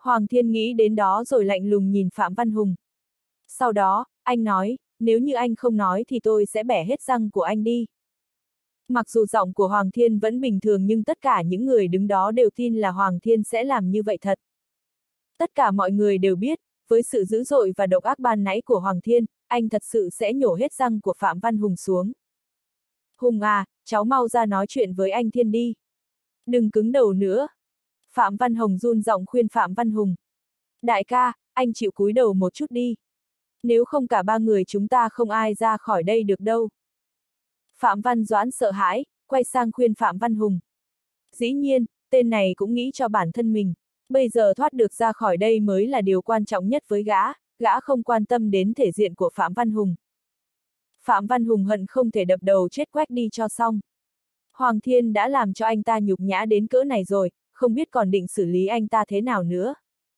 Hoàng Thiên nghĩ đến đó rồi lạnh lùng nhìn Phạm Văn Hùng. Sau đó, anh nói, nếu như anh không nói thì tôi sẽ bẻ hết răng của anh đi. Mặc dù giọng của Hoàng Thiên vẫn bình thường nhưng tất cả những người đứng đó đều tin là Hoàng Thiên sẽ làm như vậy thật. Tất cả mọi người đều biết, với sự dữ dội và độc ác ban nãy của Hoàng Thiên, anh thật sự sẽ nhổ hết răng của Phạm Văn Hùng xuống. Hùng à, cháu mau ra nói chuyện với anh Thiên đi. Đừng cứng đầu nữa. Phạm Văn Hồng run giọng khuyên Phạm Văn Hùng. Đại ca, anh chịu cúi đầu một chút đi. Nếu không cả ba người chúng ta không ai ra khỏi đây được đâu. Phạm Văn Doãn sợ hãi, quay sang khuyên Phạm Văn Hùng. Dĩ nhiên, tên này cũng nghĩ cho bản thân mình. Bây giờ thoát được ra khỏi đây mới là điều quan trọng nhất với gã không quan tâm đến thể diện của Phạm Văn Hùng. Phạm Văn Hùng hận không thể đập đầu chết quách đi cho xong. Hoàng Thiên đã làm cho anh ta nhục nhã đến cỡ này rồi, không biết còn định xử lý anh ta thế nào nữa.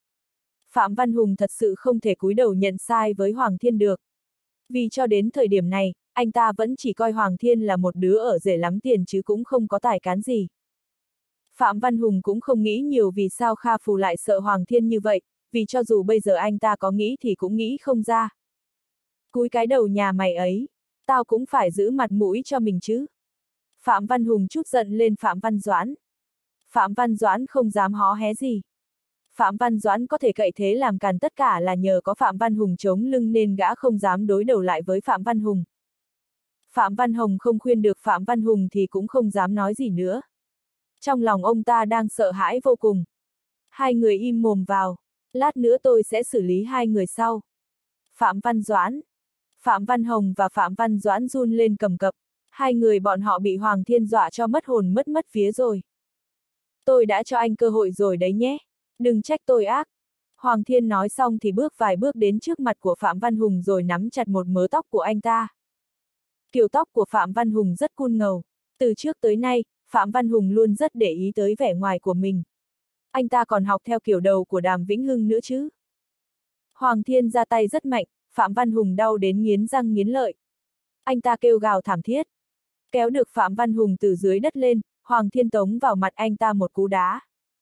Phạm Văn Hùng thật sự không thể cúi đầu nhận sai với Hoàng Thiên được. Vì cho đến thời điểm này, anh ta vẫn chỉ coi Hoàng Thiên là một đứa ở rể lắm tiền chứ cũng không có tài cán gì. Phạm Văn Hùng cũng không nghĩ nhiều vì sao Kha Phù lại sợ Hoàng Thiên như vậy, vì cho dù bây giờ anh ta có nghĩ thì cũng nghĩ không ra. Cúi cái đầu nhà mày ấy, tao cũng phải giữ mặt mũi cho mình chứ. Phạm Văn Hùng trút giận lên Phạm Văn Doãn. Phạm Văn Doãn không dám hó hé gì. Phạm Văn Doãn có thể cậy thế làm càn tất cả là nhờ có Phạm Văn Hùng chống lưng nên gã không dám đối đầu lại với Phạm Văn Hùng. Phạm Văn Hồng không khuyên được Phạm Văn Hùng thì cũng không dám nói gì nữa. Trong lòng ông ta đang sợ hãi vô cùng. Hai người im mồm vào, lát nữa tôi sẽ xử lý hai người sau. Phạm Văn Doãn, Phạm Văn Hồng và Phạm Văn Doãn run lên cầm cập, hai người bọn họ bị Hoàng Thiên dọa cho mất hồn mất vía rồi. Tôi đã cho anh cơ hội rồi đấy nhé, đừng trách tôi ác. Hoàng Thiên nói xong thì bước vài bước đến trước mặt của Phạm Văn Hùng rồi nắm chặt một mớ tóc của anh ta. Kiểu tóc của Phạm Văn Hùng rất cool ngầu. Từ trước tới nay, Phạm Văn Hùng luôn rất để ý tới vẻ ngoài của mình. Anh ta còn học theo kiểu đầu của Đàm Vĩnh Hưng nữa chứ. Hoàng Thiên ra tay rất mạnh, Phạm Văn Hùng đau đến nghiến răng nghiến lợi. Anh ta kêu gào thảm thiết. Kéo được Phạm Văn Hùng từ dưới đất lên, Hoàng Thiên tống vào mặt anh ta một cú đá.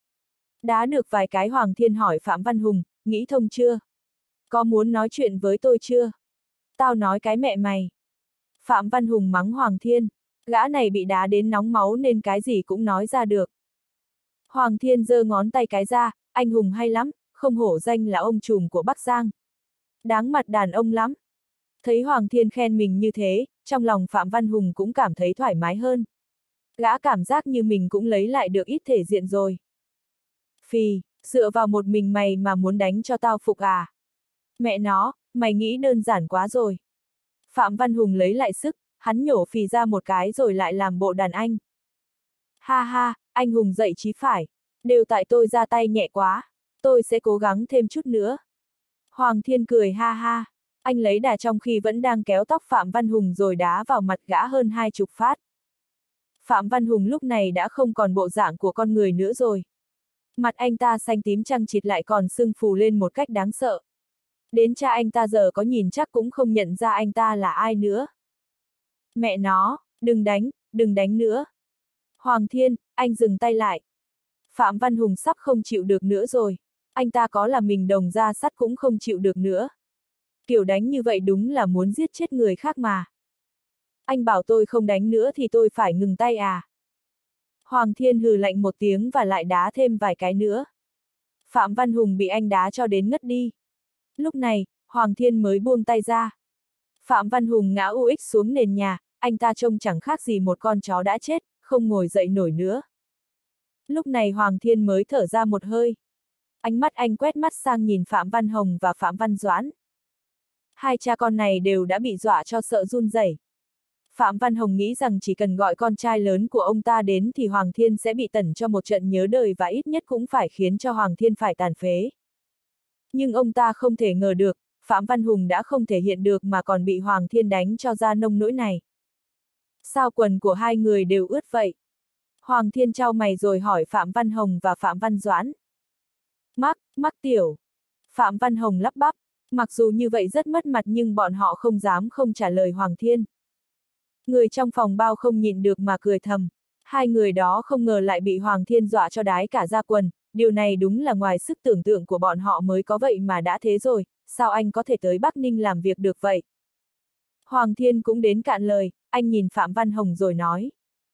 Đá được vài cái Hoàng Thiên hỏi Phạm Văn Hùng, nghĩ thông chưa? Có muốn nói chuyện với tôi chưa? Tao nói cái mẹ mày. Phạm Văn Hùng mắng Hoàng Thiên, gã này bị đá đến nóng máu nên cái gì cũng nói ra được. Hoàng Thiên giơ ngón tay cái ra, anh Hùng hay lắm, không hổ danh là ông trùm của Bắc Giang. Đáng mặt đàn ông lắm. Thấy Hoàng Thiên khen mình như thế, trong lòng Phạm Văn Hùng cũng cảm thấy thoải mái hơn. Gã cảm giác như mình cũng lấy lại được ít thể diện rồi. Phì, dựa vào một mình mày mà muốn đánh cho tao phục à? Mẹ nó, mày nghĩ đơn giản quá rồi. Phạm Văn Hùng lấy lại sức, hắn nhổ phì ra một cái rồi lại làm bộ đàn anh. Ha ha, anh Hùng dậy chí phải. Đều tại tôi ra tay nhẹ quá. Tôi sẽ cố gắng thêm chút nữa. Hoàng Thiên cười ha ha. Anh lấy đà trong khi vẫn đang kéo tóc Phạm Văn Hùng rồi đá vào mặt gã hơn 20 phát. Phạm Văn Hùng lúc này đã không còn bộ dạng của con người nữa rồi. Mặt anh ta xanh tím chăng chịt lại còn sưng phù lên một cách đáng sợ. Đến cha anh ta giờ có nhìn chắc cũng không nhận ra anh ta là ai nữa. Mẹ nó, đừng đánh nữa. Hoàng Thiên, anh dừng tay lại. Phạm Văn Hùng sắp không chịu được nữa rồi. Anh ta có là mình đồng ra sắt cũng không chịu được nữa. Kiểu đánh như vậy đúng là muốn giết chết người khác mà. Anh bảo tôi không đánh nữa thì tôi phải ngừng tay à? Hoàng Thiên hừ lạnh một tiếng và lại đá thêm vài cái nữa. Phạm Văn Hùng bị anh đá cho đến ngất đi. Lúc này, Hoàng Thiên mới buông tay ra. Phạm Văn Hùng ngã uếch xuống nền nhà, anh ta trông chẳng khác gì một con chó đã chết, không ngồi dậy nổi nữa. Lúc này Hoàng Thiên mới thở ra một hơi. Ánh mắt anh quét mắt sang nhìn Phạm Văn Hồng và Phạm Văn Doãn. Hai cha con này đều đã bị dọa cho sợ run rẩy. Phạm Văn Hồng nghĩ rằng chỉ cần gọi con trai lớn của ông ta đến thì Hoàng Thiên sẽ bị tẩn cho một trận nhớ đời và ít nhất cũng phải khiến cho Hoàng Thiên phải tàn phế. Nhưng ông ta không thể ngờ được, Phạm Văn Hùng đã không thể hiện được mà còn bị Hoàng Thiên đánh cho ra nông nỗi này. Sao quần của hai người đều ướt vậy? Hoàng Thiên chau mày rồi hỏi Phạm Văn Hồng và Phạm Văn Doãn. Mắc tiểu. Phạm Văn Hồng lắp bắp, mặc dù như vậy rất mất mặt nhưng bọn họ không dám không trả lời Hoàng Thiên. Người trong phòng bao không nhịn được mà cười thầm. Hai người đó không ngờ lại bị Hoàng Thiên dọa cho đái cả ra quần, điều này đúng là ngoài sức tưởng tượng của bọn họ mới có vậy mà đã thế rồi, sao anh có thể tới Bắc Ninh làm việc được vậy? Hoàng Thiên cũng đến cạn lời, anh nhìn Phạm Văn Hồng rồi nói.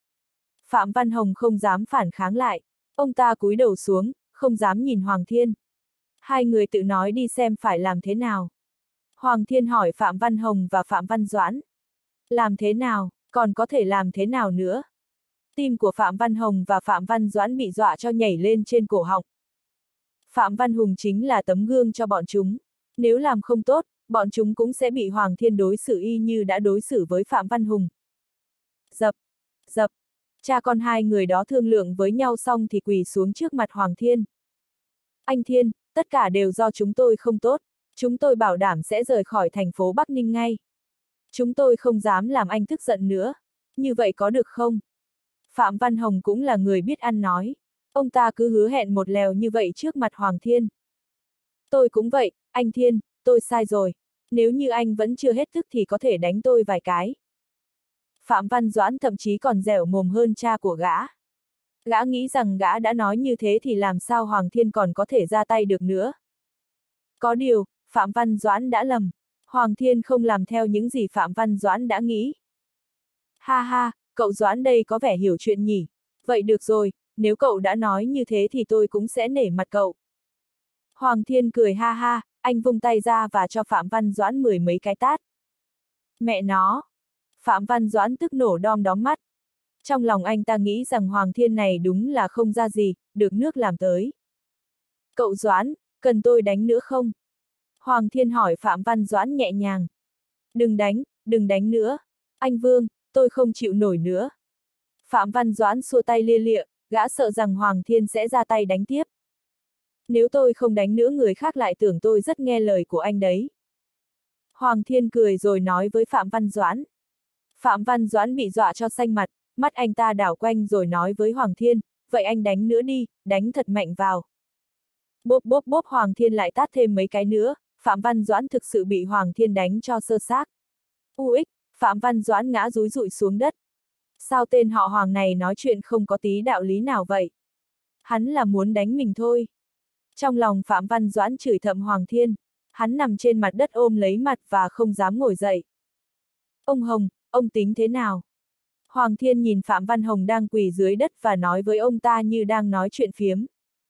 Phạm Văn Hồng không dám phản kháng lại, ông ta cúi đầu xuống, không dám nhìn Hoàng Thiên. Hai người tự nói đi xem phải làm thế nào. Hoàng Thiên hỏi Phạm Văn Hồng và Phạm Văn Doãn. Làm thế nào, còn có thể làm thế nào nữa? Tim của Phạm Văn Hồng và Phạm Văn Doãn bị dọa cho nhảy lên trên cổ họng. Phạm Văn Hùng chính là tấm gương cho bọn chúng. Nếu làm không tốt, bọn chúng cũng sẽ bị Hoàng Thiên đối xử y như đã đối xử với Phạm Văn Hùng. Dập, dập, cha con hai người đó thương lượng với nhau xong thì quỳ xuống trước mặt Hoàng Thiên. Anh Thiên, tất cả đều do chúng tôi không tốt, chúng tôi bảo đảm sẽ rời khỏi thành phố Bắc Ninh ngay. Chúng tôi không dám làm anh tức giận nữa, như vậy có được không? Phạm Văn Hồng cũng là người biết ăn nói. Ông ta cứ hứa hẹn một lèo như vậy trước mặt Hoàng Thiên. Tôi cũng vậy, anh Thiên, tôi sai rồi. Nếu như anh vẫn chưa hết tức thì có thể đánh tôi vài cái. Phạm Văn Doãn thậm chí còn dẻo mồm hơn cha của gã. Gã nghĩ rằng gã đã nói như thế thì làm sao Hoàng Thiên còn có thể ra tay được nữa. Có điều, Phạm Văn Doãn đã lầm. Hoàng Thiên không làm theo những gì Phạm Văn Doãn đã nghĩ. Ha ha, cậu Doãn đây có vẻ hiểu chuyện nhỉ. Vậy được rồi, nếu cậu đã nói như thế thì tôi cũng sẽ nể mặt cậu. Hoàng Thiên cười ha ha, anh vung tay ra và cho Phạm Văn Doãn 10 mấy cái tát. Mẹ nó! Phạm Văn Doãn tức nổ đom đóm mắt. Trong lòng anh ta nghĩ rằng Hoàng Thiên này đúng là không ra gì, được nước làm tới. Cậu Doãn, cần tôi đánh nữa không? Hoàng Thiên hỏi Phạm Văn Doãn nhẹ nhàng. Đừng đánh nữa. Anh Vương, tôi không chịu nổi nữa. Phạm Văn Doãn xua tay lia lịa, gã sợ rằng Hoàng Thiên sẽ ra tay đánh tiếp. Nếu tôi không đánh nữa người khác lại tưởng tôi rất nghe lời của anh đấy. Hoàng Thiên cười rồi nói với Phạm Văn Doãn. Phạm Văn Doãn bị dọa cho xanh mặt, mắt anh ta đảo quanh rồi nói với Hoàng Thiên, vậy anh đánh nữa đi, đánh thật mạnh vào. Bốp bốp bốp Hoàng Thiên lại tát thêm mấy cái nữa, Phạm Văn Doãn thực sự bị Hoàng Thiên đánh cho sơ xác. UX, Phạm Văn Doãn ngã rúi rụi xuống đất. Sao tên họ Hoàng này nói chuyện không có tí đạo lý nào vậy? Hắn là muốn đánh mình thôi. Trong lòng Phạm Văn Doãn chửi thầm Hoàng Thiên, hắn nằm trên mặt đất ôm lấy mặt và không dám ngồi dậy. Ông Hồng, ông tính thế nào? Hoàng Thiên nhìn Phạm Văn Hồng đang quỳ dưới đất và nói với ông ta như đang nói chuyện phiếm.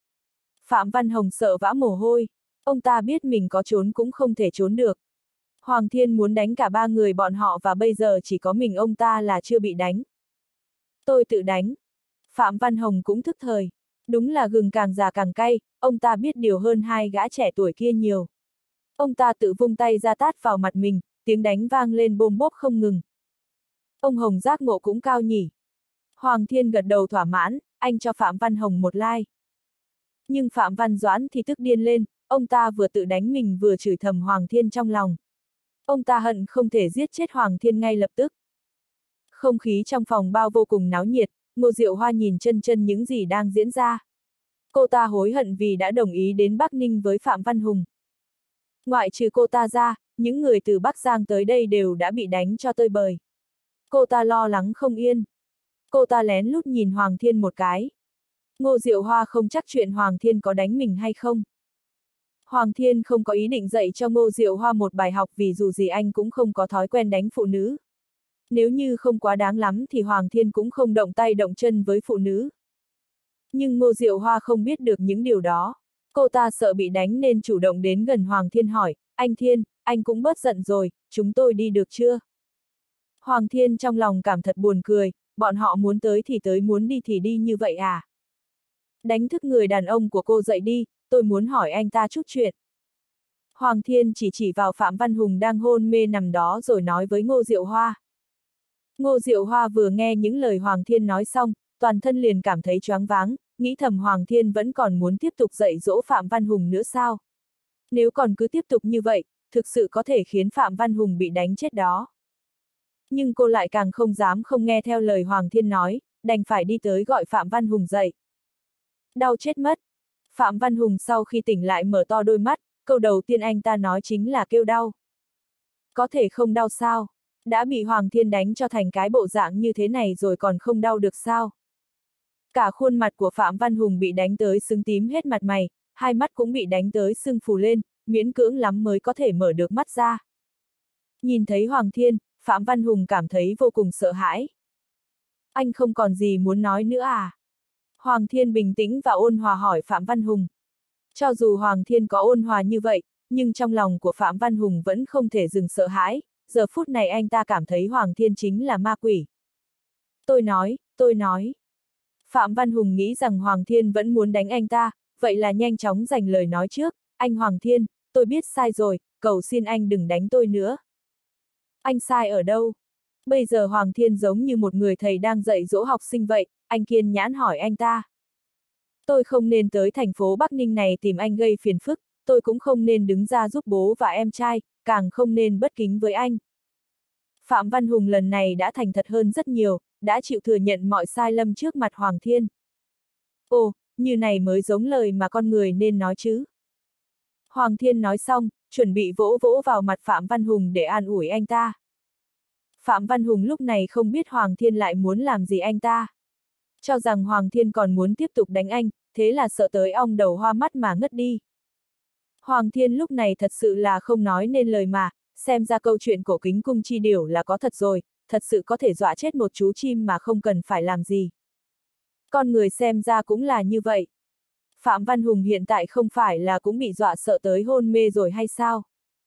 Phạm Văn Hồng sợ vã mồ hôi, ông ta biết mình có trốn cũng không thể trốn được. Hoàng Thiên muốn đánh cả ba người bọn họ và bây giờ chỉ có mình ông ta là chưa bị đánh. Tôi tự đánh. Phạm Văn Hồng cũng thức thời. Đúng là gừng càng già càng cay, ông ta biết điều hơn hai gã trẻ tuổi kia nhiều. Ông ta tự vung tay ra tát vào mặt mình, tiếng đánh vang lên bôm bốp không ngừng. Ông Hồng giác ngộ cũng cao nhỉ. Hoàng Thiên gật đầu thỏa mãn, anh cho Phạm Văn Hồng một like. Nhưng Phạm Văn Doãn thì tức điên lên, ông ta vừa tự đánh mình vừa chửi thầm Hoàng Thiên trong lòng. Ông ta hận không thể giết chết Hoàng Thiên ngay lập tức. Không khí trong phòng bao vô cùng náo nhiệt, Ngô Diệu Hoa nhìn chân chân những gì đang diễn ra. Cô ta hối hận vì đã đồng ý đến Bắc Ninh với Phạm Văn Hùng. Ngoại trừ cô ta ra, những người từ Bắc Giang tới đây đều đã bị đánh cho tơi bời. Cô ta lo lắng không yên. Cô ta lén lút nhìn Hoàng Thiên một cái. Ngô Diệu Hoa không chắc chuyện Hoàng Thiên có đánh mình hay không. Hoàng Thiên không có ý định dạy cho Ngô Diệu Hoa một bài học vì dù gì anh cũng không có thói quen đánh phụ nữ. Nếu như không quá đáng lắm thì Hoàng Thiên cũng không động tay động chân với phụ nữ. Nhưng Ngô Diệu Hoa không biết được những điều đó. Cô ta sợ bị đánh nên chủ động đến gần Hoàng Thiên hỏi, anh Thiên, anh cũng bớt giận rồi, chúng tôi đi được chưa? Hoàng Thiên trong lòng cảm thật buồn cười, bọn họ muốn tới thì tới muốn đi thì đi như vậy à? Đánh thức người đàn ông của cô dậy đi, tôi muốn hỏi anh ta chút chuyện. Hoàng Thiên chỉ vào Phạm Văn Hùng đang hôn mê nằm đó rồi nói với Ngô Diệu Hoa. Ngô Diệu Hoa vừa nghe những lời Hoàng Thiên nói xong, toàn thân liền cảm thấy choáng váng, nghĩ thầm Hoàng Thiên vẫn còn muốn tiếp tục dạy dỗ Phạm Văn Hùng nữa sao? Nếu còn cứ tiếp tục như vậy, thực sự có thể khiến Phạm Văn Hùng bị đánh chết đó. Nhưng cô lại càng không dám không nghe theo lời Hoàng Thiên nói, đành phải đi tới gọi Phạm Văn Hùng dậy. Đau chết mất. Phạm Văn Hùng sau khi tỉnh lại mở to đôi mắt, câu đầu tiên anh ta nói chính là kêu đau. Có thể không đau sao? Đã bị Hoàng Thiên đánh cho thành cái bộ dạng như thế này rồi còn không đau được sao? Cả khuôn mặt của Phạm Văn Hùng bị đánh tới sưng tím hết mặt mày, hai mắt cũng bị đánh tới sưng phù lên, miễn cưỡng lắm mới có thể mở được mắt ra. Nhìn thấy Hoàng Thiên, Phạm Văn Hùng cảm thấy vô cùng sợ hãi. Anh không còn gì muốn nói nữa à? Hoàng Thiên bình tĩnh và ôn hòa hỏi Phạm Văn Hùng. Cho dù Hoàng Thiên có ôn hòa như vậy, nhưng trong lòng của Phạm Văn Hùng vẫn không thể dừng sợ hãi, giờ phút này anh ta cảm thấy Hoàng Thiên chính là ma quỷ. Tôi nói. Phạm Văn Hùng nghĩ rằng Hoàng Thiên vẫn muốn đánh anh ta, vậy là nhanh chóng giành lời nói trước, anh Hoàng Thiên, tôi biết sai rồi, cầu xin anh đừng đánh tôi nữa. Anh sai ở đâu? Bây giờ Hoàng Thiên giống như một người thầy đang dạy dỗ học sinh vậy, anh kiên nhẫn hỏi anh ta. Tôi không nên tới thành phố Bắc Ninh này tìm anh gây phiền phức, tôi cũng không nên đứng ra giúp bố và em trai, càng không nên bất kính với anh. Phạm Văn Hùng lần này đã thành thật hơn rất nhiều, đã chịu thừa nhận mọi sai lầm trước mặt Hoàng Thiên. Ồ, như này mới giống lời mà con người nên nói chứ. Hoàng Thiên nói xong, chuẩn bị vỗ vỗ vào mặt Phạm Văn Hùng để an ủi anh ta. Phạm Văn Hùng lúc này không biết Hoàng Thiên lại muốn làm gì anh ta. Cho rằng Hoàng Thiên còn muốn tiếp tục đánh anh, thế là sợ tới ong đầu hoa mắt mà ngất đi. Hoàng Thiên lúc này thật sự là không nói nên lời mà, xem ra câu chuyện cổ kính cung chi điểu là có thật rồi, thật sự có thể dọa chết một chú chim mà không cần phải làm gì. Con người xem ra cũng là như vậy. Phạm Văn Hùng hiện tại không phải là cũng bị dọa sợ tới hôn mê rồi hay sao?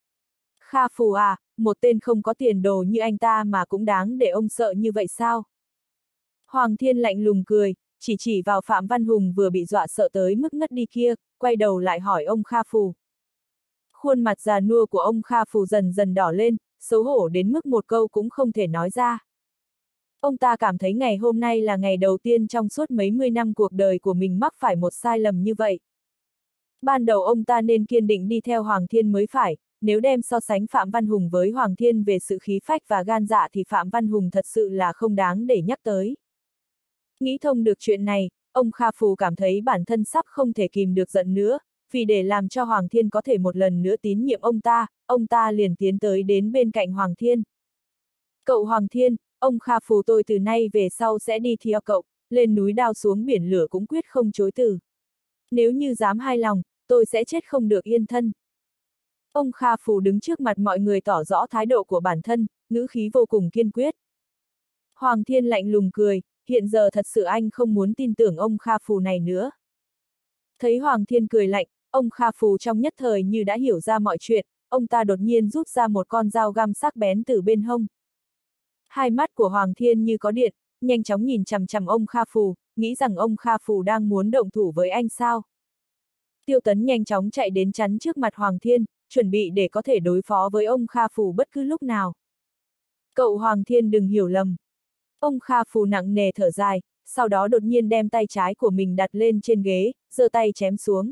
Kha Phù à, một tên không có tiền đồ như anh ta mà cũng đáng để ông sợ như vậy sao? Hoàng Thiên lạnh lùng cười, chỉ vào Phạm Văn Hùng vừa bị dọa sợ tới mức ngất đi kia, quay đầu lại hỏi ông Kha Phù. Khuôn mặt già nua của ông Kha Phù dần dần đỏ lên, xấu hổ đến mức một câu cũng không thể nói ra. Ông ta cảm thấy ngày hôm nay là ngày đầu tiên trong suốt mấy mươi năm cuộc đời của mình mắc phải một sai lầm như vậy. Ban đầu ông ta nên kiên định đi theo Hoàng Thiên mới phải, nếu đem so sánh Phạm Văn Hùng với Hoàng Thiên về sự khí phách và gan dạ thì Phạm Văn Hùng thật sự là không đáng để nhắc tới. Nghĩ thông được chuyện này, ông Kha Phù cảm thấy bản thân sắp không thể kìm được giận nữa, vì để làm cho Hoàng Thiên có thể một lần nữa tín nhiệm ông ta liền tiến tới đến bên cạnh Hoàng Thiên. Cậu Hoàng Thiên, ông Kha Phù tôi từ nay về sau sẽ đi theo cậu, lên núi đao xuống biển lửa cũng quyết không chối từ. Nếu như dám hai lòng, tôi sẽ chết không được yên thân. Ông Kha Phù đứng trước mặt mọi người tỏ rõ thái độ của bản thân, ngữ khí vô cùng kiên quyết. Hoàng Thiên lạnh lùng cười, hiện giờ thật sự anh không muốn tin tưởng ông Kha Phù này nữa. Thấy Hoàng Thiên cười lạnh, ông Kha Phù trong nhất thời như đã hiểu ra mọi chuyện, ông ta đột nhiên rút ra một con dao găm sắc bén từ bên hông. Hai mắt của Hoàng Thiên như có điện, nhanh chóng nhìn chằm chằm ông Kha Phù, nghĩ rằng ông Kha Phù đang muốn động thủ với anh sao. Tiêu Tấn nhanh chóng chạy đến chắn trước mặt Hoàng Thiên, chuẩn bị để có thể đối phó với ông Kha Phù bất cứ lúc nào. Cậu Hoàng Thiên đừng hiểu lầm. Ông Kha Phù nặng nề thở dài, sau đó đột nhiên đem tay trái của mình đặt lên trên ghế, giơ tay chém xuống.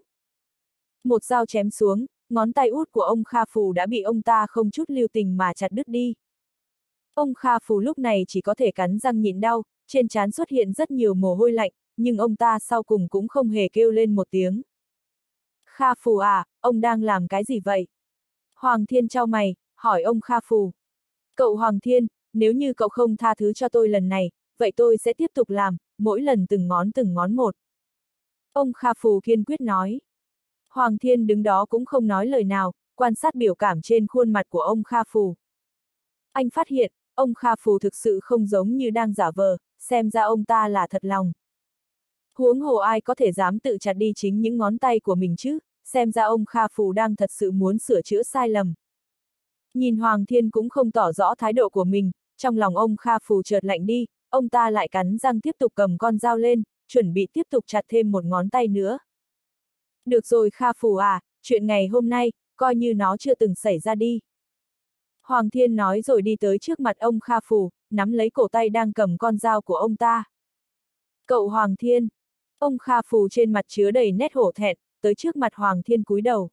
Một dao chém xuống, ngón tay út của ông Kha Phù đã bị ông ta không chút lưu tình mà chặt đứt đi. Ông Kha Phù lúc này chỉ có thể cắn răng nhịn đau, trên trán xuất hiện rất nhiều mồ hôi lạnh, nhưng ông ta sau cùng cũng không hề kêu lên một tiếng. Kha Phù à, ông đang làm cái gì vậy? Hoàng Thiên chau mày, hỏi ông Kha Phù. Cậu Hoàng Thiên, nếu như cậu không tha thứ cho tôi lần này, vậy tôi sẽ tiếp tục làm, mỗi lần từng ngón một. Ông Kha Phù kiên quyết nói. Hoàng Thiên đứng đó cũng không nói lời nào, quan sát biểu cảm trên khuôn mặt của ông Kha Phù. Anh phát hiện, ông Kha Phù thực sự không giống như đang giả vờ, xem ra ông ta là thật lòng. Huống hồ ai có thể dám tự chặt đi chính những ngón tay của mình chứ, xem ra ông Kha Phù đang thật sự muốn sửa chữa sai lầm. Nhìn Hoàng Thiên cũng không tỏ rõ thái độ của mình, trong lòng ông Kha Phù chợt lạnh đi, ông ta lại cắn răng tiếp tục cầm con dao lên, chuẩn bị tiếp tục chặt thêm một ngón tay nữa. Được rồi Kha Phù à, chuyện ngày hôm nay, coi như nó chưa từng xảy ra đi. Hoàng Thiên nói rồi đi tới trước mặt ông Kha Phù, nắm lấy cổ tay đang cầm con dao của ông ta. Cậu Hoàng Thiên, ông Kha Phù trên mặt chứa đầy nét hổ thẹn, tới trước mặt Hoàng Thiên cúi đầu.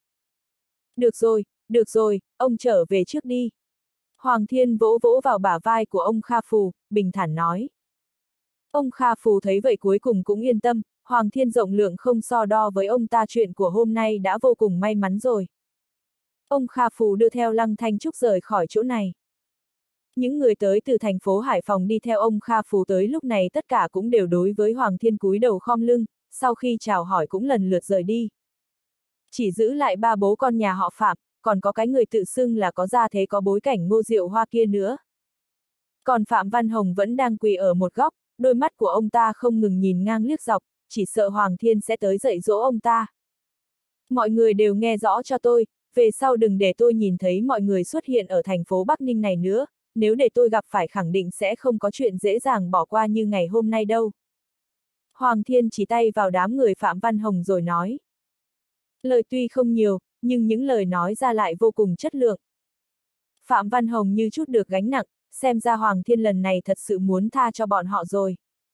Được rồi, ông trở về trước đi. Hoàng Thiên vỗ vỗ vào bả vai của ông Kha Phù, bình thản nói. Ông Kha Phù thấy vậy cuối cùng cũng yên tâm, Hoàng Thiên rộng lượng không so đo với ông ta, chuyện của hôm nay đã vô cùng may mắn rồi. Ông Kha Phù đưa theo Lăng Thanh Trúc rời khỏi chỗ này. Những người tới từ thành phố Hải Phòng đi theo ông Kha Phú tới lúc này tất cả cũng đều đối với Hoàng Thiên cúi đầu khom lưng, sau khi chào hỏi cũng lần lượt rời đi. Chỉ giữ lại ba bố con nhà họ Phạm, còn có cái người tự xưng là có gia thế có bối cảnh Ngô Diệu Hoa kia nữa. Còn Phạm Văn Hồng vẫn đang quỳ ở một góc, đôi mắt của ông ta không ngừng nhìn ngang liếc dọc, chỉ sợ Hoàng Thiên sẽ tới dạy dỗ ông ta. Mọi người đều nghe rõ cho tôi, về sau đừng để tôi nhìn thấy mọi người xuất hiện ở thành phố Bắc Ninh này nữa, nếu để tôi gặp phải khẳng định sẽ không có chuyện dễ dàng bỏ qua như ngày hôm nay đâu. Hoàng Thiên chỉ tay vào đám người Phạm Văn Hồng rồi nói. Lời tuy không nhiều, nhưng những lời nói ra lại vô cùng chất lượng. Phạm Văn Hồng như chút được gánh nặng, xem ra Hoàng Thiên lần này thật sự muốn tha cho bọn họ rồi.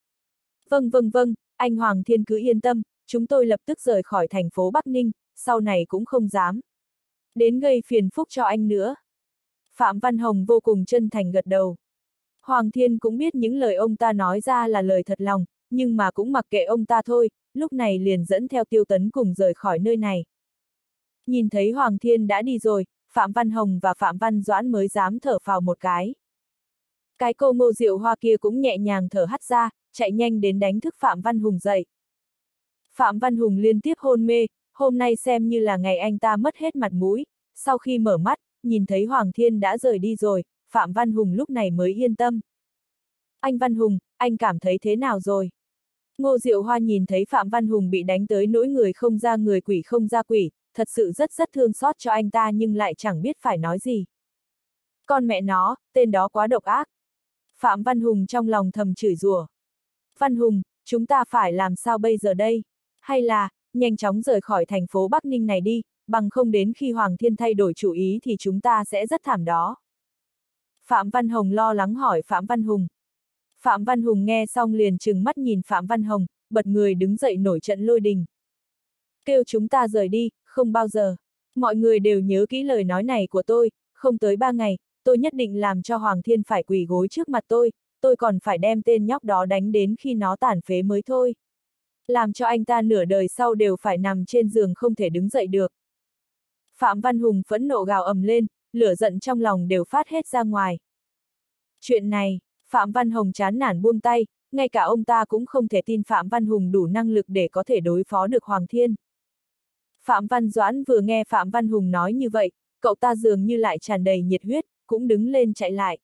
Vâng, anh Hoàng Thiên cứ yên tâm, chúng tôi lập tức rời khỏi thành phố Bắc Ninh, sau này cũng không dám đến gây phiền phức cho anh nữa. Phạm Văn Hồng vô cùng chân thành gật đầu. Hoàng Thiên cũng biết những lời ông ta nói ra là lời thật lòng, nhưng mà cũng mặc kệ ông ta thôi, lúc này liền dẫn theo Tiêu Tấn cùng rời khỏi nơi này. Nhìn thấy Hoàng Thiên đã đi rồi, Phạm Văn Hồng và Phạm Văn Doãn mới dám thở phào một cái. Cái cô Ngô Diệu Hoa kia cũng nhẹ nhàng thở hắt ra, chạy nhanh đến đánh thức Phạm Văn Hùng dậy. Phạm Văn Hùng liên tiếp hôn mê, hôm nay xem như là ngày anh ta mất hết mặt mũi, sau khi mở mắt, nhìn thấy Hoàng Thiên đã rời đi rồi, Phạm Văn Hùng lúc này mới yên tâm. Anh Văn Hùng, anh cảm thấy thế nào rồi? Ngô Diệu Hoa nhìn thấy Phạm Văn Hùng bị đánh tới nỗi người không ra người quỷ không ra quỷ, thật sự rất thương xót cho anh ta nhưng lại chẳng biết phải nói gì. Con mẹ nó, tên đó quá độc ác. Phạm Văn Hùng trong lòng thầm chửi rủa. Văn Hùng, chúng ta phải làm sao bây giờ đây? Hay là, nhanh chóng rời khỏi thành phố Bắc Ninh này đi, bằng không đến khi Hoàng Thiên thay đổi chủ ý thì chúng ta sẽ rất thảm đó. Phạm Văn Hồng lo lắng hỏi Phạm Văn Hùng. Phạm Văn Hùng nghe xong liền trừng mắt nhìn Phạm Văn Hồng, bật người đứng dậy nổi trận lôi đình. Kêu chúng ta rời đi, không bao giờ. Mọi người đều nhớ kỹ lời nói này của tôi, không tới 3 ngày, tôi nhất định làm cho Hoàng Thiên phải quỳ gối trước mặt tôi còn phải đem tên nhóc đó đánh đến khi nó tàn phế mới thôi. Làm cho anh ta nửa đời sau đều phải nằm trên giường không thể đứng dậy được. Phạm Văn Hùng phẫn nộ gào ầm lên, lửa giận trong lòng đều phát hết ra ngoài. Chuyện này, Phạm Văn Hồng chán nản buông tay, ngay cả ông ta cũng không thể tin Phạm Văn Hùng đủ năng lực để có thể đối phó được Hoàng Thiên. Phạm Văn Doãn vừa nghe Phạm Văn Hùng nói như vậy, cậu ta dường như lại tràn đầy nhiệt huyết, cũng đứng lên chạy lại.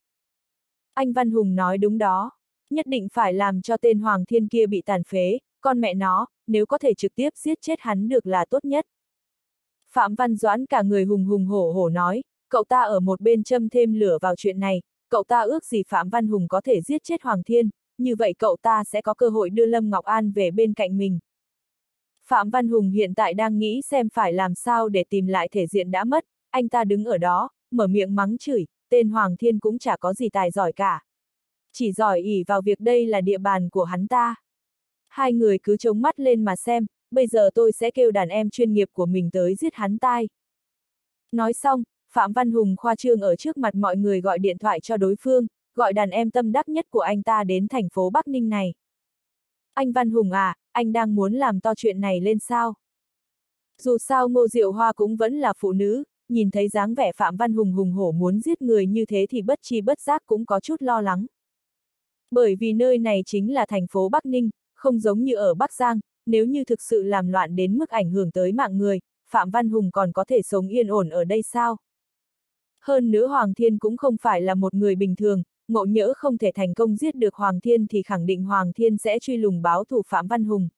Anh Văn Hùng nói đúng đó, nhất định phải làm cho tên Hoàng Thiên kia bị tàn phế, con mẹ nó, nếu có thể trực tiếp giết chết hắn được là tốt nhất. Phạm Văn Doãn cả người hùng hùng hổ hổ nói, cậu ta ở một bên châm thêm lửa vào chuyện này, cậu ta ước gì Phạm Văn Hùng có thể giết chết Hoàng Thiên, như vậy cậu ta sẽ có cơ hội đưa Lâm Ngọc An về bên cạnh mình. Phạm Văn Hùng hiện tại đang nghĩ xem phải làm sao để tìm lại thể diện đã mất, anh ta đứng ở đó, mở miệng mắng chửi, tên Hoàng Thiên cũng chả có gì tài giỏi cả. Chỉ giỏi ỷ vào việc đây là địa bàn của hắn ta. Hai người cứ chống mắt lên mà xem, bây giờ tôi sẽ kêu đàn em chuyên nghiệp của mình tới giết hắn tai. Nói xong, Phạm Văn Hùng khoa trương ở trước mặt mọi người gọi điện thoại cho đối phương, gọi đàn em tâm đắc nhất của anh ta đến thành phố Bắc Ninh này. Anh Văn Hùng à, anh đang muốn làm to chuyện này lên sao? Dù sao Ngô Diệu Hoa cũng vẫn là phụ nữ, nhìn thấy dáng vẻ Phạm Văn Hùng hùng hổ muốn giết người như thế thì bất chi bất giác cũng có chút lo lắng. Bởi vì nơi này chính là thành phố Bắc Ninh, không giống như ở Bắc Giang, nếu như thực sự làm loạn đến mức ảnh hưởng tới mạng người, Phạm Văn Hùng còn có thể sống yên ổn ở đây sao? Hơn nữa Hoàng Thiên cũng không phải là một người bình thường, ngộ nhỡ không thể thành công giết được Hoàng Thiên thì khẳng định Hoàng Thiên sẽ truy lùng báo thù Phạm Văn Hùng.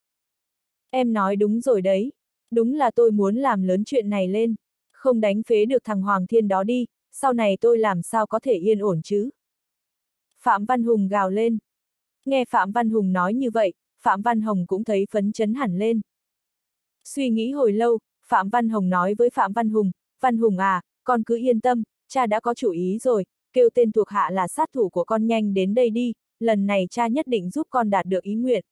Em nói đúng rồi đấy, đúng là tôi muốn làm lớn chuyện này lên, không đánh phế được thằng Hoàng Thiên đó đi, sau này tôi làm sao có thể yên ổn chứ? Phạm Văn Hùng gào lên. Nghe Phạm Văn Hùng nói như vậy, Phạm Văn Hồng cũng thấy phấn chấn hẳn lên. Suy nghĩ hồi lâu, Phạm Văn Hồng nói với Phạm Văn Hùng à, con cứ yên tâm, cha đã có chủ ý rồi, kêu tên thuộc hạ là sát thủ của con nhanh đến đây đi, lần này cha nhất định giúp con đạt được ý nguyện.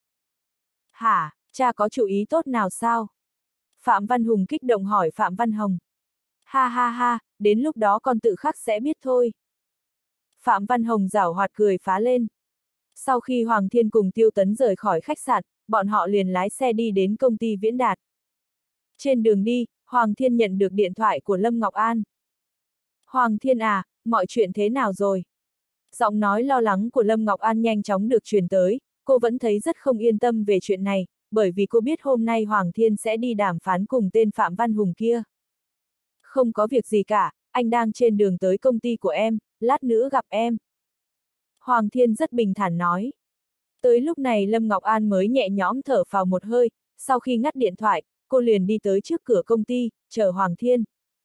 Hả, cha có chủ ý tốt nào sao? Phạm Văn Hùng kích động hỏi Phạm Văn Hồng. Ha ha ha, đến lúc đó con tự khắc sẽ biết thôi. Phạm Văn Hồng giảo hoạt cười phá lên. Sau khi Hoàng Thiên cùng Tiêu Tấn rời khỏi khách sạn, bọn họ liền lái xe đi đến công ty Viễn Đạt. Trên đường đi, Hoàng Thiên nhận được điện thoại của Lâm Ngọc An. Hoàng Thiên à, mọi chuyện thế nào rồi? Giọng nói lo lắng của Lâm Ngọc An nhanh chóng được truyền tới, cô vẫn thấy rất không yên tâm về chuyện này, bởi vì cô biết hôm nay Hoàng Thiên sẽ đi đàm phán cùng tên Phạm Văn Hùng kia. Không có việc gì cả, anh đang trên đường tới công ty của em, lát nữa gặp em. Hoàng Thiên rất bình thản nói. Tới lúc này Lâm Ngọc An mới nhẹ nhõm thở phào một hơi, sau khi ngắt điện thoại, cô liền đi tới trước cửa công ty, chờ Hoàng Thiên.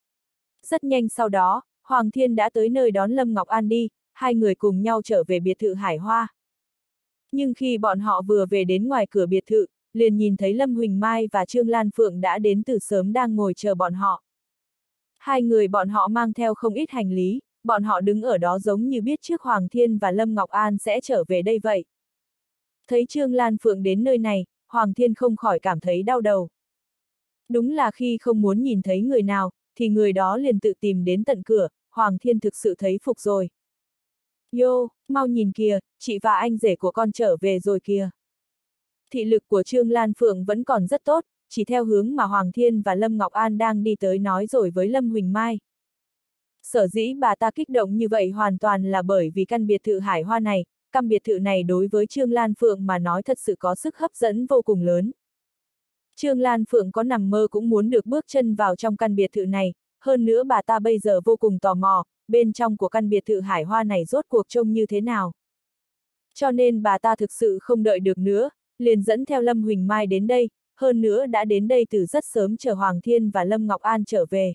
Rất nhanh sau đó, Hoàng Thiên đã tới nơi đón Lâm Ngọc An đi, hai người cùng nhau trở về biệt thự Hải Hoa. Nhưng khi bọn họ vừa về đến ngoài cửa biệt thự, liền nhìn thấy Lâm Huỳnh Mai và Trương Lan Phượng đã đến từ sớm đang ngồi chờ bọn họ. Hai người bọn họ mang theo không ít hành lý, bọn họ đứng ở đó giống như biết trước Hoàng Thiên và Lâm Ngọc An sẽ trở về đây vậy. Thấy Trương Lan Phượng đến nơi này, Hoàng Thiên không khỏi cảm thấy đau đầu. Đúng là khi không muốn nhìn thấy người nào, thì người đó liền tự tìm đến tận cửa, Hoàng Thiên thực sự thấy phục rồi. Yo, mau nhìn kìa, chị và anh rể của con trở về rồi kìa. Thị lực của Trương Lan Phượng vẫn còn rất tốt, chỉ theo hướng mà Hoàng Thiên và Lâm Ngọc An đang đi tới nói rồi với Lâm Huỳnh Mai. Sở dĩ bà ta kích động như vậy hoàn toàn là bởi vì căn biệt thự Hải Hoa này, căn biệt thự này đối với Trương Lan Phượng mà nói thật sự có sức hấp dẫn vô cùng lớn. Trương Lan Phượng có nằm mơ cũng muốn được bước chân vào trong căn biệt thự này, hơn nữa bà ta bây giờ vô cùng tò mò, bên trong của căn biệt thự Hải Hoa này rốt cuộc trông như thế nào. Cho nên bà ta thực sự không đợi được nữa, liền dẫn theo Lâm Huỳnh Mai đến đây, hơn nữa đã đến đây từ rất sớm chờ Hoàng Thiên và Lâm Ngọc An trở về.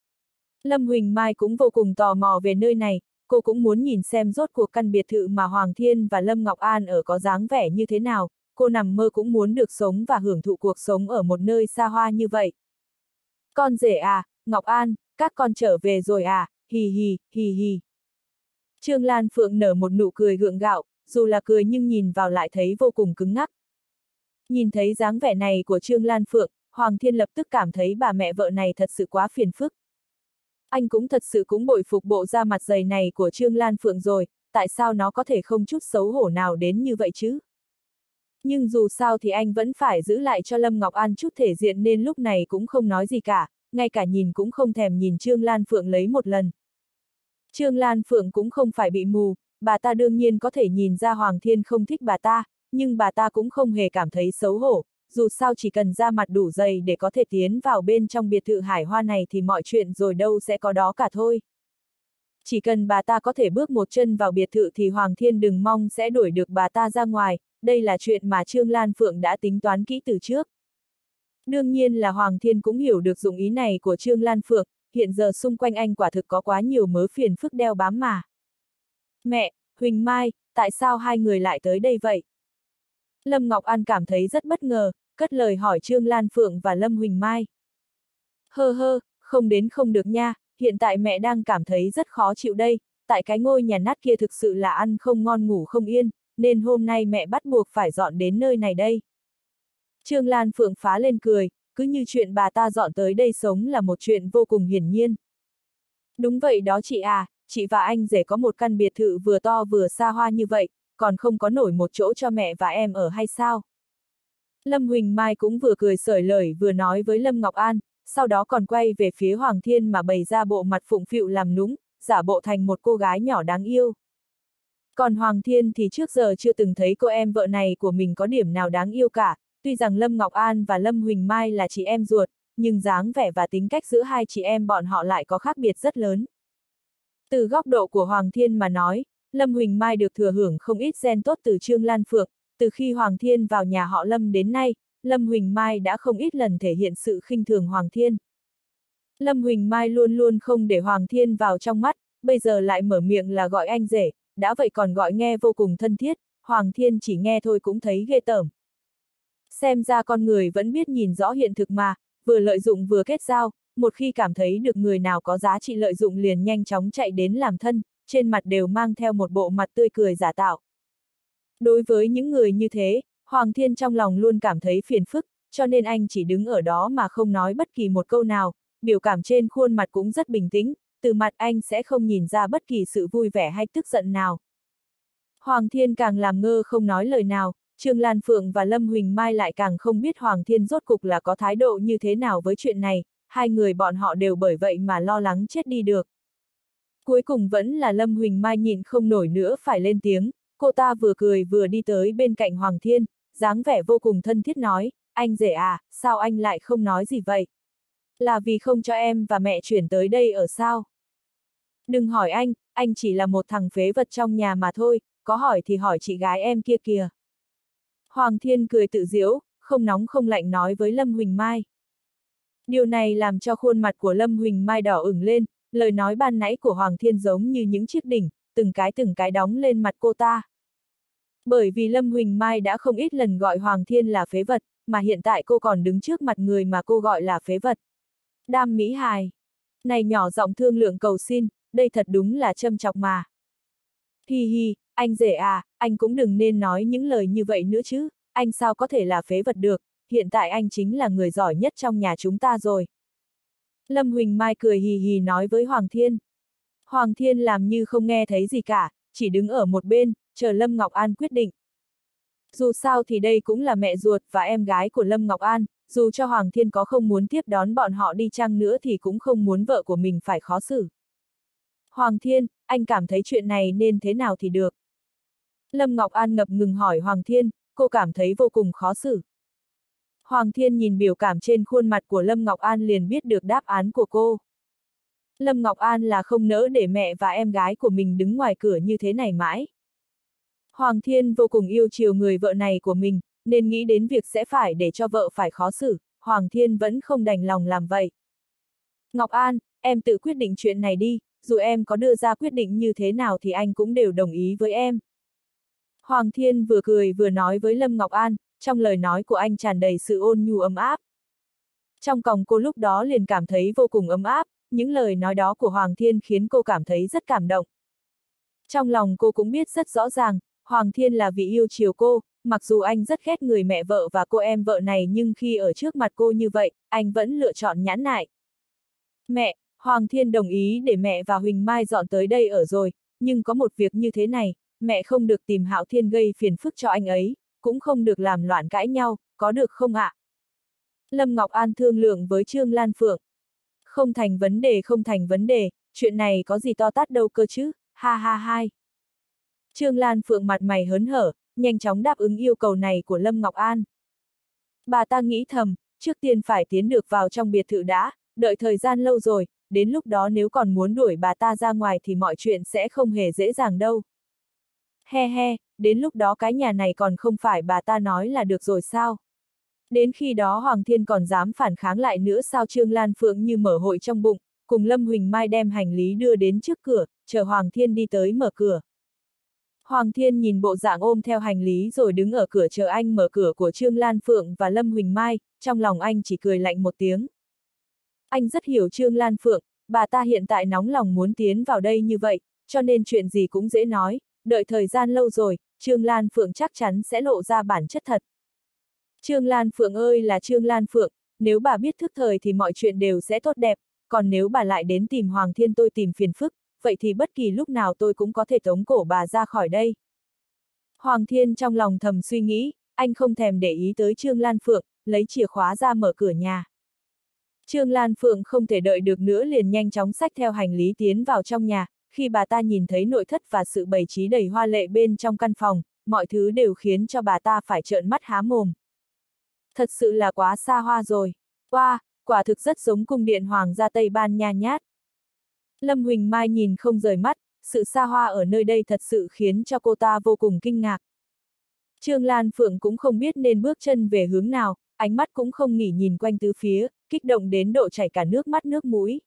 Lâm Huỳnh Mai cũng vô cùng tò mò về nơi này, cô cũng muốn nhìn xem rốt cuộc căn biệt thự mà Hoàng Thiên và Lâm Ngọc An ở có dáng vẻ như thế nào, cô nằm mơ cũng muốn được sống và hưởng thụ cuộc sống ở một nơi xa hoa như vậy. Con rể à, Ngọc An, các con trở về rồi à, hì hì, hì hì. Trương Lan Phượng nở một nụ cười gượng gạo, dù là cười nhưng nhìn vào lại thấy vô cùng cứng ngắc. Nhìn thấy dáng vẻ này của Trương Lan Phượng, Hoàng Thiên lập tức cảm thấy bà mẹ vợ này thật sự quá phiền phức. Anh cũng thật sự cũng bội phục bộ da mặt dày này của Trương Lan Phượng rồi, tại sao nó có thể không chút xấu hổ nào đến như vậy chứ? Nhưng dù sao thì anh vẫn phải giữ lại cho Lâm Ngọc An chút thể diện nên lúc này cũng không nói gì cả, ngay cả nhìn cũng không thèm nhìn Trương Lan Phượng lấy một lần. Trương Lan Phượng cũng không phải bị mù, bà ta đương nhiên có thể nhìn ra Hoàng Thiên không thích bà ta, nhưng bà ta cũng không hề cảm thấy xấu hổ, dù sao chỉ cần da mặt đủ dày để có thể tiến vào bên trong biệt thự Hải Hoa này thì mọi chuyện rồi đâu sẽ có đó cả thôi. Chỉ cần bà ta có thể bước một chân vào biệt thự thì Hoàng Thiên đừng mong sẽ đuổi được bà ta ra ngoài, đây là chuyện mà Trương Lan Phượng đã tính toán kỹ từ trước. Đương nhiên là Hoàng Thiên cũng hiểu được dụng ý này của Trương Lan Phượng, hiện giờ xung quanh anh quả thực có quá nhiều mớ phiền phức đeo bám mà. Mẹ, Huỳnh Mai, tại sao hai người lại tới đây vậy? Lâm Ngọc An cảm thấy rất bất ngờ, cất lời hỏi Trương Lan Phượng và Lâm Huỳnh Mai. Không đến không được nha, hiện tại mẹ đang cảm thấy rất khó chịu đây, tại cái ngôi nhà nát kia thực sự là ăn không ngon ngủ không yên, nên hôm nay mẹ bắt buộc phải dọn đến nơi này đây. Trương Lan Phượng phá lên cười, cứ như chuyện bà ta dọn tới đây sống là một chuyện vô cùng hiển nhiên. Đúng vậy đó chị à, chị và anh rể có một căn biệt thự vừa to vừa xa hoa như vậy, còn không có nổi một chỗ cho mẹ và em ở hay sao? Lâm Huỳnh Mai cũng vừa cười xởi lởi vừa nói với Lâm Ngọc An, sau đó còn quay về phía Hoàng Thiên mà bày ra bộ mặt phụng phịu làm nũng, giả bộ thành một cô gái nhỏ đáng yêu. Còn Hoàng Thiên thì trước giờ chưa từng thấy cô em vợ này của mình có điểm nào đáng yêu cả, tuy rằng Lâm Ngọc An và Lâm Huỳnh Mai là chị em ruột, nhưng dáng vẻ và tính cách giữa hai chị em bọn họ lại có khác biệt rất lớn. Từ góc độ của Hoàng Thiên mà nói, Lâm Huỳnh Mai được thừa hưởng không ít gen tốt từ Trương Lan Phượng, từ khi Hoàng Thiên vào nhà họ Lâm đến nay, Lâm Huỳnh Mai đã không ít lần thể hiện sự khinh thường Hoàng Thiên. Lâm Huỳnh Mai luôn luôn không để Hoàng Thiên vào trong mắt, bây giờ lại mở miệng là gọi anh rể, đã vậy còn gọi nghe vô cùng thân thiết, Hoàng Thiên chỉ nghe thôi cũng thấy ghê tởm. Xem ra con người vẫn biết nhìn rõ hiện thực mà, vừa lợi dụng vừa kết giao, một khi cảm thấy được người nào có giá trị lợi dụng liền nhanh chóng chạy đến làm thân, trên mặt đều mang theo một bộ mặt tươi cười giả tạo. Đối với những người như thế, Hoàng Thiên trong lòng luôn cảm thấy phiền phức, cho nên anh chỉ đứng ở đó mà không nói bất kỳ một câu nào, biểu cảm trên khuôn mặt cũng rất bình tĩnh, từ mặt anh sẽ không nhìn ra bất kỳ sự vui vẻ hay tức giận nào. Hoàng Thiên càng làm ngơ không nói lời nào, Trương Lan Phượng và Lâm Huỳnh Mai lại càng không biết Hoàng Thiên rốt cục là có thái độ như thế nào với chuyện này, hai người bọn họ đều bởi vậy mà lo lắng chết đi được. Cuối cùng vẫn là Lâm Huỳnh Mai nhịn không nổi nữa phải lên tiếng, cô ta vừa cười vừa đi tới bên cạnh Hoàng Thiên, dáng vẻ vô cùng thân thiết nói, anh rể à, sao anh lại không nói gì vậy? Là vì không cho em và mẹ chuyển tới đây ở sao? Đừng hỏi anh chỉ là một thằng phế vật trong nhà mà thôi, có hỏi thì hỏi chị gái em kia kìa. Hoàng Thiên cười tự giễu, không nóng không lạnh nói với Lâm Huỳnh Mai. Điều này làm cho khuôn mặt của Lâm Huỳnh Mai đỏ ửng lên, lời nói ban nãy của Hoàng Thiên giống như những chiếc đỉnh, từng cái đóng lên mặt cô ta. Bởi vì Lâm Huỳnh Mai đã không ít lần gọi Hoàng Thiên là phế vật, mà hiện tại cô còn đứng trước mặt người mà cô gọi là phế vật. Đam mỹ hài. Này nhỏ giọng thương lượng cầu xin, đây thật đúng là châm chọc mà. Hi hi, anh rể à, anh cũng đừng nên nói những lời như vậy nữa chứ, anh sao có thể là phế vật được, hiện tại anh chính là người giỏi nhất trong nhà chúng ta rồi. Lâm Huỳnh Mai cười hì hì nói với Hoàng Thiên. Hoàng Thiên làm như không nghe thấy gì cả, chỉ đứng ở một bên, chờ Lâm Ngọc An quyết định. Dù sao thì đây cũng là mẹ ruột và em gái của Lâm Ngọc An, dù cho Hoàng Thiên có không muốn tiếp đón bọn họ đi chăng nữa thì cũng không muốn vợ của mình phải khó xử. Hoàng Thiên, anh cảm thấy chuyện này nên thế nào thì được? Lâm Ngọc An ngập ngừng hỏi Hoàng Thiên, cô cảm thấy vô cùng khó xử. Hoàng Thiên nhìn biểu cảm trên khuôn mặt của Lâm Ngọc An liền biết được đáp án của cô. Lâm Ngọc An là không nỡ để mẹ và em gái của mình đứng ngoài cửa như thế này mãi. Hoàng Thiên vô cùng yêu chiều người vợ này của mình, nên nghĩ đến việc sẽ phải để cho vợ phải khó xử, Hoàng Thiên vẫn không đành lòng làm vậy. Ngọc An, em tự quyết định chuyện này đi, dù em có đưa ra quyết định như thế nào thì anh cũng đều đồng ý với em. Hoàng Thiên vừa cười vừa nói với Lâm Ngọc An, trong lời nói của anh tràn đầy sự ôn nhu ấm áp. Trong lòng cô lúc đó liền cảm thấy vô cùng ấm áp, những lời nói đó của Hoàng Thiên khiến cô cảm thấy rất cảm động. Trong lòng cô cũng biết rất rõ ràng, Hoàng Thiên là vì yêu chiều cô, mặc dù anh rất ghét người mẹ vợ và cô em vợ này nhưng khi ở trước mặt cô như vậy, anh vẫn lựa chọn nhẫn nại. Mẹ, Hoàng Thiên đồng ý để mẹ và Huỳnh Mai dọn tới đây ở rồi, nhưng có một việc như thế này, mẹ không được tìm Hạo Thiên gây phiền phức cho anh ấy, cũng không được làm loạn cãi nhau, có được không ạ? Lâm Ngọc An thương lượng với Trương Lan Phượng. Không thành vấn đề, chuyện này có gì to tát đâu cơ chứ, ha ha hai. Trương Lan Phượng mặt mày hớn hở, nhanh chóng đáp ứng yêu cầu này của Lâm Ngọc An. Bà ta nghĩ thầm, trước tiên phải tiến được vào trong biệt thự đã, đợi thời gian lâu rồi, đến lúc đó nếu còn muốn đuổi bà ta ra ngoài thì mọi chuyện sẽ không hề dễ dàng đâu. He he, đến lúc đó cái nhà này còn không phải bà ta nói là được rồi sao? Đến khi đó Hoàng Thiên còn dám phản kháng lại nữa sao? Trương Lan Phượng như mở hội trong bụng, cùng Lâm Huỳnh Mai đem hành lý đưa đến trước cửa, chờ Hoàng Thiên đi tới mở cửa. Hoàng Thiên nhìn bộ dạng ôm theo hành lý rồi đứng ở cửa chờ anh mở cửa của Trương Lan Phượng và Lâm Huỳnh Mai, trong lòng anh chỉ cười lạnh một tiếng. Anh rất hiểu Trương Lan Phượng, bà ta hiện tại nóng lòng muốn tiến vào đây như vậy, cho nên chuyện gì cũng dễ nói, đợi thời gian lâu rồi, Trương Lan Phượng chắc chắn sẽ lộ ra bản chất thật. Trương Lan Phượng ơi là Trương Lan Phượng, nếu bà biết thức thời thì mọi chuyện đều sẽ tốt đẹp, còn nếu bà lại đến tìm Hoàng Thiên tôi tìm phiền phức, vậy thì bất kỳ lúc nào tôi cũng có thể tống cổ bà ra khỏi đây. Hoàng Thiên trong lòng thầm suy nghĩ, anh không thèm để ý tới Trương Lan Phượng, lấy chìa khóa ra mở cửa nhà. Trương Lan Phượng không thể đợi được nữa liền nhanh chóng xách theo hành lý tiến vào trong nhà, khi bà ta nhìn thấy nội thất và sự bày trí đầy hoa lệ bên trong căn phòng, mọi thứ đều khiến cho bà ta phải trợn mắt há mồm. Thật sự là quá xa hoa rồi. Wow, quả thực rất giống cung điện Hoàng gia Tây Ban Nha nhát. Lâm Huỳnh Mai nhìn không rời mắt, sự xa hoa ở nơi đây thật sự khiến cho cô ta vô cùng kinh ngạc. Trương Lan Phượng cũng không biết nên bước chân về hướng nào, ánh mắt cũng không nghỉ nhìn quanh tứ phía, kích động đến độ chảy cả nước mắt nước mũi.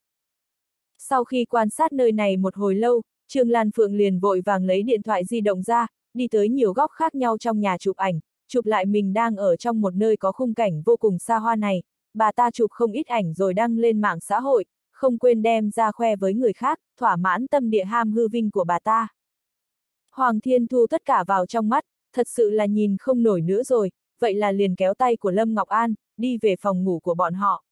Sau khi quan sát nơi này một hồi lâu, Trương Lan Phượng liền vội vàng lấy điện thoại di động ra, đi tới nhiều góc khác nhau trong nhà chụp ảnh, chụp lại mình đang ở trong một nơi có khung cảnh vô cùng xa hoa này, bà ta chụp không ít ảnh rồi đăng lên mạng xã hội, không quên đem ra khoe với người khác, thỏa mãn tâm địa ham hư vinh của bà ta. Hoàng Thiên thu tất cả vào trong mắt, thật sự là nhìn không nổi nữa rồi, vậy là liền kéo tay của Lâm Ngọc An, đi về phòng ngủ của bọn họ.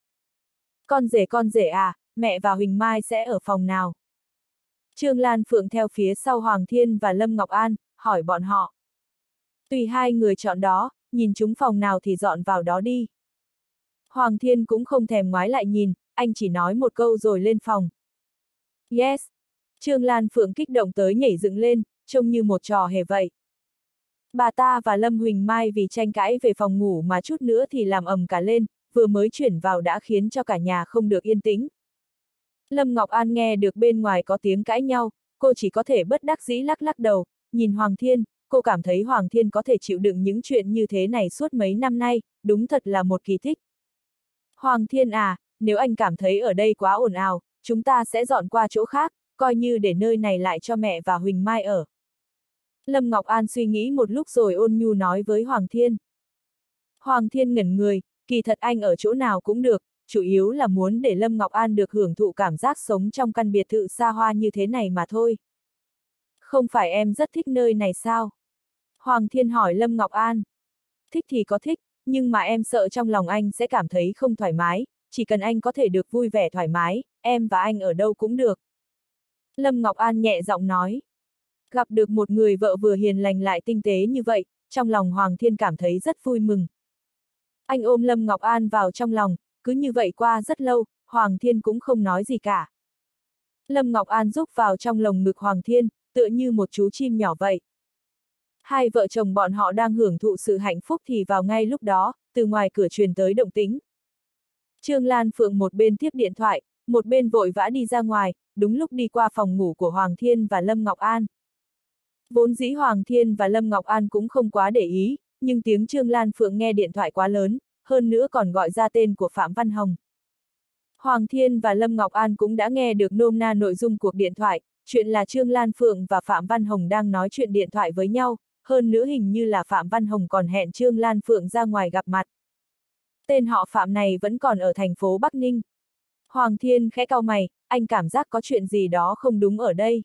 Con rể à, mẹ và Huỳnh Mai sẽ ở phòng nào? Trương Lan Phượng theo phía sau Hoàng Thiên và Lâm Ngọc An, hỏi bọn họ. Tùy hai người chọn đó, nhìn chúng phòng nào thì dọn vào đó đi. Hoàng Thiên cũng không thèm ngoái lại nhìn, anh chỉ nói một câu rồi lên phòng. Yes. Trương Lan Phượng kích động tới nhảy dựng lên, trông như một trò hề vậy. Bà ta và Lâm Huỳnh Mai vì tranh cãi về phòng ngủ mà chút nữa thì làm ầm cả lên, vừa mới chuyển vào đã khiến cho cả nhà không được yên tĩnh. Lâm Ngọc An nghe được bên ngoài có tiếng cãi nhau, cô chỉ có thể bất đắc dĩ lắc lắc đầu, nhìn Hoàng Thiên, cô cảm thấy Hoàng Thiên có thể chịu đựng những chuyện như thế này suốt mấy năm nay, đúng thật là một kỳ tích. Hoàng Thiên à, nếu anh cảm thấy ở đây quá ồn ào, chúng ta sẽ dọn qua chỗ khác, coi như để nơi này lại cho mẹ và Huỳnh Mai ở. Lâm Ngọc An suy nghĩ một lúc rồi ôn nhu nói với Hoàng Thiên. Hoàng Thiên ngẩn người, kỳ thật anh ở chỗ nào cũng được, chủ yếu là muốn để Lâm Ngọc An được hưởng thụ cảm giác sống trong căn biệt thự xa hoa như thế này mà thôi. Không phải em rất thích nơi này sao? Hoàng Thiên hỏi Lâm Ngọc An. Thích thì có thích, nhưng mà em sợ trong lòng anh sẽ cảm thấy không thoải mái, chỉ cần anh có thể được vui vẻ thoải mái, em và anh ở đâu cũng được. Lâm Ngọc An nhẹ giọng nói. Gặp được một người vợ vừa hiền lành lại tinh tế như vậy, trong lòng Hoàng Thiên cảm thấy rất vui mừng. Anh ôm Lâm Ngọc An vào trong lòng, cứ như vậy qua rất lâu, Hoàng Thiên cũng không nói gì cả. Lâm Ngọc An rúc vào trong lồng ngực Hoàng Thiên, tựa như một chú chim nhỏ vậy. Hai vợ chồng bọn họ đang hưởng thụ sự hạnh phúc thì vào ngay lúc đó, từ ngoài cửa truyền tới động tĩnh. Trương Lan Phượng một bên tiếp điện thoại, một bên vội vã đi ra ngoài, đúng lúc đi qua phòng ngủ của Hoàng Thiên và Lâm Ngọc An. Vốn dĩ Hoàng Thiên và Lâm Ngọc An cũng không quá để ý, nhưng tiếng Trương Lan Phượng nghe điện thoại quá lớn, hơn nữa còn gọi ra tên của Phạm Văn Hồng. Hoàng Thiên và Lâm Ngọc An cũng đã nghe được nôm na nội dung cuộc điện thoại, chuyện là Trương Lan Phượng và Phạm Văn Hồng đang nói chuyện điện thoại với nhau, hơn nữa hình như là Phạm Văn Hồng còn hẹn Trương Lan Phượng ra ngoài gặp mặt. Tên họ Phạm này vẫn còn ở thành phố Bắc Ninh. Hoàng Thiên khẽ cau mày, anh cảm giác có chuyện gì đó không đúng ở đây.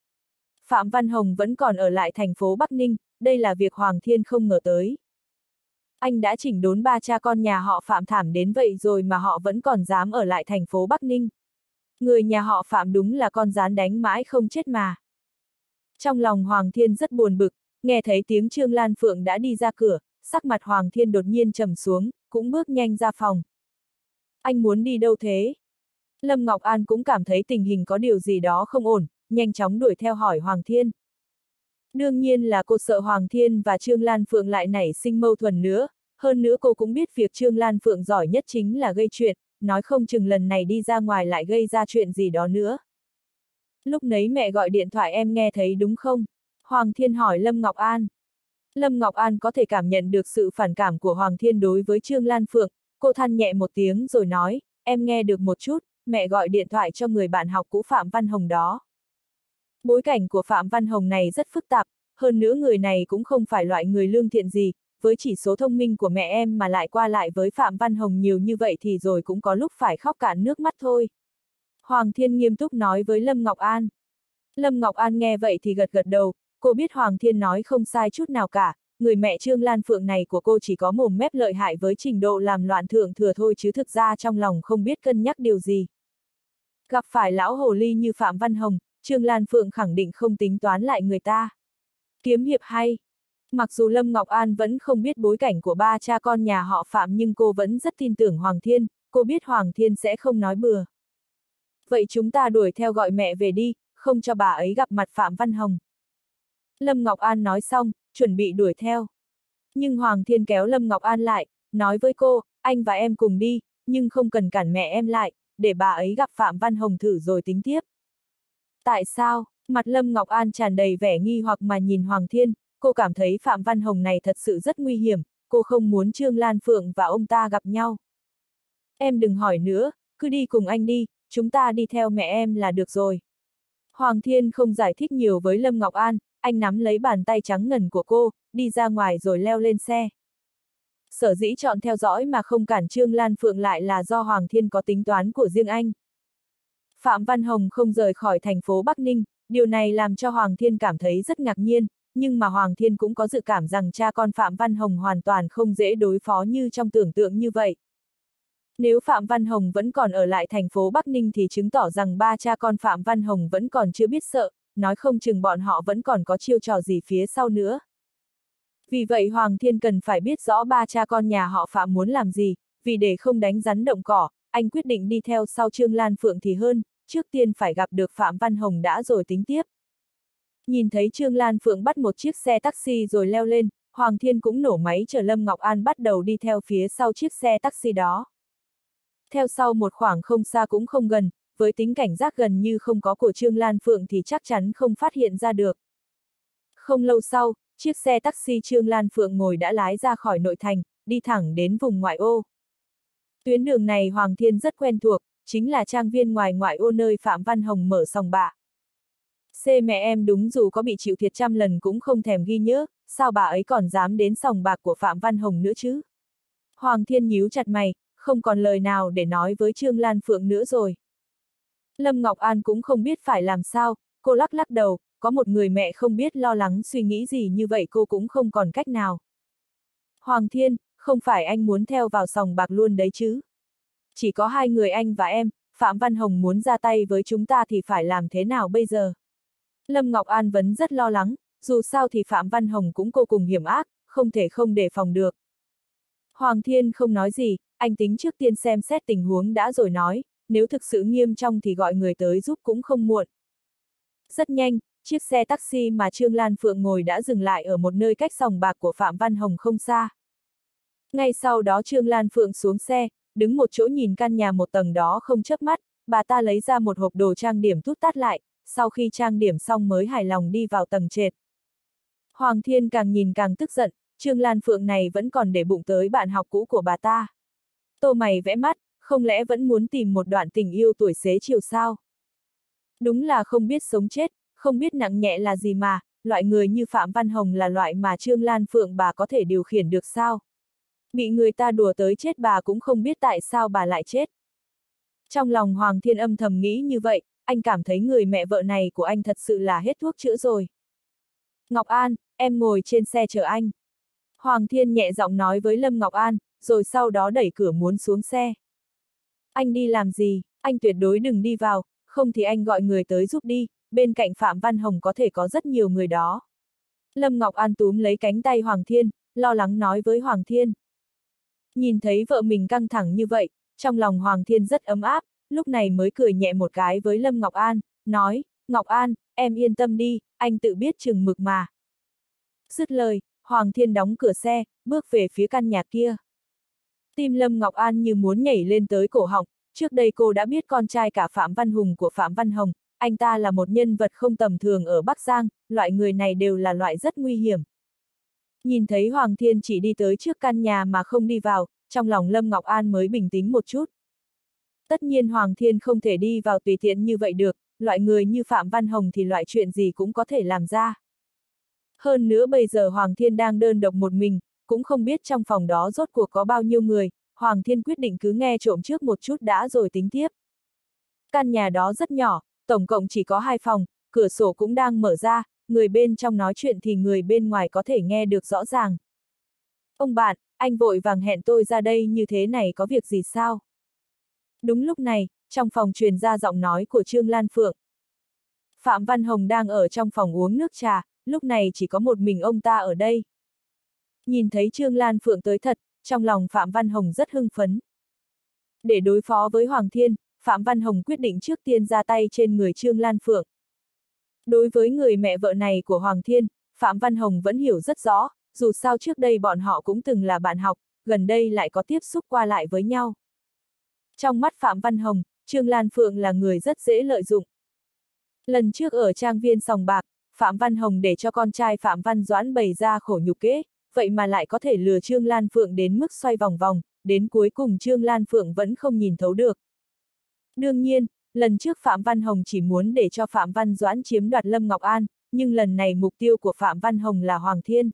Phạm Văn Hồng vẫn còn ở lại thành phố Bắc Ninh, đây là việc Hoàng Thiên không ngờ tới. Anh đã chỉnh đốn ba cha con nhà họ Phạm thảm đến vậy rồi mà họ vẫn còn dám ở lại thành phố Bắc Ninh. Người nhà họ Phạm đúng là con rán đánh mãi không chết mà. Trong lòng Hoàng Thiên rất buồn bực, nghe thấy tiếng Trương Lan Phượng đã đi ra cửa, sắc mặt Hoàng Thiên đột nhiên trầm xuống, cũng bước nhanh ra phòng. Anh muốn đi đâu thế? Lâm Ngọc An cũng cảm thấy tình hình có điều gì đó không ổn, nhanh chóng đuổi theo hỏi Hoàng Thiên. Đương nhiên là cô sợ Hoàng Thiên và Trương Lan Phượng lại nảy sinh mâu thuẫn nữa, hơn nữa cô cũng biết việc Trương Lan Phượng giỏi nhất chính là gây chuyện, nói không chừng lần này đi ra ngoài lại gây ra chuyện gì đó nữa. Lúc nấy mẹ gọi điện thoại em nghe thấy đúng không? Hoàng Thiên hỏi Lâm Ngọc An. Lâm Ngọc An có thể cảm nhận được sự phản cảm của Hoàng Thiên đối với Trương Lan Phượng, cô than nhẹ một tiếng rồi nói, em nghe được một chút, mẹ gọi điện thoại cho người bạn học cũ Phạm Văn Hồng đó. Bối cảnh của Phạm Văn Hồng này rất phức tạp, hơn nữa người này cũng không phải loại người lương thiện gì, với chỉ số thông minh của mẹ em mà lại qua lại với Phạm Văn Hồng nhiều như vậy thì rồi cũng có lúc phải khóc cạn nước mắt thôi. Hoàng Thiên nghiêm túc nói với Lâm Ngọc An. Lâm Ngọc An nghe vậy thì gật gật đầu, cô biết Hoàng Thiên nói không sai chút nào cả, người mẹ Trương Lan Phượng này của cô chỉ có mồm mép lợi hại với trình độ làm loạn thượng thừa thôi chứ thực ra trong lòng không biết cân nhắc điều gì. Gặp phải lão hồ ly như Phạm Văn Hồng, Trương Lan Phượng khẳng định không tính toán lại người ta. Kiếm hiệp hay. Mặc dù Lâm Ngọc An vẫn không biết bối cảnh của ba cha con nhà họ Phạm nhưng cô vẫn rất tin tưởng Hoàng Thiên, cô biết Hoàng Thiên sẽ không nói bừa. Vậy chúng ta đuổi theo gọi mẹ về đi, không cho bà ấy gặp mặt Phạm Văn Hồng. Lâm Ngọc An nói xong, chuẩn bị đuổi theo. Nhưng Hoàng Thiên kéo Lâm Ngọc An lại, nói với cô, anh và em cùng đi, nhưng không cần cản mẹ em lại, để bà ấy gặp Phạm Văn Hồng thử rồi tính tiếp. Tại sao? Mặt Lâm Ngọc An tràn đầy vẻ nghi hoặc mà nhìn Hoàng Thiên, cô cảm thấy Phạm Văn Hồng này thật sự rất nguy hiểm, cô không muốn Trương Lan Phượng và ông ta gặp nhau. Em đừng hỏi nữa, cứ đi cùng anh đi, chúng ta đi theo mẹ em là được rồi. Hoàng Thiên không giải thích nhiều với Lâm Ngọc An, anh nắm lấy bàn tay trắng ngần của cô, đi ra ngoài rồi leo lên xe. Sở dĩ chọn theo dõi mà không cản Trương Lan Phượng lại là do Hoàng Thiên có tính toán của riêng anh. Phạm Văn Hồng không rời khỏi thành phố Bắc Ninh, điều này làm cho Hoàng Thiên cảm thấy rất ngạc nhiên, nhưng mà Hoàng Thiên cũng có dự cảm rằng cha con Phạm Văn Hồng hoàn toàn không dễ đối phó như trong tưởng tượng như vậy. Nếu Phạm Văn Hồng vẫn còn ở lại thành phố Bắc Ninh thì chứng tỏ rằng ba cha con Phạm Văn Hồng vẫn còn chưa biết sợ, nói không chừng bọn họ vẫn còn có chiêu trò gì phía sau nữa. Vì vậy Hoàng Thiên cần phải biết rõ ba cha con nhà họ Phạm muốn làm gì, vì để không đánh rắn động cỏ, anh quyết định đi theo sau Trương Lan Phượng thì hơn, trước tiên phải gặp được Phạm Văn Hồng đã rồi tính tiếp. Nhìn thấy Trương Lan Phượng bắt một chiếc xe taxi rồi leo lên, Hoàng Thiên cũng nổ máy chờ Lâm Ngọc An bắt đầu đi theo phía sau chiếc xe taxi đó. Theo sau một khoảng không xa cũng không gần, với tính cảnh giác gần như không có của Trương Lan Phượng thì chắc chắn không phát hiện ra được. Không lâu sau, chiếc xe taxi Trương Lan Phượng ngồi đã lái ra khỏi nội thành, đi thẳng đến vùng ngoại ô. Tuyến đường này Hoàng Thiên rất quen thuộc, chính là trang viên ngoại ô nơi Phạm Văn Hồng mở sòng bạc. Mẹ em đúng dù có bị chịu thiệt trăm lần cũng không thèm ghi nhớ, sao bà ấy còn dám đến sòng bạc của Phạm Văn Hồng nữa chứ? Hoàng Thiên nhíu chặt mày, không còn lời nào để nói với Trương Lan Phượng nữa rồi. Lâm Ngọc An cũng không biết phải làm sao, cô lắc lắc đầu, có một người mẹ không biết lo lắng suy nghĩ gì như vậy cô cũng không còn cách nào. Hoàng Thiên, không phải anh muốn theo vào sòng bạc luôn đấy chứ? Chỉ có hai người anh và em, Phạm Văn Hồng muốn ra tay với chúng ta thì phải làm thế nào bây giờ? Lâm Ngọc An vẫn rất lo lắng, dù sao thì Phạm Văn Hồng cũng vô cùng hiểm ác, không thể không đề phòng được. Hoàng Thiên không nói gì, anh tính trước tiên xem xét tình huống đã rồi nói, nếu thực sự nghiêm trọng thì gọi người tới giúp cũng không muộn. Rất nhanh, chiếc xe taxi mà Trương Lan Phượng ngồi đã dừng lại ở một nơi cách sòng bạc của Phạm Văn Hồng không xa. Ngay sau đó Trương Lan Phượng xuống xe, đứng một chỗ nhìn căn nhà một tầng đó không chớp mắt, bà ta lấy ra một hộp đồ trang điểm tút tát lại, sau khi trang điểm xong mới hài lòng đi vào tầng trệt. Hoàng Thiên càng nhìn càng tức giận, Trương Lan Phượng này vẫn còn để bụng tới bạn học cũ của bà ta. Tô mày vẽ mắt, không lẽ vẫn muốn tìm một đoạn tình yêu tuổi xế chiều sao? Đúng là không biết sống chết, không biết nặng nhẹ là gì mà, loại người như Phạm Văn Hồng là loại mà Trương Lan Phượng bà có thể điều khiển được sao? Bị người ta đùa tới chết bà cũng không biết tại sao bà lại chết. Trong lòng Hoàng Thiên âm thầm nghĩ như vậy, anh cảm thấy người mẹ vợ này của anh thật sự là hết thuốc chữa rồi. Ngọc An, em ngồi trên xe chờ anh. Hoàng Thiên nhẹ giọng nói với Lâm Ngọc An, rồi sau đó đẩy cửa muốn xuống xe. Anh đi làm gì, anh tuyệt đối đừng đi vào, không thì anh gọi người tới giúp đi, bên cạnh Phạm Văn Hồng có thể có rất nhiều người đó. Lâm Ngọc An túm lấy cánh tay Hoàng Thiên, lo lắng nói với Hoàng Thiên. Nhìn thấy vợ mình căng thẳng như vậy, trong lòng Hoàng Thiên rất ấm áp, lúc này mới cười nhẹ một cái với Lâm Ngọc An, nói, Ngọc An, em yên tâm đi, anh tự biết chừng mực mà. Dứt lời, Hoàng Thiên đóng cửa xe, bước về phía căn nhà kia. Tim Lâm Ngọc An như muốn nhảy lên tới cổ họng, trước đây cô đã biết con trai cả Phạm Văn Hùng của Phạm Văn Hồng, anh ta là một nhân vật không tầm thường ở Bắc Giang, loại người này đều là loại rất nguy hiểm. Nhìn thấy Hoàng Thiên chỉ đi tới trước căn nhà mà không đi vào, trong lòng Lâm Ngọc An mới bình tĩnh một chút. Tất nhiên Hoàng Thiên không thể đi vào tùy tiện như vậy được, loại người như Phạm Văn Hồng thì loại chuyện gì cũng có thể làm ra. Hơn nữa bây giờ Hoàng Thiên đang đơn độc một mình, cũng không biết trong phòng đó rốt cuộc có bao nhiêu người, Hoàng Thiên quyết định cứ nghe trộm trước một chút đã rồi tính tiếp. Căn nhà đó rất nhỏ, tổng cộng chỉ có 2 phòng, cửa sổ cũng đang mở ra, người bên trong nói chuyện thì người bên ngoài có thể nghe được rõ ràng. Ông bạn, anh vội vàng hẹn tôi ra đây như thế này có việc gì sao? Đúng lúc này, trong phòng truyền ra giọng nói của Trương Lan Phượng. Phạm Văn Hồng đang ở trong phòng uống nước trà, lúc này chỉ có một mình ông ta ở đây. Nhìn thấy Trương Lan Phượng tới thật, trong lòng Phạm Văn Hồng rất hưng phấn. Để đối phó với Hoàng Thiên, Phạm Văn Hồng quyết định trước tiên ra tay trên người Trương Lan Phượng. Đối với người mẹ vợ này của Hoàng Thiên, Phạm Văn Hồng vẫn hiểu rất rõ, dù sao trước đây bọn họ cũng từng là bạn học, gần đây lại có tiếp xúc qua lại với nhau. Trong mắt Phạm Văn Hồng, Trương Lan Phượng là người rất dễ lợi dụng. Lần trước ở trang viên sòng bạc, Phạm Văn Hồng để cho con trai Phạm Văn Doãn bày ra khổ nhục kế, vậy mà lại có thể lừa Trương Lan Phượng đến mức xoay vòng vòng, đến cuối cùng Trương Lan Phượng vẫn không nhìn thấu được. Đương nhiên, lần trước Phạm Văn Hồng chỉ muốn để cho Phạm Văn Doãn chiếm đoạt Lâm Ngọc An, nhưng lần này mục tiêu của Phạm Văn Hồng là Hoàng Thiên.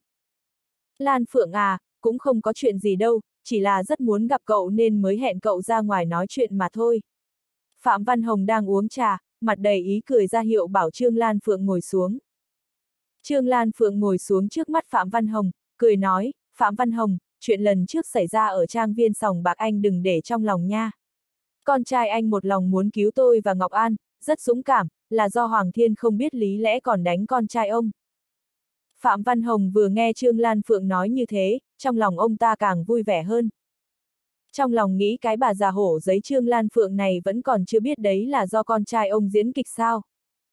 Lan Phượng à, cũng không có chuyện gì đâu, chỉ là rất muốn gặp cậu nên mới hẹn cậu ra ngoài nói chuyện mà thôi. Phạm Văn Hồng đang uống trà, mặt đầy ý cười ra hiệu bảo Trương Lan Phượng ngồi xuống. Trương Lan Phượng ngồi xuống trước mắt Phạm Văn Hồng, cười nói, Phạm Văn Hồng, chuyện lần trước xảy ra ở trang viên sòng bạc anh đừng để trong lòng nha. Con trai anh một lòng muốn cứu tôi và Ngọc An, rất dũng cảm, là do Hoàng Thiên không biết lý lẽ còn đánh con trai ông. Phạm Văn Hồng vừa nghe Trương Lan Phượng nói như thế, trong lòng ông ta càng vui vẻ hơn. Trong lòng nghĩ cái bà già hổ giấy Trương Lan Phượng này vẫn còn chưa biết đấy là do con trai ông diễn kịch sao.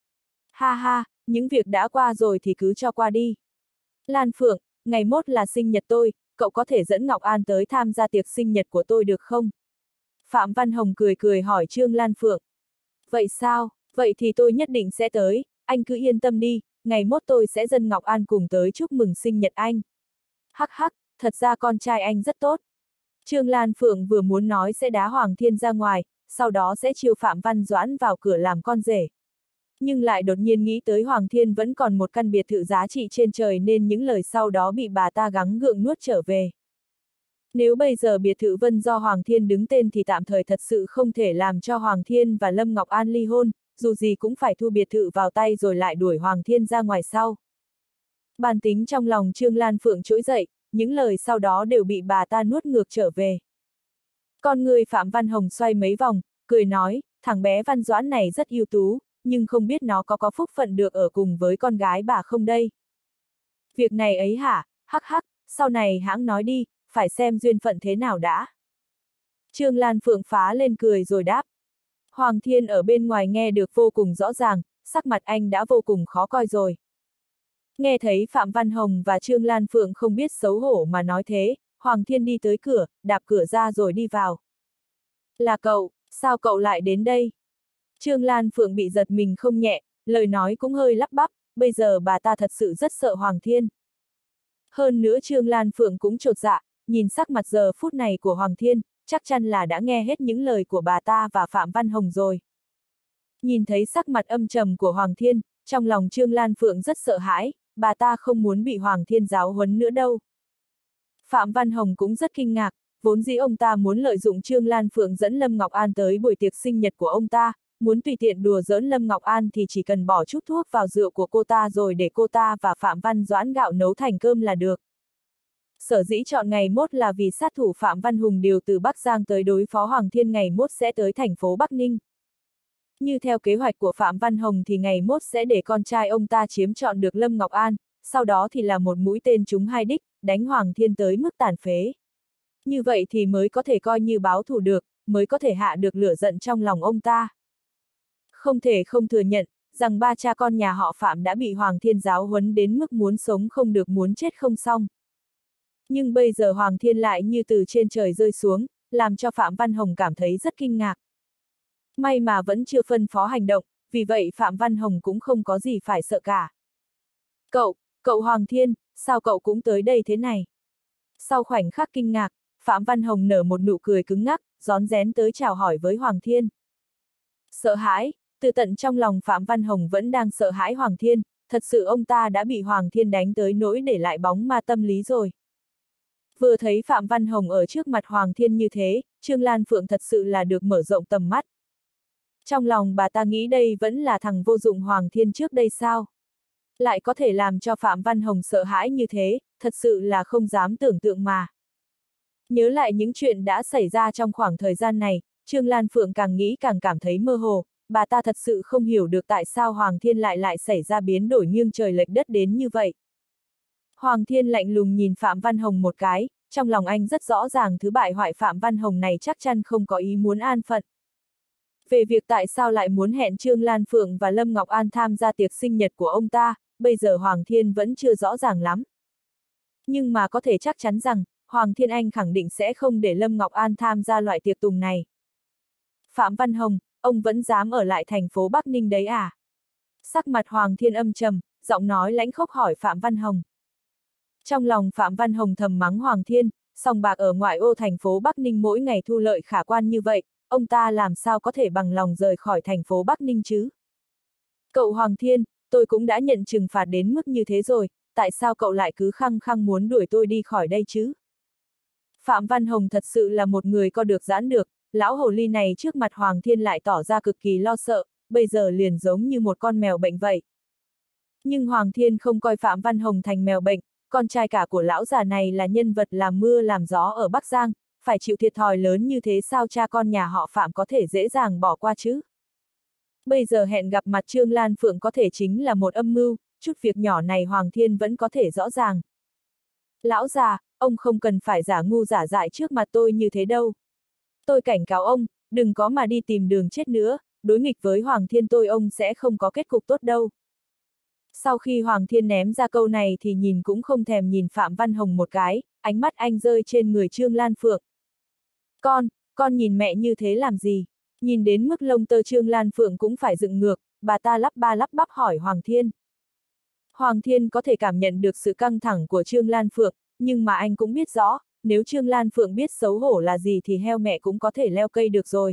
Ha ha, những việc đã qua rồi thì cứ cho qua đi. Lan Phượng, ngày mốt là sinh nhật tôi, cậu có thể dẫn Ngọc An tới tham gia tiệc sinh nhật của tôi được không? Phạm Văn Hồng cười cười hỏi Trương Lan Phượng. Vậy sao, vậy thì tôi nhất định sẽ tới, anh cứ yên tâm đi, ngày mốt tôi sẽ dẫn Ngọc An cùng tới chúc mừng sinh nhật anh. Hắc hắc, thật ra con trai anh rất tốt. Trương Lan Phượng vừa muốn nói sẽ đá Hoàng Thiên ra ngoài, sau đó sẽ chiêu Phạm Văn Doãn vào cửa làm con rể. Nhưng lại đột nhiên nghĩ tới Hoàng Thiên vẫn còn một căn biệt thự giá trị trên trời nên những lời sau đó bị bà ta gắng gượng nuốt trở về. Nếu bây giờ biệt thự Vân do Hoàng Thiên đứng tên thì tạm thời thật sự không thể làm cho Hoàng Thiên và Lâm Ngọc An ly hôn, dù gì cũng phải thu biệt thự vào tay rồi lại đuổi Hoàng Thiên ra ngoài sau. Bản tính trong lòng Trương Lan Phượng trỗi dậy, những lời sau đó đều bị bà ta nuốt ngược trở về. Con người Phạm Văn Hồng xoay mấy vòng, cười nói, thằng bé Văn Doãn này rất ưu tú, nhưng không biết nó có phúc phận được ở cùng với con gái bà không đây. Việc này ấy hả, hắc hắc, sau này hãng nói đi, phải xem duyên phận thế nào đã. Trương Lan Phượng phá lên cười rồi đáp. Hoàng Thiên ở bên ngoài nghe được vô cùng rõ ràng, sắc mặt anh đã vô cùng khó coi rồi. Nghe thấy Phạm Văn Hồng và Trương Lan Phượng không biết xấu hổ mà nói thế, Hoàng Thiên đi tới cửa, đạp cửa ra rồi đi vào. Là cậu, sao cậu lại đến đây? Trương Lan Phượng bị giật mình không nhẹ, lời nói cũng hơi lắp bắp, bây giờ bà ta thật sự rất sợ Hoàng Thiên. Hơn nữa Trương Lan Phượng cũng chột dạ, nhìn sắc mặt giờ phút này của Hoàng Thiên, chắc chắn là đã nghe hết những lời của bà ta và Phạm Văn Hồng rồi. Nhìn thấy sắc mặt âm trầm của Hoàng Thiên, trong lòng Trương Lan Phượng rất sợ hãi, bà ta không muốn bị Hoàng Thiên giáo huấn nữa đâu. Phạm Văn Hồng cũng rất kinh ngạc, vốn dĩ ông ta muốn lợi dụng Trương Lan Phượng dẫn Lâm Ngọc An tới buổi tiệc sinh nhật của ông ta, muốn tùy tiện đùa giỡn Lâm Ngọc An thì chỉ cần bỏ chút thuốc vào rượu của cô ta rồi để cô ta và Phạm Văn Doãn gạo nấu thành cơm là được. Sở dĩ chọn ngày mốt là vì sát thủ Phạm Văn Hùng điều từ Bắc Giang tới đối phó Hoàng Thiên ngày mốt sẽ tới thành phố Bắc Ninh. Như theo kế hoạch của Phạm Văn Hồng thì ngày mốt sẽ để con trai ông ta chiếm trọn được Lâm Ngọc An, sau đó thì là một mũi tên trúng hai đích, đánh Hoàng Thiên tới mức tàn phế. Như vậy thì mới có thể coi như báo thù được, mới có thể hạ được lửa giận trong lòng ông ta. Không thể không thừa nhận, rằng ba cha con nhà họ Phạm đã bị Hoàng Thiên giáo huấn đến mức muốn sống không được muốn chết không xong. Nhưng bây giờ Hoàng Thiên lại như từ trên trời rơi xuống, làm cho Phạm Văn Hồng cảm thấy rất kinh ngạc. May mà vẫn chưa phân phó hành động, vì vậy Phạm Văn Hồng cũng không có gì phải sợ cả. Cậu Hoàng Thiên, sao cậu cũng tới đây thế này? Sau khoảnh khắc kinh ngạc, Phạm Văn Hồng nở một nụ cười cứng ngắc, rón rén tới chào hỏi với Hoàng Thiên. Sợ hãi, từ tận trong lòng Phạm Văn Hồng vẫn đang sợ hãi Hoàng Thiên, thật sự ông ta đã bị Hoàng Thiên đánh tới nỗi để lại bóng ma tâm lý rồi. Vừa thấy Phạm Văn Hồng ở trước mặt Hoàng Thiên như thế, Trương Lan Phượng thật sự là được mở rộng tầm mắt. Trong lòng bà ta nghĩ đây vẫn là thằng vô dụng Hoàng Thiên trước đây sao? Lại có thể làm cho Phạm Văn Hồng sợ hãi như thế, thật sự là không dám tưởng tượng mà. Nhớ lại những chuyện đã xảy ra trong khoảng thời gian này, Trương Lan Phượng càng nghĩ càng cảm thấy mơ hồ, bà ta thật sự không hiểu được tại sao Hoàng Thiên lại xảy ra biến đổi nghiêng trời lệch đất đến như vậy. Hoàng Thiên lạnh lùng nhìn Phạm Văn Hồng một cái, trong lòng anh rất rõ ràng thứ bại hoại Phạm Văn Hồng này chắc chắn không có ý muốn an phận. Về việc tại sao lại muốn hẹn Trương Lan Phượng và Lâm Ngọc An tham gia tiệc sinh nhật của ông ta, bây giờ Hoàng Thiên vẫn chưa rõ ràng lắm. Nhưng mà có thể chắc chắn rằng, Hoàng Thiên Anh khẳng định sẽ không để Lâm Ngọc An tham gia loại tiệc tùng này. Phạm Văn Hồng, ông vẫn dám ở lại thành phố Bắc Ninh đấy à? Sắc mặt Hoàng Thiên âm trầm, giọng nói lãnh khốc hỏi Phạm Văn Hồng. Trong lòng Phạm Văn Hồng thầm mắng Hoàng Thiên, sòng bạc ở ngoại ô thành phố Bắc Ninh mỗi ngày thu lợi khả quan như vậy, ông ta làm sao có thể bằng lòng rời khỏi thành phố Bắc Ninh chứ? Cậu Hoàng Thiên, tôi cũng đã nhận trừng phạt đến mức như thế rồi, tại sao cậu lại cứ khăng khăng muốn đuổi tôi đi khỏi đây chứ? Phạm Văn Hồng thật sự là một người co được giãn được, lão hồ ly này trước mặt Hoàng Thiên lại tỏ ra cực kỳ lo sợ, bây giờ liền giống như một con mèo bệnh vậy. Nhưng Hoàng Thiên không coi Phạm Văn Hồng thành mèo bệnh, con trai cả của lão già này là nhân vật làm mưa làm gió ở Bắc Giang, phải chịu thiệt thòi lớn như thế sao cha con nhà họ Phạm có thể dễ dàng bỏ qua chứ? Bây giờ hẹn gặp mặt Trương Lan Phượng có thể chính là một âm mưu, chút việc nhỏ này Hoàng Thiên vẫn có thể rõ ràng. Lão già, ông không cần phải giả ngu giả dại trước mặt tôi như thế đâu, Tôi cảnh cáo ông, đừng có mà đi tìm đường chết nữa, đối nghịch với Hoàng Thiên tôi ông sẽ không có kết cục tốt đâu. Sau khi Hoàng Thiên ném ra câu này thì nhìn cũng không thèm nhìn Phạm Văn Hồng một cái, ánh mắt anh rơi trên người Trương Lan Phượng. Con nhìn mẹ như thế làm gì? Nhìn đến mức lông tơ Trương Lan Phượng cũng phải dựng ngược, bà ta lắp ba lắp bắp hỏi Hoàng Thiên. Hoàng Thiên có thể cảm nhận được sự căng thẳng của Trương Lan Phượng, nhưng mà anh cũng biết rõ, nếu Trương Lan Phượng biết xấu hổ là gì thì heo mẹ cũng có thể leo cây được rồi.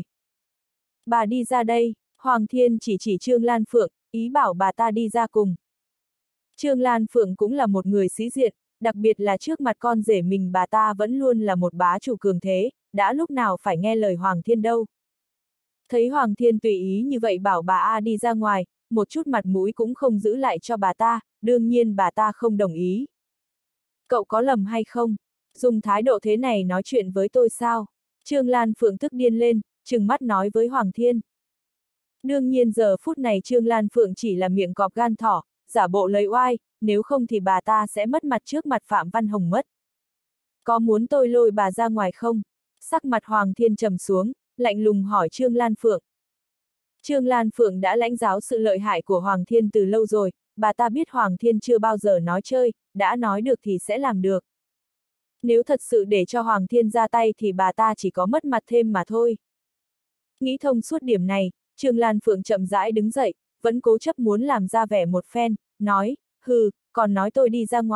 Bà đi ra đây, Hoàng Thiên chỉ Trương Lan Phượng, ý bảo bà ta đi ra cùng. Trương Lan Phượng cũng là một người sĩ diện, đặc biệt là trước mặt con rể mình bà ta vẫn luôn là một bá chủ cường thế, đã lúc nào phải nghe lời Hoàng Thiên đâu. Thấy Hoàng Thiên tùy ý như vậy bảo bà A đi ra ngoài, một chút mặt mũi cũng không giữ lại cho bà ta, đương nhiên bà ta không đồng ý. Cậu có lầm hay không? Dùng thái độ thế này nói chuyện với tôi sao? Trương Lan Phượng tức điên lên, trừng mắt nói với Hoàng Thiên. Đương nhiên giờ phút này Trương Lan Phượng chỉ là miệng cọp gan thỏ, giả bộ lấy oai, nếu không thì bà ta sẽ mất mặt trước mặt Phạm Văn Hồng mất. Có muốn tôi lôi bà ra ngoài không? Sắc mặt Hoàng Thiên trầm xuống, lạnh lùng hỏi Trương Lan Phượng. Trương Lan Phượng đã lãnh giáo sự lợi hại của Hoàng Thiên từ lâu rồi, bà ta biết Hoàng Thiên chưa bao giờ nói chơi, đã nói được thì sẽ làm được. Nếu thật sự để cho Hoàng Thiên ra tay thì bà ta chỉ có mất mặt thêm mà thôi. Nghĩ thông suốt điểm này, Trương Lan Phượng chậm rãi đứng dậy, vẫn cố chấp muốn làm ra vẻ một phen, nói, hừ, còn nói tôi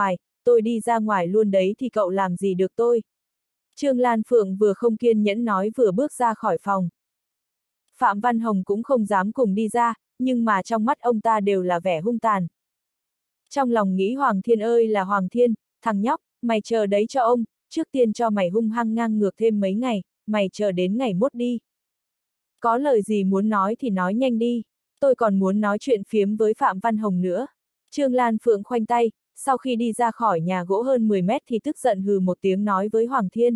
đi ra ngoài luôn đấy thì cậu làm gì được tôi. Trương Lan Phượng vừa không kiên nhẫn nói vừa bước ra khỏi phòng. Phạm Văn Hồng cũng không dám cùng đi ra, nhưng mà trong mắt ông ta đều là vẻ hung tàn. Trong lòng nghĩ Hoàng Thiên ơi là Hoàng Thiên, thằng nhóc, mày chờ đấy cho ông, trước tiên cho mày hung hăng ngang ngược thêm mấy ngày, mày chờ đến ngày mốt đi. Có lời gì muốn nói thì nói nhanh đi, tôi còn muốn nói chuyện phiếm với Phạm Văn Hồng nữa. Trương Lan Phượng khoanh tay, sau khi đi ra khỏi nhà gỗ hơn 10 mét thì tức giận hừ một tiếng nói với Hoàng Thiên.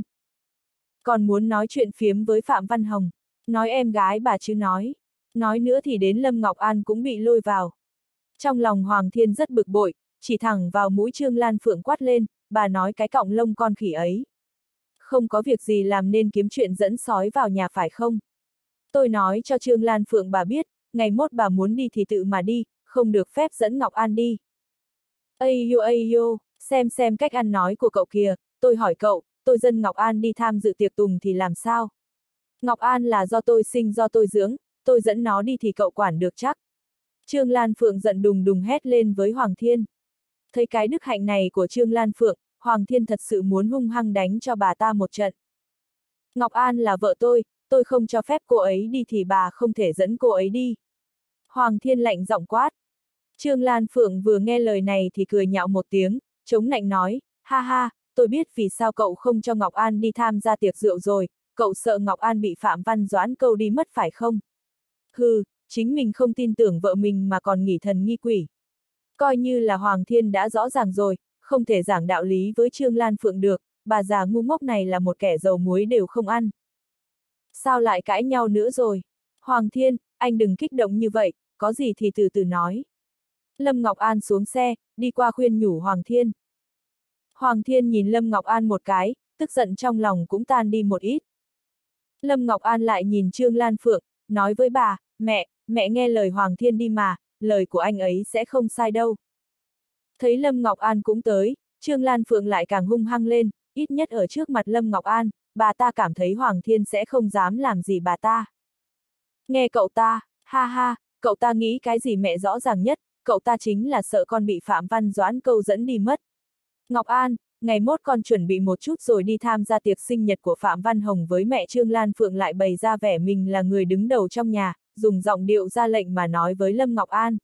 Còn muốn nói chuyện phiếm với Phạm Văn Hồng, nói em gái bà chứ nói nữa thì đến Lâm Ngọc An cũng bị lôi vào. Trong lòng Hoàng Thiên rất bực bội, chỉ thẳng vào mũi Trương Lan Phượng quát lên, bà nói cái cọng lông con khỉ ấy. Không có việc gì làm nên kiếm chuyện dẫn sói vào nhà phải không? Tôi nói cho Trương Lan Phượng bà biết, ngày mốt bà muốn đi thì tự mà đi, không được phép dẫn Ngọc An đi. Ây yo, xem cách ăn nói của cậu kìa, tôi hỏi cậu, tôi dẫn Ngọc An đi tham dự tiệc tùng thì làm sao? Ngọc An là do tôi sinh do tôi dưỡng, tôi dẫn nó đi thì cậu quản được chắc. Trương Lan Phượng giận đùng đùng hét lên với Hoàng Thiên. Thấy cái đức hạnh này của Trương Lan Phượng, Hoàng Thiên thật sự muốn hung hăng đánh cho bà ta một trận. Ngọc An là vợ tôi không cho phép cô ấy đi thì bà không thể dẫn cô ấy đi. Hoàng Thiên lạnh giọng quát. Trương Lan Phượng vừa nghe lời này thì cười nhạo một tiếng, chống nạnh nói, ha ha, tôi biết vì sao cậu không cho Ngọc An đi tham gia tiệc rượu rồi, cậu sợ Ngọc An bị Phạm Văn Doãn câu đi mất phải không? Hừ, chính mình không tin tưởng vợ mình mà còn nghỉ thần nghi quỷ. Coi như là Hoàng Thiên đã rõ ràng rồi, không thể giảng đạo lý với Trương Lan Phượng được, bà già ngu ngốc này là một kẻ dầu muối đều không ăn. Sao lại cãi nhau nữa rồi? Hoàng Thiên, anh đừng kích động như vậy, có gì thì từ từ nói. Lâm Ngọc An xuống xe, đi qua khuyên nhủ Hoàng Thiên. Hoàng Thiên nhìn Lâm Ngọc An một cái, tức giận trong lòng cũng tan đi một ít. Lâm Ngọc An lại nhìn Trương Lan Phượng, nói với bà, mẹ nghe lời Hoàng Thiên đi mà, lời của anh ấy sẽ không sai đâu. Thấy Lâm Ngọc An cũng tới, Trương Lan Phượng lại càng hung hăng lên, ít nhất ở trước mặt Lâm Ngọc An, bà ta cảm thấy Hoàng Thiên sẽ không dám làm gì bà ta. Nghe cậu ta, ha ha, cậu ta nghĩ cái gì mẹ rõ ràng nhất, cậu ta chính là sợ con bị Phạm Văn Doãn câu dẫn đi mất. Ngọc An, ngày mốt con chuẩn bị một chút rồi đi tham gia tiệc sinh nhật của Phạm Văn Hồng với mẹ. Trương Lan Phượng lại bày ra vẻ mình là người đứng đầu trong nhà, dùng giọng điệu ra lệnh mà nói với Lâm Ngọc An.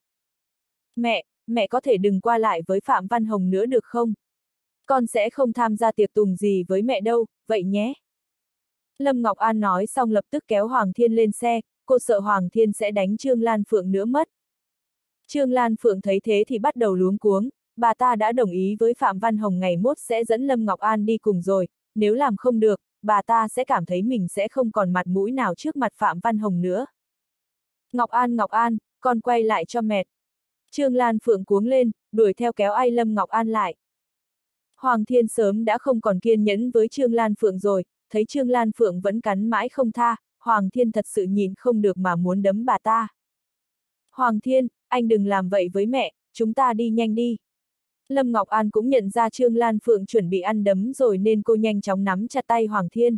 Mẹ có thể đừng qua lại với Phạm Văn Hồng nữa được không? Con sẽ không tham gia tiệc tùng gì với mẹ đâu, vậy nhé. Lâm Ngọc An nói xong lập tức kéo Hoàng Thiên lên xe, cô sợ Hoàng Thiên sẽ đánh Trương Lan Phượng nữa mất. Trương Lan Phượng thấy thế thì bắt đầu luống cuống, bà ta đã đồng ý với Phạm Văn Hồng ngày mốt sẽ dẫn Lâm Ngọc An đi cùng rồi, nếu làm không được, bà ta sẽ cảm thấy mình sẽ không còn mặt mũi nào trước mặt Phạm Văn Hồng nữa. Ngọc An, con quay lại cho mẹ. Trương Lan Phượng cuống lên, đuổi theo kéo ai Lâm Ngọc An lại. Hoàng Thiên sớm đã không còn kiên nhẫn với Trương Lan Phượng rồi, thấy Trương Lan Phượng vẫn cắn mãi không tha, Hoàng Thiên thật sự nhịn không được mà muốn đấm bà ta. Hoàng Thiên, anh đừng làm vậy với mẹ, chúng ta đi nhanh đi. Lâm Ngọc An cũng nhận ra Trương Lan Phượng chuẩn bị ăn đấm rồi nên cô nhanh chóng nắm chặt tay Hoàng Thiên.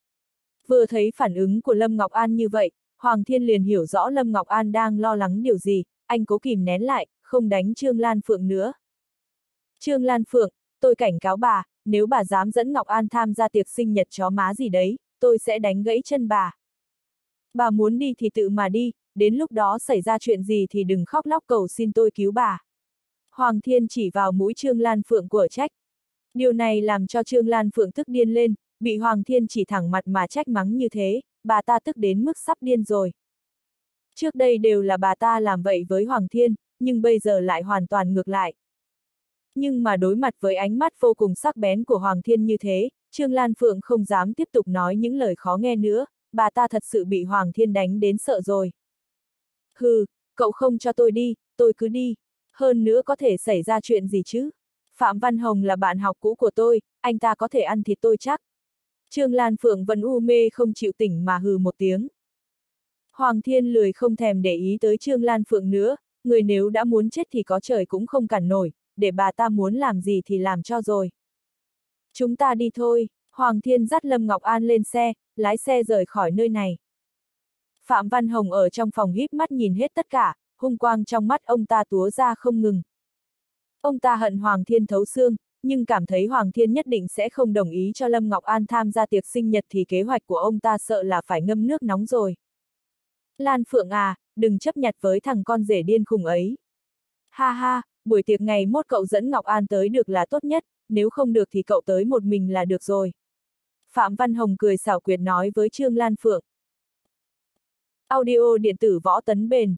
Vừa thấy phản ứng của Lâm Ngọc An như vậy, Hoàng Thiên liền hiểu rõ Lâm Ngọc An đang lo lắng điều gì, anh cố kìm nén lại, không đánh Trương Lan Phượng nữa. Trương Lan Phượng, tôi cảnh cáo bà, nếu bà dám dẫn Ngọc An tham gia tiệc sinh nhật chó má gì đấy, tôi sẽ đánh gãy chân bà. Bà muốn đi thì tự mà đi, đến lúc đó xảy ra chuyện gì thì đừng khóc lóc cầu xin tôi cứu bà. Hoàng Thiên chỉ vào mũi Trương Lan Phượng của trách. Điều này làm cho Trương Lan Phượng tức điên lên, bị Hoàng Thiên chỉ thẳng mặt mà trách mắng như thế, bà ta tức đến mức sắp điên rồi. Trước đây đều là bà ta làm vậy với Hoàng Thiên, nhưng bây giờ lại hoàn toàn ngược lại. Nhưng mà đối mặt với ánh mắt vô cùng sắc bén của Hoàng Thiên như thế, Trương Lan Phượng không dám tiếp tục nói những lời khó nghe nữa, bà ta thật sự bị Hoàng Thiên đánh đến sợ rồi. Hừ, cậu không cho tôi đi, tôi cứ đi. Hơn nữa có thể xảy ra chuyện gì chứ? Phạm Văn Hồng là bạn học cũ của tôi, anh ta có thể ăn thịt tôi chắc. Trương Lan Phượng vẫn u mê không chịu tỉnh mà hừ một tiếng. Hoàng Thiên lười không thèm để ý tới Trương Lan Phượng nữa, người nếu đã muốn chết thì có trời cũng không cản nổi, để bà ta muốn làm gì thì làm cho rồi. Chúng ta đi thôi, Hoàng Thiên dắt Lâm Ngọc An lên xe, lái xe rời khỏi nơi này. Phạm Văn Hồng ở trong phòng híp mắt nhìn hết tất cả, hung quang trong mắt ông ta túa ra không ngừng. Ông ta hận Hoàng Thiên thấu xương, nhưng cảm thấy Hoàng Thiên nhất định sẽ không đồng ý cho Lâm Ngọc An tham gia tiệc sinh nhật thì kế hoạch của ông ta sợ là phải ngâm nước nóng rồi. Lan Phượng à, đừng chấp nhặt với thằng con rể điên khùng ấy. Ha ha, buổi tiệc ngày mốt cậu dẫn Ngọc An tới được là tốt nhất, nếu không được thì cậu tới một mình là được rồi. Phạm Văn Hồng cười xảo quyệt nói với Trương Lan Phượng. Audio điện tử võ tấn bền.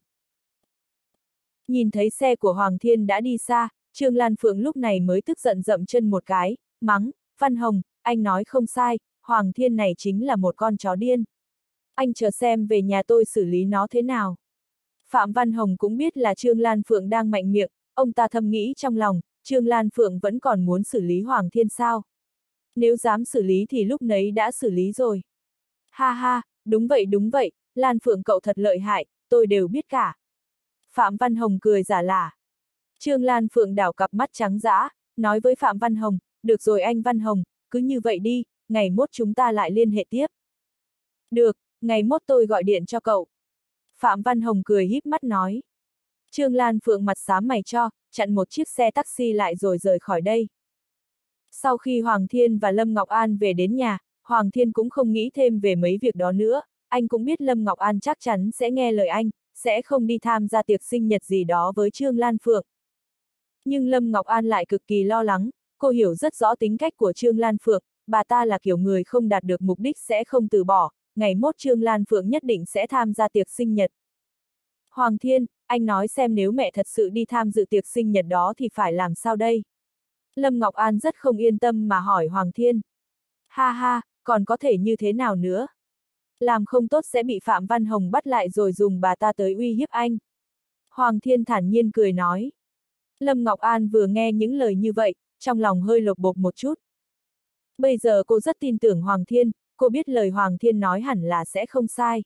Nhìn thấy xe của Hoàng Thiên đã đi xa, Trương Lan Phượng lúc này mới tức giận dậm chân một cái, mắng, Văn Hồng, anh nói không sai, Hoàng Thiên này chính là một con chó điên. Anh chờ xem về nhà tôi xử lý nó thế nào. Phạm Văn Hồng cũng biết là Trương Lan Phượng đang mạnh miệng, ông ta thầm nghĩ trong lòng, Trương Lan Phượng vẫn còn muốn xử lý Hoàng Thiên sao? Nếu dám xử lý thì lúc nấy đã xử lý rồi. Ha ha, đúng vậy, Lan Phượng cậu thật lợi hại, tôi đều biết cả. Phạm Văn Hồng cười giả lả. Trương Lan Phượng đảo cặp mắt trắng dã, nói với Phạm Văn Hồng, được rồi anh Văn Hồng, cứ như vậy đi, ngày mốt chúng ta lại liên hệ tiếp. Được, ngày mốt tôi gọi điện cho cậu. Phạm Văn Hồng cười híp mắt nói. Trương Lan Phượng mặt xám mày cho, chặn một chiếc xe taxi lại rồi rời khỏi đây. Sau khi Hoàng Thiên và Lâm Ngọc An về đến nhà, Hoàng Thiên cũng không nghĩ thêm về mấy việc đó nữa, anh cũng biết Lâm Ngọc An chắc chắn sẽ nghe lời anh, sẽ không đi tham gia tiệc sinh nhật gì đó với Trương Lan Phượng. Nhưng Lâm Ngọc An lại cực kỳ lo lắng, cô hiểu rất rõ tính cách của Trương Lan Phượng, bà ta là kiểu người không đạt được mục đích sẽ không từ bỏ, ngày mốt Trương Lan Phượng nhất định sẽ tham gia tiệc sinh nhật. Hoàng Thiên, anh nói xem nếu mẹ thật sự đi tham dự tiệc sinh nhật đó thì phải làm sao đây? Lâm Ngọc An rất không yên tâm mà hỏi Hoàng Thiên. Ha ha, còn có thể như thế nào nữa? Làm không tốt sẽ bị Phạm Văn Hồng bắt lại rồi dùng bà ta tới uy hiếp anh. Hoàng Thiên thản nhiên cười nói. Lâm Ngọc An vừa nghe những lời như vậy, trong lòng hơi lột bột một chút. Bây giờ cô rất tin tưởng Hoàng Thiên, cô biết lời Hoàng Thiên nói hẳn là sẽ không sai.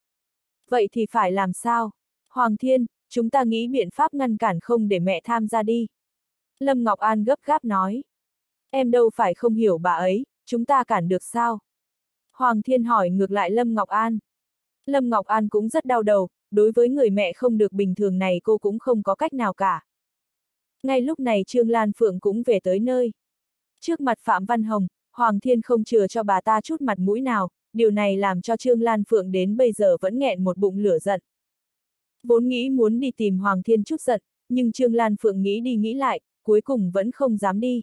Vậy thì phải làm sao? Hoàng Thiên, chúng ta nghĩ biện pháp ngăn cản không để mẹ tham gia đi. Lâm Ngọc An gấp gáp nói. Em đâu phải không hiểu bà ấy, chúng ta cản được sao? Hoàng Thiên hỏi ngược lại Lâm Ngọc An. Lâm Ngọc An cũng rất đau đầu, đối với người mẹ không được bình thường này cô cũng không có cách nào cả. Ngay lúc này Trương Lan Phượng cũng về tới nơi. Trước mặt Phạm Văn Hồng, Hoàng Thiên không chừa cho bà ta chút mặt mũi nào, điều này làm cho Trương Lan Phượng đến bây giờ vẫn nghẹn một bụng lửa giận. Vốn nghĩ muốn đi tìm Hoàng Thiên chút giận, nhưng Trương Lan Phượng nghĩ đi nghĩ lại, cuối cùng vẫn không dám đi.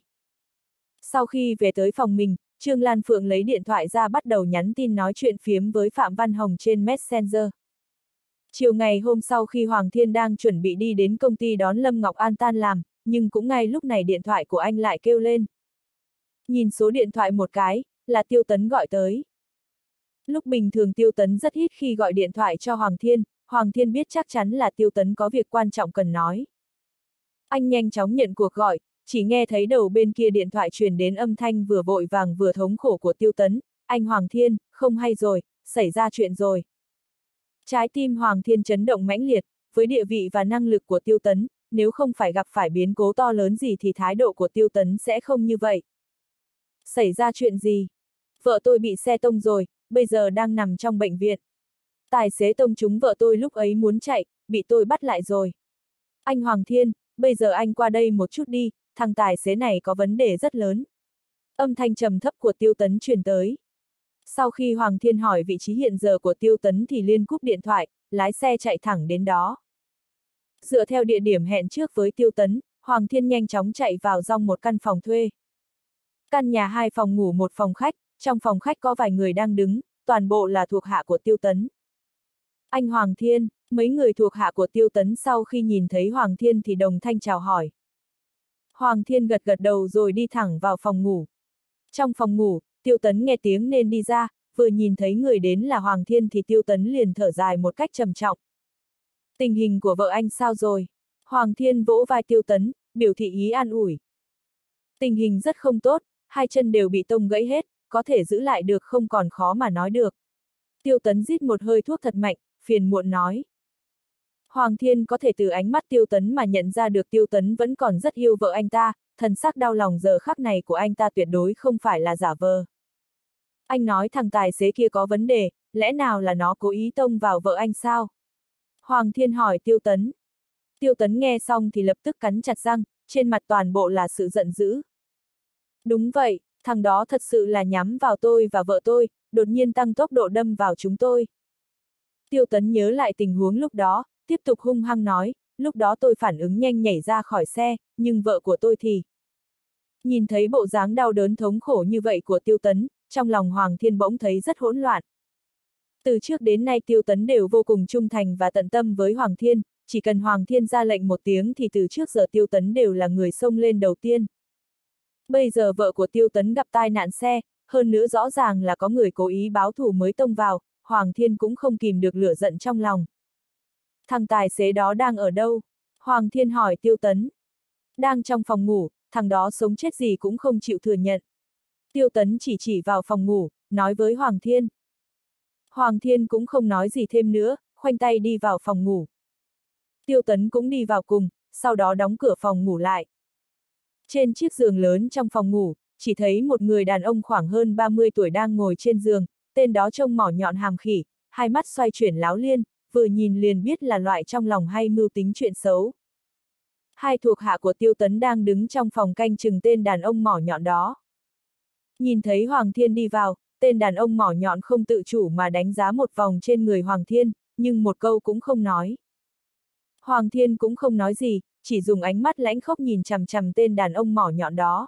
Sau khi về tới phòng mình, Trương Lan Phượng lấy điện thoại ra bắt đầu nhắn tin nói chuyện phiếm với Phạm Văn Hồng trên Messenger. Chiều ngày hôm sau khi Hoàng Thiên đang chuẩn bị đi đến công ty đón Lâm Ngọc An tan làm, nhưng cũng ngay lúc này điện thoại của anh lại kêu lên. Nhìn số điện thoại một cái, là Tiêu Tấn gọi tới. Lúc bình thường Tiêu Tấn rất ít khi gọi điện thoại cho Hoàng Thiên biết chắc chắn là Tiêu Tấn có việc quan trọng cần nói. Anh nhanh chóng nhận cuộc gọi, chỉ nghe thấy đầu bên kia điện thoại truyền đến âm thanh vừa vội vàng vừa thống khổ của Tiêu Tấn, anh Hoàng Thiên, không hay rồi, xảy ra chuyện rồi. Trái tim Hoàng Thiên chấn động mãnh liệt, với địa vị và năng lực của Tiêu Tấn, nếu không phải gặp phải biến cố to lớn gì thì thái độ của Tiêu Tấn sẽ không như vậy. Xảy ra chuyện gì? Vợ tôi bị xe tông rồi, bây giờ đang nằm trong bệnh viện. Tài xế tông trúng vợ tôi lúc ấy muốn chạy, bị tôi bắt lại rồi. Anh Hoàng Thiên, bây giờ anh qua đây một chút đi, thằng tài xế này có vấn đề rất lớn. Âm thanh trầm thấp của Tiêu Tấn truyền tới. Sau khi Hoàng Thiên hỏi vị trí hiện giờ của Tiêu Tấn thì liên cúp điện thoại, lái xe chạy thẳng đến đó. Dựa theo địa điểm hẹn trước với Tiêu Tấn, Hoàng Thiên nhanh chóng chạy vào trong một căn phòng thuê. Căn nhà 2 phòng ngủ 1 phòng khách, trong phòng khách có vài người đang đứng, toàn bộ là thuộc hạ của Tiêu Tấn. Anh Hoàng Thiên, mấy người thuộc hạ của Tiêu Tấn sau khi nhìn thấy Hoàng Thiên thì đồng thanh chào hỏi. Hoàng Thiên gật gật đầu rồi đi thẳng vào phòng ngủ. Trong phòng ngủ, Tiêu Tấn nghe tiếng nên đi ra, vừa nhìn thấy người đến là Hoàng Thiên thì Tiêu Tấn liền thở dài một cách trầm trọng. Tình hình của vợ anh sao rồi? Hoàng Thiên vỗ vai Tiêu Tấn, biểu thị ý an ủi. Tình hình rất không tốt, 2 chân đều bị tông gãy hết, có thể giữ lại được không còn khó mà nói được. Tiêu Tấn rít một hơi thuốc thật mạnh, phiền muộn nói. Hoàng Thiên có thể từ ánh mắt Tiêu Tấn mà nhận ra được Tiêu Tấn vẫn còn rất yêu vợ anh ta, thần sắc đau lòng giờ khắc này của anh ta tuyệt đối không phải là giả vờ. Anh nói thằng tài xế kia có vấn đề, lẽ nào là nó cố ý tông vào vợ anh sao? Hoàng Thiên hỏi Tiêu Tấn. Tiêu Tấn nghe xong thì lập tức cắn chặt răng, trên mặt toàn bộ là sự giận dữ. Đúng vậy, thằng đó thật sự là nhắm vào tôi và vợ tôi, đột nhiên tăng tốc độ đâm vào chúng tôi. Tiêu Tấn nhớ lại tình huống lúc đó, tiếp tục hung hăng nói, lúc đó tôi phản ứng nhanh nhảy ra khỏi xe, nhưng vợ của tôi thì... Nhìn thấy bộ dáng đau đớn thống khổ như vậy của Tiêu Tấn, trong lòng Hoàng Thiên bỗng thấy rất hỗn loạn. Từ trước đến nay Tiêu Tấn đều vô cùng trung thành và tận tâm với Hoàng Thiên, chỉ cần Hoàng Thiên ra lệnh một tiếng thì từ trước giờ Tiêu Tấn đều là người xông lên đầu tiên. Bây giờ vợ của Tiêu Tấn gặp tai nạn xe, hơn nữa rõ ràng là có người cố ý báo thù mới tông vào, Hoàng Thiên cũng không kìm được lửa giận trong lòng. Thằng tài xế đó đang ở đâu? Hoàng Thiên hỏi Tiêu Tấn. Đang trong phòng ngủ, thằng đó sống chết gì cũng không chịu thừa nhận. Tiêu Tấn chỉ vào phòng ngủ, nói với Hoàng Thiên. Hoàng Thiên cũng không nói gì thêm nữa, khoanh tay đi vào phòng ngủ. Tiêu Tấn cũng đi vào cùng, sau đó đóng cửa phòng ngủ lại. Trên chiếc giường lớn trong phòng ngủ, chỉ thấy một người đàn ông khoảng hơn 30 tuổi đang ngồi trên giường, tên đó trông mỏ nhọn hàm khỉ, hai mắt xoay chuyển láo liên, vừa nhìn liền biết là loại trong lòng hay mưu tính chuyện xấu. 2 thuộc hạ của Tiêu Tấn đang đứng trong phòng canh chừng tên đàn ông mỏ nhọn đó. Nhìn thấy Hoàng Thiên đi vào, tên đàn ông mỏ nhọn không tự chủ mà đánh giá một vòng trên người Hoàng Thiên, nhưng một câu cũng không nói. Hoàng Thiên cũng không nói gì, chỉ dùng ánh mắt lãnh khốc nhìn chằm chằm tên đàn ông mỏ nhọn đó.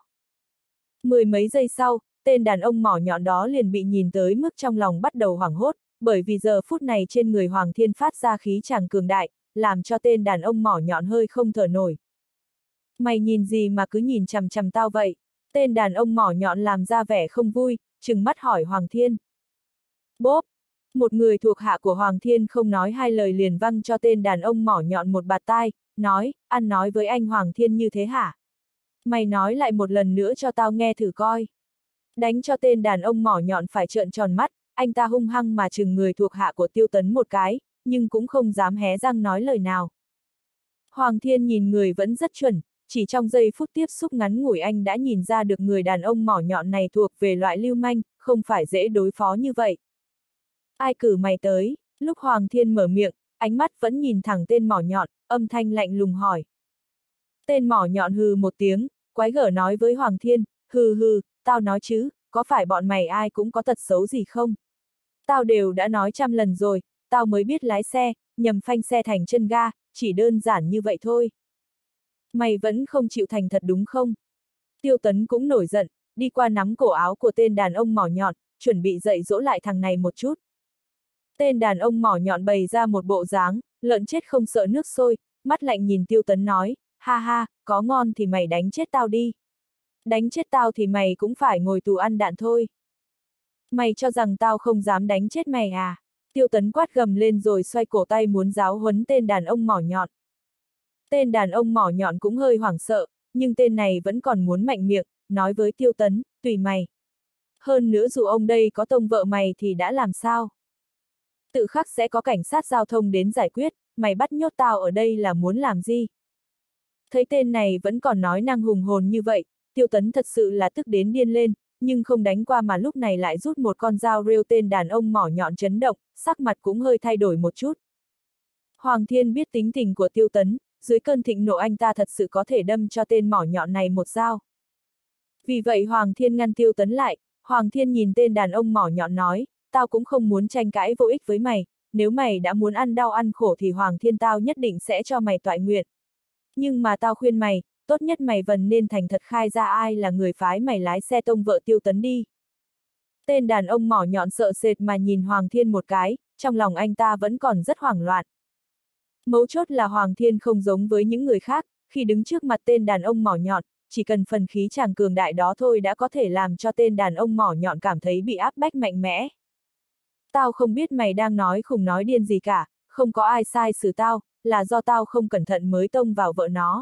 10 mấy giây sau, tên đàn ông mỏ nhọn đó liền bị nhìn tới mức trong lòng bắt đầu hoảng hốt, bởi vì giờ phút này trên người Hoàng Thiên phát ra khí chàng cường đại, làm cho tên đàn ông mỏ nhọn hơi không thở nổi. Mày nhìn gì mà cứ nhìn chằm chằm tao vậy? Tên đàn ông mỏ nhọn làm ra vẻ không vui, trừng mắt hỏi Hoàng Thiên. Bốp! Một người thuộc hạ của Hoàng Thiên không nói hai lời liền văng cho tên đàn ông mỏ nhọn một bạt tai, nói, ăn nói với anh Hoàng Thiên như thế hả? Mày nói lại một lần nữa cho tao nghe thử coi. Đánh cho tên đàn ông mỏ nhọn phải trợn tròn mắt, anh ta hung hăng mà chừng người thuộc hạ của Tiêu Tấn một cái, nhưng cũng không dám hé răng nói lời nào. Hoàng Thiên nhìn người vẫn rất chuẩn, chỉ trong giây phút tiếp xúc ngắn ngủi anh đã nhìn ra được người đàn ông mỏ nhọn này thuộc về loại lưu manh, không phải dễ đối phó như vậy. Ai cử mày tới? Lúc Hoàng Thiên mở miệng, ánh mắt vẫn nhìn thẳng tên mỏ nhọn, âm thanh lạnh lùng hỏi. Tên mỏ nhọn hừ một tiếng, quái gở nói với Hoàng Thiên, hừ, tao nói chứ, có phải bọn mày ai cũng có tật xấu gì không? Tao đều đã nói 100 lần rồi, tao mới biết lái xe, nhầm phanh xe thành chân ga, chỉ đơn giản như vậy thôi. Mày vẫn không chịu thành thật đúng không? Tiêu Tấn cũng nổi giận, đi qua nắm cổ áo của tên đàn ông mỏ nhọn, chuẩn bị dạy dỗ lại thằng này một chút. Tên đàn ông mỏ nhọn bày ra một bộ dáng, lợn chết không sợ nước sôi, mắt lạnh nhìn Tiêu Tấn nói, ha ha, có ngon thì mày đánh chết tao đi. Đánh chết tao thì mày cũng phải ngồi tù ăn đạn thôi. Mày cho rằng tao không dám đánh chết mày à? Tiêu Tấn quát gầm lên rồi xoay cổ tay muốn giáo huấn tên đàn ông mỏ nhọn. Tên đàn ông mỏ nhọn cũng hơi hoảng sợ, nhưng tên này vẫn còn muốn mạnh miệng, nói với Tiêu Tấn, tùy mày. Hơn nữa dù ông đây có tông vợ mày thì đã làm sao? Tự khắc sẽ có cảnh sát giao thông đến giải quyết, mày bắt nhốt tao ở đây là muốn làm gì? Thấy tên này vẫn còn nói năng hùng hồn như vậy, Tiêu Tấn thật sự là tức đến điên lên, nhưng không đánh qua mà lúc này lại rút một con dao rêu. Tên đàn ông mỏ nhọn chấn động, sắc mặt cũng hơi thay đổi một chút. Hoàng Thiên biết tính tình của Tiêu Tấn, dưới cơn thịnh nộ anh ta thật sự có thể đâm cho tên mỏ nhọn này một dao. Vì vậy Hoàng Thiên ngăn Tiêu Tấn lại, Hoàng Thiên nhìn tên đàn ông mỏ nhọn nói, tao cũng không muốn tranh cãi vô ích với mày, nếu mày đã muốn ăn đau ăn khổ thì Hoàng Thiên tao nhất định sẽ cho mày toại nguyện. Nhưng mà tao khuyên mày, tốt nhất mày vẫn nên thành thật khai ra ai là người phái mày lái xe tông vợ Tiêu Tấn đi. Tên đàn ông mỏ nhọn sợ sệt mà nhìn Hoàng Thiên một cái, trong lòng anh ta vẫn còn rất hoảng loạn. Mấu chốt là Hoàng Thiên không giống với những người khác, khi đứng trước mặt tên đàn ông mỏ nhọn, chỉ cần phần khí chàng cường đại đó thôi đã có thể làm cho tên đàn ông mỏ nhọn cảm thấy bị áp bách mạnh mẽ. Tao không biết mày đang nói khùng nói điên gì cả, không có ai sai xử tao, là do tao không cẩn thận mới tông vào vợ nó.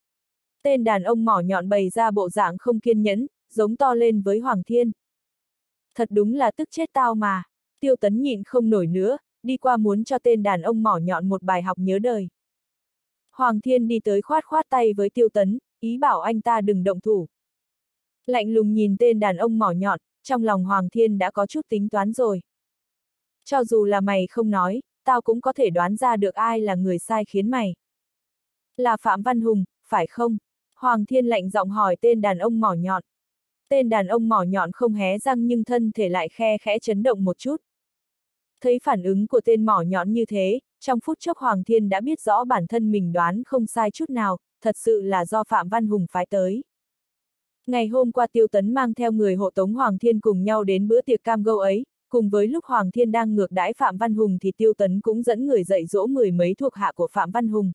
Tên đàn ông mỏ nhọn bày ra bộ dạng không kiên nhẫn, giống to lên với Hoàng Thiên. Thật đúng là tức chết tao mà. Tiêu Tấn nhịn không nổi nữa, đi qua muốn cho tên đàn ông mỏ nhọn một bài học nhớ đời. Hoàng Thiên đi tới khoát khoát tay với Tiêu Tấn, ý bảo anh ta đừng động thủ. Lạnh lùng nhìn tên đàn ông mỏ nhọn, trong lòng Hoàng Thiên đã có chút tính toán rồi. Cho dù là mày không nói, tao cũng có thể đoán ra được ai là người sai khiến mày. Là Phạm Văn Hùng, phải không? Hoàng Thiên lạnh giọng hỏi tên đàn ông mỏ nhọn. Tên đàn ông mỏ nhọn không hé răng nhưng thân thể lại khe khẽ chấn động một chút. Thấy phản ứng của tên mỏ nhọn như thế, trong phút chốc Hoàng Thiên đã biết rõ bản thân mình đoán không sai chút nào, thật sự là do Phạm Văn Hùng phái tới. Ngày hôm qua Tiêu Tấn mang theo người hộ tống Hoàng Thiên cùng nhau đến bữa tiệc cam gâu ấy, cùng với lúc Hoàng Thiên đang ngược đãi Phạm Văn Hùng thì Tiêu Tấn cũng dẫn người dạy dỗ mười mấy thuộc hạ của Phạm Văn Hùng.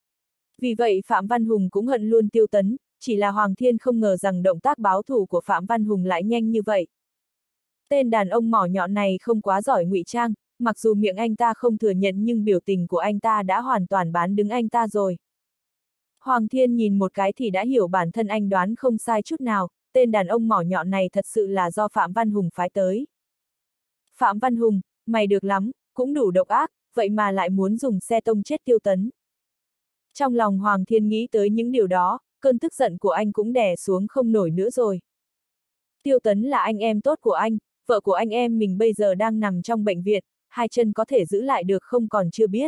Vì vậy Phạm Văn Hùng cũng hận luôn Tiêu Tấn, chỉ là Hoàng Thiên không ngờ rằng động tác báo thù của Phạm Văn Hùng lại nhanh như vậy. Tên đàn ông mỏ nhọn này không quá giỏi ngụy trang, mặc dù miệng anh ta không thừa nhận nhưng biểu tình của anh ta đã hoàn toàn bán đứng anh ta rồi. Hoàng Thiên nhìn một cái thì đã hiểu bản thân anh đoán không sai chút nào, tên đàn ông mỏ nhọn này thật sự là do Phạm Văn Hùng phái tới. Phạm Văn Hùng, mày được lắm, cũng đủ độc ác, vậy mà lại muốn dùng xe tông chết Tiêu Tấn. Trong lòng Hoàng Thiên nghĩ tới những điều đó, cơn tức giận của anh cũng đè xuống không nổi nữa rồi. Tiêu Tấn là anh em tốt của anh, vợ của anh em mình bây giờ đang nằm trong bệnh viện, hai chân có thể giữ lại được không còn chưa biết.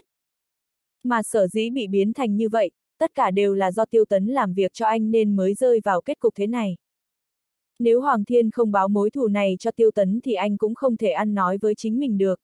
Mà sở dĩ bị biến thành như vậy, tất cả đều là do Tiêu Tấn làm việc cho anh nên mới rơi vào kết cục thế này. Nếu Hoàng Thiên không báo mối thù này cho Tiêu Tấn thì anh cũng không thể ăn nói với chính mình được.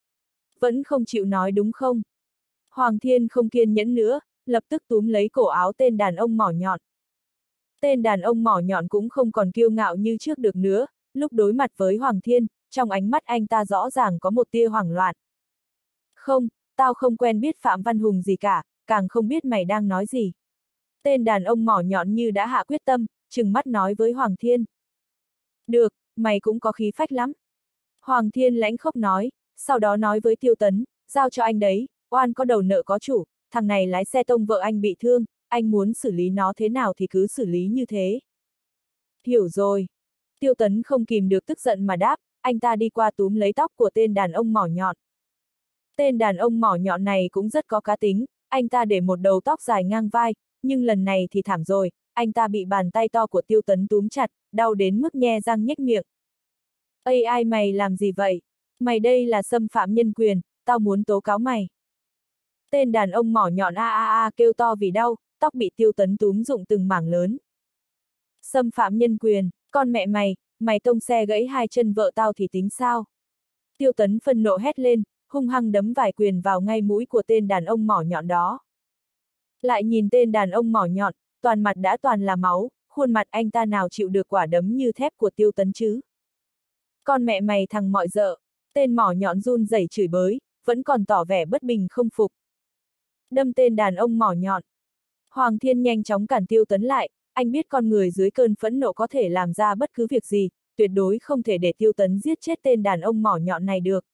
Vẫn không chịu nói đúng không? Hoàng Thiên không kiên nhẫn nữa, lập tức túm lấy cổ áo tên đàn ông mỏ nhọn. Tên đàn ông mỏ nhọn cũng không còn kiêu ngạo như trước được nữa, lúc đối mặt với Hoàng Thiên, trong ánh mắt anh ta rõ ràng có một tia hoảng loạn. Không, tao không quen biết Phạm Văn Hùng gì cả, càng không biết mày đang nói gì. Tên đàn ông mỏ nhọn như đã hạ quyết tâm, trừng mắt nói với Hoàng Thiên. Được, mày cũng có khí phách lắm. Hoàng Thiên lãnh khốc nói, sau đó nói với Tiêu Tấn, giao cho anh đấy, oan có đầu nợ có chủ, thằng này lái xe tông vợ anh bị thương, anh muốn xử lý nó thế nào thì cứ xử lý như thế. Hiểu rồi. Tiêu Tấn không kìm được tức giận mà đáp, anh ta đi qua túm lấy tóc của tên đàn ông mỏ nhọn. Tên đàn ông mỏ nhọn này cũng rất có cá tính, anh ta để một đầu tóc dài ngang vai, nhưng lần này thì thảm rồi, anh ta bị bàn tay to của Tiêu Tấn túm chặt, đau đến mức nhe răng nhếch miệng. Ây ai mày làm gì vậy? Mày đây là xâm phạm nhân quyền, tao muốn tố cáo mày. Tên đàn ông mỏ nhọn kêu to vì đau, tóc bị Tiêu Tấn túm rụng từng mảng lớn. Xâm phạm nhân quyền, con mẹ mày, mày tông xe gãy hai chân vợ tao thì tính sao? Tiêu Tấn phân nộ hét lên, hung hăng đấm vài quyền vào ngay mũi của tên đàn ông mỏ nhọn đó. Lại nhìn tên đàn ông mỏ nhọn, toàn mặt đã toàn là máu, khuôn mặt anh ta nào chịu được quả đấm như thép của Tiêu Tấn chứ? Con mẹ mày thằng mọi dợ, tên mỏ nhọn run rẩy chửi bới, vẫn còn tỏ vẻ bất bình không phục. Đâm tên đàn ông mỏ nhọn. Hoàng Thiên nhanh chóng cản Tiêu Tấn lại, anh biết con người dưới cơn phẫn nộ có thể làm ra bất cứ việc gì, tuyệt đối không thể để Tiêu Tấn giết chết tên đàn ông mỏ nhọn này được.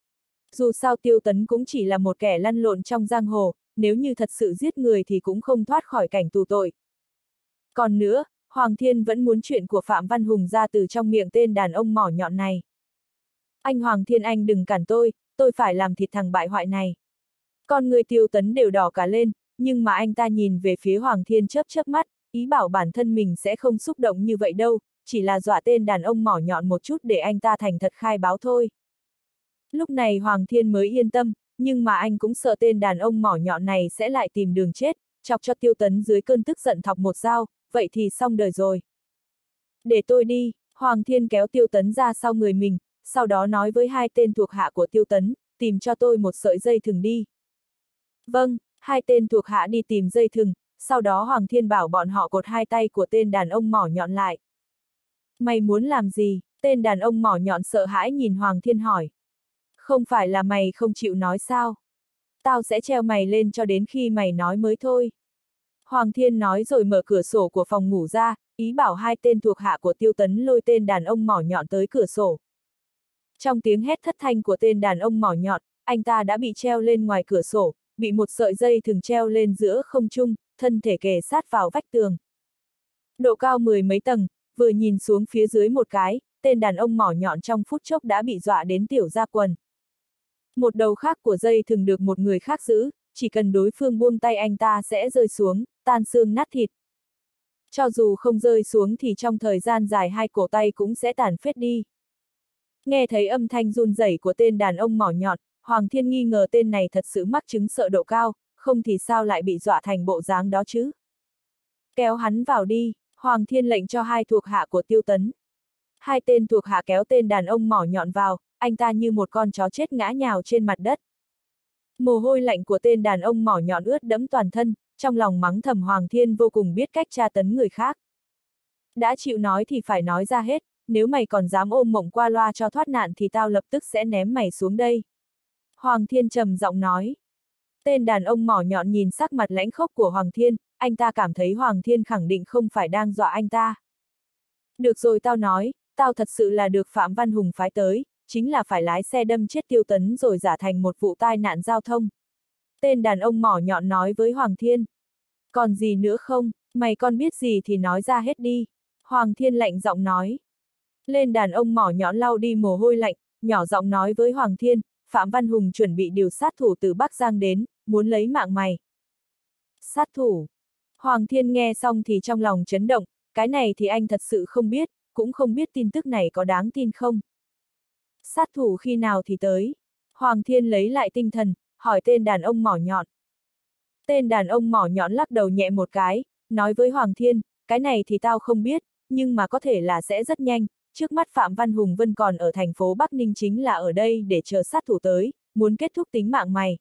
Dù sao Tiêu Tấn cũng chỉ là một kẻ lăn lộn trong giang hồ, nếu như thật sự giết người thì cũng không thoát khỏi cảnh tù tội. Còn nữa, Hoàng Thiên vẫn muốn chuyện của Phạm Văn Hùng ra từ trong miệng tên đàn ông mỏ nhọn này. Anh Hoàng Thiên, anh đừng cản tôi phải làm thịt thằng bại hoại này. Con người Tiêu Tấn đều đỏ cả lên, nhưng mà anh ta nhìn về phía Hoàng Thiên chớp chớp mắt, ý bảo bản thân mình sẽ không xúc động như vậy đâu, chỉ là dọa tên đàn ông mỏ nhọn một chút để anh ta thành thật khai báo thôi. Lúc này Hoàng Thiên mới yên tâm, nhưng mà anh cũng sợ tên đàn ông mỏ nhọn này sẽ lại tìm đường chết, chọc cho Tiêu Tấn dưới cơn tức giận thọc một dao, vậy thì xong đời rồi. Để tôi đi, Hoàng Thiên kéo Tiêu Tấn ra sau người mình, sau đó nói với hai tên thuộc hạ của Tiêu Tấn, tìm cho tôi một sợi dây thừng đi. Vâng, hai tên thuộc hạ đi tìm dây thừng, sau đó Hoàng Thiên bảo bọn họ cột hai tay của tên đàn ông mỏ nhọn lại. Mày muốn làm gì? Tên đàn ông mỏ nhọn sợ hãi nhìn Hoàng Thiên hỏi. Không phải là mày không chịu nói sao? Tao sẽ treo mày lên cho đến khi mày nói mới thôi. Hoàng Thiên nói rồi mở cửa sổ của phòng ngủ ra, ý bảo hai tên thuộc hạ của Tiêu Tấn lôi tên đàn ông mỏ nhọn tới cửa sổ. Trong tiếng hét thất thanh của tên đàn ông mỏ nhọn, anh ta đã bị treo lên ngoài cửa sổ, bị một sợi dây thừng treo lên giữa không trung, thân thể kề sát vào vách tường. Độ cao 10 mấy tầng, vừa nhìn xuống phía dưới một cái, tên đàn ông mỏ nhọn trong phút chốc đã bị dọa đến tiểu ra quần. Một đầu khác của dây thừng được một người khác giữ, chỉ cần đối phương buông tay anh ta sẽ rơi xuống, tan xương nát thịt. Cho dù không rơi xuống thì trong thời gian dài hai cổ tay cũng sẽ tàn phết đi. Nghe thấy âm thanh run rẩy của tên đàn ông mỏ nhọn, Hoàng Thiên nghi ngờ tên này thật sự mắc chứng sợ độ cao, không thì sao lại bị dọa thành bộ dáng đó chứ. Kéo hắn vào đi, Hoàng Thiên lệnh cho hai thuộc hạ của Tiêu Tấn. Hai tên thuộc hạ kéo tên đàn ông mỏ nhọn vào, anh ta như một con chó chết ngã nhào trên mặt đất. Mồ hôi lạnh của tên đàn ông mỏ nhọn ướt đẫm toàn thân, trong lòng mắng thầm Hoàng Thiên vô cùng biết cách tra tấn người khác. Đã chịu nói thì phải nói ra hết, nếu mày còn dám ôm mộng qua loa cho thoát nạn thì tao lập tức sẽ ném mày xuống đây. Hoàng Thiên trầm giọng nói. Tên đàn ông mỏ nhọn nhìn sắc mặt lãnh khốc của Hoàng Thiên, anh ta cảm thấy Hoàng Thiên khẳng định không phải đang dọa anh ta. Được rồi, tao nói, tao thật sự là được Phạm Văn Hùng phái tới, chính là phải lái xe đâm chết Tiêu Tấn rồi giả thành một vụ tai nạn giao thông. Tên đàn ông mỏ nhọn nói với Hoàng Thiên. Còn gì nữa không, mày còn biết gì thì nói ra hết đi. Hoàng Thiên lạnh giọng nói. Lên đàn ông mỏ nhọn lau đi mồ hôi lạnh, nhỏ giọng nói với Hoàng Thiên, Phạm Văn Hùng chuẩn bị điều sát thủ từ Bắc Giang đến, muốn lấy mạng mày. Sát thủ. Hoàng Thiên nghe xong thì trong lòng chấn động, cái này thì anh thật sự không biết, cũng không biết tin tức này có đáng tin không. Sát thủ khi nào thì tới? Hoàng Thiên lấy lại tinh thần, hỏi tên đàn ông mỏ nhọn. Tên đàn ông mỏ nhọn lắc đầu nhẹ một cái, nói với Hoàng Thiên, cái này thì tao không biết, nhưng mà có thể là sẽ rất nhanh, trước mắt Phạm Văn Hùng vẫn còn ở thành phố Bắc Ninh, chính là ở đây để chờ sát thủ tới, muốn kết thúc tính mạng mày.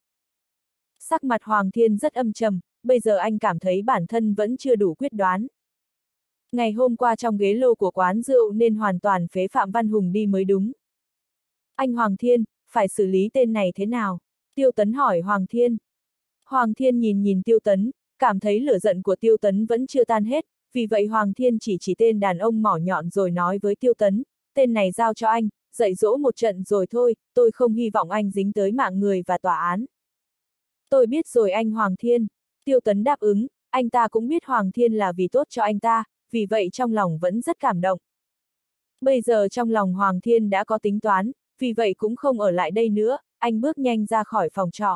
Sắc mặt Hoàng Thiên rất âm trầm, bây giờ anh cảm thấy bản thân vẫn chưa đủ quyết đoán. Ngày hôm qua trong ghế lô của quán rượu nên hoàn toàn phế Phạm Văn Hùng đi mới đúng. Anh Hoàng Thiên, phải xử lý tên này thế nào? Tiêu Tấn hỏi Hoàng Thiên. Hoàng Thiên nhìn Tiêu Tấn, cảm thấy lửa giận của Tiêu Tấn vẫn chưa tan hết, vì vậy Hoàng Thiên chỉ tên đàn ông mỏ nhọn rồi nói với Tiêu Tấn, tên này giao cho anh, dạy dỗ một trận rồi thôi, tôi không hy vọng anh dính tới mạng người và tòa án. Tôi biết rồi anh Hoàng Thiên. Tiêu Tấn đáp ứng, anh ta cũng biết Hoàng Thiên là vì tốt cho anh ta, vì vậy trong lòng vẫn rất cảm động. Bây giờ trong lòng Hoàng Thiên đã có tính toán, vì vậy cũng không ở lại đây nữa, anh bước nhanh ra khỏi phòng trọ.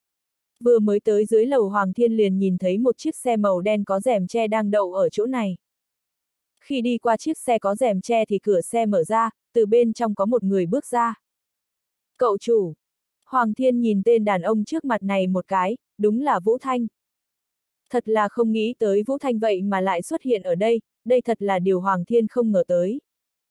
Vừa mới tới dưới lầu, Hoàng Thiên liền nhìn thấy một chiếc xe màu đen có rèm che đang đậu ở chỗ này. Khi đi qua chiếc xe có rèm che thì cửa xe mở ra, từ bên trong có một người bước ra. Cậu chủ. Hoàng Thiên nhìn tên đàn ông trước mặt này một cái, đúng là Vũ Thanh. Thật là không nghĩ tới Vũ Thanh vậy mà lại xuất hiện ở đây, đây thật là điều Hoàng Thiên không ngờ tới.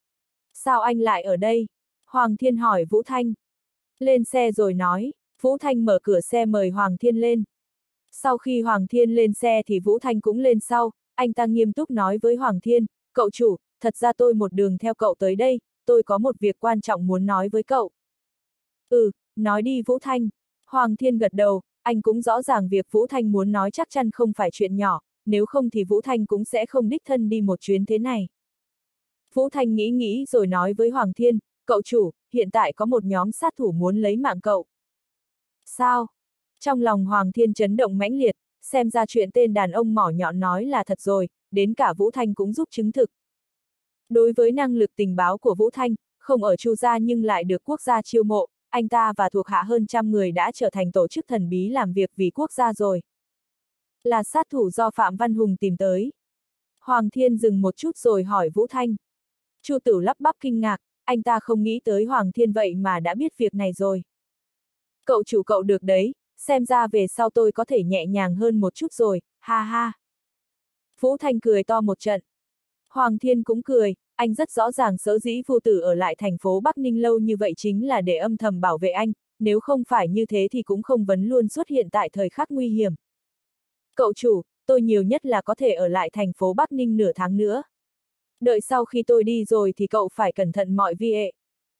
Sao anh lại ở đây? Hoàng Thiên hỏi Vũ Thanh. Lên xe rồi nói. Vũ Thanh mở cửa xe mời Hoàng Thiên lên. Sau khi Hoàng Thiên lên xe thì Vũ Thanh cũng lên sau, anh ta nghiêm túc nói với Hoàng Thiên, cậu chủ, thật ra tôi một đường theo cậu tới đây, tôi có một việc quan trọng muốn nói với cậu. Ừ, nói đi Vũ Thanh. Hoàng Thiên gật đầu, anh cũng rõ ràng việc Vũ Thanh muốn nói chắc chắn không phải chuyện nhỏ, nếu không thì Vũ Thanh cũng sẽ không đích thân đi một chuyến thế này. Vũ Thanh nghĩ rồi nói với Hoàng Thiên, cậu chủ, hiện tại có một nhóm sát thủ muốn lấy mạng cậu. Sao? Trong lòng Hoàng Thiên chấn động mãnh liệt, xem ra chuyện tên đàn ông mỏ nhọn nói là thật rồi, đến cả Vũ Thanh cũng giúp chứng thực. Đối với năng lực tình báo của Vũ Thanh, không ở Chu gia nhưng lại được quốc gia chiêu mộ, anh ta và thuộc hạ hơn trăm người đã trở thành tổ chức thần bí làm việc vì quốc gia rồi. Là sát thủ do Phạm Văn Hùng tìm tới. Hoàng Thiên dừng một chút rồi hỏi Vũ Thanh. Chu Tửu lắp bắp kinh ngạc, anh ta không nghĩ tới Hoàng Thiên vậy mà đã biết việc này rồi. Cậu chủ cậu được đấy, xem ra về sau tôi có thể nhẹ nhàng hơn một chút rồi, ha ha. Vũ Thanh cười to một trận. Hoàng Thiên cũng cười, anh rất rõ ràng sở dĩ Vu Tử ở lại thành phố Bắc Ninh lâu như vậy chính là để âm thầm bảo vệ anh, nếu không phải như thế thì cũng không vấn luôn xuất hiện tại thời khắc nguy hiểm. Cậu chủ, tôi nhiều nhất là có thể ở lại thành phố Bắc Ninh nửa tháng nữa. Đợi sau khi tôi đi rồi thì cậu phải cẩn thận mọi việc.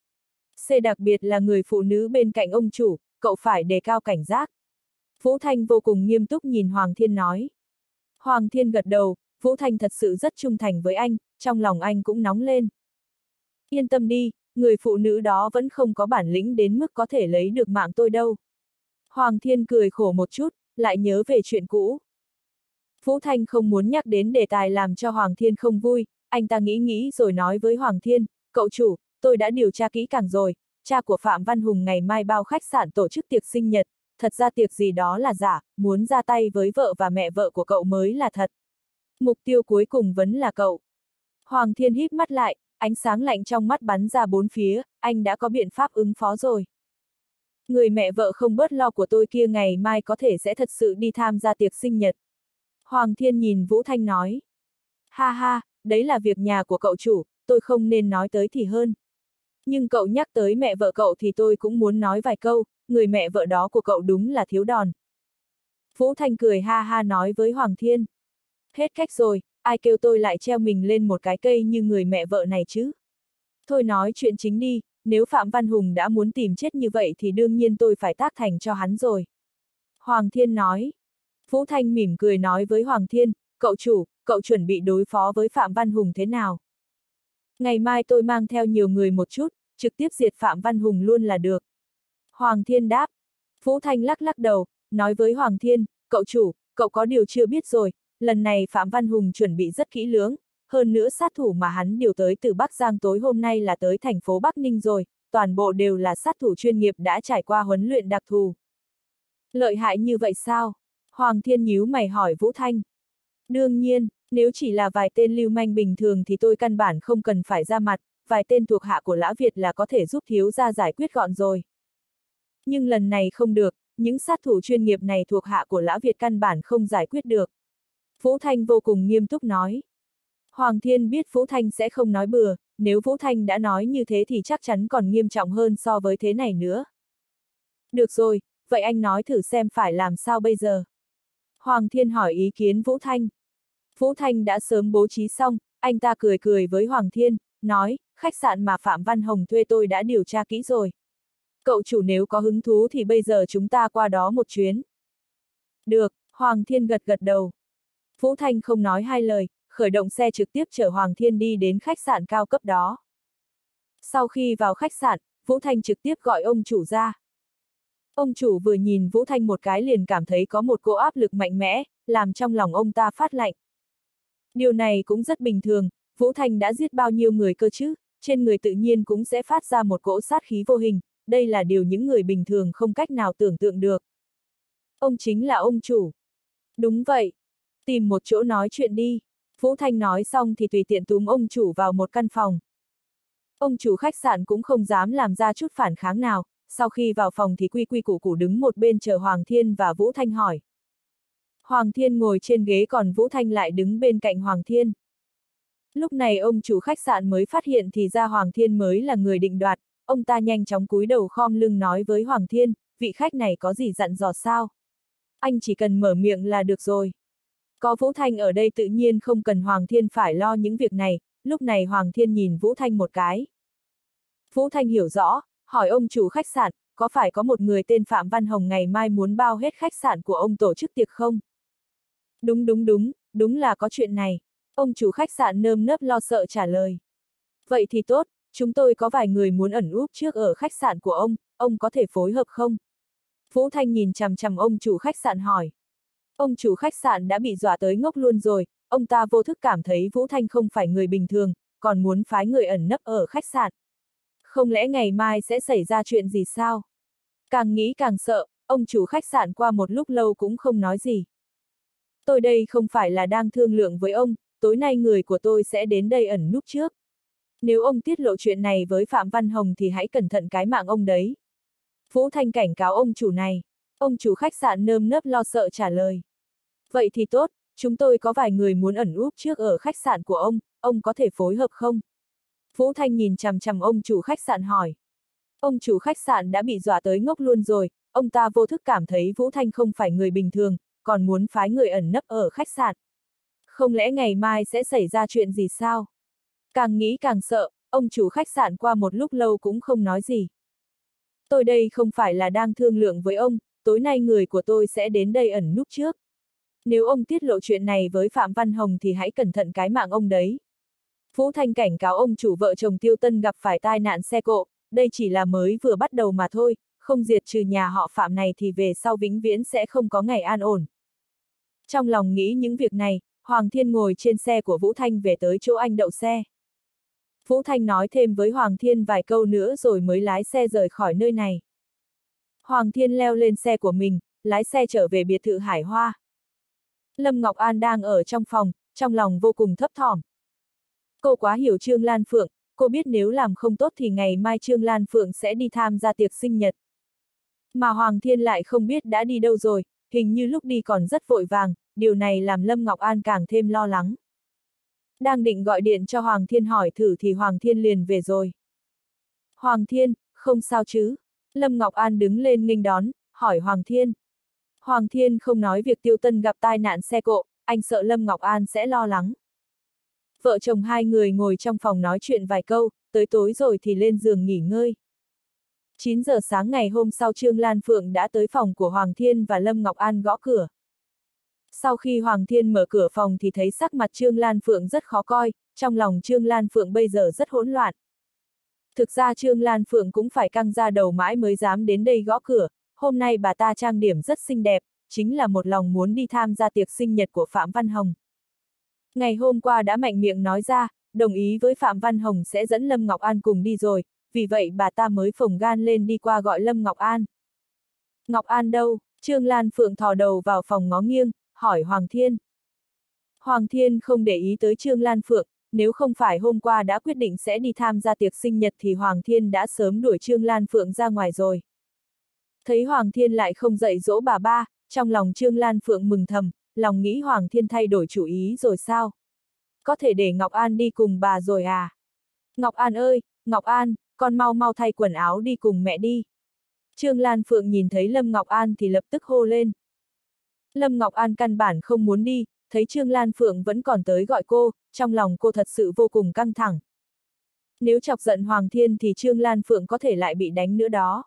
Đặc biệt là người phụ nữ bên cạnh ông chủ, cậu phải đề cao cảnh giác. Vũ Thanh vô cùng nghiêm túc nhìn Hoàng Thiên nói. Hoàng Thiên gật đầu, Vũ Thanh thật sự rất trung thành với anh, trong lòng anh cũng nóng lên. Yên tâm đi, người phụ nữ đó vẫn không có bản lĩnh đến mức có thể lấy được mạng tôi đâu. Hoàng Thiên cười khổ một chút, lại nhớ về chuyện cũ. Vũ Thanh không muốn nhắc đến đề tài làm cho Hoàng Thiên không vui, anh ta nghĩ rồi nói với Hoàng Thiên, cậu chủ, tôi đã điều tra kỹ càng rồi, cha của Phạm Văn Hùng ngày mai bao khách sạn tổ chức tiệc sinh nhật, thật ra tiệc gì đó là giả, muốn ra tay với vợ và mẹ vợ của cậu mới là thật. Mục tiêu cuối cùng vẫn là cậu. Hoàng Thiên híp mắt lại, ánh sáng lạnh trong mắt bắn ra bốn phía, anh đã có biện pháp ứng phó rồi. Người mẹ vợ không bớt lo của tôi kia ngày mai có thể sẽ thật sự đi tham gia tiệc sinh nhật. Hoàng Thiên nhìn Vũ Thanh nói. Ha ha, đấy là việc nhà của cậu chủ, tôi không nên nói tới thì hơn. Nhưng cậu nhắc tới mẹ vợ cậu thì tôi cũng muốn nói vài câu, người mẹ vợ đó của cậu đúng là thiếu đòn. Vũ Thanh cười ha ha nói với Hoàng Thiên. Hết cách rồi, ai kêu tôi lại treo mình lên một cái cây như người mẹ vợ này chứ? Thôi nói chuyện chính đi, nếu Phạm Văn Hùng đã muốn tìm chết như vậy thì đương nhiên tôi phải tác thành cho hắn rồi. Hoàng Thiên nói. Vũ Thanh mỉm cười nói với Hoàng Thiên, cậu chủ, cậu chuẩn bị đối phó với Phạm Văn Hùng thế nào? Ngày mai tôi mang theo nhiều người một chút, trực tiếp diệt Phạm Văn Hùng luôn là được. Hoàng Thiên đáp. Vũ Thanh lắc lắc đầu, nói với Hoàng Thiên, cậu chủ, cậu có điều chưa biết rồi, lần này Phạm Văn Hùng chuẩn bị rất kỹ lưỡng, hơn nữa sát thủ mà hắn điều tới từ Bắc Giang tối hôm nay là tới thành phố Bắc Ninh rồi, toàn bộ đều là sát thủ chuyên nghiệp đã trải qua huấn luyện đặc thù. Lợi hại như vậy sao? Hoàng Thiên nhíu mày hỏi Vũ Thanh. Đương nhiên, nếu chỉ là vài tên lưu manh bình thường thì tôi căn bản không cần phải ra mặt, vài tên thuộc hạ của Lã Việt là có thể giúp thiếu gia giải quyết gọn rồi. Nhưng lần này không được, những sát thủ chuyên nghiệp này thuộc hạ của Lã Việt căn bản không giải quyết được. Vũ Thanh vô cùng nghiêm túc nói. Hoàng Thiên biết Vũ Thanh sẽ không nói bừa, nếu Vũ Thanh đã nói như thế thì chắc chắn còn nghiêm trọng hơn so với thế này nữa. Được rồi, vậy anh nói thử xem phải làm sao bây giờ? Hoàng Thiên hỏi ý kiến Vũ Thanh. Vũ Thanh đã sớm bố trí xong, anh ta cười với Hoàng Thiên, nói, khách sạn mà Phạm Văn Hồng thuê tôi đã điều tra kỹ rồi. Cậu chủ nếu có hứng thú thì bây giờ chúng ta qua đó một chuyến. Được, Hoàng Thiên gật đầu. Vũ Thanh không nói hai lời, khởi động xe trực tiếp chở Hoàng Thiên đi đến khách sạn cao cấp đó. Sau khi vào khách sạn, Vũ Thanh trực tiếp gọi ông chủ ra. Ông chủ vừa nhìn Vũ Thanh một cái liền cảm thấy có một cỗ áp lực mạnh mẽ, làm trong lòng ông ta phát lạnh. Điều này cũng rất bình thường, Vũ Thanh đã giết bao nhiêu người cơ chứ, trên người tự nhiên cũng sẽ phát ra một cỗ sát khí vô hình, đây là điều những người bình thường không cách nào tưởng tượng được. Ông chính là ông chủ. Đúng vậy. Tìm một chỗ nói chuyện đi. Vũ Thanh nói xong thì tùy tiện túm ông chủ vào một căn phòng. Ông chủ khách sạn cũng không dám làm ra chút phản kháng nào, sau khi vào phòng thì quy củ củ đứng một bên chờ Hoàng Thiên và Vũ Thanh hỏi. Hoàng Thiên ngồi trên ghế còn Vũ Thanh lại đứng bên cạnh Hoàng Thiên. Lúc này ông chủ khách sạn mới phát hiện thì ra Hoàng Thiên mới là người định đoạt, ông ta nhanh chóng cúi đầu khom lưng nói với Hoàng Thiên, vị khách này có gì dặn dò sao? Anh chỉ cần mở miệng là được rồi. Có Vũ Thanh ở đây tự nhiên không cần Hoàng Thiên phải lo những việc này, lúc này Hoàng Thiên nhìn Vũ Thanh một cái. Vũ Thanh hiểu rõ, hỏi ông chủ khách sạn, có phải có một người tên Phạm Văn Hồng ngày mai muốn bao hết khách sạn của ông tổ chức tiệc không? Đúng là có chuyện này. Ông chủ khách sạn nơm nớp lo sợ trả lời. Vậy thì tốt, chúng tôi có vài người muốn ẩn núp trước ở khách sạn của ông có thể phối hợp không? Vũ Thanh nhìn chằm chằm ông chủ khách sạn hỏi. Ông chủ khách sạn đã bị dọa tới ngốc luôn rồi, ông ta vô thức cảm thấy Vũ Thanh không phải người bình thường, còn muốn phái người ẩn nấp ở khách sạn. Không lẽ ngày mai sẽ xảy ra chuyện gì sao? Càng nghĩ càng sợ, ông chủ khách sạn qua một lúc lâu cũng không nói gì. Tôi đây không phải là đang thương lượng với ông, tối nay người của tôi sẽ đến đây ẩn núp trước. Nếu ông tiết lộ chuyện này với Phạm Văn Hồng thì hãy cẩn thận cái mạng ông đấy. Vũ Thanh cảnh cáo ông chủ này. Ông chủ khách sạn nơm nớp lo sợ trả lời. Vậy thì tốt, chúng tôi có vài người muốn ẩn núp trước ở khách sạn của ông có thể phối hợp không? Vũ Thanh nhìn chằm chằm ông chủ khách sạn hỏi. Ông chủ khách sạn đã bị dọa tới ngốc luôn rồi, ông ta vô thức cảm thấy Vũ Thanh không phải người bình thường, còn muốn phái người ẩn nấp ở khách sạn. Không lẽ ngày mai sẽ xảy ra chuyện gì sao? Càng nghĩ càng sợ, ông chủ khách sạn qua một lúc lâu cũng không nói gì. Tôi đây không phải là đang thương lượng với ông, tối nay người của tôi sẽ đến đây ẩn núp trước. Nếu ông tiết lộ chuyện này với Phạm Văn Hồng thì hãy cẩn thận cái mạng ông đấy. Vũ Thanh cảnh cáo ông chủ vợ chồng Tiêu Tân gặp phải tai nạn xe cộ, đây chỉ là mới vừa bắt đầu mà thôi, không diệt trừ nhà họ Phạm này thì về sau vĩnh viễn sẽ không có ngày an ổn. Trong lòng nghĩ những việc này, Hoàng Thiên ngồi trên xe của Vũ Thanh về tới chỗ anh đậu xe. Vũ Thanh nói thêm với Hoàng Thiên vài câu nữa rồi mới lái xe rời khỏi nơi này. Hoàng Thiên leo lên xe của mình, lái xe trở về biệt thự Hải Hoa. Lâm Ngọc An đang ở trong phòng, trong lòng vô cùng thấp thỏm. Cô quá hiểu Trương Lan Phượng, cô biết nếu làm không tốt thì ngày mai Trương Lan Phượng sẽ đi tham gia tiệc sinh nhật. Mà Hoàng Thiên lại không biết đã đi đâu rồi, hình như lúc đi còn rất vội vàng, điều này làm Lâm Ngọc An càng thêm lo lắng. Đang định gọi điện cho Hoàng Thiên hỏi thử thì Hoàng Thiên liền về rồi. Hoàng Thiên, không sao chứ? Lâm Ngọc An đứng lên nghênh đón, hỏi Hoàng Thiên. Hoàng Thiên không nói việc Tiêu Tân gặp tai nạn xe cộ, anh sợ Lâm Ngọc An sẽ lo lắng. Vợ chồng hai người ngồi trong phòng nói chuyện vài câu, tới tối rồi thì lên giường nghỉ ngơi. 9 giờ sáng ngày hôm sau Trương Lan Phượng đã tới phòng của Hoàng Thiên và Lâm Ngọc An gõ cửa. Sau khi Hoàng Thiên mở cửa phòng thì thấy sắc mặt Trương Lan Phượng rất khó coi, trong lòng Trương Lan Phượng bây giờ rất hỗn loạn. Thực ra Trương Lan Phượng cũng phải căng ra đầu mãi mới dám đến đây gõ cửa, hôm nay bà ta trang điểm rất xinh đẹp, chính là một lòng muốn đi tham gia tiệc sinh nhật của Phạm Văn Hồng. Ngày hôm qua đã mạnh miệng nói ra, đồng ý với Phạm Văn Hồng sẽ dẫn Lâm Ngọc An cùng đi rồi, vì vậy bà ta mới phồng gan lên đi qua gọi Lâm Ngọc An. Ngọc An đâu? Trương Lan Phượng thò đầu vào phòng ngó nghiêng, hỏi Hoàng Thiên. Hoàng Thiên không để ý tới Trương Lan Phượng, nếu không phải hôm qua đã quyết định sẽ đi tham gia tiệc sinh nhật thì Hoàng Thiên đã sớm đuổi Trương Lan Phượng ra ngoài rồi. Thấy Hoàng Thiên lại không dạy dỗ bà ba, trong lòng Trương Lan Phượng mừng thầm, lòng nghĩ Hoàng Thiên thay đổi chủ ý rồi sao? Có thể để Ngọc An đi cùng bà rồi à? Ngọc An ơi, Ngọc An, con mau mau thay quần áo đi cùng mẹ đi. Trương Lan Phượng nhìn thấy Lâm Ngọc An thì lập tức hô lên. Lâm Ngọc An căn bản không muốn đi, thấy Trương Lan Phượng vẫn còn tới gọi cô, trong lòng cô thật sự vô cùng căng thẳng. Nếu chọc giận Hoàng Thiên thì Trương Lan Phượng có thể lại bị đánh nữa đó.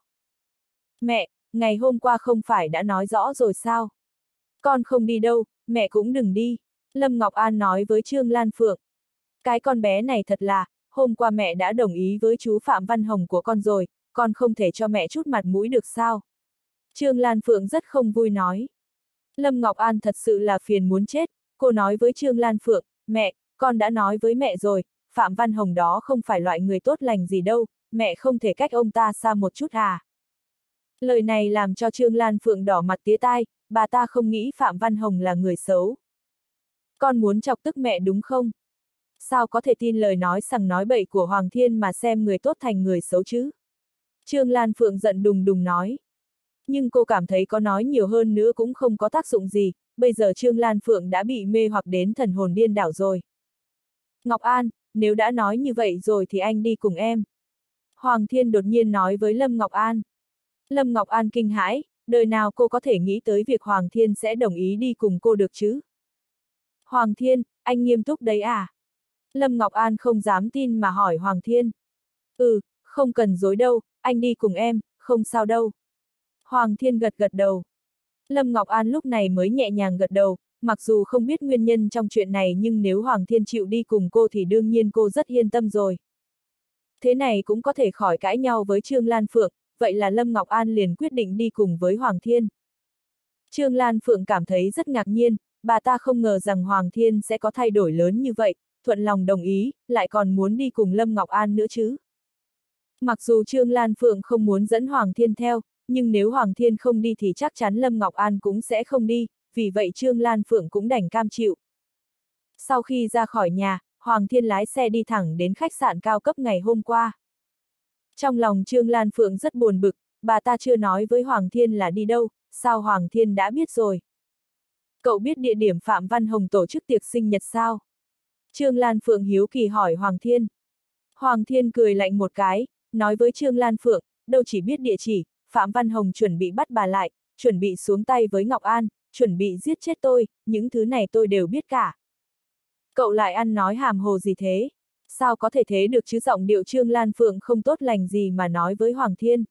Mẹ, ngày hôm qua không phải đã nói rõ rồi sao? Con không đi đâu, mẹ cũng đừng đi. Lâm Ngọc An nói với Trương Lan Phượng. Cái con bé này thật là, hôm qua mẹ đã đồng ý với chú Phạm Văn Hồng của con rồi, con không thể cho mẹ chút mặt mũi được sao? Trương Lan Phượng rất không vui nói. Lâm Ngọc An thật sự là phiền muốn chết, cô nói với Trương Lan Phượng, mẹ, con đã nói với mẹ rồi, Phạm Văn Hồng đó không phải loại người tốt lành gì đâu, mẹ không thể cách ông ta xa một chút à. Lời này làm cho Trương Lan Phượng đỏ mặt tía tai, bà ta không nghĩ Phạm Văn Hồng là người xấu. Con muốn chọc tức mẹ đúng không? Sao có thể tin lời nói sằng nói bậy của Hoàng Thiên mà xem người tốt thành người xấu chứ? Trương Lan Phượng giận đùng đùng nói. Nhưng cô cảm thấy có nói nhiều hơn nữa cũng không có tác dụng gì, bây giờ Trương Lan Phượng đã bị mê hoặc đến thần hồn điên đảo rồi. Ngọc An, nếu đã nói như vậy rồi thì anh đi cùng em. Hoàng Thiên đột nhiên nói với Lâm Ngọc An. Lâm Ngọc An kinh hãi, đời nào cô có thể nghĩ tới việc Hoàng Thiên sẽ đồng ý đi cùng cô được chứ? Hoàng Thiên, anh nghiêm túc đấy à? Lâm Ngọc An không dám tin mà hỏi Hoàng Thiên. Không cần dối đâu, anh đi cùng em, không sao đâu. Hoàng Thiên gật gật đầu. Lâm Ngọc An lúc này mới nhẹ nhàng gật đầu, mặc dù không biết nguyên nhân trong chuyện này nhưng nếu Hoàng Thiên chịu đi cùng cô thì đương nhiên cô rất yên tâm rồi. Thế này cũng có thể khỏi cãi nhau với Trương Lan Phượng, vậy là Lâm Ngọc An liền quyết định đi cùng với Hoàng Thiên. Trương Lan Phượng cảm thấy rất ngạc nhiên, bà ta không ngờ rằng Hoàng Thiên sẽ có thay đổi lớn như vậy, thuận lòng đồng ý, lại còn muốn đi cùng Lâm Ngọc An nữa chứ. Mặc dù Trương Lan Phượng không muốn dẫn Hoàng Thiên theo, nhưng nếu Hoàng Thiên không đi thì chắc chắn Lâm Ngọc An cũng sẽ không đi, vì vậy Trương Lan Phượng cũng đành cam chịu. Sau khi ra khỏi nhà, Hoàng Thiên lái xe đi thẳng đến khách sạn cao cấp ngày hôm qua. Trong lòng Trương Lan Phượng rất buồn bực, bà ta chưa nói với Hoàng Thiên là đi đâu, sao Hoàng Thiên đã biết rồi? Cậu biết địa điểm Phạm Văn Hồng tổ chức tiệc sinh nhật sao? Trương Lan Phượng hiếu kỳ hỏi Hoàng Thiên. Hoàng Thiên cười lạnh một cái, nói với Trương Lan Phượng, đâu chỉ biết địa chỉ, Phạm Văn Hồng chuẩn bị bắt bà lại, chuẩn bị xuống tay với Ngọc An, chuẩn bị giết chết tôi, những thứ này tôi đều biết cả. Cậu lại ăn nói hàm hồ gì thế? Sao có thể thế được chứ? Giọng điệu Trương Lan Phượng không tốt lành gì mà nói với Hoàng Thiên.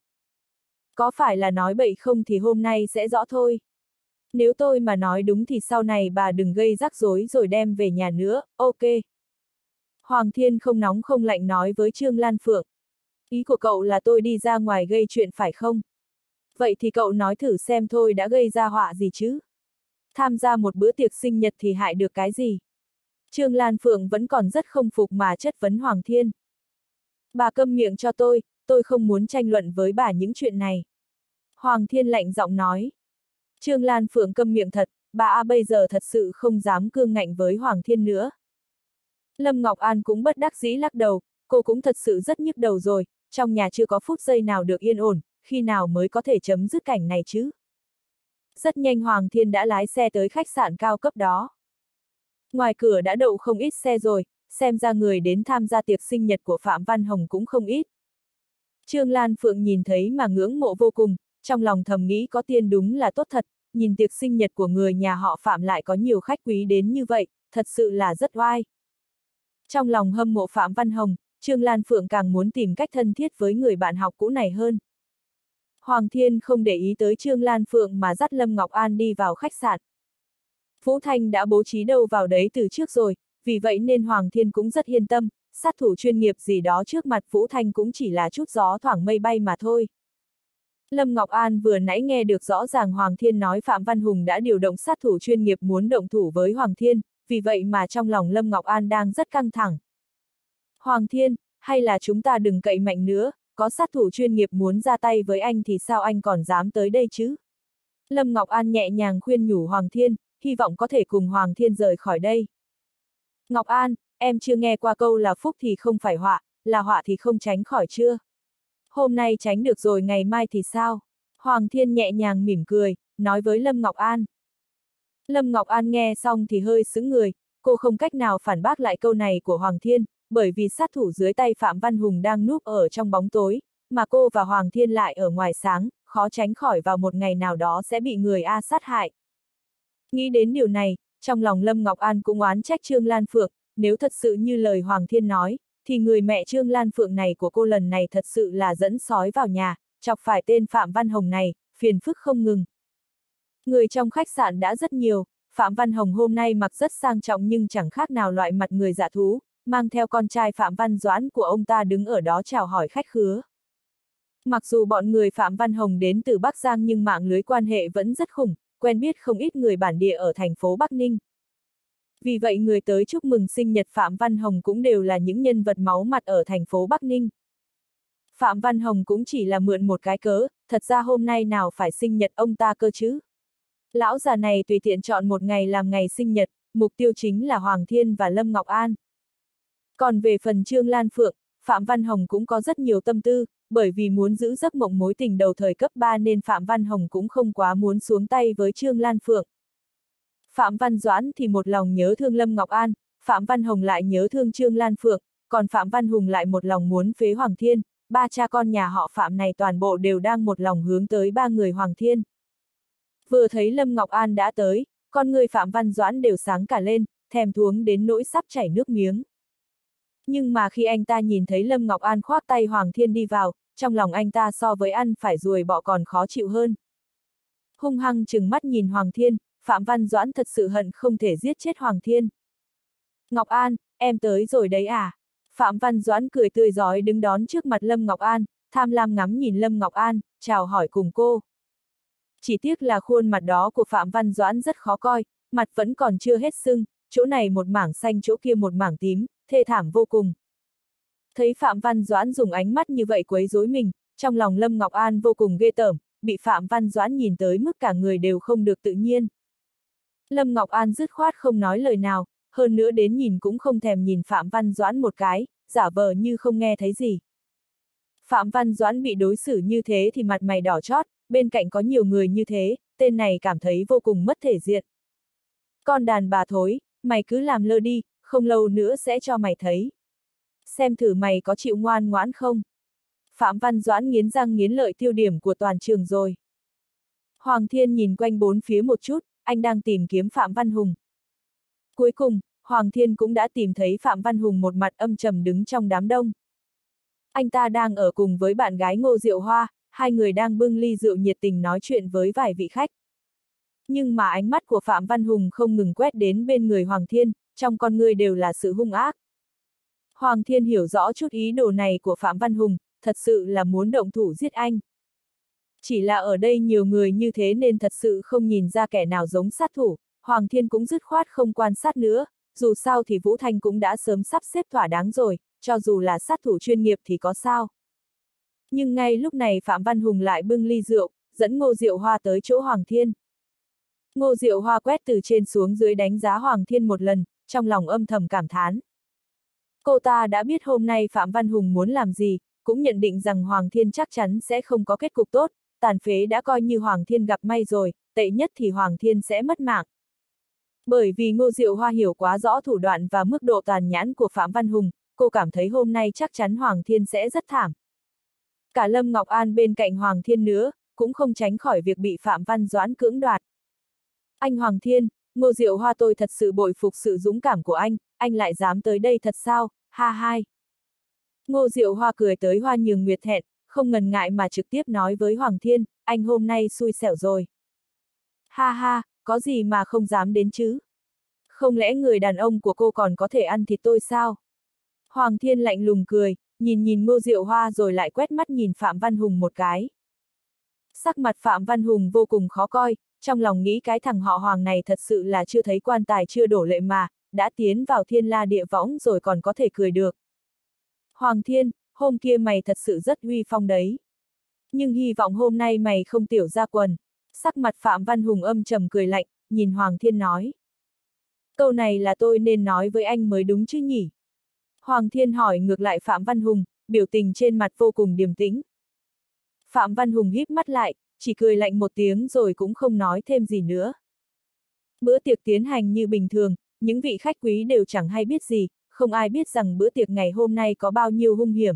Có phải là nói bậy không thì hôm nay sẽ rõ thôi. Nếu tôi mà nói đúng thì sau này bà đừng gây rắc rối rồi đem về nhà nữa, ok. Hoàng Thiên không nóng không lạnh nói với Trương Lan Phượng. Ý của cậu là tôi đi ra ngoài gây chuyện phải không? Vậy thì cậu nói thử xem tôi đã gây ra họa gì chứ? Tham gia một bữa tiệc sinh nhật thì hại được cái gì? Trương Lan Phượng vẫn còn rất không phục mà chất vấn Hoàng Thiên. Bà câm miệng cho tôi không muốn tranh luận với bà những chuyện này. Hoàng Thiên lạnh giọng nói. Trương Lan Phượng câm miệng thật, bà bây giờ thật sự không dám cương ngạnh với Hoàng Thiên nữa. Lâm Ngọc An cũng bất đắc dĩ lắc đầu, cô cũng thật sự rất nhức đầu rồi, trong nhà chưa có phút giây nào được yên ổn, khi nào mới có thể chấm dứt cảnh này chứ? Rất nhanh Hoàng Thiên đã lái xe tới khách sạn cao cấp đó. Ngoài cửa đã đậu không ít xe rồi, xem ra người đến tham gia tiệc sinh nhật của Phạm Văn Hồng cũng không ít. Trương Lan Phượng nhìn thấy mà ngưỡng mộ vô cùng, trong lòng thầm nghĩ có tiền đúng là tốt thật, nhìn tiệc sinh nhật của người nhà họ Phạm lại có nhiều khách quý đến như vậy, thật sự là rất oai. Trong lòng hâm mộ Phạm Văn Hồng, Trương Lan Phượng càng muốn tìm cách thân thiết với người bạn học cũ này hơn. Hoàng Thiên không để ý tới Trương Lan Phượng mà dắt Lâm Ngọc An đi vào khách sạn. Vũ Thanh đã bố trí đâu vào đấy từ trước rồi, vì vậy nên Hoàng Thiên cũng rất yên tâm, sát thủ chuyên nghiệp gì đó trước mặt Vũ Thanh cũng chỉ là chút gió thoảng mây bay mà thôi. Lâm Ngọc An vừa nãy nghe được rõ ràng Hoàng Thiên nói Phạm Văn Hùng đã điều động sát thủ chuyên nghiệp muốn động thủ với Hoàng Thiên, vì vậy mà trong lòng Lâm Ngọc An đang rất căng thẳng. Hoàng Thiên, hay là chúng ta đừng cậy mạnh nữa, có sát thủ chuyên nghiệp muốn ra tay với anh thì sao anh còn dám tới đây chứ? Lâm Ngọc An nhẹ nhàng khuyên nhủ Hoàng Thiên, hy vọng có thể cùng Hoàng Thiên rời khỏi đây. Ngọc An, em chưa nghe qua câu là phúc thì không phải họa, là họa thì không tránh khỏi chưa? Hôm nay tránh được rồi ngày mai thì sao? Hoàng Thiên nhẹ nhàng mỉm cười, nói với Lâm Ngọc An. Lâm Ngọc An nghe xong thì hơi sững người, cô không cách nào phản bác lại câu này của Hoàng Thiên, bởi vì sát thủ dưới tay Phạm Văn Hùng đang núp ở trong bóng tối, mà cô và Hoàng Thiên lại ở ngoài sáng, khó tránh khỏi vào một ngày nào đó sẽ bị người A sát hại. Nghĩ đến điều này, trong lòng Lâm Ngọc An cũng oán trách Trương Lan Phượng, nếu thật sự như lời Hoàng Thiên nói, thì người mẹ Trương Lan Phượng này của cô lần này thật sự là dẫn sói vào nhà, chọc phải tên Phạm Văn Hồng này, phiền phức không ngừng. Người trong khách sạn đã rất nhiều, Phạm Văn Hồng hôm nay mặc rất sang trọng nhưng chẳng khác nào loại mặt người dạ thú, mang theo con trai Phạm Văn Doãn của ông ta đứng ở đó chào hỏi khách khứa. Mặc dù bọn người Phạm Văn Hồng đến từ Bắc Giang nhưng mạng lưới quan hệ vẫn rất khủng, quen biết không ít người bản địa ở thành phố Bắc Ninh. Vì vậy người tới chúc mừng sinh nhật Phạm Văn Hồng cũng đều là những nhân vật máu mặt ở thành phố Bắc Ninh. Phạm Văn Hồng cũng chỉ là mượn một cái cớ, thật ra hôm nay nào phải sinh nhật ông ta cơ chứ. Lão già này tùy tiện chọn một ngày làm ngày sinh nhật, mục tiêu chính là Hoàng Thiên và Lâm Ngọc An. Còn về phần Trương Lan Phượng, Phạm Văn Hồng cũng có rất nhiều tâm tư, bởi vì muốn giữ giấc mộng mối tình đầu thời cấp 3 nên Phạm Văn Hồng cũng không quá muốn xuống tay với Trương Lan Phượng. Phạm Văn Doãn thì một lòng nhớ thương Lâm Ngọc An, Phạm Văn Hồng lại nhớ thương Trương Lan Phượng, còn Phạm Văn Hùng lại một lòng muốn phế Hoàng Thiên, ba cha con nhà họ Phạm này toàn bộ đều đang một lòng hướng tới ba người Hoàng Thiên. Vừa thấy Lâm Ngọc An đã tới, con người Phạm Văn Doãn đều sáng cả lên, thèm thuống đến nỗi sắp chảy nước miếng. Nhưng mà khi anh ta nhìn thấy Lâm Ngọc An khoác tay Hoàng Thiên đi vào, trong lòng anh ta so với ăn phải ruồi bọ còn khó chịu hơn. Hung hăng trừng mắt nhìn Hoàng Thiên, Phạm Văn Doãn thật sự hận không thể giết chết Hoàng Thiên. Ngọc An, em tới rồi đấy à? Phạm Văn Doãn cười tươi rói đứng đón trước mặt Lâm Ngọc An, tham lam ngắm nhìn Lâm Ngọc An, chào hỏi cùng cô. Chỉ tiếc là khuôn mặt đó của Phạm Văn Doãn rất khó coi, mặt vẫn còn chưa hết sưng, chỗ này một mảng xanh chỗ kia một mảng tím, thê thảm vô cùng. Thấy Phạm Văn Doãn dùng ánh mắt như vậy quấy rối mình, trong lòng Lâm Ngọc An vô cùng ghê tởm, bị Phạm Văn Doãn nhìn tới mức cả người đều không được tự nhiên. Lâm Ngọc An dứt khoát không nói lời nào, hơn nữa đến nhìn cũng không thèm nhìn Phạm Văn Doãn một cái, giả vờ như không nghe thấy gì. Phạm Văn Doãn bị đối xử như thế thì mặt mày đỏ chót, bên cạnh có nhiều người như thế, tên này cảm thấy vô cùng mất thể diện. Con đàn bà thối, mày cứ làm lơ đi, không lâu nữa sẽ cho mày thấy. Xem thử mày có chịu ngoan ngoãn không? Phạm Văn Doãn nghiến răng nghiến lợi tiêu điểm của toàn trường rồi. Hoàng Thiên nhìn quanh bốn phía một chút, anh đang tìm kiếm Phạm Văn Hùng. Cuối cùng, Hoàng Thiên cũng đã tìm thấy Phạm Văn Hùng một mặt âm trầm đứng trong đám đông. Anh ta đang ở cùng với bạn gái Ngô Diệu Hoa, hai người đang bưng ly rượu nhiệt tình nói chuyện với vài vị khách. Nhưng mà ánh mắt của Phạm Văn Hùng không ngừng quét đến bên người Hoàng Thiên, trong con người đều là sự hung ác. Hoàng Thiên hiểu rõ chút ý đồ này của Phạm Văn Hùng, thật sự là muốn động thủ giết anh. Chỉ là ở đây nhiều người như thế nên thật sự không nhìn ra kẻ nào giống sát thủ, Hoàng Thiên cũng dứt khoát không quan sát nữa, dù sao thì Vũ Thanh cũng đã sớm sắp xếp thỏa đáng rồi, cho dù là sát thủ chuyên nghiệp thì có sao. Nhưng ngay lúc này Phạm Văn Hùng lại bưng ly rượu, dẫn Ngô Diệu Hoa tới chỗ Hoàng Thiên. Ngô Diệu Hoa quét từ trên xuống dưới đánh giá Hoàng Thiên một lần, trong lòng âm thầm cảm thán. Cô ta đã biết hôm nay Phạm Văn Hùng muốn làm gì, cũng nhận định rằng Hoàng Thiên chắc chắn sẽ không có kết cục tốt, tàn phế đã coi như Hoàng Thiên gặp may rồi, tệ nhất thì Hoàng Thiên sẽ mất mạng. Bởi vì Ngô Diệu Hoa hiểu quá rõ thủ đoạn và mức độ tàn nhẫn của Phạm Văn Hùng, cô cảm thấy hôm nay chắc chắn Hoàng Thiên sẽ rất thảm. Cả Lâm Ngọc An bên cạnh Hoàng Thiên nữa, cũng không tránh khỏi việc bị Phạm Văn Doãn cưỡng đoạt. Anh Hoàng Thiên, Ngô Diệu Hoa tôi thật sự bội phục sự dũng cảm của anh lại dám tới đây thật sao, ha hai. Ngô Diệu Hoa cười tới hoa nhường nguyệt thẹn, không ngần ngại mà trực tiếp nói với Hoàng Thiên, anh hôm nay xui xẻo rồi. Ha ha, có gì mà không dám đến chứ? Không lẽ người đàn ông của cô còn có thể ăn thịt tôi sao? Hoàng Thiên lạnh lùng cười, nhìn Ngô Diệu Hoa rồi lại quét mắt nhìn Phạm Văn Hùng một cái. Sắc mặt Phạm Văn Hùng vô cùng khó coi, trong lòng nghĩ cái thằng họ Hoàng này thật sự là chưa thấy quan tài chưa đổ lệ mà, đã tiến vào thiên la địa võng rồi còn có thể cười được. Hoàng Thiên, hôm kia mày thật sự rất uy phong đấy. Nhưng hy vọng hôm nay mày không tiểu ra quần. Sắc mặt Phạm Văn Hùng âm trầm cười lạnh, nhìn Hoàng Thiên nói. Câu này là tôi nên nói với anh mới đúng chứ nhỉ? Hoàng Thiên hỏi ngược lại Phạm Văn Hùng, biểu tình trên mặt vô cùng điềm tĩnh. Phạm Văn Hùng híp mắt lại, chỉ cười lạnh một tiếng rồi cũng không nói thêm gì nữa. Bữa tiệc tiến hành như bình thường, những vị khách quý đều chẳng hay biết gì, không ai biết rằng bữa tiệc ngày hôm nay có bao nhiêu hung hiểm.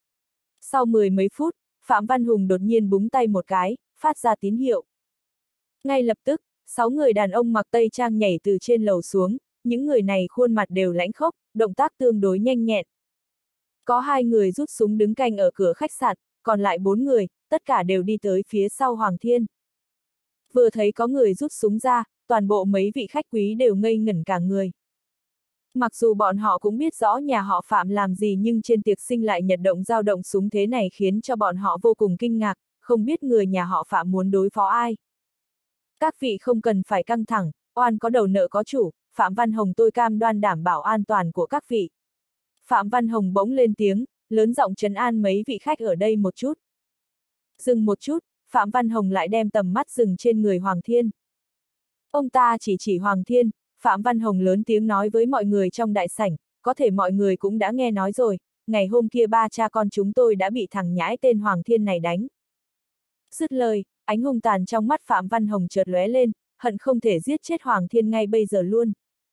Sau 10 mấy phút, Phạm Văn Hùng đột nhiên búng tay một cái, phát ra tín hiệu. Ngay lập tức, 6 người đàn ông mặc tây trang nhảy từ trên lầu xuống, những người này khuôn mặt đều lãnh khốc, động tác tương đối nhanh nhẹn. Có 2 người rút súng đứng canh ở cửa khách sạn, còn lại 4 người, tất cả đều đi tới phía sau Hoàng Thiên. Vừa thấy có người rút súng ra, toàn bộ mấy vị khách quý đều ngây ngẩn cả người. Mặc dù bọn họ cũng biết rõ nhà họ Phạm làm gì nhưng trên tiệc sinh lại nhật động dao động súng thế này khiến cho bọn họ vô cùng kinh ngạc, không biết người nhà họ Phạm muốn đối phó ai. Các vị không cần phải căng thẳng, oan có đầu nợ có chủ, Phạm Văn Hồng tôi cam đoan đảm bảo an toàn của các vị. Phạm Văn Hồng bỗng lên tiếng, lớn giọng trấn an mấy vị khách ở đây một chút. Dừng một chút, Phạm Văn Hồng lại đem tầm mắt dừng trên người Hoàng Thiên. Ông ta chỉ Hoàng Thiên, Phạm Văn Hồng lớn tiếng nói với mọi người trong đại sảnh, có thể mọi người cũng đã nghe nói rồi, ngày hôm kia ba cha con chúng tôi đã bị thằng nhãi tên Hoàng Thiên này đánh. Dứt lời, ánh hung tàn trong mắt Phạm Văn Hồng chợt lóe lên, hận không thể giết chết Hoàng Thiên ngay bây giờ luôn.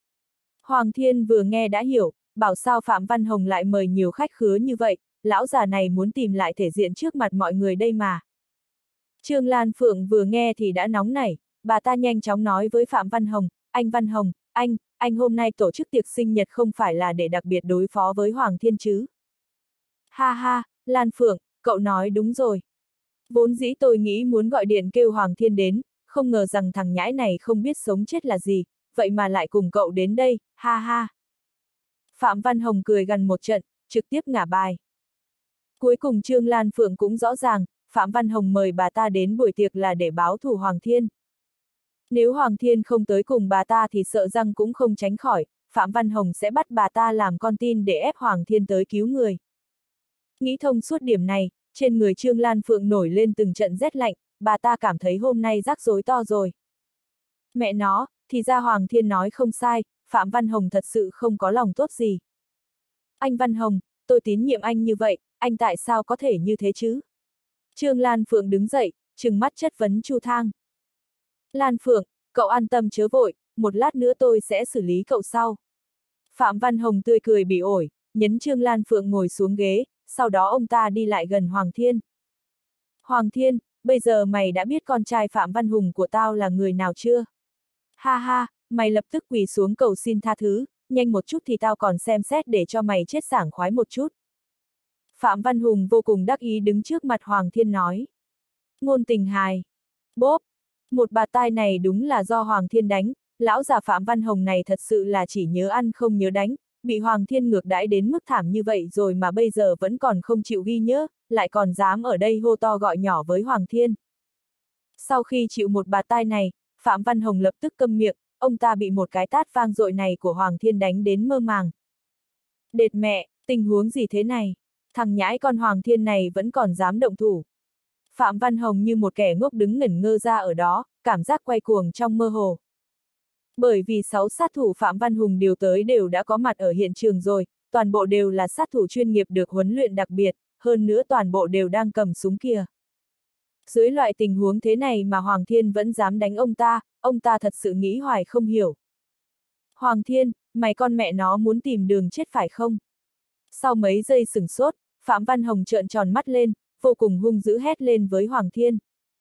Hoàng Thiên vừa nghe đã hiểu, bảo sao Phạm Văn Hồng lại mời nhiều khách khứa như vậy, lão già này muốn tìm lại thể diện trước mặt mọi người đây mà. Trương Lan Phượng vừa nghe thì đã nóng nảy, bà ta nhanh chóng nói với Phạm Văn Hồng, anh Văn Hồng, anh hôm nay tổ chức tiệc sinh nhật không phải là để đặc biệt đối phó với Hoàng Thiên chứ? Ha ha, Lan Phượng, cậu nói đúng rồi. Vốn dĩ tôi nghĩ muốn gọi điện kêu Hoàng Thiên đến, không ngờ rằng thằng nhãi này không biết sống chết là gì, vậy mà lại cùng cậu đến đây, ha ha. Phạm Văn Hồng cười gần một trận, trực tiếp ngả bài. Cuối cùng Trương Lan Phượng cũng rõ ràng, Phạm Văn Hồng mời bà ta đến buổi tiệc là để báo thù Hoàng Thiên. Nếu Hoàng Thiên không tới cùng bà ta thì sợ rằng cũng không tránh khỏi, Phạm Văn Hồng sẽ bắt bà ta làm con tin để ép Hoàng Thiên tới cứu người. Nghĩ thông suốt điểm này, trên người Trương Lan Phượng nổi lên từng trận rét lạnh, bà ta cảm thấy hôm nay rắc rối to rồi. Mẹ nó, thì ra Hoàng Thiên nói không sai, Phạm Văn Hồng thật sự không có lòng tốt gì. Anh Văn Hồng, tôi tín nhiệm anh như vậy, anh tại sao có thể như thế chứ? Trương Lan Phượng đứng dậy, trừng mắt chất vấn Chu Thang. Lan Phượng, cậu an tâm chớ vội, một lát nữa tôi sẽ xử lý cậu sau. Phạm Văn Hồng tươi cười bỉ ổi, nhấn Trương Lan Phượng ngồi xuống ghế, sau đó ông ta đi lại gần Hoàng Thiên. Hoàng Thiên, bây giờ mày đã biết con trai Phạm Văn Hùng của tao là người nào chưa? Ha ha, mày lập tức quỳ xuống cầu xin tha thứ, nhanh một chút thì tao còn xem xét để cho mày chết sảng khoái một chút. Phạm Văn Hùng vô cùng đắc ý đứng trước mặt Hoàng Thiên nói. Ngôn tình hài. Bốp. Một bạt tai này đúng là do Hoàng Thiên đánh, lão già Phạm Văn Hồng này thật sự là chỉ nhớ ăn không nhớ đánh, bị Hoàng Thiên ngược đãi đến mức thảm như vậy rồi mà bây giờ vẫn còn không chịu ghi nhớ, lại còn dám ở đây hô to gọi nhỏ với Hoàng Thiên. Sau khi chịu một bạt tai này, Phạm Văn Hồng lập tức câm miệng, ông ta bị một cái tát vang dội này của Hoàng Thiên đánh đến mơ màng. Đệt mẹ, tình huống gì thế này? Thằng nhãi con Hoàng Thiên này vẫn còn dám động thủ. Phạm Văn Hồng như một kẻ ngốc đứng ngẩn ngơ ra ở đó, cảm giác quay cuồng trong mơ hồ. Bởi vì 6 sát thủ Phạm Văn Hùng điều tới đều đã có mặt ở hiện trường rồi, toàn bộ đều là sát thủ chuyên nghiệp được huấn luyện đặc biệt, hơn nữa toàn bộ đều đang cầm súng kìa. Dưới loại tình huống thế này mà Hoàng Thiên vẫn dám đánh ông ta thật sự nghĩ hoài không hiểu. Hoàng Thiên, mày con mẹ nó muốn tìm đường chết phải không? Sau mấy giây sửng sốt, Phạm Văn Hồng trợn tròn mắt lên, vô cùng hung dữ hét lên với Hoàng Thiên.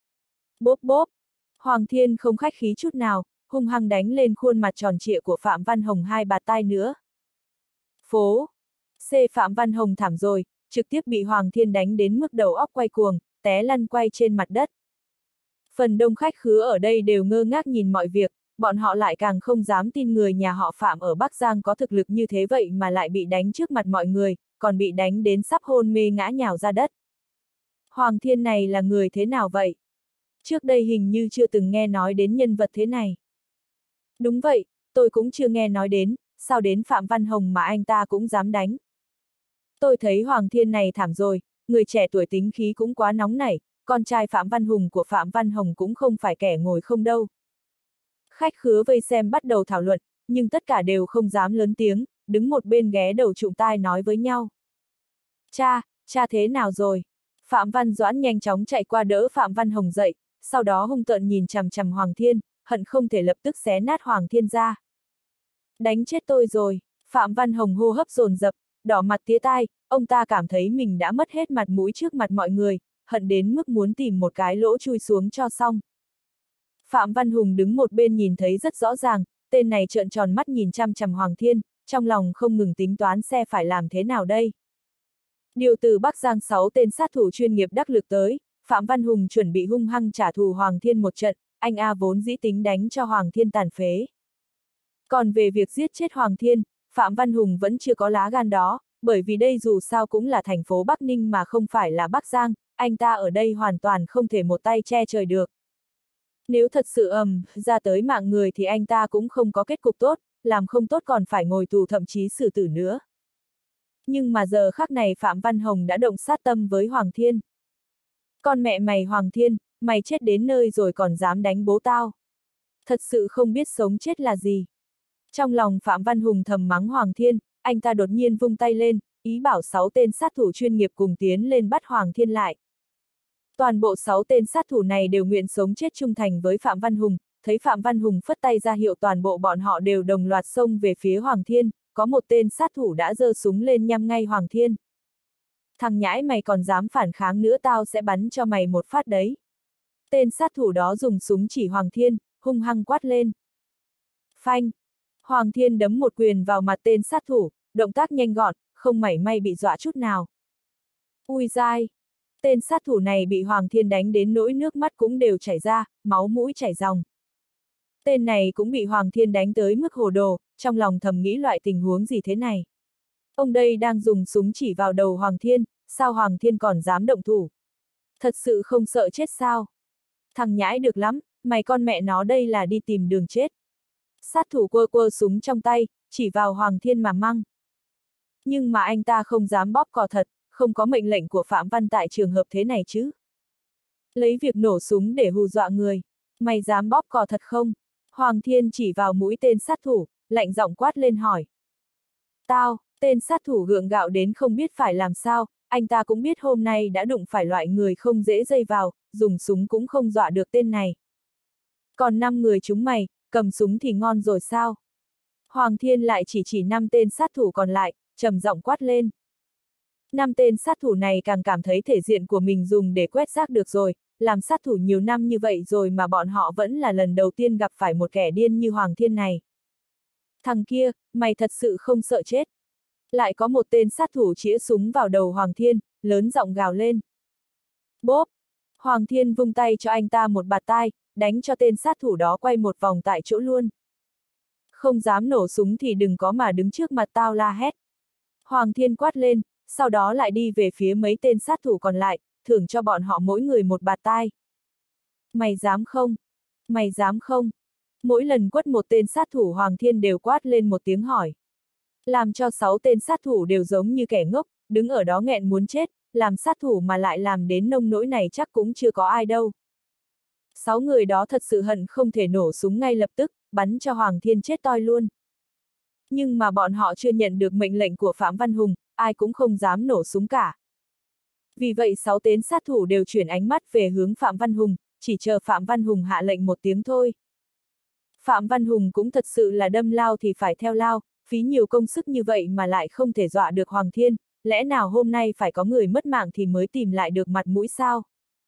Bốp bốp! Hoàng Thiên không khách khí chút nào, hung hăng đánh lên khuôn mặt tròn trịa của Phạm Văn Hồng 2 bạt tai nữa. Phố! Phạm Văn Hồng thảm rồi, trực tiếp bị Hoàng Thiên đánh đến mức đầu óc quay cuồng, té lăn quay trên mặt đất. Phần đông khách khứa ở đây đều ngơ ngác nhìn mọi việc, bọn họ lại càng không dám tin người nhà họ Phạm ở Bắc Giang có thực lực như thế vậy mà lại bị đánh trước mặt mọi người, còn bị đánh đến sắp hôn mê ngã nhào ra đất. Hoàng Thiên này là người thế nào vậy? Trước đây hình như chưa từng nghe nói đến nhân vật thế này. Đúng vậy, tôi cũng chưa nghe nói đến, sao đến Phạm Văn Hồng mà anh ta cũng dám đánh. Tôi thấy Hoàng Thiên này thảm rồi, người trẻ tuổi tính khí cũng quá nóng nảy, con trai Phạm Văn Hùng của Phạm Văn Hồng cũng không phải kẻ ngồi không đâu. Khách khứa vây xem bắt đầu thảo luận, nhưng tất cả đều không dám lớn tiếng, đứng một bên ghé đầu trụng tai nói với nhau. Cha thế nào rồi? Phạm Văn Doãn nhanh chóng chạy qua đỡ Phạm Văn Hồng dậy, sau đó hung tợn nhìn chằm chằm Hoàng Thiên, hận không thể lập tức xé nát Hoàng Thiên ra. Đánh chết tôi rồi, Phạm Văn Hồng hô hấp dồn dập, đỏ mặt tía tai, ông ta cảm thấy mình đã mất hết mặt mũi trước mặt mọi người, hận đến mức muốn tìm một cái lỗ chui xuống cho xong. Phạm Văn Hùng đứng một bên nhìn thấy rất rõ ràng, tên này trợn tròn mắt nhìn chằm chằm Hoàng Thiên, trong lòng không ngừng tính toán sẽ phải làm thế nào đây. Điều từ Bắc Giang 6 tên sát thủ chuyên nghiệp đắc lực tới, Phạm Văn Hùng chuẩn bị hung hăng trả thù Hoàng Thiên một trận, anh vốn dĩ tính đánh cho Hoàng Thiên tàn phế. Còn về việc giết chết Hoàng Thiên, Phạm Văn Hùng vẫn chưa có lá gan đó, bởi vì đây dù sao cũng là thành phố Bắc Ninh mà không phải là Bắc Giang, anh ta ở đây hoàn toàn không thể một tay che trời được. Nếu thật sự ra tới mạng người thì anh ta cũng không có kết cục tốt, làm không tốt còn phải ngồi tù thậm chí xử tử nữa. Nhưng mà giờ khắc này Phạm Văn Hồng đã động sát tâm với Hoàng Thiên. Con mẹ mày Hoàng Thiên, mày chết đến nơi rồi còn dám đánh bố tao. Thật sự không biết sống chết là gì. Trong lòng Phạm Văn Hùng thầm mắng Hoàng Thiên, anh ta đột nhiên vung tay lên, ý bảo 6 tên sát thủ chuyên nghiệp cùng tiến lên bắt Hoàng Thiên lại. Toàn bộ 6 tên sát thủ này đều nguyện sống chết trung thành với Phạm Văn Hùng, thấy Phạm Văn Hùng phất tay ra hiệu toàn bộ bọn họ đều đồng loạt xông về phía Hoàng Thiên, có một tên sát thủ đã giơ súng lên nhắm ngay Hoàng Thiên. Thằng nhãi mày còn dám phản kháng nữa tao sẽ bắn cho mày một phát đấy. Tên sát thủ đó dùng súng chỉ Hoàng Thiên, hung hăng quát lên. Phanh! Hoàng Thiên đấm một quyền vào mặt tên sát thủ, động tác nhanh gọn, không mảy may bị dọa chút nào. Ui dai! Tên sát thủ này bị Hoàng Thiên đánh đến nỗi nước mắt cũng đều chảy ra, máu mũi chảy ròng. Tên này cũng bị Hoàng Thiên đánh tới mức hồ đồ, trong lòng thầm nghĩ loại tình huống gì thế này. Ông đây đang dùng súng chỉ vào đầu Hoàng Thiên, sao Hoàng Thiên còn dám động thủ? Thật sự không sợ chết sao? Thằng nhãi được lắm, mày con mẹ nó đây là đi tìm đường chết. Sát thủ quơ quơ súng trong tay, chỉ vào Hoàng Thiên mà măng. Nhưng mà anh ta không dám bóp cò thật, không có mệnh lệnh của Phạm Văn tại trường hợp thế này chứ. Lấy việc nổ súng để hù dọa người. Mày dám bóp cò thật không? Hoàng Thiên chỉ vào mũi tên sát thủ, lạnh giọng quát lên hỏi. Tao, tên sát thủ gượng gạo đến không biết phải làm sao, anh ta cũng biết hôm nay đã đụng phải loại người không dễ dây vào, dùng súng cũng không dọa được tên này. Còn 5 người chúng mày, cầm súng thì ngon rồi sao? Hoàng Thiên lại chỉ 5 tên sát thủ còn lại, trầm giọng quát lên. 5 tên sát thủ này càng cảm thấy thể diện của mình dùng để quét rác được rồi, làm sát thủ nhiều năm như vậy rồi mà bọn họ vẫn là lần đầu tiên gặp phải một kẻ điên như Hoàng Thiên này. Thằng kia, mày thật sự không sợ chết. Lại có một tên sát thủ chĩa súng vào đầu Hoàng Thiên, lớn giọng gào lên. Bốp! Hoàng Thiên vung tay cho anh ta một bạt tai, đánh cho tên sát thủ đó quay một vòng tại chỗ luôn. Không dám nổ súng thì đừng có mà đứng trước mặt tao la hét. Hoàng Thiên quát lên, sau đó lại đi về phía mấy tên sát thủ còn lại, thưởng cho bọn họ mỗi người một bạt tai. Mày dám không? Mày dám không? Mỗi lần quất một tên sát thủ Hoàng Thiên đều quát lên một tiếng hỏi. Làm cho 6 tên sát thủ đều giống như kẻ ngốc, đứng ở đó nghẹn muốn chết, làm sát thủ mà lại làm đến nông nỗi này chắc cũng chưa có ai đâu. 6 người đó thật sự hận không thể nổ súng ngay lập tức, bắn cho Hoàng Thiên chết toi luôn. Nhưng mà bọn họ chưa nhận được mệnh lệnh của Phạm Văn Hùng, ai cũng không dám nổ súng cả. Vì vậy 6 tên sát thủ đều chuyển ánh mắt về hướng Phạm Văn Hùng, chỉ chờ Phạm Văn Hùng hạ lệnh một tiếng thôi. Phạm Văn Hùng cũng thật sự là đâm lao thì phải theo lao, phí nhiều công sức như vậy mà lại không thể dọa được Hoàng Thiên, lẽ nào hôm nay phải có người mất mạng thì mới tìm lại được mặt mũi sao?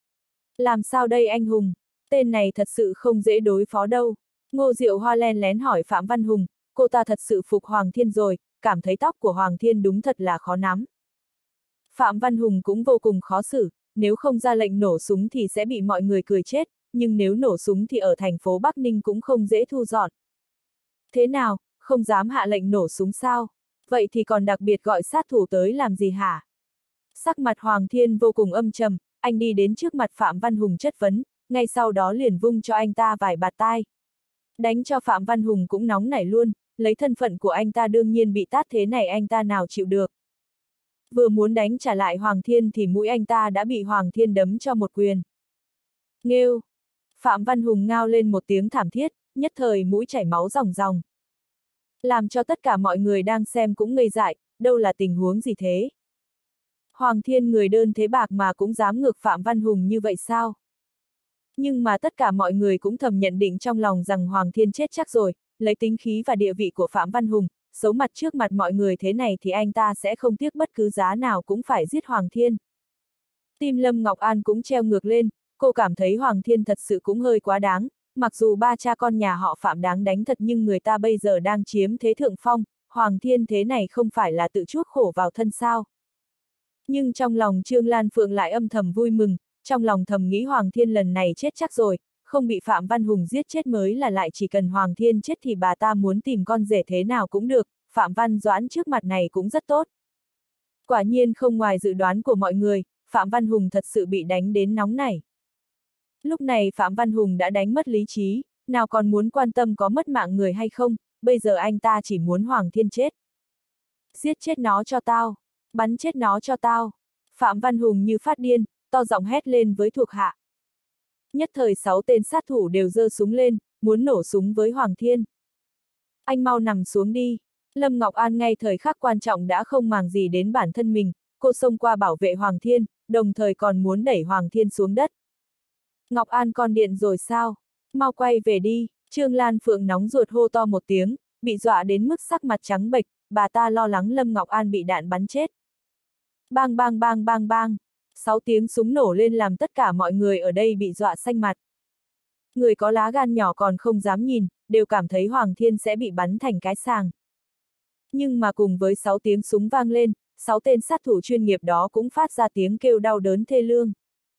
Làm sao đây anh Hùng? Tên này thật sự không dễ đối phó đâu. Ngô Diệu Hoa len lén hỏi Phạm Văn Hùng, cô ta thật sự phục Hoàng Thiên rồi, cảm thấy tóc của Hoàng Thiên đúng thật là khó nắm. Phạm Văn Hùng cũng vô cùng khó xử, nếu không ra lệnh nổ súng thì sẽ bị mọi người cười chết, nhưng nếu nổ súng thì ở thành phố Bắc Ninh cũng không dễ thu dọn. Thế nào, không dám hạ lệnh nổ súng sao? Vậy thì còn đặc biệt gọi sát thủ tới làm gì hả? Sắc mặt Hoàng Thiên vô cùng âm trầm, anh đi đến trước mặt Phạm Văn Hùng chất vấn, ngay sau đó liền vung cho anh ta vài bạt tai. Đánh cho Phạm Văn Hùng cũng nóng nảy luôn, lấy thân phận của anh ta đương nhiên bị tát thế này anh ta nào chịu được. Vừa muốn đánh trả lại Hoàng Thiên thì mũi anh ta đã bị Hoàng Thiên đấm cho một quyền. Nghêu! Phạm Văn Hùng ngao lên một tiếng thảm thiết, nhất thời mũi chảy máu ròng ròng. Làm cho tất cả mọi người đang xem cũng ngây dại, đâu là tình huống gì thế? Hoàng Thiên người đơn thế bạc mà cũng dám ngược Phạm Văn Hùng như vậy sao? Nhưng mà tất cả mọi người cũng thầm nhận định trong lòng rằng Hoàng Thiên chết chắc rồi, lấy tính khí và địa vị của Phạm Văn Hùng, xấu mặt trước mặt mọi người thế này thì anh ta sẽ không tiếc bất cứ giá nào cũng phải giết Hoàng Thiên. Tim Lâm Ngọc An cũng treo ngược lên, cô cảm thấy Hoàng Thiên thật sự cũng hơi quá đáng, mặc dù ba cha con nhà họ Phạm đáng đánh thật nhưng người ta bây giờ đang chiếm thế thượng phong, Hoàng Thiên thế này không phải là tự chuốc khổ vào thân sao. Nhưng trong lòng Trương Lan Phượng lại âm thầm vui mừng, trong lòng thầm nghĩ Hoàng Thiên lần này chết chắc rồi, không bị Phạm Văn Hùng giết chết mới là lại, chỉ cần Hoàng Thiên chết thì bà ta muốn tìm con rể thế nào cũng được, Phạm Văn Doãn trước mặt này cũng rất tốt. Quả nhiên không ngoài dự đoán của mọi người, Phạm Văn Hùng thật sự bị đánh đến nóng nảy. Lúc này Phạm Văn Hùng đã đánh mất lý trí, nào còn muốn quan tâm có mất mạng người hay không, bây giờ anh ta chỉ muốn Hoàng Thiên chết. Giết chết nó cho tao, bắn chết nó cho tao. Phạm Văn Hùng như phát điên, to giọng hét lên với thuộc hạ. Nhất thời 6 tên sát thủ đều giơ súng lên, muốn nổ súng với Hoàng Thiên. Anh mau nằm xuống đi. Lâm Ngọc An ngay thời khắc quan trọng đã không màng gì đến bản thân mình, cô xông qua bảo vệ Hoàng Thiên, đồng thời còn muốn đẩy Hoàng Thiên xuống đất. Ngọc An con điện rồi sao? Mau quay về đi, Trương Lan Phượng nóng ruột hô to một tiếng, bị dọa đến mức sắc mặt trắng bệch, bà ta lo lắng Lâm Ngọc An bị đạn bắn chết. Bang bang bang bang bang, 6 tiếng súng nổ lên làm tất cả mọi người ở đây bị dọa xanh mặt. Người có lá gan nhỏ còn không dám nhìn, đều cảm thấy Hoàng Thiên sẽ bị bắn thành cái sàng. Nhưng mà cùng với 6 tiếng súng vang lên, 6 tên sát thủ chuyên nghiệp đó cũng phát ra tiếng kêu đau đớn thê lương.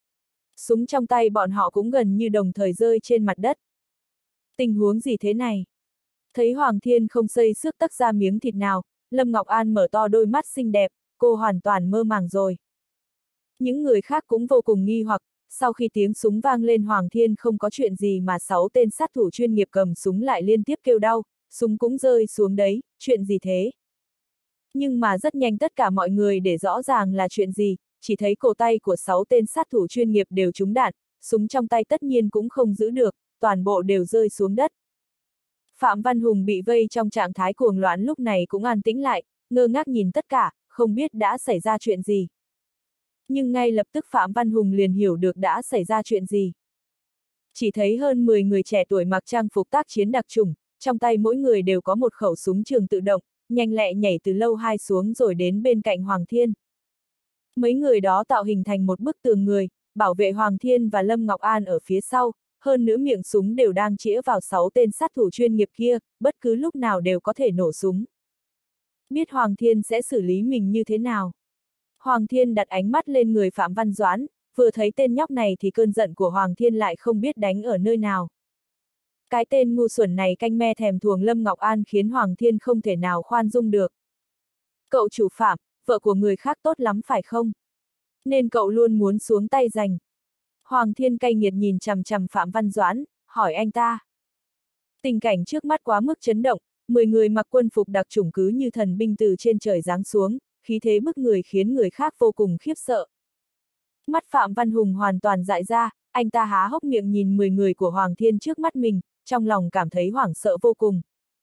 Súng trong tay bọn họ cũng gần như đồng thời rơi trên mặt đất. Tình huống gì thế này? Thấy Hoàng Thiên không xây xước tắc ra miếng thịt nào, Lâm Ngọc An mở to đôi mắt xinh đẹp, cô hoàn toàn mơ màng rồi. Những người khác cũng vô cùng nghi hoặc, Sau khi tiếng súng vang lên, Hoàng Thiên không có chuyện gì mà 6 tên sát thủ chuyên nghiệp cầm súng lại liên tiếp kêu đau, súng cũng rơi xuống đấy, chuyện gì thế? Nhưng mà rất nhanh tất cả mọi người để rõ ràng là chuyện gì, chỉ thấy cổ tay của 6 tên sát thủ chuyên nghiệp đều trúng đạn, súng trong tay tất nhiên cũng không giữ được, toàn bộ đều rơi xuống đất. Phạm Văn Hùng bị vây trong trạng thái cuồng loạn lúc này cũng an tĩnh lại, ngơ ngác nhìn tất cả, không biết đã xảy ra chuyện gì. Nhưng ngay lập tức Phạm Văn Hùng liền hiểu được đã xảy ra chuyện gì. Chỉ thấy hơn 10 người trẻ tuổi mặc trang phục tác chiến đặc chủng, trong tay mỗi người đều có một khẩu súng trường tự động, nhanh lẹ nhảy từ lâu hai xuống rồi đến bên cạnh Hoàng Thiên. Mấy người đó tạo hình thành một bức tường người, bảo vệ Hoàng Thiên và Lâm Ngọc An ở phía sau, hơn nữa miệng súng đều đang chĩa vào 6 tên sát thủ chuyên nghiệp kia, bất cứ lúc nào đều có thể nổ súng. Biết Hoàng Thiên sẽ xử lý mình như thế nào? Hoàng Thiên đặt ánh mắt lên người Phạm Văn Doãn, vừa thấy tên nhóc này thì cơn giận của Hoàng Thiên lại không biết đánh ở nơi nào. Cái tên ngu xuẩn này canh me thèm thuồng Lâm Ngọc An khiến Hoàng Thiên không thể nào khoan dung được. Cậu chủ Phạm, vợ của người khác tốt lắm phải không? Nên cậu luôn muốn xuống tay giành. Hoàng Thiên cay nghiệt nhìn chằm chằm Phạm Văn Doãn, hỏi anh ta. Tình cảnh trước mắt quá mức chấn động, 10 người mặc quân phục đặc chủng cứ như thần binh từ trên trời giáng xuống, khí thế bức người khiến người khác vô cùng khiếp sợ. Mắt Phạm Văn Hùng hoàn toàn dại ra, anh ta há hốc miệng nhìn 10 người của Hoàng Thiên trước mắt mình, trong lòng cảm thấy hoảng sợ vô cùng.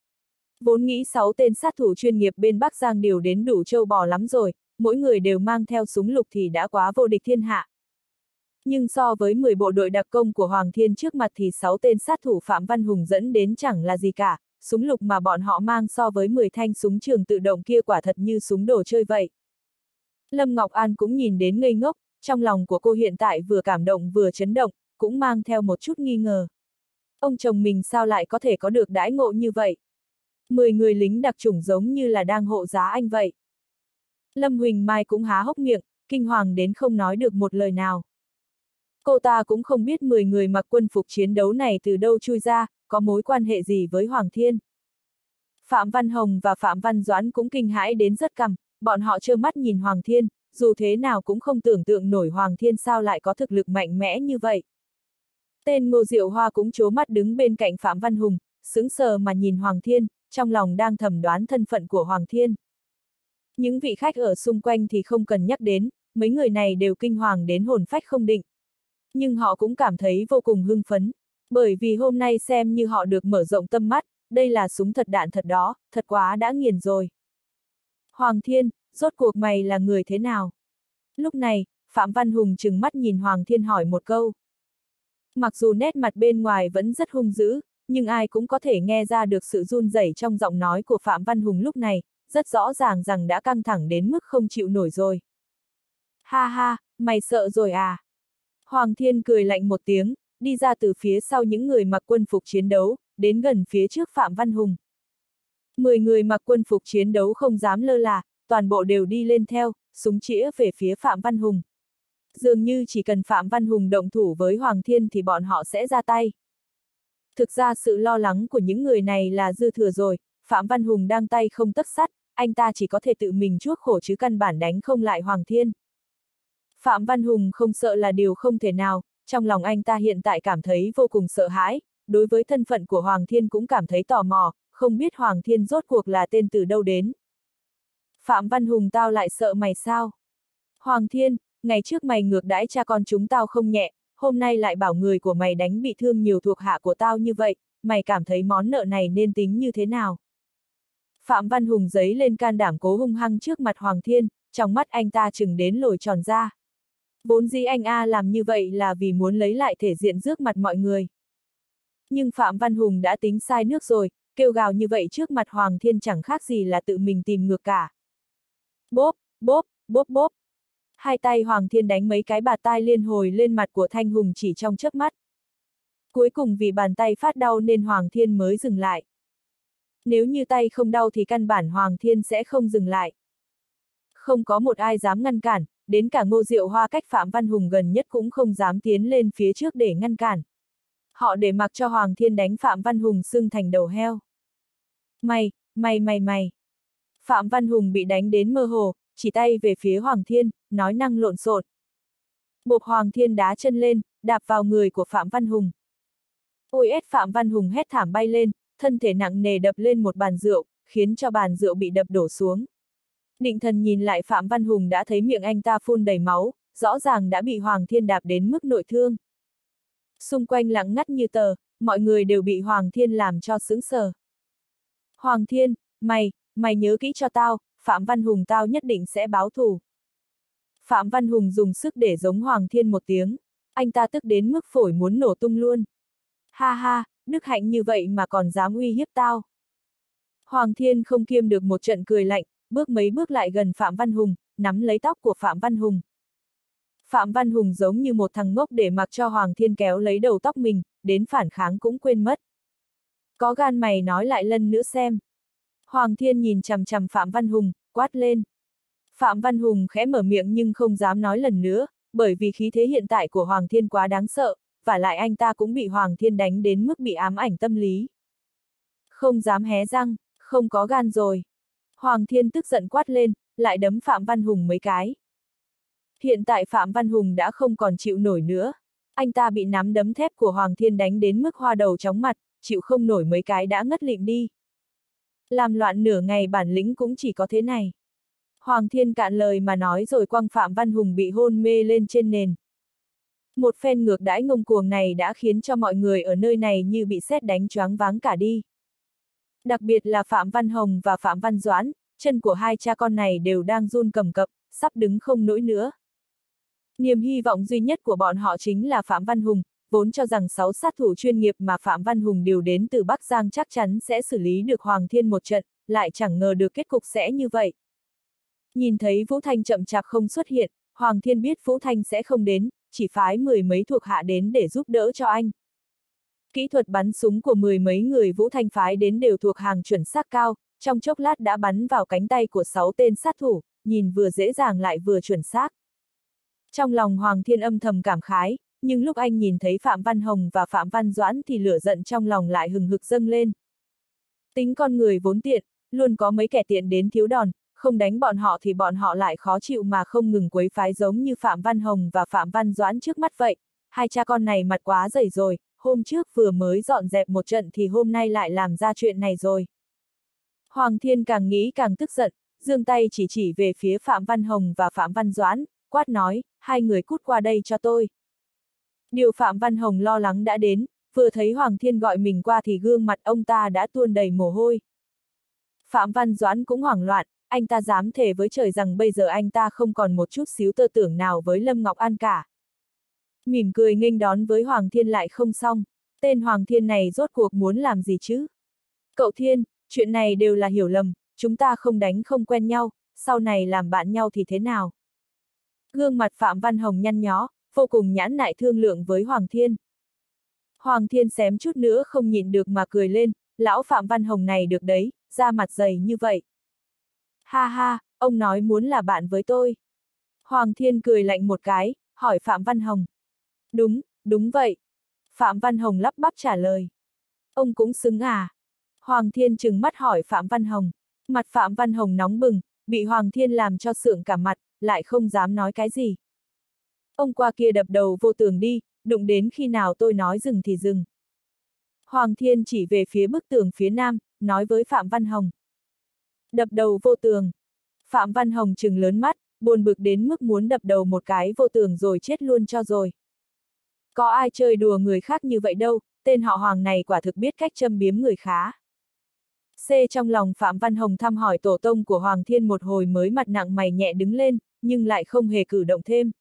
Vốn nghĩ 6 tên sát thủ chuyên nghiệp bên Bắc Giang điều đến đủ trâu bò lắm rồi, mỗi người đều mang theo súng lục thì đã quá vô địch thiên hạ. Nhưng so với 10 bộ đội đặc công của Hoàng Thiên trước mặt thì 6 tên sát thủ Phạm Văn Hùng dẫn đến chẳng là gì cả, súng lục mà bọn họ mang so với 10 thanh súng trường tự động kia quả thật như súng đồ chơi vậy. Lâm Ngọc An cũng nhìn đến ngây ngốc, trong lòng của cô hiện tại vừa cảm động vừa chấn động, cũng mang theo một chút nghi ngờ. Ông chồng mình sao lại có thể có được đãi ngộ như vậy? 10 người lính đặc chủng giống như là đang hộ giá anh vậy. Lâm Huỳnh Mai cũng há hốc miệng, kinh hoàng đến không nói được một lời nào. Cô ta cũng không biết 10 người mặc quân phục chiến đấu này từ đâu chui ra, có mối quan hệ gì với Hoàng Thiên. Phạm Văn Hồng và Phạm Văn Doãn cũng kinh hãi đến rất cằm, bọn họ trơ mắt nhìn Hoàng Thiên, dù thế nào cũng không tưởng tượng nổi Hoàng Thiên sao lại có thực lực mạnh mẽ như vậy. Tên Ngô Diệu Hoa cũng trố mắt đứng bên cạnh Phạm Văn Hùng, sững sờ mà nhìn Hoàng Thiên, trong lòng đang thầm đoán thân phận của Hoàng Thiên. Những vị khách ở xung quanh thì không cần nhắc đến, mấy người này đều kinh hoàng đến hồn phách không định. Nhưng họ cũng cảm thấy vô cùng hưng phấn, bởi vì hôm nay xem như họ được mở rộng tâm mắt, đây là súng thật đạn thật đó, thật quá đã nghiền rồi. Hoàng Thiên, rốt cuộc mày là người thế nào? Lúc này, Phạm Văn Hùng trừng mắt nhìn Hoàng Thiên hỏi một câu. Mặc dù nét mặt bên ngoài vẫn rất hung dữ, nhưng ai cũng có thể nghe ra được sự run rẩy trong giọng nói của Phạm Văn Hùng lúc này, rất rõ ràng rằng đã căng thẳng đến mức không chịu nổi rồi. Ha ha, mày sợ rồi à? Hoàng Thiên cười lạnh một tiếng, đi ra từ phía sau những người mặc quân phục chiến đấu, đến gần phía trước Phạm Văn Hùng. 10 người mặc quân phục chiến đấu không dám lơ là, toàn bộ đều đi lên theo, súng chĩa về phía Phạm Văn Hùng. Dường như chỉ cần Phạm Văn Hùng động thủ với Hoàng Thiên thì bọn họ sẽ ra tay. Thực ra sự lo lắng của những người này là dư thừa rồi, Phạm Văn Hùng đang tay không tấc sắt, anh ta chỉ có thể tự mình chuốc khổ chứ căn bản đánh không lại Hoàng Thiên. Phạm Văn Hùng không sợ là điều không thể nào, trong lòng anh ta hiện tại cảm thấy vô cùng sợ hãi, đối với thân phận của Hoàng Thiên cũng cảm thấy tò mò, không biết Hoàng Thiên rốt cuộc là tên từ đâu đến. Phạm Văn Hùng, tao lại sợ mày sao? Hoàng Thiên, ngày trước mày ngược đãi cha con chúng tao không nhẹ, hôm nay lại bảo người của mày đánh bị thương nhiều thuộc hạ của tao như vậy, mày cảm thấy món nợ này nên tính như thế nào? Phạm Văn Hùng giấy lên can đảm cố hung hăng trước mặt Hoàng Thiên, trong mắt anh ta chừng đến lồi tròn ra. Vốn dĩ anh làm như vậy là vì muốn lấy lại thể diện trước mặt mọi người. Nhưng Phạm Văn Hùng đã tính sai nước rồi, kêu gào như vậy trước mặt Hoàng Thiên chẳng khác gì là tự mình tìm ngược cả. Bốp, bốp, bốp bốp. Hai tay Hoàng Thiên đánh mấy cái bạt tai liên hồi lên mặt của Thanh Hùng chỉ trong chớp mắt. Cuối cùng vì bàn tay phát đau nên Hoàng Thiên mới dừng lại. Nếu như tay không đau thì căn bản Hoàng Thiên sẽ không dừng lại. Không có một ai dám ngăn cản, đến cả Ngô Diệu Hoa cách Phạm Văn Hùng gần nhất cũng không dám tiến lên phía trước để ngăn cản. Họ để mặc cho Hoàng Thiên đánh Phạm Văn Hùng sưng thành đầu heo. Mày! Phạm Văn Hùng bị đánh đến mơ hồ, chỉ tay về phía Hoàng Thiên, nói năng lộn xộn. Bộp Hoàng Thiên đá chân lên, đạp vào người của Phạm Văn Hùng. Ôi ết, Phạm Văn Hùng hét thảm bay lên, thân thể nặng nề đập lên một bàn rượu, khiến cho bàn rượu bị đập đổ xuống. Định Thần nhìn lại Phạm Văn Hùng đã thấy miệng anh ta phun đầy máu, rõ ràng đã bị Hoàng Thiên đạp đến mức nội thương. Xung quanh lặng ngắt như tờ, mọi người đều bị Hoàng Thiên làm cho sững sờ. Hoàng Thiên, mày nhớ kỹ cho tao, Phạm Văn Hùng tao nhất định sẽ báo thù. Phạm Văn Hùng dùng sức để giống Hoàng Thiên một tiếng, anh ta tức đến mức phổi muốn nổ tung luôn. Ha ha, đức hạnh như vậy mà còn dám uy hiếp tao. Hoàng Thiên không kiêm được một trận cười lạnh, bước mấy bước lại gần Phạm Văn Hùng, nắm lấy tóc của Phạm Văn Hùng. Phạm Văn Hùng giống như một thằng ngốc để mặc cho Hoàng Thiên kéo lấy đầu tóc mình, đến phản kháng cũng quên mất. Có gan mày nói lại lần nữa xem. Hoàng Thiên nhìn chằm chằm Phạm Văn Hùng, quát lên. Phạm Văn Hùng khẽ mở miệng nhưng không dám nói lần nữa, bởi vì khí thế hiện tại của Hoàng Thiên quá đáng sợ, và lại anh ta cũng bị Hoàng Thiên đánh đến mức bị ám ảnh tâm lý. Không dám hé răng, không có gan rồi. Hoàng Thiên tức giận quát lên, lại đấm Phạm Văn Hùng mấy cái. Hiện tại Phạm Văn Hùng đã không còn chịu nổi nữa. Anh ta bị nắm đấm thép của Hoàng Thiên đánh đến mức hoa đầu chóng mặt, chịu không nổi mấy cái đã ngất lịm đi. Làm loạn nửa ngày bản lĩnh cũng chỉ có thế này. Hoàng Thiên cạn lời mà nói rồi quăng Phạm Văn Hùng bị hôn mê lên trên nền. Một phen ngược đãi ngông cuồng này đã khiến cho mọi người ở nơi này như bị sét đánh choáng váng cả đi. Đặc biệt là Phạm Văn Hồng và Phạm Văn Doãn, chân của hai cha con này đều đang run cầm cập, sắp đứng không nổi nữa. Niềm hy vọng duy nhất của bọn họ chính là Phạm Văn Hùng, vốn cho rằng 6 sát thủ chuyên nghiệp mà Phạm Văn Hùng điều đến từ Bắc Giang chắc chắn sẽ xử lý được Hoàng Thiên một trận, lại chẳng ngờ được kết cục sẽ như vậy. Nhìn thấy Vũ Thanh chậm chạp không xuất hiện, Hoàng Thiên biết Vũ Thanh sẽ không đến, chỉ phái 10 mấy thuộc hạ đến để giúp đỡ cho anh. Kỹ thuật bắn súng của 10 mấy người Vũ Thanh phái đến đều thuộc hàng chuẩn xác cao, trong chốc lát đã bắn vào cánh tay của 6 tên sát thủ, nhìn vừa dễ dàng lại vừa chuẩn xác. Trong lòng Hoàng Thiên âm thầm cảm khái, nhưng lúc anh nhìn thấy Phạm Văn Hồng và Phạm Văn Doãn thì lửa giận trong lòng lại hừng hực dâng lên. Tính con người vốn tiện, luôn có mấy kẻ tiện đến thiếu đòn, không đánh bọn họ thì bọn họ lại khó chịu mà không ngừng quấy phái giống như Phạm Văn Hồng và Phạm Văn Doãn trước mắt vậy. Hai cha con này mặt quá dày rồi, hôm trước vừa mới dọn dẹp một trận thì hôm nay lại làm ra chuyện này rồi. Hoàng Thiên càng nghĩ càng tức giận, giương tay chỉ về phía Phạm Văn Hồng và Phạm Văn Doãn, quát nói, hai người cút qua đây cho tôi. Điều Phạm Văn Hồng lo lắng đã đến, vừa thấy Hoàng Thiên gọi mình qua thì gương mặt ông ta đã tuôn đầy mồ hôi. Phạm Văn Doãn cũng hoảng loạn, anh ta dám thề với trời rằng bây giờ anh ta không còn một chút xíu tơ tưởng nào với Lâm Ngọc An cả. Mỉm cười nghênh đón với Hoàng Thiên lại không xong, tên Hoàng Thiên này rốt cuộc muốn làm gì chứ? Cậu Thiên, chuyện này đều là hiểu lầm, chúng ta không đánh không quen nhau, sau này làm bạn nhau thì thế nào? Gương mặt Phạm Văn Hồng nhăn nhó, vô cùng nhãn nại thương lượng với Hoàng Thiên. Hoàng Thiên xém chút nữa không nhịn được mà cười lên, lão Phạm Văn Hồng này được đấy, da mặt dày như vậy. Ha ha, ông nói muốn là bạn với tôi. Hoàng Thiên cười lạnh một cái, hỏi Phạm Văn Hồng. Đúng vậy. Phạm Văn Hồng lắp bắp trả lời. Ông cũng xứng à? Hoàng Thiên trừng mắt hỏi Phạm Văn Hồng. Mặt Phạm Văn Hồng nóng bừng, bị Hoàng Thiên làm cho sượng cả mặt, lại không dám nói cái gì. Ông qua kia đập đầu vô tường đi, đụng đến khi nào tôi nói dừng thì dừng. Hoàng Thiên chỉ về phía bức tường phía nam, nói với Phạm Văn Hồng. Đập đầu vô tường. Phạm Văn Hồng trừng lớn mắt, buồn bực đến mức muốn đập đầu một cái vô tường rồi chết luôn cho rồi. Có ai chơi đùa người khác như vậy đâu, tên họ Hoàng này quả thực biết cách châm biếm người khá. Trong lòng Phạm Văn Hồng thăm hỏi tổ tông của Hoàng Thiên một hồi mới mặt nặng mày nhẹ đứng lên, nhưng lại không hề cử động thêm.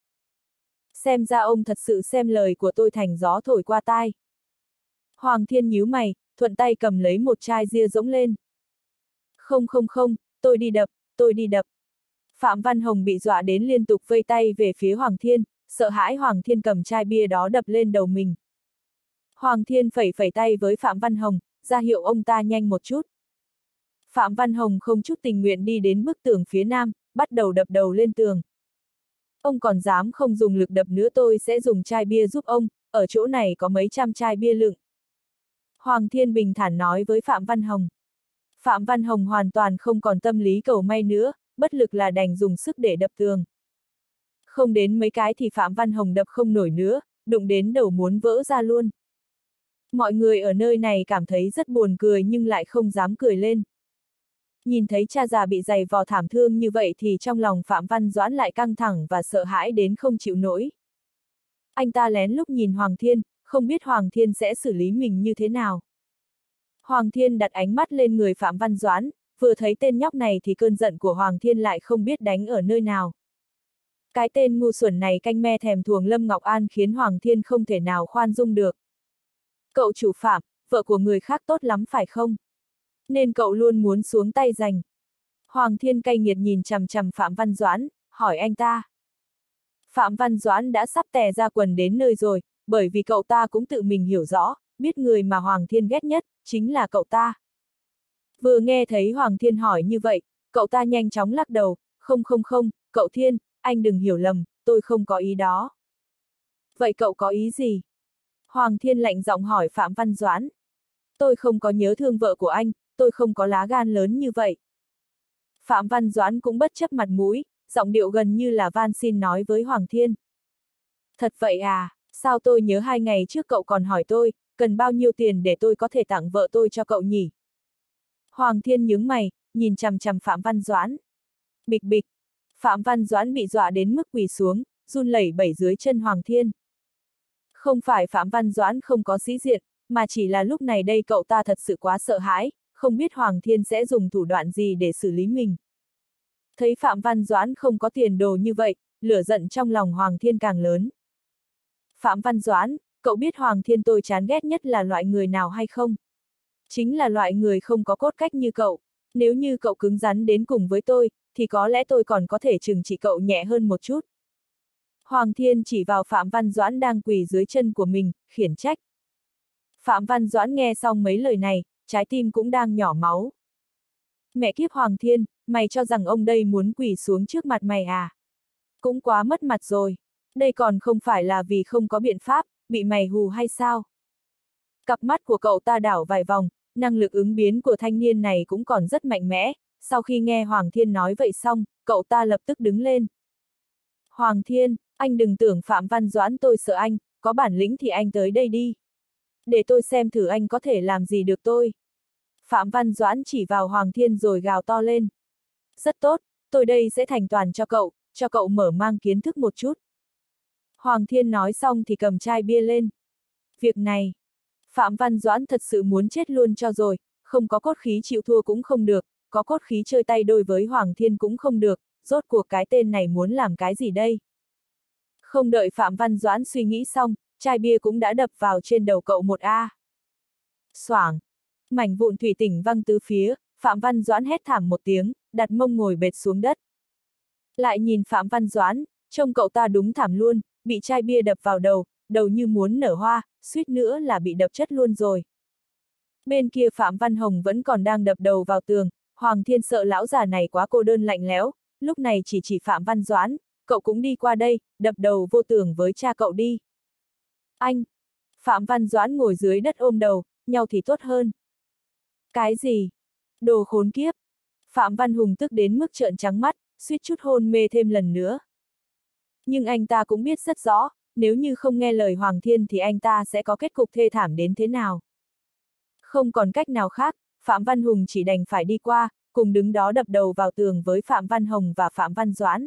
Xem ra ông thật sự xem lời của tôi thành gió thổi qua tai. Hoàng Thiên nhíu mày, thuận tay cầm lấy một chai ria rỗng lên. Không, tôi đi đập. Phạm Văn Hồng bị dọa đến liên tục vây tay về phía Hoàng Thiên, sợ hãi Hoàng Thiên cầm chai bia đó đập lên đầu mình. Hoàng Thiên phẩy tay với Phạm Văn Hồng, ra hiệu ông ta nhanh một chút. Phạm Văn Hồng không chút tình nguyện đi đến bức tường phía nam, bắt đầu đập đầu lên tường. Ông còn dám không dùng lực đập nữa tôi sẽ dùng chai bia giúp ông, ở chỗ này có mấy trăm chai bia lựng. Hoàng Thiên bình thản nói với Phạm Văn Hồng. Phạm Văn Hồng hoàn toàn không còn tâm lý cầu may nữa, bất lực là đành dùng sức để đập tường. Không đến mấy cái thì Phạm Văn Hồng đập không nổi nữa, đụng đến đầu muốn vỡ ra luôn. Mọi người ở nơi này cảm thấy rất buồn cười nhưng lại không dám cười lên. Nhìn thấy cha già bị giày vò thảm thương như vậy thì trong lòng Phạm Văn Doãn lại căng thẳng và sợ hãi đến không chịu nổi. Anh ta lén lút nhìn Hoàng Thiên, không biết Hoàng Thiên sẽ xử lý mình như thế nào. Hoàng Thiên đặt ánh mắt lên người Phạm Văn Doãn, vừa thấy tên nhóc này thì cơn giận của Hoàng Thiên lại không biết đánh ở nơi nào. Cái tên ngu xuẩn này canh me thèm thuồng Lâm Ngọc An khiến Hoàng Thiên không thể nào khoan dung được. Cậu chủ Phạm, vợ của người khác tốt lắm phải không? Nên cậu luôn muốn xuống tay giành. Hoàng Thiên cay nghiệt nhìn chằm chằm Phạm Văn Doãn, hỏi anh ta. Phạm Văn Doãn đã sắp tè ra quần đến nơi rồi, bởi vì cậu ta cũng tự mình hiểu rõ, biết người mà Hoàng Thiên ghét nhất, chính là cậu ta. Vừa nghe thấy Hoàng Thiên hỏi như vậy, cậu ta nhanh chóng lắc đầu, không, cậu Thiên, anh đừng hiểu lầm, tôi không có ý đó. Vậy cậu có ý gì? Hoàng Thiên lạnh giọng hỏi Phạm Văn Doãn. Tôi không có nhớ thương vợ của anh, tôi không có lá gan lớn như vậy. Phạm Văn Doãn cũng bất chấp mặt mũi, giọng điệu gần như là van xin nói với Hoàng Thiên. Thật vậy à, sao tôi nhớ 2 ngày trước cậu còn hỏi tôi, cần bao nhiêu tiền để tôi có thể tặng vợ tôi cho cậu nhỉ? Hoàng Thiên nhướng mày, nhìn chằm chằm Phạm Văn Doãn. Bịch bịch, Phạm Văn Doãn bị dọa đến mức quỳ xuống, run lẩy bẩy dưới chân Hoàng Thiên. Không phải Phạm Văn Doãn không có sĩ diện, mà chỉ là lúc này đây cậu ta thật sự quá sợ hãi, không biết Hoàng Thiên sẽ dùng thủ đoạn gì để xử lý mình. Thấy Phạm Văn Doãn không có tiền đồ như vậy, lửa giận trong lòng Hoàng Thiên càng lớn. Phạm Văn Doãn, cậu biết Hoàng Thiên tôi chán ghét nhất là loại người nào hay không? Chính là loại người không có cốt cách như cậu. Nếu như cậu cứng rắn đến cùng với tôi, thì có lẽ tôi còn có thể trừng trị cậu nhẹ hơn một chút. Hoàng Thiên chỉ vào Phạm Văn Doãn đang quỳ dưới chân của mình, khiển trách. Phạm Văn Doãn nghe xong mấy lời này, trái tim cũng đang nhỏ máu. Mẹ kiếp Hoàng Thiên, mày cho rằng ông đây muốn quỳ xuống trước mặt mày à? Cũng quá mất mặt rồi. Đây còn không phải là vì không có biện pháp, bị mày hù hay sao? Cặp mắt của cậu ta đảo vài vòng, năng lực ứng biến của thanh niên này cũng còn rất mạnh mẽ. Sau khi nghe Hoàng Thiên nói vậy xong, cậu ta lập tức đứng lên. Hoàng Thiên, anh đừng tưởng Phạm Văn Doãn tôi sợ anh, có bản lĩnh thì anh tới đây đi. Để tôi xem thử anh có thể làm gì được tôi. Phạm Văn Doãn chỉ vào Hoàng Thiên rồi gào to lên. Rất tốt, tôi đây sẽ thành toàn cho cậu mở mang kiến thức một chút. Hoàng Thiên nói xong thì cầm chai bia lên. Việc này, Phạm Văn Doãn thật sự muốn chết luôn cho rồi, không có cốt khí chịu thua cũng không được, có cốt khí chơi tay đôi với Hoàng Thiên cũng không được, rốt cuộc cái tên này muốn làm cái gì đây? Không đợi Phạm Văn Doãn suy nghĩ xong, chai bia cũng đã đập vào trên đầu cậu một A. Xoảng, mảnh vụn thủy tinh văng tứ phía, Phạm Văn Doãn hét thảm một tiếng, đặt mông ngồi bệt xuống đất. Lại nhìn Phạm Văn Doãn, trông cậu ta đúng thảm luôn, bị chai bia đập vào đầu, đầu như muốn nở hoa, suýt nữa là bị đập chết luôn rồi. Bên kia Phạm Văn Hồng vẫn còn đang đập đầu vào tường, Hoàng Thiên sợ lão già này quá cô đơn lạnh lẽo, lúc này chỉ Phạm Văn Doãn, cậu cũng đi qua đây, đập đầu vô tường với cha cậu đi. Anh! Phạm Văn Doãn ngồi dưới đất ôm đầu, nhau thì tốt hơn. Cái gì? Đồ khốn kiếp! Phạm Văn Hùng tức đến mức trợn trắng mắt, suýt chút hôn mê thêm lần nữa. Nhưng anh ta cũng biết rất rõ, nếu như không nghe lời Hoàng Thiên thì anh ta sẽ có kết cục thê thảm đến thế nào. Không còn cách nào khác, Phạm Văn Hùng chỉ đành phải đi qua, cùng đứng đó đập đầu vào tường với Phạm Văn Hồng và Phạm Văn Doãn.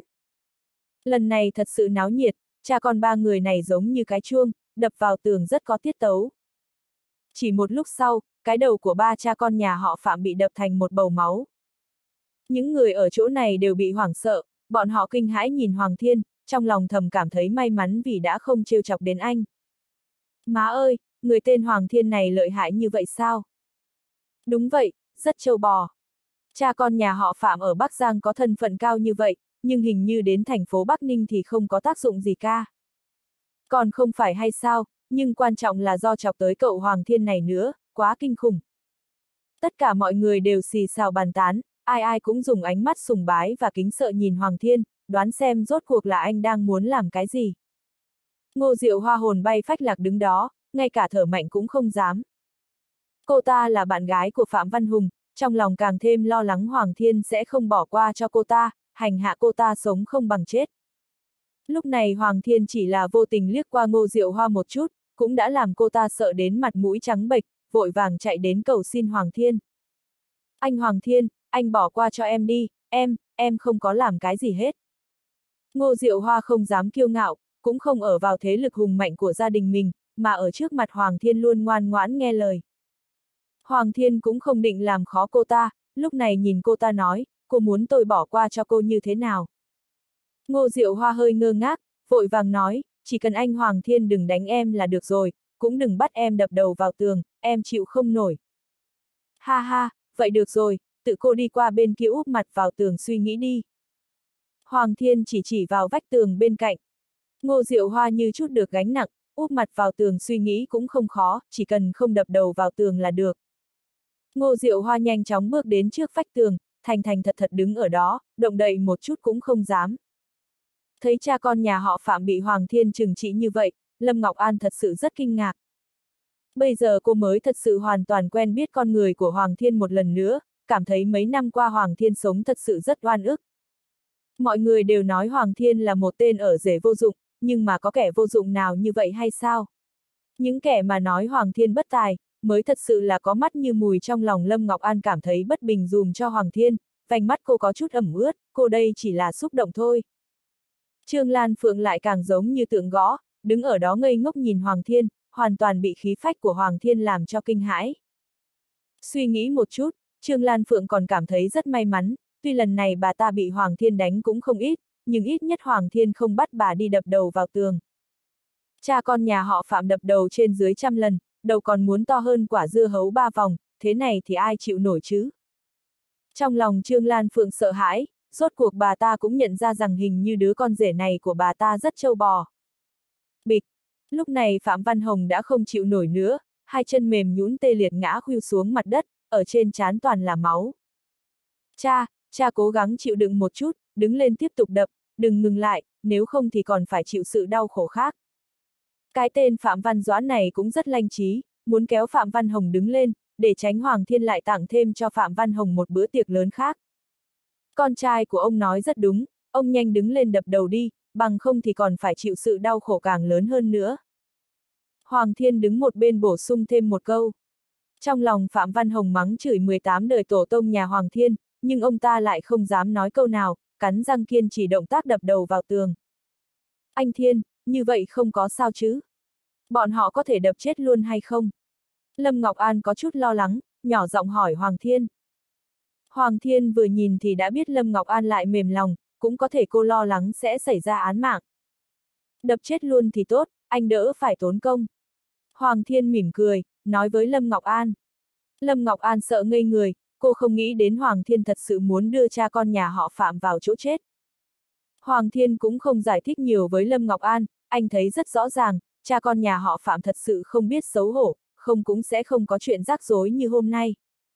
Lần này thật sự náo nhiệt, cha con ba người này giống như cái chuông, đập vào tường rất có tiết tấu. Chỉ một lúc sau, cái đầu của ba cha con nhà họ Phạm bị đập thành một bầu máu. Những người ở chỗ này đều bị hoảng sợ, bọn họ kinh hãi nhìn Hoàng Thiên, trong lòng thầm cảm thấy may mắn vì đã không trêu chọc đến anh. Má ơi, người tên Hoàng Thiên này lợi hại như vậy sao? Đúng vậy, rất trâu bò. Cha con nhà họ Phạm ở Bắc Giang có thân phận cao như vậy, nhưng hình như đến thành phố Bắc Ninh thì không có tác dụng gì ca. Còn không phải hay sao, nhưng quan trọng là do chọc tới cậu Hoàng Thiên này nữa, quá kinh khủng. Tất cả mọi người đều xì xào bàn tán, ai ai cũng dùng ánh mắt sùng bái và kính sợ nhìn Hoàng Thiên, đoán xem rốt cuộc là anh đang muốn làm cái gì. Ngô Diệu Hoa hồn bay phách lạc đứng đó, ngay cả thở mạnh cũng không dám. Cô ta là bạn gái của Phạm Văn Hùng, trong lòng càng thêm lo lắng Hoàng Thiên sẽ không bỏ qua cho cô ta, hành hạ cô ta sống không bằng chết. Lúc này Hoàng Thiên chỉ là vô tình liếc qua Ngô Diệu Hoa một chút, cũng đã làm cô ta sợ đến mặt mũi trắng bệch, vội vàng chạy đến cầu xin Hoàng Thiên. Anh Hoàng Thiên, anh bỏ qua cho em đi, em không có làm cái gì hết. Ngô Diệu Hoa không dám kiêu ngạo, cũng không ở vào thế lực hùng mạnh của gia đình mình, mà ở trước mặt Hoàng Thiên luôn ngoan ngoãn nghe lời. Hoàng Thiên cũng không định làm khó cô ta, lúc này nhìn cô ta nói, cô muốn tôi bỏ qua cho cô như thế nào? Ngô Diệu Hoa hơi ngơ ngác, vội vàng nói, chỉ cần anh Hoàng Thiên đừng đánh em là được rồi, cũng đừng bắt em đập đầu vào tường, em chịu không nổi. Ha ha, vậy được rồi, tự cô đi qua bên kia úp mặt vào tường suy nghĩ đi. Hoàng Thiên chỉ vào vách tường bên cạnh. Ngô Diệu Hoa như chút được gánh nặng, úp mặt vào tường suy nghĩ cũng không khó, chỉ cần không đập đầu vào tường là được. Ngô Diệu Hoa nhanh chóng bước đến trước vách tường, thành thành thật thật đứng ở đó, động đậy một chút cũng không dám. Thấy cha con nhà họ Phạm bị Hoàng Thiên trừng trị như vậy, Lâm Ngọc An thật sự rất kinh ngạc. Bây giờ cô mới thật sự hoàn toàn quen biết con người của Hoàng Thiên một lần nữa, cảm thấy mấy năm qua Hoàng Thiên sống thật sự rất oan ức. Mọi người đều nói Hoàng Thiên là một tên ở rể vô dụng, nhưng mà có kẻ vô dụng nào như vậy hay sao? Những kẻ mà nói Hoàng Thiên bất tài, mới thật sự là có mắt như mùi. Trong lòng Lâm Ngọc An cảm thấy bất bình dùm cho Hoàng Thiên, vành mắt cô có chút ẩm ướt, cô đây chỉ là xúc động thôi. Trương Lan Phượng lại càng giống như tượng gõ, đứng ở đó ngây ngốc nhìn Hoàng Thiên, hoàn toàn bị khí phách của Hoàng Thiên làm cho kinh hãi. Suy nghĩ một chút, Trương Lan Phượng còn cảm thấy rất may mắn, tuy lần này bà ta bị Hoàng Thiên đánh cũng không ít, nhưng ít nhất Hoàng Thiên không bắt bà đi đập đầu vào tường. Cha con nhà họ Phạm đập đầu trên dưới 100 lần, đầu còn muốn to hơn quả dưa hấu 3 vòng, thế này thì ai chịu nổi chứ? Trong lòng Trương Lan Phượng sợ hãi, rốt cuộc bà ta cũng nhận ra rằng hình như đứa con rể này của bà ta rất trâu bò. Bịch! Lúc này Phạm Văn Hồng đã không chịu nổi nữa, hai chân mềm nhũn tê liệt ngã khuỵu xuống mặt đất, ở trên trán toàn là máu. Cha cố gắng chịu đựng một chút, đứng lên tiếp tục đập, đừng ngừng lại, nếu không thì còn phải chịu sự đau khổ khác. Cái tên Phạm Văn Doãn này cũng rất lanh trí, muốn kéo Phạm Văn Hồng đứng lên, để tránh Hoàng Thiên lại tặng thêm cho Phạm Văn Hồng một bữa tiệc lớn khác. Con trai của ông nói rất đúng, ông nhanh đứng lên đập đầu đi, bằng không thì còn phải chịu sự đau khổ càng lớn hơn nữa. Hoàng Thiên đứng một bên bổ sung thêm một câu. Trong lòng Phạm Văn Hồng mắng chửi 18 đời tổ tông nhà Hoàng Thiên, nhưng ông ta lại không dám nói câu nào, cắn răng kiên trì động tác đập đầu vào tường. Anh Thiên, như vậy không có sao chứ? Bọn họ có thể đập chết luôn hay không? Lâm Ngọc An có chút lo lắng, nhỏ giọng hỏi Hoàng Thiên. Hoàng Thiên vừa nhìn thì đã biết Lâm Ngọc An lại mềm lòng, cũng có thể cô lo lắng sẽ xảy ra án mạng. Đập chết luôn thì tốt, anh đỡ phải tốn công. Hoàng Thiên mỉm cười, nói với Lâm Ngọc An. Lâm Ngọc An sợ ngây người, cô không nghĩ đến Hoàng Thiên thật sự muốn đưa cha con nhà họ Phạm vào chỗ chết. Hoàng Thiên cũng không giải thích nhiều với Lâm Ngọc An, anh thấy rất rõ ràng, cha con nhà họ Phạm thật sự không biết xấu hổ, không cũng sẽ không có chuyện rắc rối như hôm nay.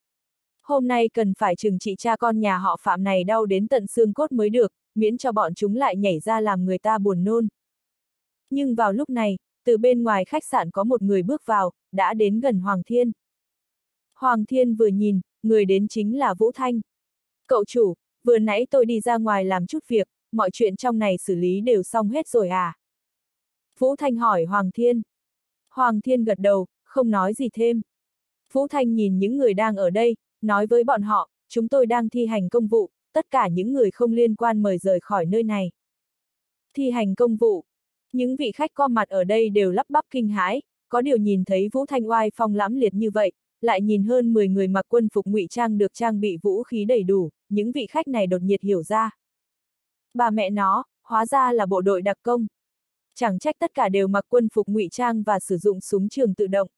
Hôm nay cần phải trừng trị cha con nhà họ Phạm này đau đến tận xương cốt mới được, miễn cho bọn chúng lại nhảy ra làm người ta buồn nôn. Nhưng vào lúc này, từ bên ngoài khách sạn có một người bước vào, đã đến gần Hoàng Thiên. Hoàng Thiên vừa nhìn, người đến chính là Vũ Thanh. Cậu chủ, vừa nãy tôi đi ra ngoài làm chút việc, mọi chuyện trong này xử lý đều xong hết rồi à? Vũ Thanh hỏi Hoàng Thiên. Hoàng Thiên gật đầu, không nói gì thêm. Vũ Thanh nhìn những người đang ở đây, nói với bọn họ, chúng tôi đang thi hành công vụ, tất cả những người không liên quan mời rời khỏi nơi này. Thi hành công vụ. Những vị khách có mặt ở đây đều lắp bắp kinh hãi, có điều nhìn thấy Vũ Thanh oai phong lẫm liệt như vậy, lại nhìn hơn 10 người mặc quân phục ngụy trang được trang bị vũ khí đầy đủ, những vị khách này đột nhiên hiểu ra. Bà mẹ nó, hóa ra là bộ đội đặc công. Chẳng trách tất cả đều mặc quân phục ngụy trang và sử dụng súng trường tự động.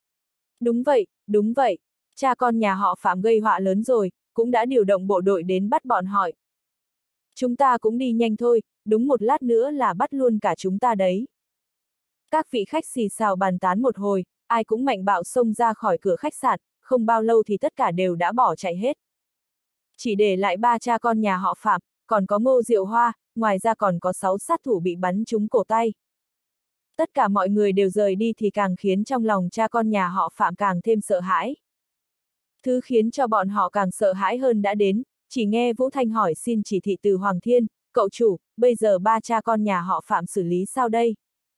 Đúng vậy, cha con nhà họ Phạm gây họa lớn rồi, cũng đã điều động bộ đội đến bắt bọn họ. Chúng ta cũng đi nhanh thôi, đúng một lát nữa là bắt luôn cả chúng ta đấy. Các vị khách xì xào bàn tán một hồi, ai cũng mạnh bạo xông ra khỏi cửa khách sạn, không bao lâu thì tất cả đều đã bỏ chạy hết. Chỉ để lại 3 cha con nhà họ Phạm, còn có Ngô Diệu Hoa, ngoài ra còn có 6 sát thủ bị bắn trúng cổ tay. Tất cả mọi người đều rời đi thì càng khiến trong lòng cha con nhà họ Phạm càng thêm sợ hãi. Thứ khiến cho bọn họ càng sợ hãi hơn đã đến, chỉ nghe Vũ Thanh hỏi xin chỉ thị từ Hoàng Thiên, cậu chủ, bây giờ ba cha con nhà họ Phạm xử lý sao đây?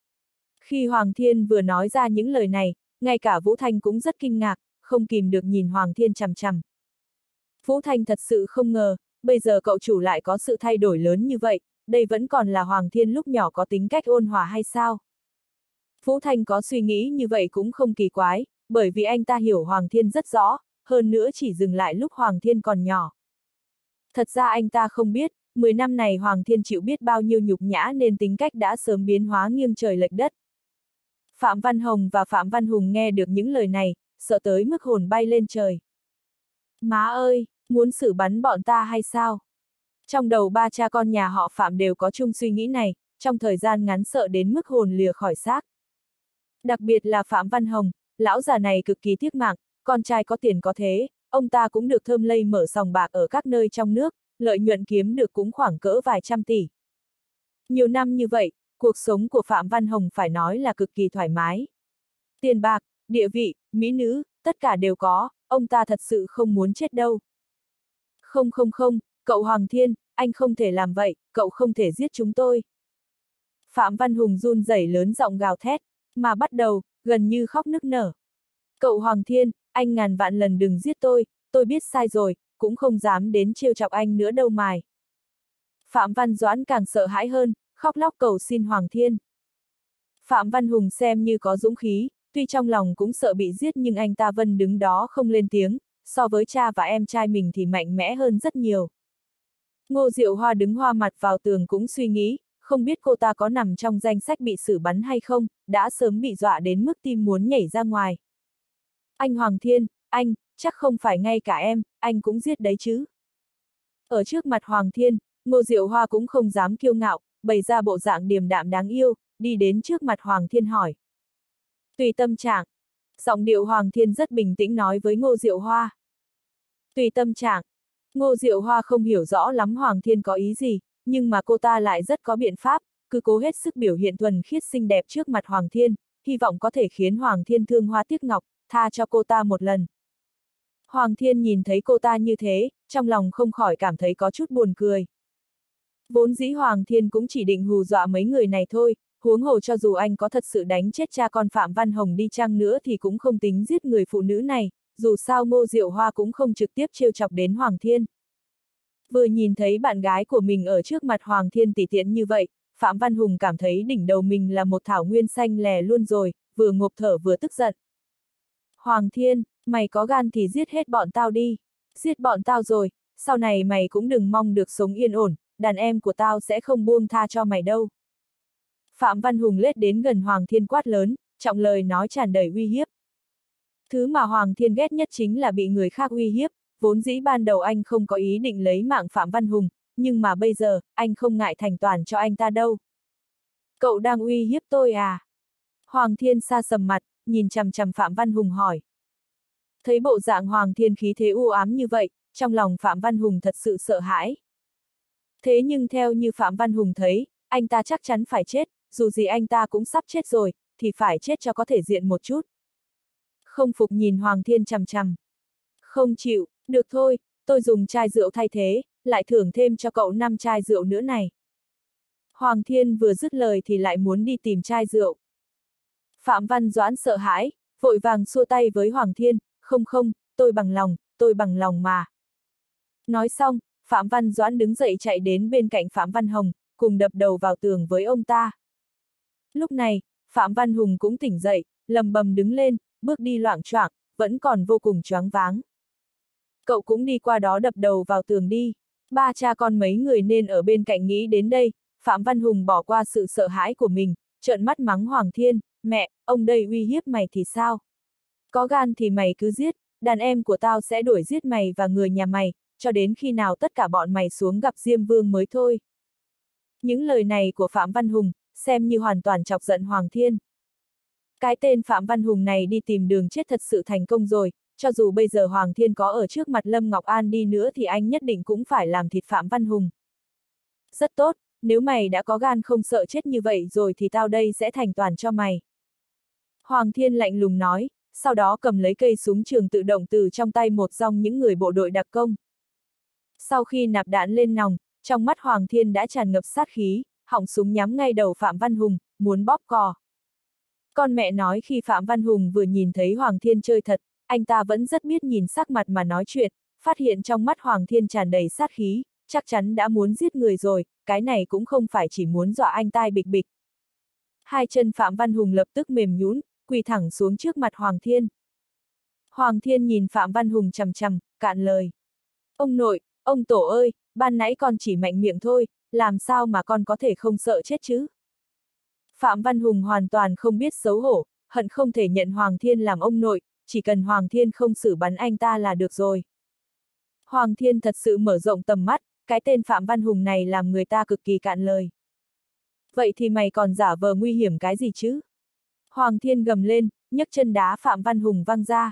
Khi Hoàng Thiên vừa nói ra những lời này, ngay cả Vũ Thanh cũng rất kinh ngạc, không kìm được nhìn Hoàng Thiên chằm chằm. Vũ Thanh thật sự không ngờ, bây giờ cậu chủ lại có sự thay đổi lớn như vậy, đây vẫn còn là Hoàng Thiên lúc nhỏ có tính cách ôn hòa hay sao? Vũ Thanh có suy nghĩ như vậy cũng không kỳ quái, bởi vì anh ta hiểu Hoàng Thiên rất rõ, hơn nữa chỉ dừng lại lúc Hoàng Thiên còn nhỏ. Thật ra anh ta không biết, 10 năm này Hoàng Thiên chịu biết bao nhiêu nhục nhã nên tính cách đã sớm biến hóa nghiêng trời lệch đất. Phạm Văn Hồng và Phạm Văn Hùng nghe được những lời này, sợ tới mức hồn bay lên trời. Má ơi, muốn xử bắn bọn ta hay sao? Trong đầu ba cha con nhà họ Phạm đều có chung suy nghĩ này, trong thời gian ngắn sợ đến mức hồn lìa khỏi xác. Đặc biệt là Phạm Văn Hồng, lão già này cực kỳ tiếc mạng, con trai có tiền có thế, ông ta cũng được thơm lây mở sòng bạc ở các nơi trong nước, lợi nhuận kiếm được cũng khoảng cỡ vài trăm tỷ. Nhiều năm như vậy, cuộc sống của Phạm Văn Hồng phải nói là cực kỳ thoải mái. Tiền bạc, địa vị, mỹ nữ, tất cả đều có, ông ta thật sự không muốn chết đâu. Không không không, cậu Hoàng Thiên, anh không thể làm vậy, cậu không thể giết chúng tôi. Phạm Văn Hùng run rẩy lớn giọng gào thét, mà bắt đầu, gần như khóc nức nở. Cậu Hoàng Thiên, anh ngàn vạn lần đừng giết tôi biết sai rồi, cũng không dám đến trêu chọc anh nữa đâu mài. Phạm Văn Doãn càng sợ hãi hơn, khóc lóc cầu xin Hoàng Thiên. Phạm Văn Hùng xem như có dũng khí, tuy trong lòng cũng sợ bị giết nhưng anh ta vẫn đứng đó không lên tiếng, so với cha và em trai mình thì mạnh mẽ hơn rất nhiều. Ngô Diệu Hoa đứng hoa mặt vào tường cũng suy nghĩ, không biết cô ta có nằm trong danh sách bị xử bắn hay không, đã sớm bị dọa đến mức tim muốn nhảy ra ngoài. Anh Hoàng Thiên, anh, chắc không phải ngay cả em, anh cũng giết đấy chứ. Ở trước mặt Hoàng Thiên, Ngô Diệu Hoa cũng không dám kiêu ngạo, bày ra bộ dạng điềm đạm đáng yêu, đi đến trước mặt Hoàng Thiên hỏi. Tùy tâm trạng. Giọng điệu Hoàng Thiên rất bình tĩnh nói với Ngô Diệu Hoa. Tùy tâm trạng. Ngô Diệu Hoa không hiểu rõ lắm Hoàng Thiên có ý gì, nhưng mà cô ta lại rất có biện pháp, cứ cố hết sức biểu hiện thuần khiết xinh đẹp trước mặt Hoàng Thiên, hy vọng có thể khiến Hoàng Thiên thương hoa tiếc ngọc, tha cho cô ta một lần. Hoàng Thiên nhìn thấy cô ta như thế, trong lòng không khỏi cảm thấy có chút buồn cười. Vốn dĩ Hoàng Thiên cũng chỉ định hù dọa mấy người này thôi, huống hồ cho dù anh có thật sự đánh chết cha con Phạm Văn Hồng đi chăng nữa thì cũng không tính giết người phụ nữ này, dù sao Ngô Diệu Hoa cũng không trực tiếp trêu chọc đến Hoàng Thiên. Vừa nhìn thấy bạn gái của mình ở trước mặt Hoàng Thiên tỉ tiện như vậy, Phạm Văn Hùng cảm thấy đỉnh đầu mình là một thảo nguyên xanh lè luôn rồi, vừa ngộp thở vừa tức giận. Hoàng Thiên, mày có gan thì giết hết bọn tao đi. Giết bọn tao rồi, sau này mày cũng đừng mong được sống yên ổn, đàn em của tao sẽ không buông tha cho mày đâu. Phạm Văn Hùng lết đến gần Hoàng Thiên quát lớn, trọng lời nói tràn đầy uy hiếp. Thứ mà Hoàng Thiên ghét nhất chính là bị người khác uy hiếp, vốn dĩ ban đầu anh không có ý định lấy mạng Phạm Văn Hùng, nhưng mà bây giờ, anh không ngại thành toàn cho anh ta đâu. Cậu đang uy hiếp tôi à? Hoàng Thiên sa sầm mặt, nhìn chằm chằm Phạm Văn Hùng hỏi. Thấy bộ dạng Hoàng Thiên khí thế u ám như vậy, trong lòng Phạm Văn Hùng thật sự sợ hãi. Thế nhưng theo như Phạm Văn Hùng thấy, anh ta chắc chắn phải chết, dù gì anh ta cũng sắp chết rồi, thì phải chết cho có thể diện một chút. Không phục nhìn Hoàng Thiên chằm chằm. Không chịu, được thôi, tôi dùng chai rượu thay thế, lại thưởng thêm cho cậu 5 chai rượu nữa này. Hoàng Thiên vừa dứt lời thì lại muốn đi tìm chai rượu. Phạm Văn Doãn sợ hãi, vội vàng xua tay với Hoàng Thiên, không không, tôi bằng lòng mà. Nói xong, Phạm Văn Doãn đứng dậy chạy đến bên cạnh Phạm Văn Hồng, cùng đập đầu vào tường với ông ta. Lúc này, Phạm Văn Hùng cũng tỉnh dậy, lầm bầm đứng lên, bước đi loạng choạng, vẫn còn vô cùng choáng váng. Cậu cũng đi qua đó đập đầu vào tường đi. Ba cha con mấy người nên ở bên cạnh nghĩ đến đây, Phạm Văn Hùng bỏ qua sự sợ hãi của mình, trợn mắt mắng Hoàng Thiên, mẹ, ông đây uy hiếp mày thì sao? Có gan thì mày cứ giết, đàn em của tao sẽ đuổi giết mày và người nhà mày, cho đến khi nào tất cả bọn mày xuống gặp Diêm Vương mới thôi. Những lời này của Phạm Văn Hùng, xem như hoàn toàn chọc giận Hoàng Thiên. Cái tên Phạm Văn Hùng này đi tìm đường chết thật sự thành công rồi, cho dù bây giờ Hoàng Thiên có ở trước mặt Lâm Ngọc An đi nữa thì anh nhất định cũng phải làm thịt Phạm Văn Hùng. Rất tốt, nếu mày đã có gan không sợ chết như vậy rồi thì tao đây sẽ thành toàn cho mày. Hoàng Thiên lạnh lùng nói, sau đó cầm lấy cây súng trường tự động từ trong tay một trong những người bộ đội đặc công. Sau khi nạp đạn lên nòng, trong mắt Hoàng Thiên đã tràn ngập sát khí, họng súng nhắm ngay đầu Phạm Văn Hùng, muốn bóp cò. Con mẹ nói khi Phạm Văn Hùng vừa nhìn thấy Hoàng Thiên chơi thật, anh ta vẫn rất biết nhìn sắc mặt mà nói chuyện, phát hiện trong mắt Hoàng Thiên tràn đầy sát khí, chắc chắn đã muốn giết người rồi, cái này cũng không phải chỉ muốn dọa anh tai bịch bịch. Hai chân Phạm Văn Hùng lập tức mềm nhũn, quỳ thẳng xuống trước mặt Hoàng Thiên. Hoàng Thiên nhìn Phạm Văn Hùng chằm chằm, cạn lời. Ông nội, ông tổ ơi, ban nãy con chỉ mạnh miệng thôi, làm sao mà con có thể không sợ chết chứ? Phạm Văn Hùng hoàn toàn không biết xấu hổ, hận không thể nhận Hoàng Thiên làm ông nội, chỉ cần Hoàng Thiên không xử bắn anh ta là được rồi. Hoàng Thiên thật sự mở rộng tầm mắt, cái tên Phạm Văn Hùng này làm người ta cực kỳ cạn lời. Vậy thì mày còn giả vờ nguy hiểm cái gì chứ? Hoàng Thiên gầm lên, nhấc chân đá Phạm Văn Hùng văng ra.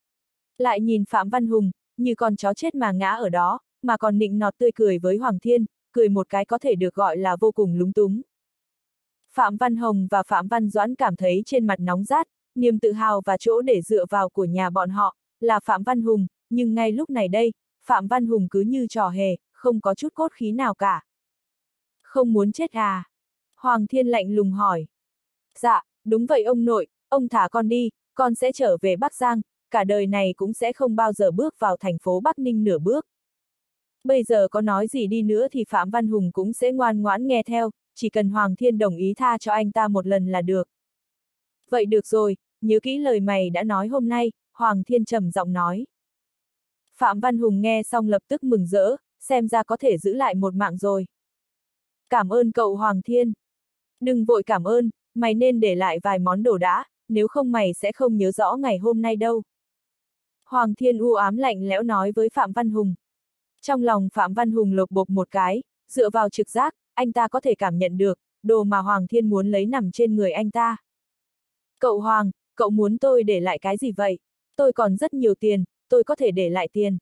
Lại nhìn Phạm Văn Hùng, như con chó chết mà ngã ở đó, mà còn nịnh nọt tươi cười với Hoàng Thiên, cười một cái có thể được gọi là vô cùng lúng túng. Phạm Văn Hồng và Phạm Văn Doãn cảm thấy trên mặt nóng rát, niềm tự hào và chỗ để dựa vào của nhà bọn họ, là Phạm Văn Hùng, nhưng ngay lúc này đây, Phạm Văn Hùng cứ như trò hề, không có chút cốt khí nào cả. Không muốn chết à? Hoàng Thiên lạnh lùng hỏi. Dạ, đúng vậy ông nội, ông thả con đi, con sẽ trở về Bắc Giang, cả đời này cũng sẽ không bao giờ bước vào thành phố Bắc Ninh nửa bước. Bây giờ có nói gì đi nữa thì Phạm Văn Hùng cũng sẽ ngoan ngoãn nghe theo, chỉ cần Hoàng Thiên đồng ý tha cho anh ta một lần là được. Vậy được rồi, nhớ kỹ lời mày đã nói hôm nay, Hoàng Thiên trầm giọng nói. Phạm Văn Hùng nghe xong lập tức mừng rỡ, xem ra có thể giữ lại một mạng rồi. Cảm ơn cậu Hoàng Thiên. Đừng vội cảm ơn, mày nên để lại vài món đồ đã, nếu không mày sẽ không nhớ rõ ngày hôm nay đâu. Hoàng Thiên u ám lạnh lẽo nói với Phạm Văn Hùng. Trong lòng Phạm Văn Hùng lột bột một cái, dựa vào trực giác, anh ta có thể cảm nhận được, đồ mà Hoàng Thiên muốn lấy nằm trên người anh ta. Cậu Hoàng, cậu muốn tôi để lại cái gì vậy? Tôi còn rất nhiều tiền, tôi có thể để lại tiền.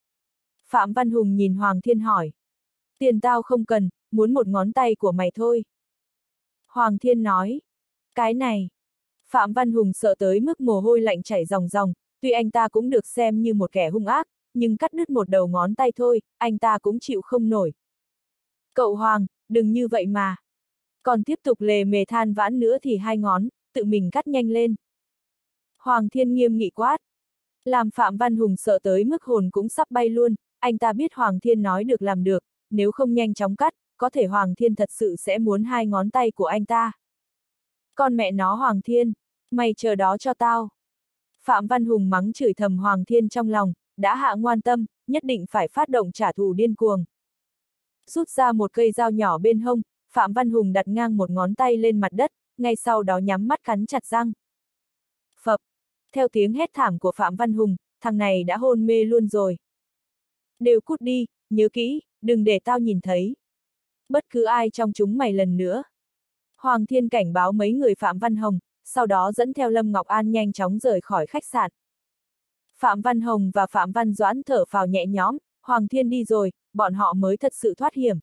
Phạm Văn Hùng nhìn Hoàng Thiên hỏi. Tiền tao không cần, muốn một ngón tay của mày thôi. Hoàng Thiên nói. Cái này. Phạm Văn Hùng sợ tới mức mồ hôi lạnh chảy ròng ròng, tuy anh ta cũng được xem như một kẻ hung ác, nhưng cắt đứt một đầu ngón tay thôi, anh ta cũng chịu không nổi. Cậu Hoàng, đừng như vậy mà. Còn tiếp tục lề mề than vãn nữa thì hai ngón, tự mình cắt nhanh lên. Hoàng Thiên nghiêm nghị quát. Làm Phạm Văn Hùng sợ tới mức hồn cũng sắp bay luôn, anh ta biết Hoàng Thiên nói được làm được, nếu không nhanh chóng cắt, có thể Hoàng Thiên thật sự sẽ muốn hai ngón tay của anh ta. Con mẹ nó Hoàng Thiên, mày chờ đó cho tao. Phạm Văn Hùng mắng chửi thầm Hoàng Thiên trong lòng, đã hạ ngoan tâm, nhất định phải phát động trả thù điên cuồng. Rút ra một cây dao nhỏ bên hông, Phạm Văn Hùng đặt ngang một ngón tay lên mặt đất, ngay sau đó nhắm mắt cắn chặt răng. Phập, theo tiếng hét thảm của Phạm Văn Hùng, thằng này đã hôn mê luôn rồi. Đều cút đi, nhớ kỹ, đừng để tao nhìn thấy. Bất cứ ai trong chúng mày lần nữa. Hoàng Thiên cảnh báo mấy người Phạm Văn Hồng, sau đó dẫn theo Lâm Ngọc An nhanh chóng rời khỏi khách sạn. Phạm Văn Hồng và Phạm Văn Doãn thở phào nhẹ nhõm, Hoàng Thiên đi rồi, bọn họ mới thật sự thoát hiểm.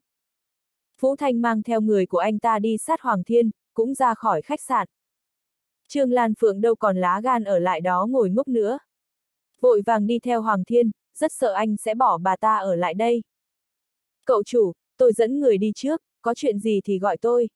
Vũ Thanh mang theo người của anh ta đi sát Hoàng Thiên, cũng ra khỏi khách sạn. Trương Lan Phượng đâu còn lá gan ở lại đó ngồi ngốc nữa. Vội vàng đi theo Hoàng Thiên, rất sợ anh sẽ bỏ bà ta ở lại đây. Cậu chủ, tôi dẫn người đi trước, có chuyện gì thì gọi tôi.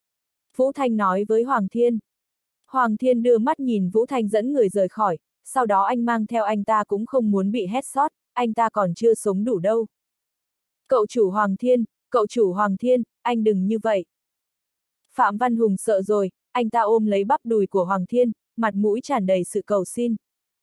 Vũ Thanh nói với Hoàng Thiên. Hoàng Thiên đưa mắt nhìn Vũ Thanh dẫn người rời khỏi, sau đó anh mang theo anh ta cũng không muốn bị headshot, anh ta còn chưa sống đủ đâu. Cậu chủ Hoàng Thiên, anh đừng như vậy. Phạm Văn Hùng sợ rồi, anh ta ôm lấy bắp đùi của Hoàng Thiên, mặt mũi tràn đầy sự cầu xin.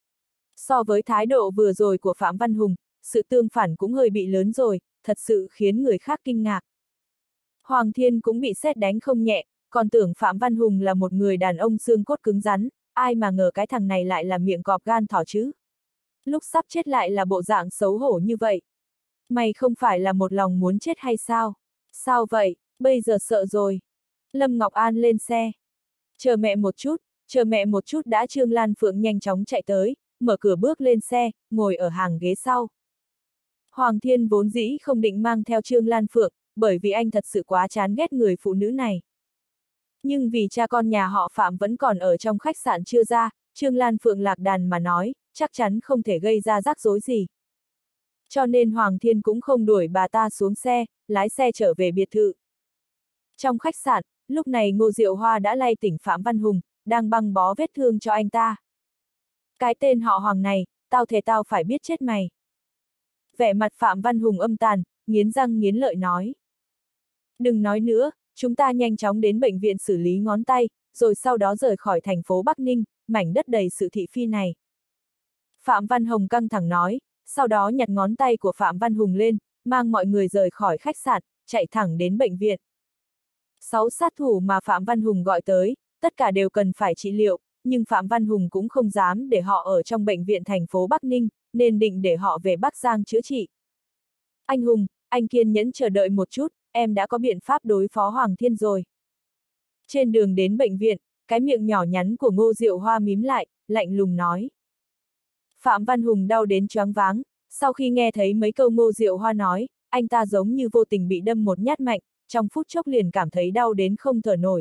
So với thái độ vừa rồi của Phạm Văn Hùng, sự tương phản cũng hơi bị lớn rồi, thật sự khiến người khác kinh ngạc. Hoàng Thiên cũng bị sét đánh không nhẹ, còn tưởng Phạm Văn Hùng là một người đàn ông xương cốt cứng rắn, ai mà ngờ cái thằng này lại là miệng cọp gan thỏ chứ. Lúc sắp chết lại là bộ dạng xấu hổ như vậy. Mày không phải là một lòng muốn chết hay sao? Sao vậy, bây giờ sợ rồi. Lâm Ngọc An lên xe. Chờ mẹ một chút đã. Trương Lan Phượng nhanh chóng chạy tới, mở cửa bước lên xe, ngồi ở hàng ghế sau. Hoàng Thiên vốn dĩ không định mang theo Trương Lan Phượng, bởi vì anh thật sự quá chán ghét người phụ nữ này. Nhưng vì cha con nhà họ Phạm vẫn còn ở trong khách sạn chưa ra, Trương Lan Phượng lạc đàn mà nói, chắc chắn không thể gây ra rắc rối gì. Cho nên Hoàng Thiên cũng không đuổi bà ta xuống xe, lái xe trở về biệt thự. Trong khách sạn, lúc này Ngô Diệu Hoa đã lay tỉnh Phạm Văn Hùng, đang băng bó vết thương cho anh ta. Cái tên họ Hoàng này, tao thề tao phải biết chết mày. Vẻ mặt Phạm Văn Hùng âm tàn, nghiến răng nghiến lợi nói. Đừng nói nữa, chúng ta nhanh chóng đến bệnh viện xử lý ngón tay, rồi sau đó rời khỏi thành phố Bắc Ninh, mảnh đất đầy sự thị phi này. Phạm Văn Hùng căng thẳng nói, sau đó nhặt ngón tay của Phạm Văn Hùng lên, mang mọi người rời khỏi khách sạn, chạy thẳng đến bệnh viện. 6 sát thủ mà Phạm Văn Hùng gọi tới, tất cả đều cần phải trị liệu, nhưng Phạm Văn Hùng cũng không dám để họ ở trong bệnh viện thành phố Bắc Ninh, nên định để họ về Bắc Giang chữa trị. Anh Hùng, anh kiên nhẫn chờ đợi một chút, em đã có biện pháp đối phó Hoàng Thiên rồi. Trên đường đến bệnh viện, cái miệng nhỏ nhắn của Ngô Diệu Hoa mím lại, lạnh lùng nói. Phạm Văn Hùng đau đến choáng váng, sau khi nghe thấy mấy câu Ngô Diệu Hoa nói, anh ta giống như vô tình bị đâm một nhát mạnh, trong phút chốc liền cảm thấy đau đến không thở nổi.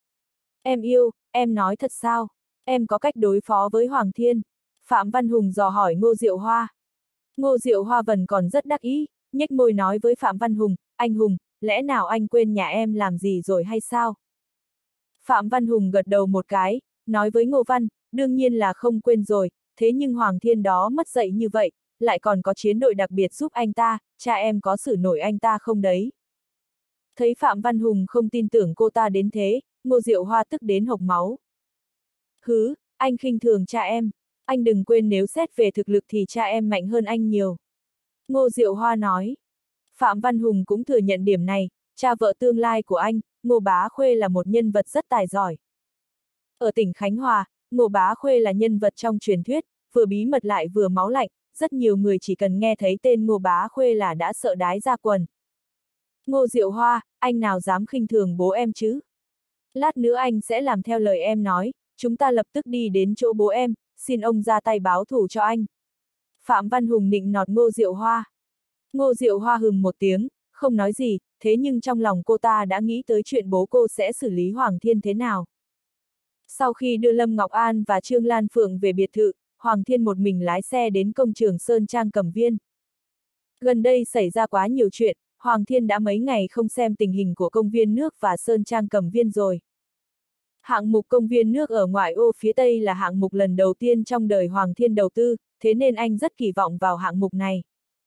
Em yêu, em nói thật sao? Em có cách đối phó với Hoàng Thiên? Phạm Văn Hùng dò hỏi Ngô Diệu Hoa. Ngô Diệu Hoa vẫn còn rất đắc ý, nhếch môi nói với Phạm Văn Hùng, anh Hùng, lẽ nào anh quên nhà em làm gì rồi hay sao? Phạm Văn Hùng gật đầu một cái, nói với Ngô Văn, đương nhiên là không quên rồi, thế nhưng Hoàng Thiên đó mất dạy như vậy, lại còn có chiến đội đặc biệt giúp anh ta, cha em có xử nổi anh ta không đấy? Thấy Phạm Văn Hùng không tin tưởng cô ta đến thế, Ngô Diệu Hoa tức đến hộc máu. Hứ, anh khinh thường cha em, anh đừng quên nếu xét về thực lực thì cha em mạnh hơn anh nhiều. Ngô Diệu Hoa nói. Phạm Văn Hùng cũng thừa nhận điểm này, cha vợ tương lai của anh, Ngô Bá Khuê là một nhân vật rất tài giỏi. Ở tỉnh Khánh Hòa, Ngô Bá Khuê là nhân vật trong truyền thuyết, vừa bí mật lại vừa máu lạnh, rất nhiều người chỉ cần nghe thấy tên Ngô Bá Khuê là đã sợ đái ra quần. Ngô Diệu Hoa, anh nào dám khinh thường bố em chứ? Lát nữa anh sẽ làm theo lời em nói, chúng ta lập tức đi đến chỗ bố em, xin ông ra tay báo thù cho anh. Phạm Văn Hùng nịnh nọt Ngô Diệu Hoa. Ngô Diệu Hoa hừm một tiếng, không nói gì, thế nhưng trong lòng cô ta đã nghĩ tới chuyện bố cô sẽ xử lý Hoàng Thiên thế nào. Sau khi đưa Lâm Ngọc An và Trương Lan Phượng về biệt thự, Hoàng Thiên một mình lái xe đến công trường Sơn Trang Cẩm Viên. Gần đây xảy ra quá nhiều chuyện, Hoàng Thiên đã mấy ngày không xem tình hình của công viên nước và Sơn Trang Cẩm Viên rồi. Hạng mục công viên nước ở ngoại ô phía Tây là hạng mục lần đầu tiên trong đời Hoàng Thiên đầu tư, thế nên anh rất kỳ vọng vào hạng mục này.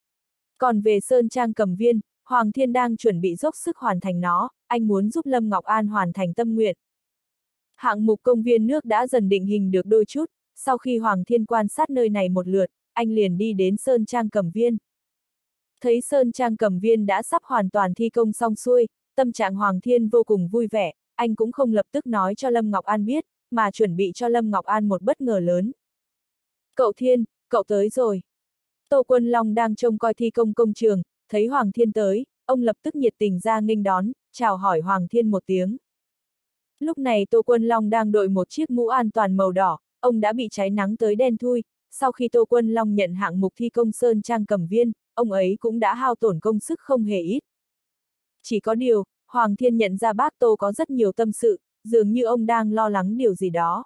Còn về Sơn Trang Cẩm Viên, Hoàng Thiên đang chuẩn bị dốc sức hoàn thành nó, anh muốn giúp Lâm Ngọc An hoàn thành tâm nguyện. Hạng mục công viên nước đã dần định hình được đôi chút, sau khi Hoàng Thiên quan sát nơi này một lượt, anh liền đi đến Sơn Trang Cẩm Viên. Thấy Sơn Trang Cẩm Viên đã sắp hoàn toàn thi công xong xuôi, tâm trạng Hoàng Thiên vô cùng vui vẻ, anh cũng không lập tức nói cho Lâm Ngọc An biết, mà chuẩn bị cho Lâm Ngọc An một bất ngờ lớn. Cậu Thiên, cậu tới rồi. Tô Quân Long đang trông coi thi công công trường, thấy Hoàng Thiên tới, ông lập tức nhiệt tình ra nghênh đón, chào hỏi Hoàng Thiên một tiếng. Lúc này Tô Quân Long đang đội một chiếc mũ an toàn màu đỏ, ông đã bị cháy nắng tới đen thui, sau khi Tô Quân Long nhận hạng mục thi công Sơn Trang Cẩm Viên, ông ấy cũng đã hao tổn công sức không hề ít. Chỉ có điều, Hoàng Thiên nhận ra bác Tô có rất nhiều tâm sự, dường như ông đang lo lắng điều gì đó.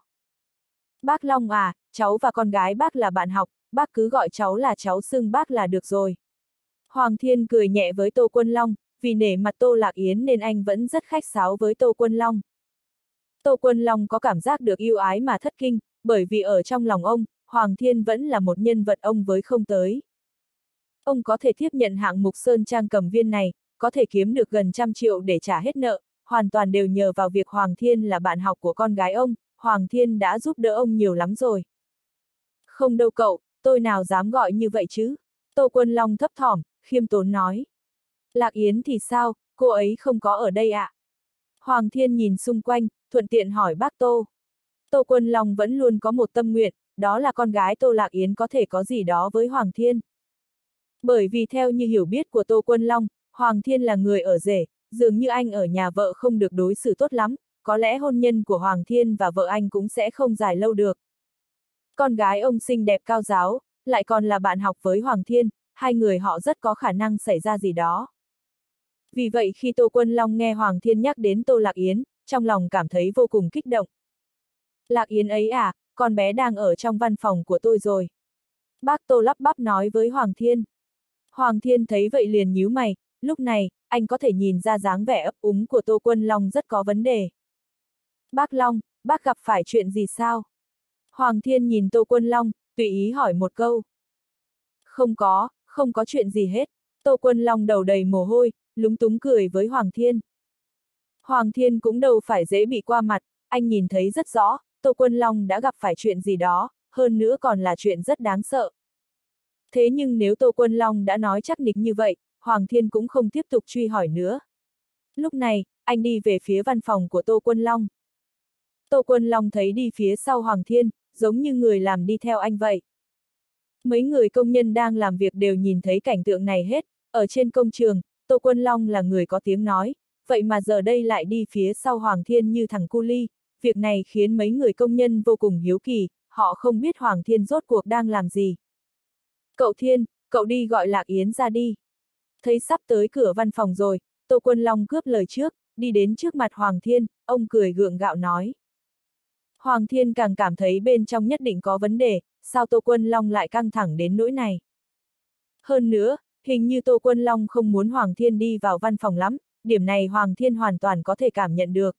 Bác Long à, cháu và con gái bác là bạn học, bác cứ gọi cháu là cháu xưng bác là được rồi. Hoàng Thiên cười nhẹ với Tô Quân Long, vì nể mặt Tô Lạc Yến nên anh vẫn rất khách sáo với Tô Quân Long. Tô Quân Long có cảm giác được yêu ái mà thất kinh, bởi vì ở trong lòng ông, Hoàng Thiên vẫn là một nhân vật ông với không tới. Ông có thể tiếp nhận hạng mục Sơn Trang Cẩm Viên này, có thể kiếm được gần 100 triệu để trả hết nợ, hoàn toàn đều nhờ vào việc Hoàng Thiên là bạn học của con gái ông, Hoàng Thiên đã giúp đỡ ông nhiều lắm rồi. Không đâu cậu, tôi nào dám gọi như vậy chứ? Tô Quân Long thấp thỏm, khiêm tốn nói. Lạc Yến thì sao, cô ấy không có ở đây ạ? Hoàng Thiên nhìn xung quanh, thuận tiện hỏi bác Tô. Tô Quân Long vẫn luôn có một tâm nguyện, đó là con gái Tô Lạc Yến có thể có gì đó với Hoàng Thiên. Bởi vì theo như hiểu biết của Tô Quân Long, Hoàng Thiên là người ở rể, dường như anh ở nhà vợ không được đối xử tốt lắm, có lẽ hôn nhân của Hoàng Thiên và vợ anh cũng sẽ không dài lâu được. Con gái ông xinh đẹp cao giáo, lại còn là bạn học với Hoàng Thiên, hai người họ rất có khả năng xảy ra gì đó. Vì vậy khi Tô Quân Long nghe Hoàng Thiên nhắc đến Tô Lạc Yến, trong lòng cảm thấy vô cùng kích động. Lạc Yến ấy à, con bé đang ở trong văn phòng của tôi rồi. Bác Tô lắp bắp nói với Hoàng Thiên. Hoàng Thiên thấy vậy liền nhíu mày, lúc này, anh có thể nhìn ra dáng vẻ ấp úng của Tô Quân Long rất có vấn đề. Bác Long, bác gặp phải chuyện gì sao? Hoàng Thiên nhìn Tô Quân Long, tùy ý hỏi một câu. Không có chuyện gì hết. Tô Quân Long đầu đầy mồ hôi, lúng túng cười với Hoàng Thiên. Hoàng Thiên cũng đâu phải dễ bị qua mặt, anh nhìn thấy rất rõ, Tô Quân Long đã gặp phải chuyện gì đó, hơn nữa còn là chuyện rất đáng sợ. Thế nhưng nếu Tô Quân Long đã nói chắc nịch như vậy, Hoàng Thiên cũng không tiếp tục truy hỏi nữa. Lúc này, anh đi về phía văn phòng của Tô Quân Long. Tô Quân Long thấy đi phía sau Hoàng Thiên, giống như người làm đi theo anh vậy. Mấy người công nhân đang làm việc đều nhìn thấy cảnh tượng này hết, ở trên công trường, Tô Quân Long là người có tiếng nói, vậy mà giờ đây lại đi phía sau Hoàng Thiên như thằng cu li, việc này khiến mấy người công nhân vô cùng hiếu kỳ, họ không biết Hoàng Thiên rốt cuộc đang làm gì. Cậu Thiên, cậu đi gọi Lạc Yến ra đi. Thấy sắp tới cửa văn phòng rồi, Tô Quân Long cướp lời trước, đi đến trước mặt Hoàng Thiên, ông cười gượng gạo nói. Hoàng Thiên càng cảm thấy bên trong nhất định có vấn đề, sao Tô Quân Long lại căng thẳng đến nỗi này. Hơn nữa, hình như Tô Quân Long không muốn Hoàng Thiên đi vào văn phòng lắm, điểm này Hoàng Thiên hoàn toàn có thể cảm nhận được.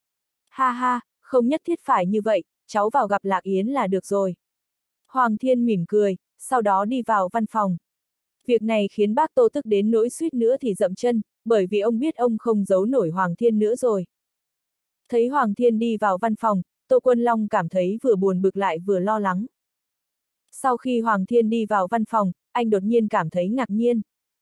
Ha ha, không nhất thiết phải như vậy, cháu vào gặp Lạc Yến là được rồi. Hoàng Thiên mỉm cười, sau đó đi vào văn phòng. Việc này khiến bác Tô tức đến nỗi suýt nữa thì dậm chân, bởi vì ông biết ông không giấu nổi Hoàng Thiên nữa rồi. Thấy Hoàng Thiên đi vào văn phòng, Tô Quân Long cảm thấy vừa buồn bực lại vừa lo lắng. Sau khi Hoàng Thiên đi vào văn phòng, anh đột nhiên cảm thấy ngạc nhiên.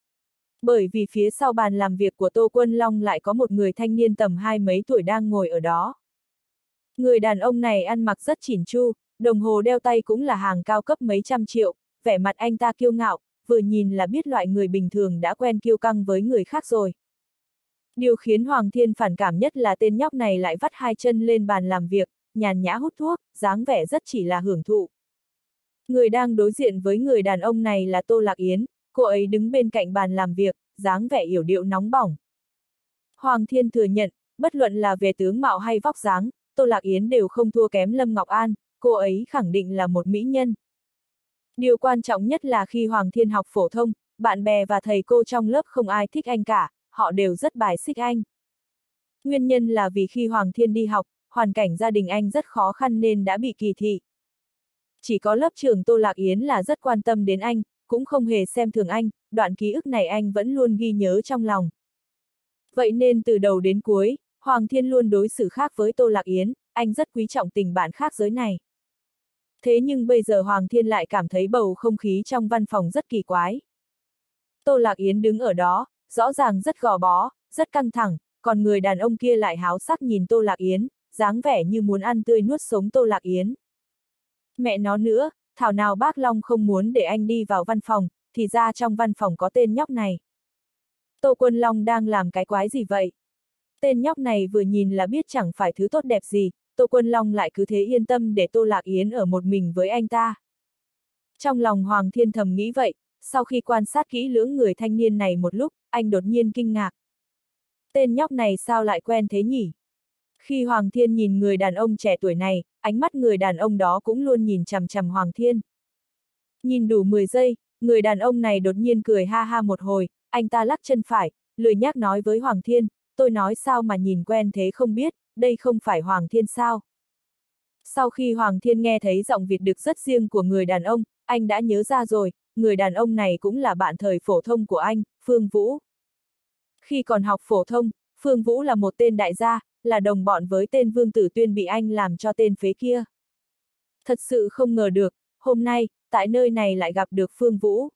Bởi vì phía sau bàn làm việc của Tô Quân Long lại có một người thanh niên tầm hai mấy tuổi đang ngồi ở đó. Người đàn ông này ăn mặc rất chỉn chu, đồng hồ đeo tay cũng là hàng cao cấp mấy trăm triệu, vẻ mặt anh ta kiêu ngạo, vừa nhìn là biết loại người bình thường đã quen kiêu căng với người khác rồi. Điều khiến Hoàng Thiên phản cảm nhất là tên nhóc này lại vắt hai chân lên bàn làm việc, nhàn nhã hút thuốc, dáng vẻ rất chỉ là hưởng thụ. Người đang đối diện với người đàn ông này là Tô Lạc Yến, cô ấy đứng bên cạnh bàn làm việc, dáng vẻ yểu điệu nóng bỏng. Hoàng Thiên thừa nhận, bất luận là về tướng mạo hay vóc dáng, Tô Lạc Yến đều không thua kém Lâm Ngọc An, cô ấy khẳng định là một mỹ nhân. Điều quan trọng nhất là khi Hoàng Thiên học phổ thông, bạn bè và thầy cô trong lớp không ai thích anh cả, họ đều rất bài xích anh. Nguyên nhân là vì khi Hoàng Thiên đi học, hoàn cảnh gia đình anh rất khó khăn nên đã bị kỳ thị. Chỉ có lớp trưởng Tô Lạc Yến là rất quan tâm đến anh, cũng không hề xem thường anh, đoạn ký ức này anh vẫn luôn ghi nhớ trong lòng. Vậy nên từ đầu đến cuối, Hoàng Thiên luôn đối xử khác với Tô Lạc Yến, anh rất quý trọng tình bạn khác giới này. Thế nhưng bây giờ Hoàng Thiên lại cảm thấy bầu không khí trong văn phòng rất kỳ quái. Tô Lạc Yến đứng ở đó, rõ ràng rất gò bó, rất căng thẳng, còn người đàn ông kia lại háo sắc nhìn Tô Lạc Yến, dáng vẻ như muốn ăn tươi nuốt sống Tô Lạc Yến. Mẹ nó nữa, thảo nào bác Long không muốn để anh đi vào văn phòng, thì ra trong văn phòng có tên nhóc này. Tô Quân Long đang làm cái quái gì vậy? Tên nhóc này vừa nhìn là biết chẳng phải thứ tốt đẹp gì, Tô Quân Long lại cứ thế yên tâm để Tô Lạc Yến ở một mình với anh ta. Trong lòng Hoàng Thiên thầm nghĩ vậy, sau khi quan sát kỹ lưỡng người thanh niên này một lúc, anh đột nhiên kinh ngạc. Tên nhóc này sao lại quen thế nhỉ? Khi Hoàng Thiên nhìn người đàn ông trẻ tuổi này, ánh mắt người đàn ông đó cũng luôn nhìn chằm chằm Hoàng Thiên. Nhìn đủ 10 giây, người đàn ông này đột nhiên cười ha ha một hồi, anh ta lắc chân phải, lười nhác nói với Hoàng Thiên, tôi nói sao mà nhìn quen thế không biết, đây không phải Hoàng Thiên sao? Sau khi Hoàng Thiên nghe thấy giọng Việt đực rất riêng của người đàn ông, anh đã nhớ ra rồi, người đàn ông này cũng là bạn thời phổ thông của anh, Phương Vũ. Khi còn học phổ thông, Phương Vũ là một tên đại gia, là đồng bọn với tên Vương Tử Tuyên bị anh làm cho tên phế kia. Thật sự không ngờ được, hôm nay, tại nơi này lại gặp được Phương Vũ.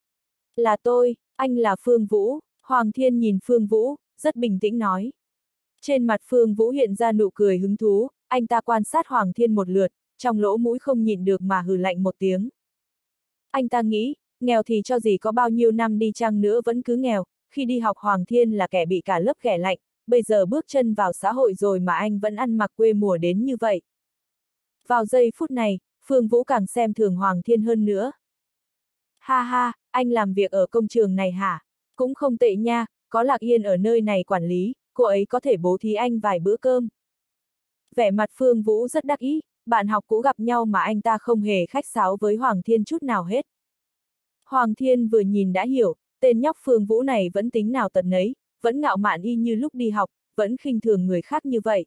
Là tôi, anh là Phương Vũ, Hoàng Thiên nhìn Phương Vũ, rất bình tĩnh nói. Trên mặt Phương Vũ hiện ra nụ cười hứng thú, anh ta quan sát Hoàng Thiên một lượt, trong lỗ mũi không nhịn được mà hừ lạnh một tiếng. Anh ta nghĩ, nghèo thì cho gì có bao nhiêu năm đi chăng nữa vẫn cứ nghèo, khi đi học Hoàng Thiên là kẻ bị cả lớp ghẻ lạnh, bây giờ bước chân vào xã hội rồi mà anh vẫn ăn mặc quê mùa đến như vậy. Vào giây phút này, Phương Vũ càng xem thường Hoàng Thiên hơn nữa. Ha ha, anh làm việc ở công trường này hả? Cũng không tệ nha, có Lạc Yên ở nơi này quản lý, cô ấy có thể bố thí anh vài bữa cơm. Vẻ mặt Phương Vũ rất đắc ý, bạn học cũ gặp nhau mà anh ta không hề khách sáo với Hoàng Thiên chút nào hết. Hoàng Thiên vừa nhìn đã hiểu, tên nhóc Phương Vũ này vẫn tính nào tật nấy, vẫn ngạo mạn y như lúc đi học, vẫn khinh thường người khác như vậy.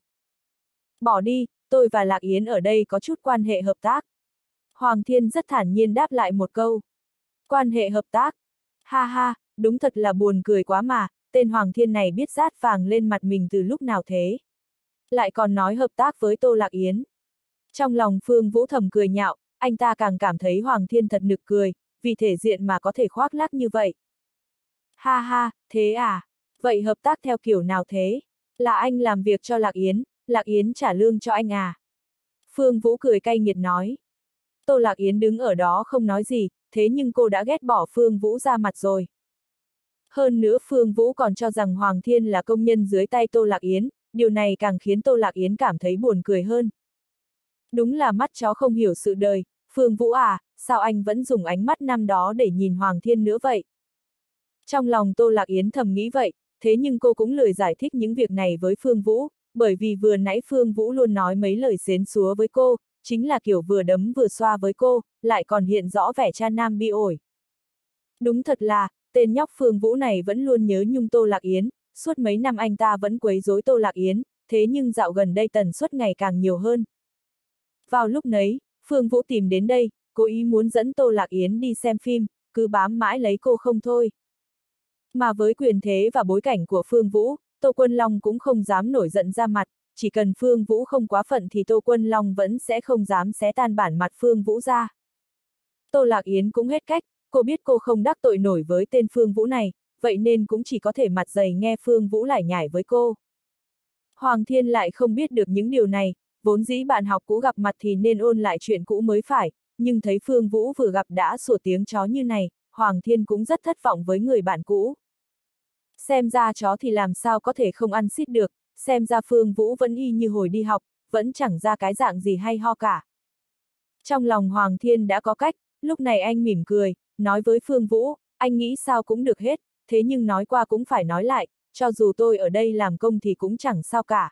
Bỏ đi, tôi và Lạc Yến ở đây có chút quan hệ hợp tác. Hoàng Thiên rất thản nhiên đáp lại một câu. Quan hệ hợp tác? Ha ha, đúng thật là buồn cười quá mà, tên Hoàng Thiên này biết rát vàng lên mặt mình từ lúc nào thế. Lại còn nói hợp tác với Tô Lạc Yến. Trong lòng Phương Vũ thầm cười nhạo, anh ta càng cảm thấy Hoàng Thiên thật nực cười, vì thể diện mà có thể khoác lác như vậy. Ha ha, thế à? Vậy hợp tác theo kiểu nào thế? Là anh làm việc cho Lạc Yến trả lương cho anh à? Phương Vũ cười cay nghiệt nói. Tô Lạc Yến đứng ở đó không nói gì, thế nhưng cô đã ghét bỏ Phương Vũ ra mặt rồi. Hơn nữa Phương Vũ còn cho rằng Hoàng Thiên là công nhân dưới tay Tô Lạc Yến, điều này càng khiến Tô Lạc Yến cảm thấy buồn cười hơn. Đúng là mắt chó không hiểu sự đời, Phương Vũ à, sao anh vẫn dùng ánh mắt năm đó để nhìn Hoàng Thiên nữa vậy? Trong lòng Tô Lạc Yến thầm nghĩ vậy, thế nhưng cô cũng lười giải thích những việc này với Phương Vũ, bởi vì vừa nãy Phương Vũ luôn nói mấy lời xến xúa với cô, chính là kiểu vừa đấm vừa xoa với cô, lại còn hiện rõ vẻ cha nam bi ổi. Đúng thật là, tên nhóc Phương Vũ này vẫn luôn nhớ nhung Tô Lạc Yến, suốt mấy năm anh ta vẫn quấy rối Tô Lạc Yến, thế nhưng dạo gần đây tần suất ngày càng nhiều hơn. Vào lúc nấy, Phương Vũ tìm đến đây, cố ý muốn dẫn Tô Lạc Yến đi xem phim, cứ bám mãi lấy cô không thôi. Mà với quyền thế và bối cảnh của Phương Vũ, Tô Quân Long cũng không dám nổi giận ra mặt, chỉ cần Phương Vũ không quá phận thì Tô Quân Long vẫn sẽ không dám xé tan bản mặt Phương Vũ ra. Tô Lạc Yến cũng hết cách, cô biết cô không đắc tội nổi với tên Phương Vũ này, vậy nên cũng chỉ có thể mặt dày nghe Phương Vũ lải nhải với cô. Hoàng Thiên lại không biết được những điều này, vốn dĩ bạn học cũ gặp mặt thì nên ôn lại chuyện cũ mới phải, nhưng thấy Phương Vũ vừa gặp đã sủa tiếng chó như này, Hoàng Thiên cũng rất thất vọng với người bạn cũ. Xem ra chó thì làm sao có thể không ăn xít được, xem ra Phương Vũ vẫn y như hồi đi học, vẫn chẳng ra cái dạng gì hay ho cả. Trong lòng Hoàng Thiên đã có cách, lúc này anh mỉm cười, nói với Phương Vũ, anh nghĩ sao cũng được hết, thế nhưng nói qua cũng phải nói lại, cho dù tôi ở đây làm công thì cũng chẳng sao cả.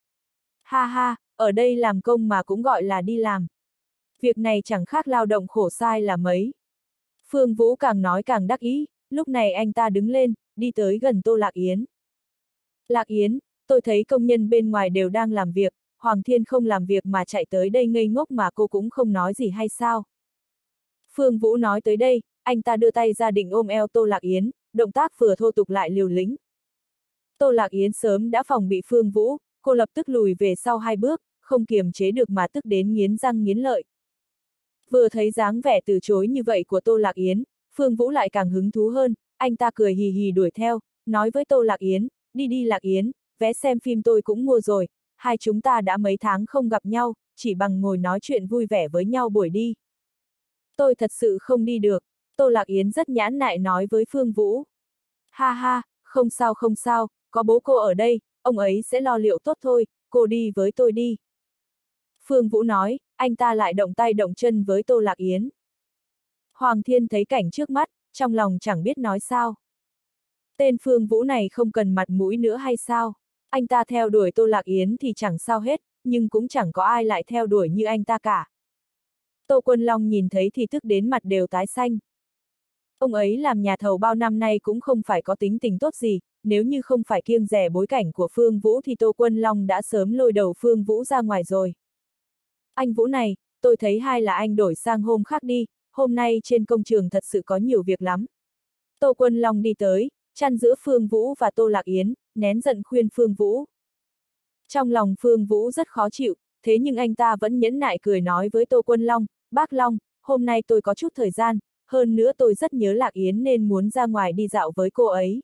Ha ha, ở đây làm công mà cũng gọi là đi làm. Việc này chẳng khác lao động khổ sai là mấy. Phương Vũ càng nói càng đắc ý, lúc này anh ta đứng lên, đi tới gần Tô Lạc Yến. Lạc Yến, tôi thấy công nhân bên ngoài đều đang làm việc, Hoàng Thiên không làm việc mà chạy tới đây ngây ngốc mà cô cũng không nói gì hay sao? Phương Vũ nói tới đây, anh ta đưa tay ra định ôm eo Tô Lạc Yến, động tác vừa thô tục lại liều lĩnh. Tô Lạc Yến sớm đã phòng bị Phương Vũ, cô lập tức lùi về sau 2 bước, không kiềm chế được mà tức đến nghiến răng nghiến lợi. Vừa thấy dáng vẻ từ chối như vậy của Tô Lạc Yến, Phương Vũ lại càng hứng thú hơn, anh ta cười hì hì đuổi theo, nói với Tô Lạc Yến, đi đi Lạc Yến, vé xem phim tôi cũng mua rồi, hai chúng ta đã mấy tháng không gặp nhau, chỉ bằng ngồi nói chuyện vui vẻ với nhau buổi đi. Tôi thật sự không đi được, Tô Lạc Yến rất nhãn nại nói với Phương Vũ. Ha ha, không sao, có bố cô ở đây, ông ấy sẽ lo liệu tốt thôi, cô đi với tôi đi. Phương Vũ nói, anh ta lại động tay động chân với Tô Lạc Yến. Hoàng Thiên thấy cảnh trước mắt, trong lòng chẳng biết nói sao. Tên Phương Vũ này không cần mặt mũi nữa hay sao? Anh ta theo đuổi Tô Lạc Yến thì chẳng sao hết, nhưng cũng chẳng có ai lại theo đuổi như anh ta cả. Tô Quân Long nhìn thấy thì tức đến mặt đều tái xanh. Ông ấy làm nhà thầu bao năm nay cũng không phải có tính tình tốt gì, nếu như không phải kiêng dè bối cảnh của Phương Vũ thì Tô Quân Long đã sớm lôi đầu Phương Vũ ra ngoài rồi. Anh Vũ này, tôi thấy hay là anh đổi sang hôm khác đi, hôm nay trên công trường thật sự có nhiều việc lắm. Tô Quân Long đi tới, chăn giữa Phương Vũ và Tô Lạc Yến, nén giận khuyên Phương Vũ. Trong lòng Phương Vũ rất khó chịu, thế nhưng anh ta vẫn nhẫn nại cười nói với Tô Quân Long, bác Long, hôm nay tôi có chút thời gian, hơn nữa tôi rất nhớ Lạc Yến nên muốn ra ngoài đi dạo với cô ấy.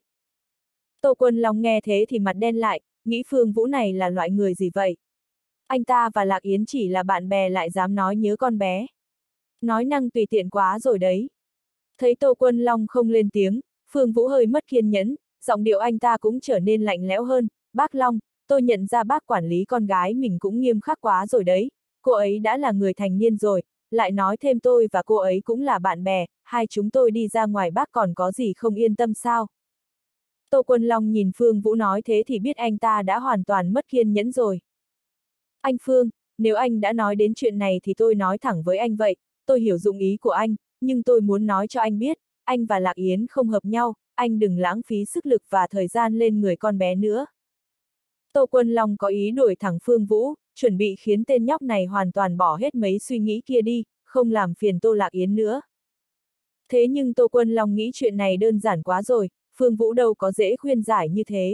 Tô Quân Long nghe thế thì mặt đen lại, nghĩ Phương Vũ này là loại người gì vậy? Anh ta và Lạc Yến chỉ là bạn bè lại dám nói nhớ con bé. Nói năng tùy tiện quá rồi đấy. Thấy Tô Quân Long không lên tiếng, Phương Vũ hơi mất kiên nhẫn, giọng điệu anh ta cũng trở nên lạnh lẽo hơn. Bác Long, tôi nhận ra bác quản lý con gái mình cũng nghiêm khắc quá rồi đấy. Cô ấy đã là người thành niên rồi, lại nói thêm tôi và cô ấy cũng là bạn bè, hai chúng tôi đi ra ngoài bác còn có gì không yên tâm sao? Tô Quân Long nhìn Phương Vũ nói thế thì biết anh ta đã hoàn toàn mất kiên nhẫn rồi. Anh Phương, nếu anh đã nói đến chuyện này thì tôi nói thẳng với anh vậy, tôi hiểu dụng ý của anh, nhưng tôi muốn nói cho anh biết, anh và Lạc Yến không hợp nhau, anh đừng lãng phí sức lực và thời gian lên người con bé nữa. Tô Quân Long có ý đuổi thẳng Phương Vũ, chuẩn bị khiến tên nhóc này hoàn toàn bỏ hết mấy suy nghĩ kia đi, không làm phiền Tô Lạc Yến nữa. Thế nhưng Tô Quân Long nghĩ chuyện này đơn giản quá rồi, Phương Vũ đâu có dễ khuyên giải như thế.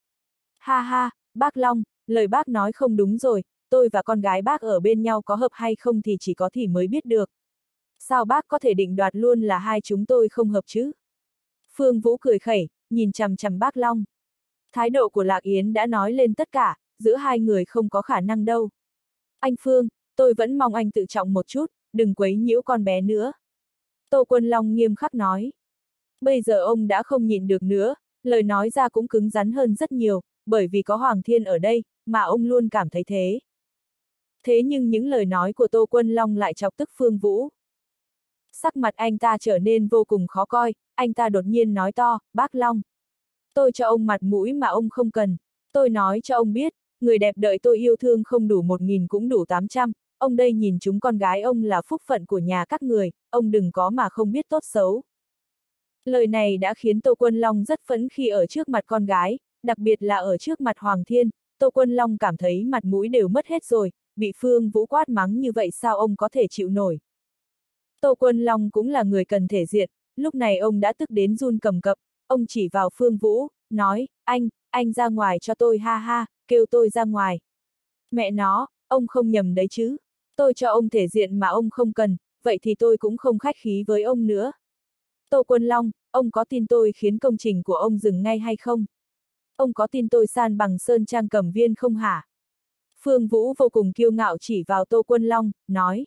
Ha ha, bác Long, lời bác nói không đúng rồi, tôi và con gái bác ở bên nhau có hợp hay không thì chỉ có thì mới biết được. Sao bác có thể định đoạt luôn là hai chúng tôi không hợp chứ? Phương Vũ cười khẩy, nhìn chằm chằm bác Long. Thái độ của Lạc Yến đã nói lên tất cả, giữa hai người không có khả năng đâu. Anh Phương, tôi vẫn mong anh tự trọng một chút, đừng quấy nhiễu con bé nữa. Tô Quân Long nghiêm khắc nói. Bây giờ ông đã không nhịn được nữa, lời nói ra cũng cứng rắn hơn rất nhiều, bởi vì có Hoàng Thiên ở đây, mà ông luôn cảm thấy thế. Thế nhưng những lời nói của Tô Quân Long lại chọc tức Phương Vũ. Sắc mặt anh ta trở nên vô cùng khó coi, anh ta đột nhiên nói to, bác Long. Tôi cho ông mặt mũi mà ông không cần. Tôi nói cho ông biết, người đẹp đợi tôi yêu thương không đủ 1.000 cũng đủ 800, ông đây nhìn chúng con gái ông là phúc phận của nhà các người, ông đừng có mà không biết tốt xấu. Lời này đã khiến Tô Quân Long rất phẫn khi ở trước mặt con gái, đặc biệt là ở trước mặt Hoàng Thiên, Tô Quân Long cảm thấy mặt mũi đều mất hết rồi, bị Phương Vũ quát mắng như vậy sao ông có thể chịu nổi. Tô Quân Long cũng là người cần thể diện, lúc này ông đã tức đến run cầm cập, ông chỉ vào Phương Vũ, nói, anh ra ngoài cho tôi ha ha, kêu tôi ra ngoài. Mẹ nó, ông không nhầm đấy chứ, tôi cho ông thể diện mà ông không cần, vậy thì tôi cũng không khách khí với ông nữa. Tô Quân Long, ông có tin tôi khiến công trình của ông dừng ngay hay không? Ông có tin tôi san bằng Sơn Trang Cẩm Viên không hả? Phương Vũ vô cùng kiêu ngạo chỉ vào Tô Quân Long, nói.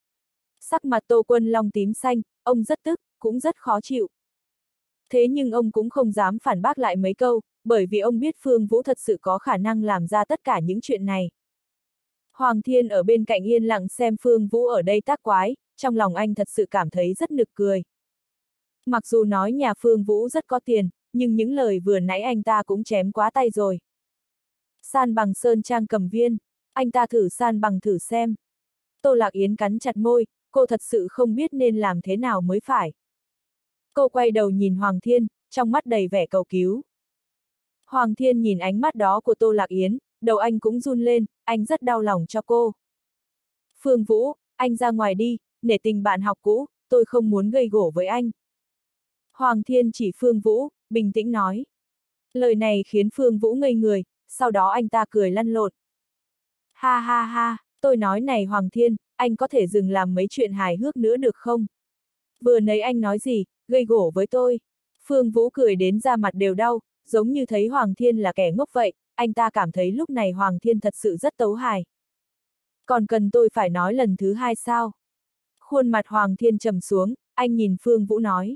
Sắc mặt Tô Quân Long tím xanh, ông rất tức, cũng rất khó chịu. Thế nhưng ông cũng không dám phản bác lại mấy câu, bởi vì ông biết Phương Vũ thật sự có khả năng làm ra tất cả những chuyện này. Hoàng Thiên ở bên cạnh yên lặng xem Phương Vũ ở đây tác quái, trong lòng anh thật sự cảm thấy rất nực cười. Mặc dù nói nhà Phương Vũ rất có tiền, nhưng những lời vừa nãy anh ta cũng chém quá tay rồi. San bằng Sơn Trang Cẩm Viên, anh ta thử san bằng thử xem. Tô Lạc Yến cắn chặt môi, cô thật sự không biết nên làm thế nào mới phải. Cô quay đầu nhìn Hoàng Thiên, trong mắt đầy vẻ cầu cứu. Hoàng Thiên nhìn ánh mắt đó của Tô Lạc Yến, đầu anh cũng run lên, anh rất đau lòng cho cô. Phương Vũ, anh ra ngoài đi, nể tình bạn học cũ, tôi không muốn gây gổ với anh. Hoàng Thiên chỉ Phương Vũ, bình tĩnh nói. Lời này khiến Phương Vũ ngây người, sau đó anh ta cười lăn lộn. Ha ha ha, tôi nói này Hoàng Thiên, anh có thể dừng làm mấy chuyện hài hước nữa được không? Vừa nãy anh nói gì, gây gổ với tôi. Phương Vũ cười đến da mặt đều đau, giống như thấy Hoàng Thiên là kẻ ngốc vậy, anh ta cảm thấy lúc này Hoàng Thiên thật sự rất tấu hài. Còn cần tôi phải nói lần thứ hai sao? Khuôn mặt Hoàng Thiên trầm xuống, anh nhìn Phương Vũ nói.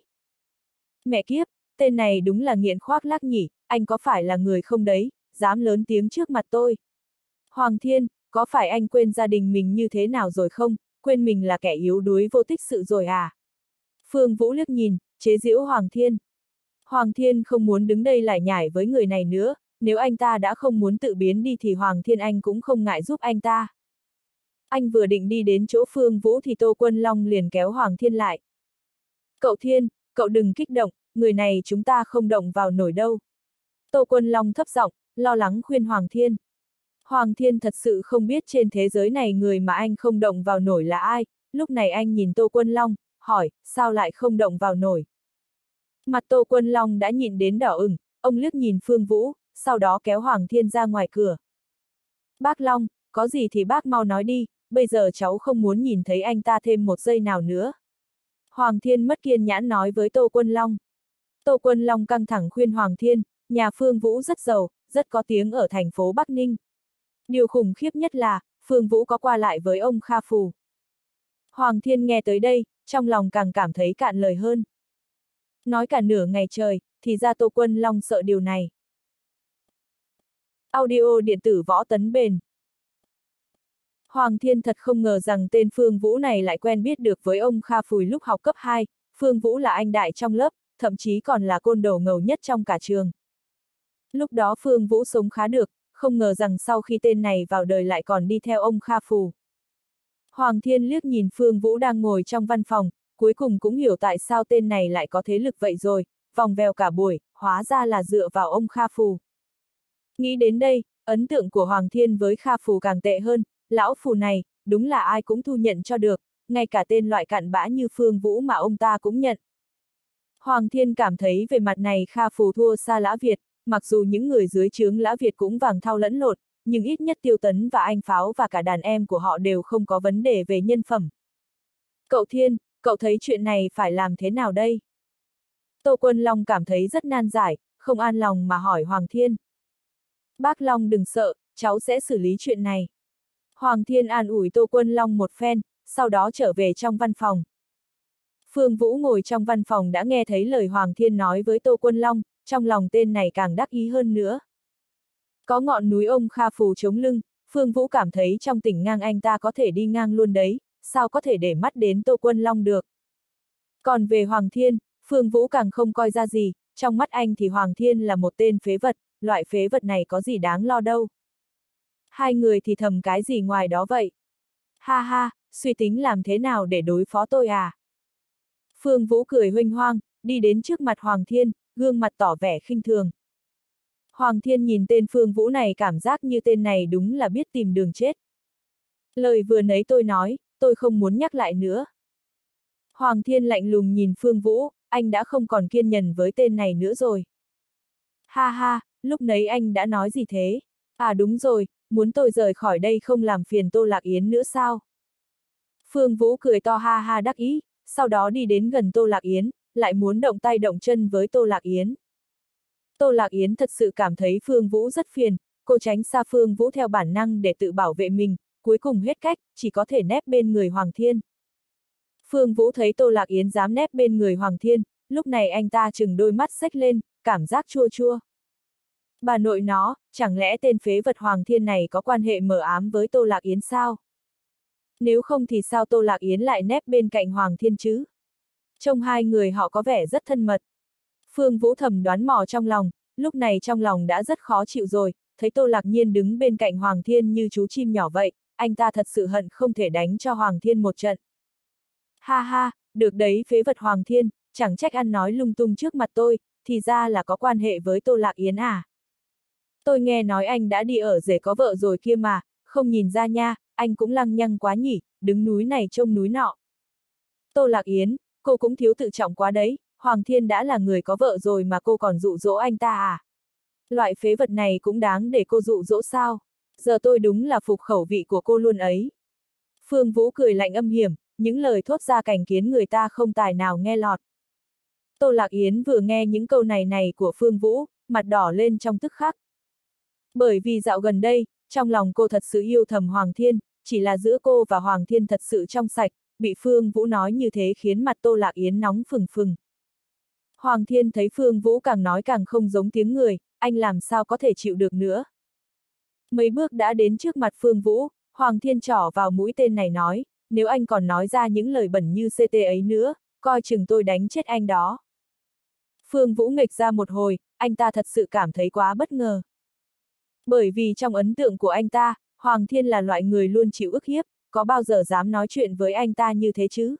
Mẹ kiếp, tên này đúng là nghiện khoác lác nhỉ, anh có phải là người không đấy, dám lớn tiếng trước mặt tôi. Hoàng Thiên, có phải anh quên gia đình mình như thế nào rồi không, quên mình là kẻ yếu đuối vô tích sự rồi à? Phương Vũ liếc nhìn, chế giễu Hoàng Thiên. Hoàng Thiên không muốn đứng đây lải nhải với người này nữa, nếu anh ta đã không muốn tự biến đi thì Hoàng Thiên anh cũng không ngại giúp anh ta. Anh vừa định đi đến chỗ Phương Vũ thì Tô Quân Long liền kéo Hoàng Thiên lại. Cậu Thiên, cậu đừng kích động, người này chúng ta không động vào nổi đâu. Tô Quân Long thấp giọng, lo lắng khuyên Hoàng Thiên. Hoàng Thiên thật sự không biết trên thế giới này người mà anh không động vào nổi là ai, lúc này anh nhìn Tô Quân Long, hỏi, sao lại không động vào nổi? Mặt Tô Quân Long đã nhịn đến đỏ ửng, ông liếc nhìn Phương Vũ, sau đó kéo Hoàng Thiên ra ngoài cửa. Bác Long, có gì thì bác mau nói đi, bây giờ cháu không muốn nhìn thấy anh ta thêm một giây nào nữa. Hoàng Thiên mất kiên nhẫn nói với Tô Quân Long. Tô Quân Long căng thẳng khuyên Hoàng Thiên, nhà Phương Vũ rất giàu, rất có tiếng ở thành phố Bắc Ninh. Điều khủng khiếp nhất là, Phương Vũ có qua lại với ông Kha Phù. Hoàng Thiên nghe tới đây, trong lòng càng cảm thấy cạn lời hơn. Nói cả nửa ngày trời, thì ra Tô Quân Long sợ điều này. Audio điện tử Võ Tấn Bền. Hoàng Thiên thật không ngờ rằng tên Phương Vũ này lại quen biết được với ông Kha Phùi lúc học cấp 2, Phương Vũ là anh đại trong lớp, thậm chí còn là côn đồ ngầu nhất trong cả trường. Lúc đó Phương Vũ sống khá được, không ngờ rằng sau khi tên này vào đời lại còn đi theo ông Kha Phù. Hoàng Thiên liếc nhìn Phương Vũ đang ngồi trong văn phòng, cuối cùng cũng hiểu tại sao tên này lại có thế lực vậy rồi, vòng vèo cả buổi, hóa ra là dựa vào ông Kha Phù. Nghĩ đến đây, ấn tượng của Hoàng Thiên với Kha Phù càng tệ hơn, lão phù này, đúng là ai cũng thu nhận cho được, ngay cả tên loại cặn bã như Phương Vũ mà ông ta cũng nhận. Hoàng Thiên cảm thấy về mặt này Kha Phù thua xa Lã Việt, mặc dù những người dưới trướng Lã Việt cũng vàng thau lẫn lộn, nhưng ít nhất Tiêu Tấn và anh Pháo và cả đàn em của họ đều không có vấn đề về nhân phẩm. Cậu Thiên, cậu thấy chuyện này phải làm thế nào đây? Tô Quân Long cảm thấy rất nan giải, không an lòng mà hỏi Hoàng Thiên. Bác Long đừng sợ, cháu sẽ xử lý chuyện này. Hoàng Thiên an ủi Tô Quân Long một phen, sau đó trở về trong văn phòng. Phương Vũ ngồi trong văn phòng đã nghe thấy lời Hoàng Thiên nói với Tô Quân Long, trong lòng tên này càng đắc ý hơn nữa. Có ngọn núi ông Kha Phù chống lưng, Phương Vũ cảm thấy trong tỉnh ngang anh ta có thể đi ngang luôn đấy, sao có thể để mắt đến Tô Quân Long được. Còn về Hoàng Thiên, Phương Vũ càng không coi ra gì, trong mắt anh thì Hoàng Thiên là một tên phế vật, loại phế vật này có gì đáng lo đâu. Hai người thì thầm cái gì ngoài đó vậy? Ha ha, suy tính làm thế nào để đối phó tôi à? Phương Vũ cười huênh hoang, đi đến trước mặt Hoàng Thiên, gương mặt tỏ vẻ khinh thường. Hoàng Thiên nhìn tên Phương Vũ này cảm giác như tên này đúng là biết tìm đường chết. Lời vừa nãy tôi nói, tôi không muốn nhắc lại nữa. Hoàng Thiên lạnh lùng nhìn Phương Vũ, anh đã không còn kiên nhẫn với tên này nữa rồi. Ha ha, lúc nãy anh đã nói gì thế? À đúng rồi, muốn tôi rời khỏi đây không làm phiền Tô Lạc Yến nữa sao? Phương Vũ cười to ha ha đắc ý, sau đó đi đến gần Tô Lạc Yến, lại muốn động tay động chân với Tô Lạc Yến. Tô Lạc Yến thật sự cảm thấy Phương Vũ rất phiền, cô tránh xa Phương Vũ theo bản năng để tự bảo vệ mình, cuối cùng hết cách, chỉ có thể nép bên người Hoàng Thiên. Phương Vũ thấy Tô Lạc Yến dám nép bên người Hoàng Thiên, lúc này anh ta trừng đôi mắt xếch lên, cảm giác chua chua. Bà nội nó, chẳng lẽ tên phế vật Hoàng Thiên này có quan hệ mờ ám với Tô Lạc Yến sao? Nếu không thì sao Tô Lạc Yến lại nép bên cạnh Hoàng Thiên chứ? Trông hai người họ có vẻ rất thân mật. Phương Vũ thầm đoán mò trong lòng, lúc này trong lòng đã rất khó chịu rồi, thấy Tô Lạc Nhiên đứng bên cạnh Hoàng Thiên như chú chim nhỏ vậy, anh ta thật sự hận không thể đánh cho Hoàng Thiên một trận. Ha ha, được đấy phế vật Hoàng Thiên, chẳng trách ăn nói lung tung trước mặt tôi, thì ra là có quan hệ với Tô Lạc Yến à. Tôi nghe nói anh đã đi ở rể có vợ rồi kia mà, không nhìn ra nha, anh cũng lăng nhăng quá nhỉ, đứng núi này trông núi nọ. Tô Lạc Yến, cô cũng thiếu tự trọng quá đấy, Hoàng Thiên đã là người có vợ rồi mà cô còn dụ dỗ anh ta à? Loại phế vật này cũng đáng để cô dụ dỗ sao? Giờ tôi đúng là phục khẩu vị của cô luôn ấy. Phương Vũ cười lạnh âm hiểm, những lời thốt ra cảnh kiến người ta không tài nào nghe lọt. Tô Lạc Yến vừa nghe những câu này của Phương Vũ, mặt đỏ lên trong tức khắc. Bởi vì dạo gần đây, trong lòng cô thật sự yêu thầm Hoàng Thiên, chỉ là giữa cô và Hoàng Thiên thật sự trong sạch, bị Phương Vũ nói như thế khiến mặt Tô Lạc Yến nóng phừng phừng. Hoàng Thiên thấy Phương Vũ càng nói càng không giống tiếng người, anh làm sao có thể chịu được nữa. Mấy bước đã đến trước mặt Phương Vũ, Hoàng Thiên trỏ vào mũi tên này nói, nếu anh còn nói ra những lời bẩn như CT ấy nữa, coi chừng tôi đánh chết anh đó. Phương Vũ nghịch ra một hồi, anh ta thật sự cảm thấy quá bất ngờ. Bởi vì trong ấn tượng của anh ta, Hoàng Thiên là loại người luôn chịu ức hiếp, có bao giờ dám nói chuyện với anh ta như thế chứ?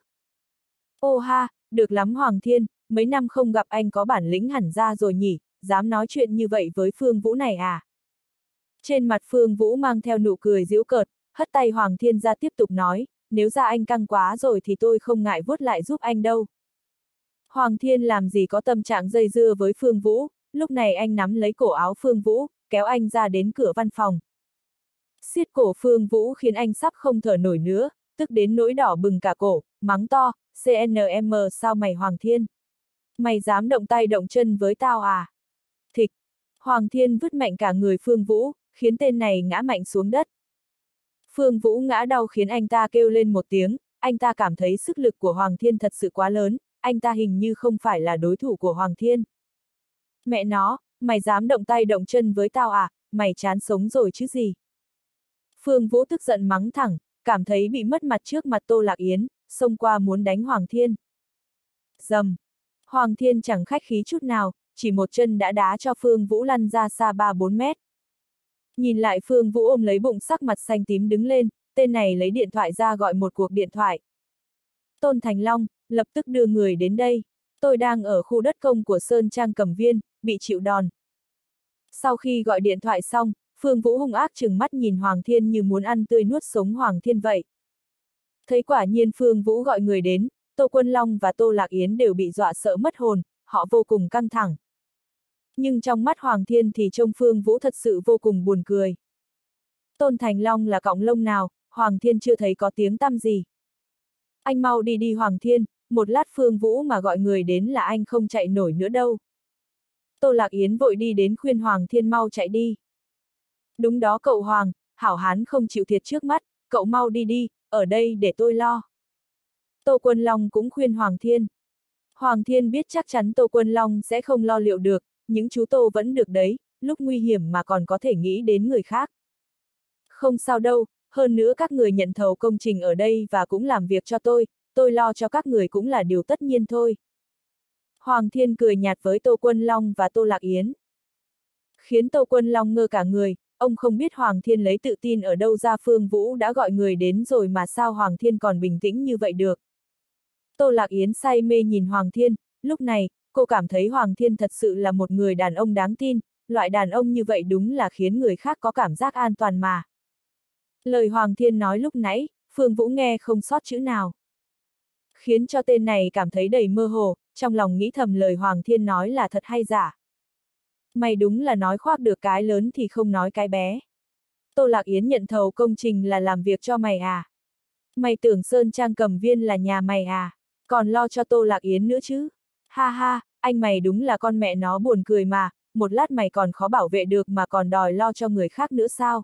Ô ha, được lắm Hoàng Thiên, mấy năm không gặp anh có bản lĩnh hẳn ra rồi nhỉ, dám nói chuyện như vậy với Phương Vũ này à? Trên mặt Phương Vũ mang theo nụ cười giễu cợt, hất tay Hoàng Thiên ra tiếp tục nói, nếu da anh căng quá rồi thì tôi không ngại vuốt lại giúp anh đâu. Hoàng Thiên làm gì có tâm trạng dây dưa với Phương Vũ, lúc này anh nắm lấy cổ áo Phương Vũ, kéo anh ra đến cửa văn phòng. Siết cổ Phương Vũ khiến anh sắp không thở nổi nữa, tức đến nỗi đỏ bừng cả cổ, mắng to, CNM sao mày Hoàng Thiên? Mày dám động tay động chân với tao à? Thịch! Hoàng Thiên vứt mạnh cả người Phương Vũ, khiến tên này ngã mạnh xuống đất. Phương Vũ ngã đau khiến anh ta kêu lên một tiếng, anh ta cảm thấy sức lực của Hoàng Thiên thật sự quá lớn, anh ta hình như không phải là đối thủ của Hoàng Thiên. Mẹ nó, mày dám động tay động chân với tao à, mày chán sống rồi chứ gì? Phương Vũ tức giận mắng thẳng, cảm thấy bị mất mặt trước mặt Tô Lạc Yến, xông qua muốn đánh Hoàng Thiên. Dầm! Hoàng Thiên chẳng khách khí chút nào, chỉ một chân đã đá cho Phương Vũ lăn ra xa 3-4 mét. Nhìn lại Phương Vũ ôm lấy bụng sắc mặt xanh tím đứng lên, tên này lấy điện thoại ra gọi một cuộc điện thoại. Tôn Thành Long, lập tức đưa người đến đây. Tôi đang ở khu đất công của Sơn Trang Cẩm Viên, bị chịu đòn. Sau khi gọi điện thoại xong, Phương Vũ hung ác trừng mắt nhìn Hoàng Thiên như muốn ăn tươi nuốt sống Hoàng Thiên vậy. Thấy quả nhiên Phương Vũ gọi người đến, Tô Quân Long và Tô Lạc Yến đều bị dọa sợ mất hồn, họ vô cùng căng thẳng. Nhưng trong mắt Hoàng Thiên thì trông Phương Vũ thật sự vô cùng buồn cười. Tôn Thành Long là cọng lông nào, Hoàng Thiên chưa thấy có tiếng tăm gì. Anh mau đi đi Hoàng Thiên, một lát Phương Vũ mà gọi người đến là anh không chạy nổi nữa đâu. Tô Lạc Yến vội đi đến khuyên Hoàng Thiên mau chạy đi. Đúng đó cậu Hoàng, hảo hán không chịu thiệt trước mắt, cậu mau đi đi, ở đây để tôi lo. Tô Quân Long cũng khuyên Hoàng Thiên. Hoàng Thiên biết chắc chắn Tô Quân Long sẽ không lo liệu được, những chú Tô vẫn được đấy, lúc nguy hiểm mà còn có thể nghĩ đến người khác. Không sao đâu, hơn nữa các người nhận thầu công trình ở đây và cũng làm việc cho tôi lo cho các người cũng là điều tất nhiên thôi. Hoàng Thiên cười nhạt với Tô Quân Long và Tô Lạc Yến. Khiến Tô Quân Long ngơ cả người, ông không biết Hoàng Thiên lấy tự tin ở đâu ra Phương Vũ đã gọi người đến rồi mà sao Hoàng Thiên còn bình tĩnh như vậy được. Tô Lạc Yến say mê nhìn Hoàng Thiên, lúc này, cô cảm thấy Hoàng Thiên thật sự là một người đàn ông đáng tin, loại đàn ông như vậy đúng là khiến người khác có cảm giác an toàn mà. Lời Hoàng Thiên nói lúc nãy, Phương Vũ nghe không sót chữ nào. Khiến cho tên này cảm thấy đầy mơ hồ, trong lòng nghĩ thầm lời Hoàng Thiên nói là thật hay giả. Mày đúng là nói khoác được cái lớn thì không nói cái bé. Tô Lạc Yến nhận thầu công trình là làm việc cho mày à? Mày tưởng Sơn Trang Cẩm Viên là nhà mày à? Còn lo cho Tô Lạc Yến nữa chứ? Ha ha, anh mày đúng là con mẹ nó buồn cười mà, một lát mày còn khó bảo vệ được mà còn đòi lo cho người khác nữa sao?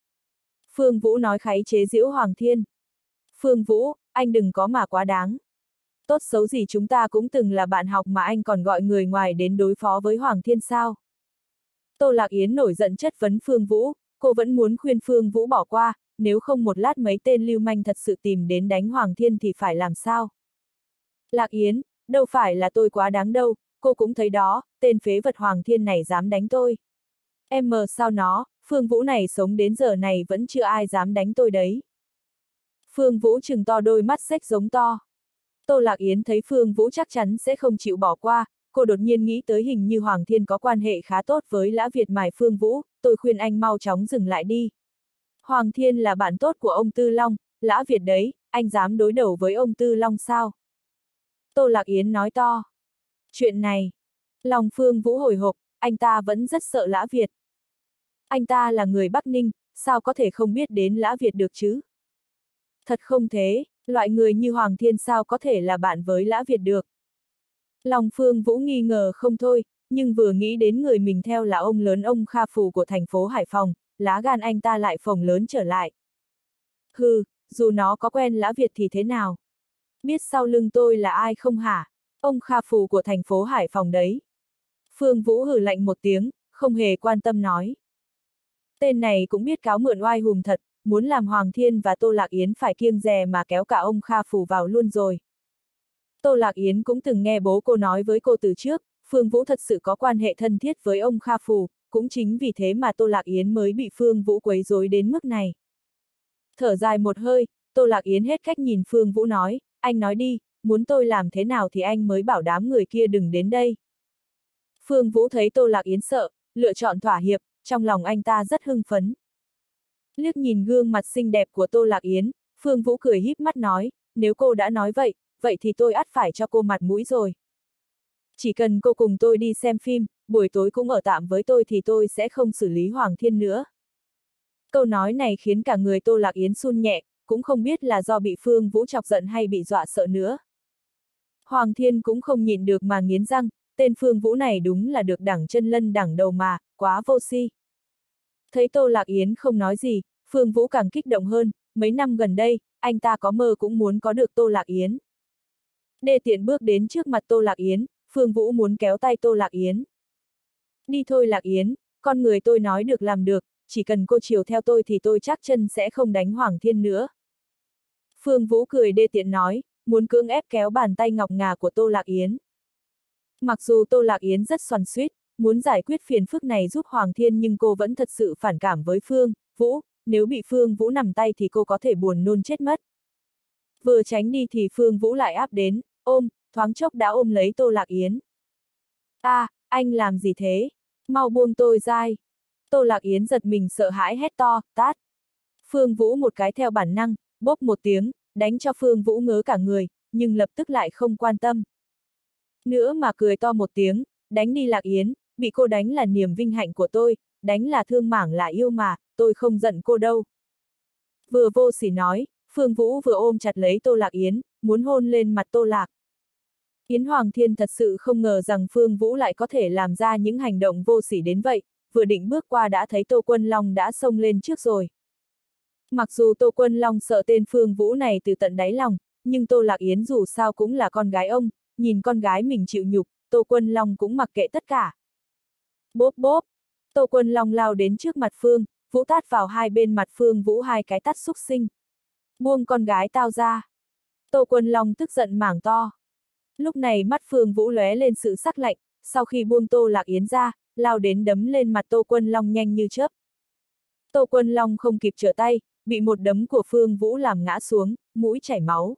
Phương Vũ nói kháy chế giễu Hoàng Thiên. Phương Vũ, anh đừng có mà quá đáng. Tốt xấu gì chúng ta cũng từng là bạn học mà anh còn gọi người ngoài đến đối phó với Hoàng Thiên sao? Tô Lạc Yến nổi giận chất vấn Phương Vũ, cô vẫn muốn khuyên Phương Vũ bỏ qua, nếu không một lát mấy tên lưu manh thật sự tìm đến đánh Hoàng Thiên thì phải làm sao? Lạc Yến, đâu phải là tôi quá đáng đâu, cô cũng thấy đó, tên phế vật Hoàng Thiên này dám đánh tôi. Em mờ sao nó, Phương Vũ này sống đến giờ này vẫn chưa ai dám đánh tôi đấy. Phương Vũ trừng to đôi mắt xếch giống to. Tô Lạc Yến thấy Phương Vũ chắc chắn sẽ không chịu bỏ qua, cô đột nhiên nghĩ tới hình như Hoàng Thiên có quan hệ khá tốt với Lã Việt mài Phương Vũ, tôi khuyên anh mau chóng dừng lại đi. Hoàng Thiên là bạn tốt của ông Tư Long, Lã Việt đấy, anh dám đối đầu với ông Tư Long sao? Tô Lạc Yến nói to. Chuyện này, lòng Phương Vũ hồi hộp, anh ta vẫn rất sợ Lã Việt. Anh ta là người Bắc Ninh, sao có thể không biết đến Lã Việt được chứ? Thật không thế, loại người như Hoàng Thiên sao có thể là bạn với Lã Việt được? Lòng Phương Vũ nghi ngờ không thôi, nhưng vừa nghĩ đến người mình theo là ông lớn ông Kha Phù của thành phố Hải Phòng, lá gan anh ta lại phồng lớn trở lại. Hừ, dù nó có quen Lã Việt thì thế nào? Biết sau lưng tôi là ai không hả? Ông Kha Phù của thành phố Hải Phòng đấy. Phương Vũ hừ lạnh một tiếng, không hề quan tâm nói. Tên này cũng biết cáo mượn oai hùng thật, muốn làm Hoàng Thiên và Tô Lạc Yến phải kiêng dè mà kéo cả ông Kha Phù vào luôn rồi. Tô Lạc Yến cũng từng nghe bố cô nói với cô từ trước, Phương Vũ thật sự có quan hệ thân thiết với ông Kha Phù, cũng chính vì thế mà Tô Lạc Yến mới bị Phương Vũ quấy rối đến mức này. Thở dài một hơi, Tô Lạc Yến hết cách nhìn Phương Vũ nói, anh nói đi, muốn tôi làm thế nào thì anh mới bảo đám người kia đừng đến đây. Phương Vũ thấy Tô Lạc Yến sợ, lựa chọn thỏa hiệp, trong lòng anh ta rất hưng phấn. Liếc nhìn gương mặt xinh đẹp của Tô Lạc Yến, Phương Vũ cười híp mắt nói, nếu cô đã nói vậy, vậy thì tôi ắt phải cho cô mặt mũi rồi. Chỉ cần cô cùng tôi đi xem phim, buổi tối cũng ở tạm với tôi thì tôi sẽ không xử lý Hoàng Thiên nữa. Câu nói này khiến cả người Tô Lạc Yến run nhẹ, cũng không biết là do bị Phương Vũ chọc giận hay bị dọa sợ nữa. Hoàng Thiên cũng không nhịn được mà nghiến răng, tên Phương Vũ này đúng là được đẳng chân lân đẳng đầu mà, quá vô si. Thấy Tô Lạc Yến không nói gì, Phương Vũ càng kích động hơn, mấy năm gần đây, anh ta có mơ cũng muốn có được Tô Lạc Yến. Đê tiện bước đến trước mặt Tô Lạc Yến, Phương Vũ muốn kéo tay Tô Lạc Yến. Đi thôi Lạc Yến, con người tôi nói được làm được, chỉ cần cô chiều theo tôi thì tôi chắc chân sẽ không đánh Hoàng Thiên nữa. Phương Vũ cười đê tiện nói, muốn cưỡng ép kéo bàn tay ngọc ngà của Tô Lạc Yến. Mặc dù Tô Lạc Yến rất xoắn xuýt, muốn giải quyết phiền phức này giúp Hoàng Thiên nhưng cô vẫn thật sự phản cảm với Phương Vũ, nếu bị Phương Vũ nằm tay thì cô có thể buồn nôn chết mất. Vừa tránh đi thì Phương Vũ lại áp đến, ôm, thoáng chốc đã ôm lấy Tô Lạc Yến. Anh làm gì thế? Mau buông tôi ra. Tô Lạc Yến giật mình sợ hãi hét to, tát. Phương Vũ một cái theo bản năng, bốp một tiếng, đánh cho Phương Vũ ngớ cả người, nhưng lập tức lại không quan tâm. Nữa mà cười to một tiếng, đánh đi Lạc Yến, bị cô đánh là niềm vinh hạnh của tôi, đánh là thương mảng là yêu mà, tôi không giận cô đâu. Vừa vô sỉ nói, Phương Vũ vừa ôm chặt lấy Tô Lạc Yến, muốn hôn lên mặt Tô Lạc. Yến Hoàng Thiên thật sự không ngờ rằng Phương Vũ lại có thể làm ra những hành động vô sỉ đến vậy, vừa định bước qua đã thấy Tô Quân Long đã xông lên trước rồi. Mặc dù Tô Quân Long sợ tên Phương Vũ này từ tận đáy lòng, nhưng Tô Lạc Yến dù sao cũng là con gái ông, nhìn con gái mình chịu nhục, Tô Quân Long cũng mặc kệ tất cả. Bốp bốp, Tô Quân Long lao đến trước mặt Phương Vũ tát vào hai bên mặt Phương Vũ hai cái tát xúc sinh. Buông con gái tao ra. Tô Quân Long tức giận mảng to. Lúc này mắt Phương Vũ lóe lên sự sắc lạnh, sau khi buông Tô Lạc Yến ra, lao đến đấm lên mặt Tô Quân Long nhanh như chớp. Tô Quân Long không kịp trở tay, bị một đấm của Phương Vũ làm ngã xuống, mũi chảy máu.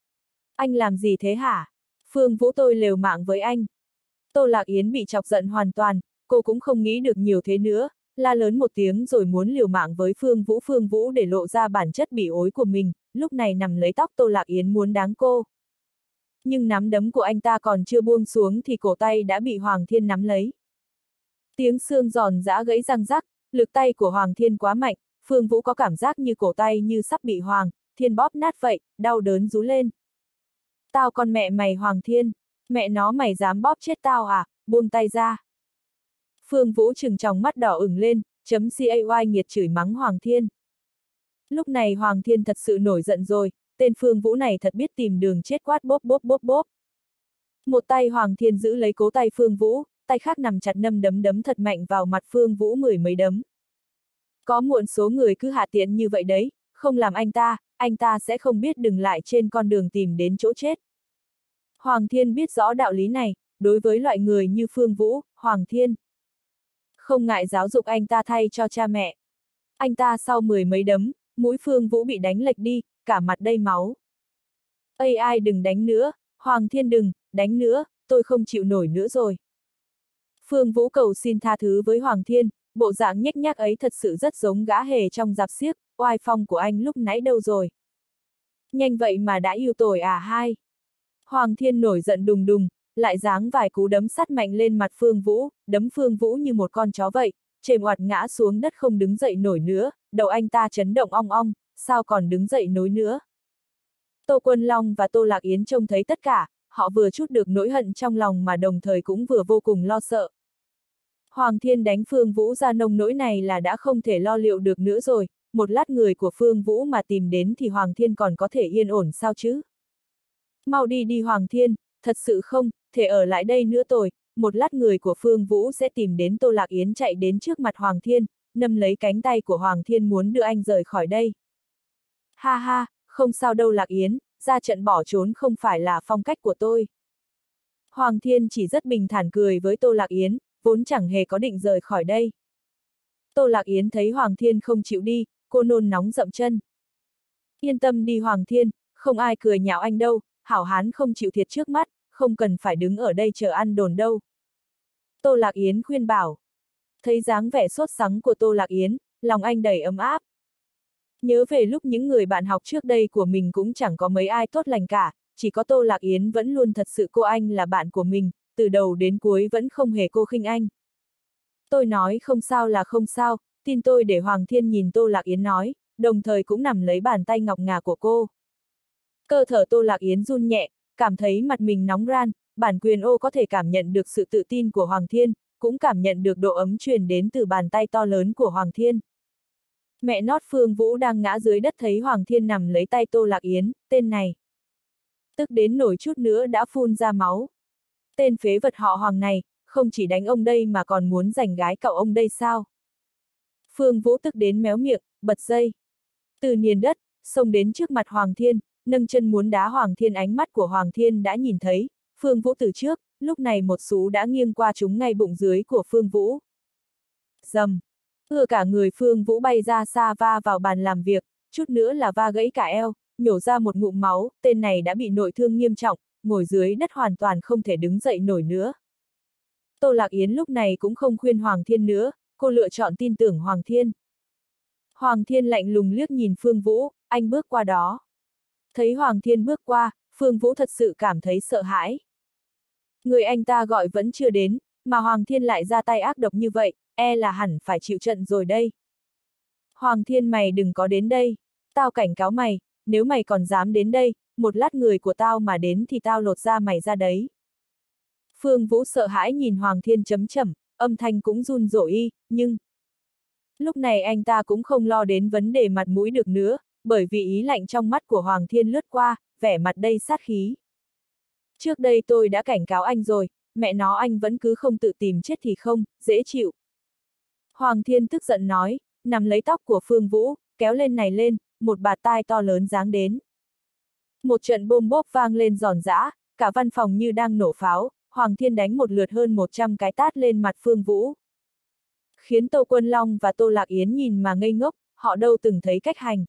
Anh làm gì thế hả? Phương Vũ tôi liều mạng với anh. Tô Lạc Yến bị chọc giận hoàn toàn, cô cũng không nghĩ được nhiều thế nữa, la lớn một tiếng rồi muốn liều mạng với Phương Vũ để lộ ra bản chất bỉ ối của mình, lúc này nằm lấy tóc Tô Lạc Yến muốn đáng cô. Nhưng nắm đấm của anh ta còn chưa buông xuống thì cổ tay đã bị Hoàng Thiên nắm lấy. Tiếng xương giòn giã gãy răng rắc, lực tay của Hoàng Thiên quá mạnh, Phương Vũ có cảm giác như cổ tay như sắp bị Hoàng Thiên bóp nát vậy, đau đớn rú lên. Tao con mẹ mày Hoàng Thiên, mẹ nó mày dám bóp chết tao à, buông tay ra. Phương Vũ trừng tròng mắt đỏ ửng lên, .cay nghiệt chửi mắng Hoàng Thiên. Lúc này Hoàng Thiên thật sự nổi giận rồi, tên Phương Vũ này thật biết tìm đường chết quát bốp bốp bốp bốp. Một tay Hoàng Thiên giữ lấy cố tay Phương Vũ, tay khác nằm chặt nâm đấm thật mạnh vào mặt Phương Vũ mười mấy đấm. Có muộn số người cứ hạ tiện như vậy đấy, không làm anh ta sẽ không biết dừng lại trên con đường tìm đến chỗ chết. Hoàng Thiên biết rõ đạo lý này, đối với loại người như Phương Vũ, Hoàng Thiên không ngại giáo dục anh ta thay cho cha mẹ. Anh ta sau mười mấy đấm, mũi Phương Vũ bị đánh lệch đi, cả mặt đầy máu. Ây ai đừng đánh nữa, Hoàng Thiên đừng, đánh nữa, tôi không chịu nổi nữa rồi. Phương Vũ cầu xin tha thứ với Hoàng Thiên, bộ dạng nhếch nhác ấy thật sự rất giống gã hề trong rạp xiếc, oai phong của anh lúc nãy đâu rồi. Nhanh vậy mà đã yêu tôi à hai. Hoàng Thiên nổi giận đùng đùng, lại giáng vài cú đấm sắt mạnh lên mặt Phương Vũ, đấm Phương Vũ như một con chó vậy, chềm oạt ngã xuống đất không đứng dậy nổi nữa, đầu anh ta chấn động ong ong, sao còn đứng dậy nối nữa. Tô Quân Long và Tô Lạc Yến trông thấy tất cả, họ vừa trút được nỗi hận trong lòng mà đồng thời cũng vừa vô cùng lo sợ. Hoàng Thiên đánh Phương Vũ ra nông nỗi này là đã không thể lo liệu được nữa rồi, một lát người của Phương Vũ mà tìm đến thì Hoàng Thiên còn có thể yên ổn sao chứ? Mau đi đi Hoàng Thiên, thật sự không thể ở lại đây nữa rồi, một lát người của Phương Vũ sẽ tìm đến. Tô Lạc Yến chạy đến trước mặt Hoàng Thiên, nắm lấy cánh tay của Hoàng Thiên muốn đưa anh rời khỏi đây. Ha ha, không sao đâu Lạc Yến, ra trận bỏ trốn không phải là phong cách của tôi. Hoàng Thiên chỉ rất bình thản cười với Tô Lạc Yến, vốn chẳng hề có định rời khỏi đây. Tô Lạc Yến thấy Hoàng Thiên không chịu đi, cô nôn nóng dậm chân. Yên tâm đi Hoàng Thiên, không ai cười nhạo anh đâu, hảo hán không chịu thiệt trước mắt, không cần phải đứng ở đây chờ ăn đồn đâu. Tô Lạc Yến khuyên bảo. Thấy dáng vẻ sốt sắng của Tô Lạc Yến, lòng anh đầy ấm áp. Nhớ về lúc những người bạn học trước đây của mình cũng chẳng có mấy ai tốt lành cả, chỉ có Tô Lạc Yến vẫn luôn thật sự cô anh là bạn của mình, từ đầu đến cuối vẫn không hề cô khinh anh. Tôi nói không sao là không sao, tin tôi để Hoàng Thiên nhìn Tô Lạc Yến nói, đồng thời cũng nắm lấy bàn tay ngọc ngà của cô. Cơ thể Tô Lạc Yến run nhẹ, cảm thấy mặt mình nóng ran, bản quyền ô có thể cảm nhận được sự tự tin của Hoàng Thiên, cũng cảm nhận được độ ấm truyền đến từ bàn tay to lớn của Hoàng Thiên. Mẹ nót Phương Vũ đang ngã dưới đất thấy Hoàng Thiên nằm lấy tay Tô Lạc Yến, tên này. Tức đến nổi chút nữa đã phun ra máu. Tên phế vật họ Hoàng này, không chỉ đánh ông đây mà còn muốn giành gái cậu ông đây sao? Phương Vũ tức đến méo miệng, bật dây. Từ niền đất, xông đến trước mặt Hoàng Thiên, nâng chân muốn đá Hoàng Thiên. Ánh mắt của Hoàng Thiên đã nhìn thấy, Phương Vũ từ trước, lúc này một xú đã nghiêng qua trúng ngay bụng dưới của Phương Vũ. Dầm! Cả người Phương Vũ bay ra xa va vào bàn làm việc, chút nữa là va gãy cả eo, nhổ ra một ngụm máu, tên này đã bị nội thương nghiêm trọng, ngồi dưới đất hoàn toàn không thể đứng dậy nổi nữa. Tô Lạc Yến lúc này cũng không khuyên Hoàng Thiên nữa, cô lựa chọn tin tưởng Hoàng Thiên. Hoàng Thiên lạnh lùng liếc nhìn Phương Vũ, anh bước qua đó. Thấy Hoàng Thiên bước qua, Phương Vũ thật sự cảm thấy sợ hãi. Người anh ta gọi vẫn chưa đến, mà Hoàng Thiên lại ra tay ác độc như vậy, e là hẳn phải chịu trận rồi đây. Hoàng Thiên mày đừng có đến đây, tao cảnh cáo mày, nếu mày còn dám đến đây, một lát người của tao mà đến thì tao lột da mày ra đấy. Phương Vũ sợ hãi nhìn Hoàng Thiên chấm chẩm, âm thanh cũng run rẩy, nhưng lúc này anh ta cũng không lo đến vấn đề mặt mũi được nữa, bởi vì ý lạnh trong mắt của Hoàng Thiên lướt qua, vẻ mặt đầy sát khí. Trước đây tôi đã cảnh cáo anh rồi, mẹ nó anh vẫn cứ không tự tìm chết thì không, dễ chịu. Hoàng Thiên tức giận nói, nắm lấy tóc của Phương Vũ, kéo lên này lên, một bạt tai to lớn giáng đến. Một trận bôm bốp vang lên giòn giã, cả văn phòng như đang nổ pháo, Hoàng Thiên đánh một lượt hơn 100 cái tát lên mặt Phương Vũ. Khiến Tô Quân Long và Tô Lạc Yến nhìn mà ngây ngốc, họ đâu từng thấy cách hành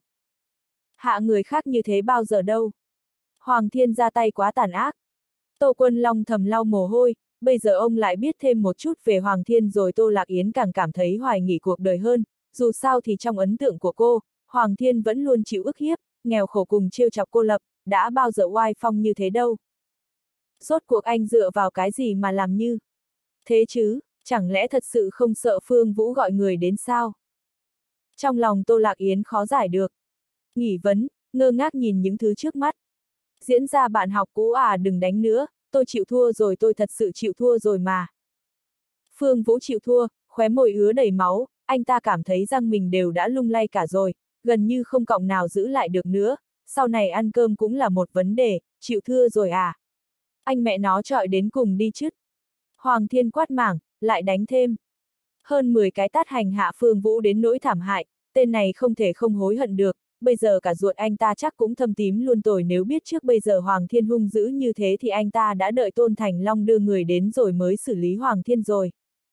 hạ người khác như thế bao giờ đâu. Hoàng Thiên ra tay quá tàn ác. Tô Quân Long thầm lau mồ hôi, bây giờ ông lại biết thêm một chút về Hoàng Thiên rồi. Tô Lạc Yến càng cảm thấy hoài nghi cuộc đời hơn, dù sao thì trong ấn tượng của cô, Hoàng Thiên vẫn luôn chịu ức hiếp, nghèo khổ cùng trêu chọc cô lập, đã bao giờ oai phong như thế đâu. Rốt cuộc anh dựa vào cái gì mà làm như thế chứ, chẳng lẽ thật sự không sợ Phương Vũ gọi người đến sao? Trong lòng Tô Lạc Yến khó giải được. Nghỉ vấn, ngơ ngác nhìn những thứ trước mắt. Diễn ra bạn học cũ à, đừng đánh nữa, tôi chịu thua rồi, tôi thật sự chịu thua rồi mà. Phương Vũ chịu thua, khóe môi ứa đầy máu, anh ta cảm thấy răng mình đều đã lung lay cả rồi, gần như không cọng nào giữ lại được nữa, sau này ăn cơm cũng là một vấn đề, chịu thua rồi à? Anh mẹ nó chọi đến cùng đi chứ. Hoàng Thiên quát mảng, lại đánh thêm. Hơn 10 cái tát hành hạ Phương Vũ đến nỗi thảm hại, tên này không thể không hối hận được, bây giờ cả ruột anh ta chắc cũng thâm tím luôn rồi. Nếu biết trước bây giờ Hoàng Thiên hung dữ như thế thì anh ta đã đợi Tôn Thành Long đưa người đến rồi mới xử lý Hoàng Thiên rồi.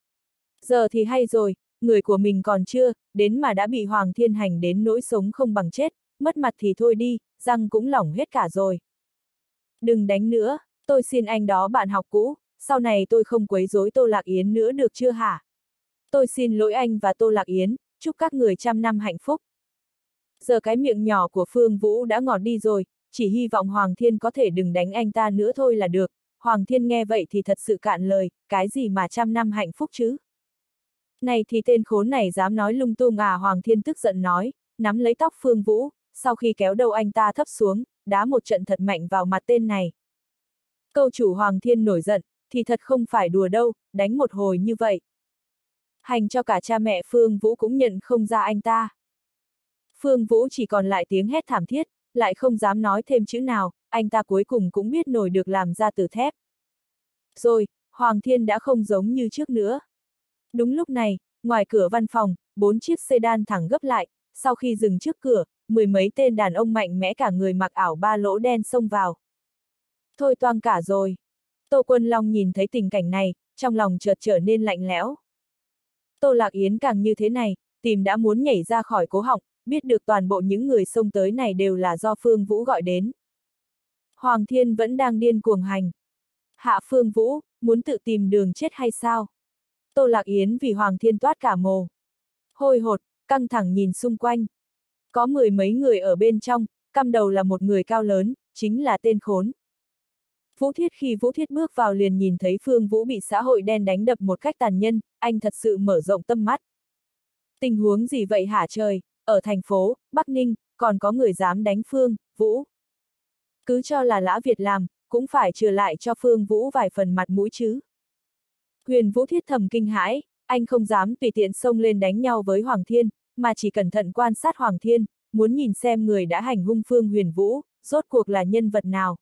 Giờ thì hay rồi, người của mình còn chưa đến mà đã bị Hoàng Thiên hành đến nỗi sống không bằng chết, mất mặt thì thôi đi, răng cũng lỏng hết cả rồi. Đừng đánh nữa, tôi xin anh đó bạn học cũ, sau này tôi không quấy rối Tô Lạc Yến nữa được chưa hả? Tôi xin lỗi anh và Tô Lạc Yến, chúc các người trăm năm hạnh phúc. Giờ cái miệng nhỏ của Phương Vũ đã ngọt đi rồi, chỉ hy vọng Hoàng Thiên có thể đừng đánh anh ta nữa thôi là được. Hoàng Thiên nghe vậy thì thật sự cạn lời, cái gì mà trăm năm hạnh phúc chứ? Này thì tên khốn này dám nói lung tung à? Hoàng Thiên tức giận nói, nắm lấy tóc Phương Vũ, sau khi kéo đầu anh ta thấp xuống, đá một trận thật mạnh vào mặt tên này. Câu chủ Hoàng Thiên nổi giận, thì thật không phải đùa đâu, đánh một hồi như vậy. Hành cho cả cha mẹ Phương Vũ cũng nhận không ra anh ta. Phương Vũ chỉ còn lại tiếng hét thảm thiết, lại không dám nói thêm chữ nào, anh ta cuối cùng cũng biết nổi được làm ra từ thép. Rồi, Hoàng Thiên đã không giống như trước nữa. Đúng lúc này, ngoài cửa văn phòng, 4 chiếc sedan thẳng gấp lại, sau khi dừng trước cửa, 10 mấy tên đàn ông mạnh mẽ cả người mặc ảo ba lỗ đen xông vào. Thôi toang cả rồi. Tô Quân Long nhìn thấy tình cảnh này, trong lòng chợt trở nên lạnh lẽo. Tô Lạc Yến càng như thế này, tim đã muốn nhảy ra khỏi cố họng, biết được toàn bộ những người xông tới này đều là do Phương Vũ gọi đến. Hoàng Thiên vẫn đang điên cuồng hành hạ Phương Vũ, muốn tự tìm đường chết hay sao? Tô Lạc Yến vì Hoàng Thiên toát cả mồ hôi hột, căng thẳng nhìn xung quanh. Có 10 mấy người ở bên trong, căm đầu là một người cao lớn, chính là tên khốn Vũ Thiết. Khi Vũ Thiết bước vào liền nhìn thấy Phương Vũ bị xã hội đen đánh đập một cách tàn nhẫn, anh thật sự mở rộng tâm mắt. Tình huống gì vậy hả trời, ở thành phố Bắc Ninh, còn có người dám đánh Phương Vũ. Cứ cho là Lã Việt làm, cũng phải trừ lại cho Phương Vũ vài phần mặt mũi chứ. Huyền Vũ Thiết thầm kinh hãi, anh không dám tùy tiện xông lên đánh nhau với Hoàng Thiên, mà chỉ cẩn thận quan sát Hoàng Thiên, muốn nhìn xem người đã hành hung Phương Huyền Vũ, rốt cuộc là nhân vật nào.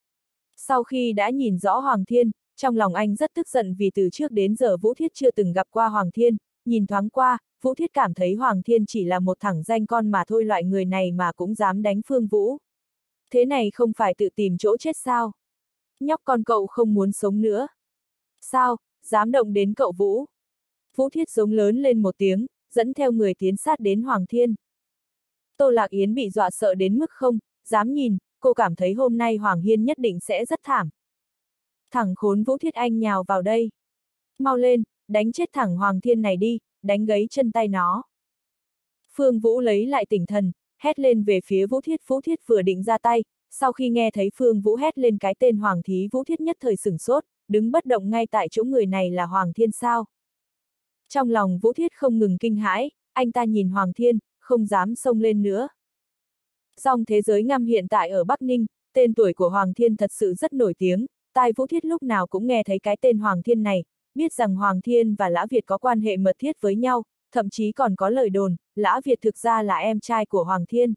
Sau khi đã nhìn rõ Hoàng Thiên, trong lòng anh rất tức giận vì từ trước đến giờ Vũ Thiết chưa từng gặp qua Hoàng Thiên, nhìn thoáng qua, Vũ Thiết cảm thấy Hoàng Thiên chỉ là một thẳng danh con mà thôi, loại người này mà cũng dám đánh Phương Vũ. Thế này không phải tự tìm chỗ chết sao? Nhóc con cậu không muốn sống nữa. Sao, dám động đến cậu Vũ? Vũ Thiết giống lớn lên một tiếng, dẫn theo người tiến sát đến Hoàng Thiên. Tô Lạc Yến bị dọa sợ đến mức không dám nhìn, cô cảm thấy hôm nay Hoàng Hiên nhất định sẽ rất thảm. Thằng khốn Vũ Thiết Anh nhào vào đây. Mau lên, đánh chết thằng Hoàng Thiên này đi, đánh gãy chân tay nó. Phương Vũ lấy lại tinh thần, hét lên về phía Vũ Thiết. Vũ Thiết vừa định ra tay, sau khi nghe thấy Phương Vũ hét lên cái tên Hoàng Thí, Vũ Thiết nhất thời sửng sốt, đứng bất động ngay tại chỗ. Người này là Hoàng Thiên sao? Trong lòng Vũ Thiết không ngừng kinh hãi, anh ta nhìn Hoàng Thiên, không dám xông lên nữa. Dòng thế giới ngầm hiện tại ở Bắc Ninh, tên tuổi của Hoàng Thiên thật sự rất nổi tiếng, tai Vũ Thiết lúc nào cũng nghe thấy cái tên Hoàng Thiên này, biết rằng Hoàng Thiên và Lã Việt có quan hệ mật thiết với nhau, thậm chí còn có lời đồn, Lã Việt thực ra là em trai của Hoàng Thiên.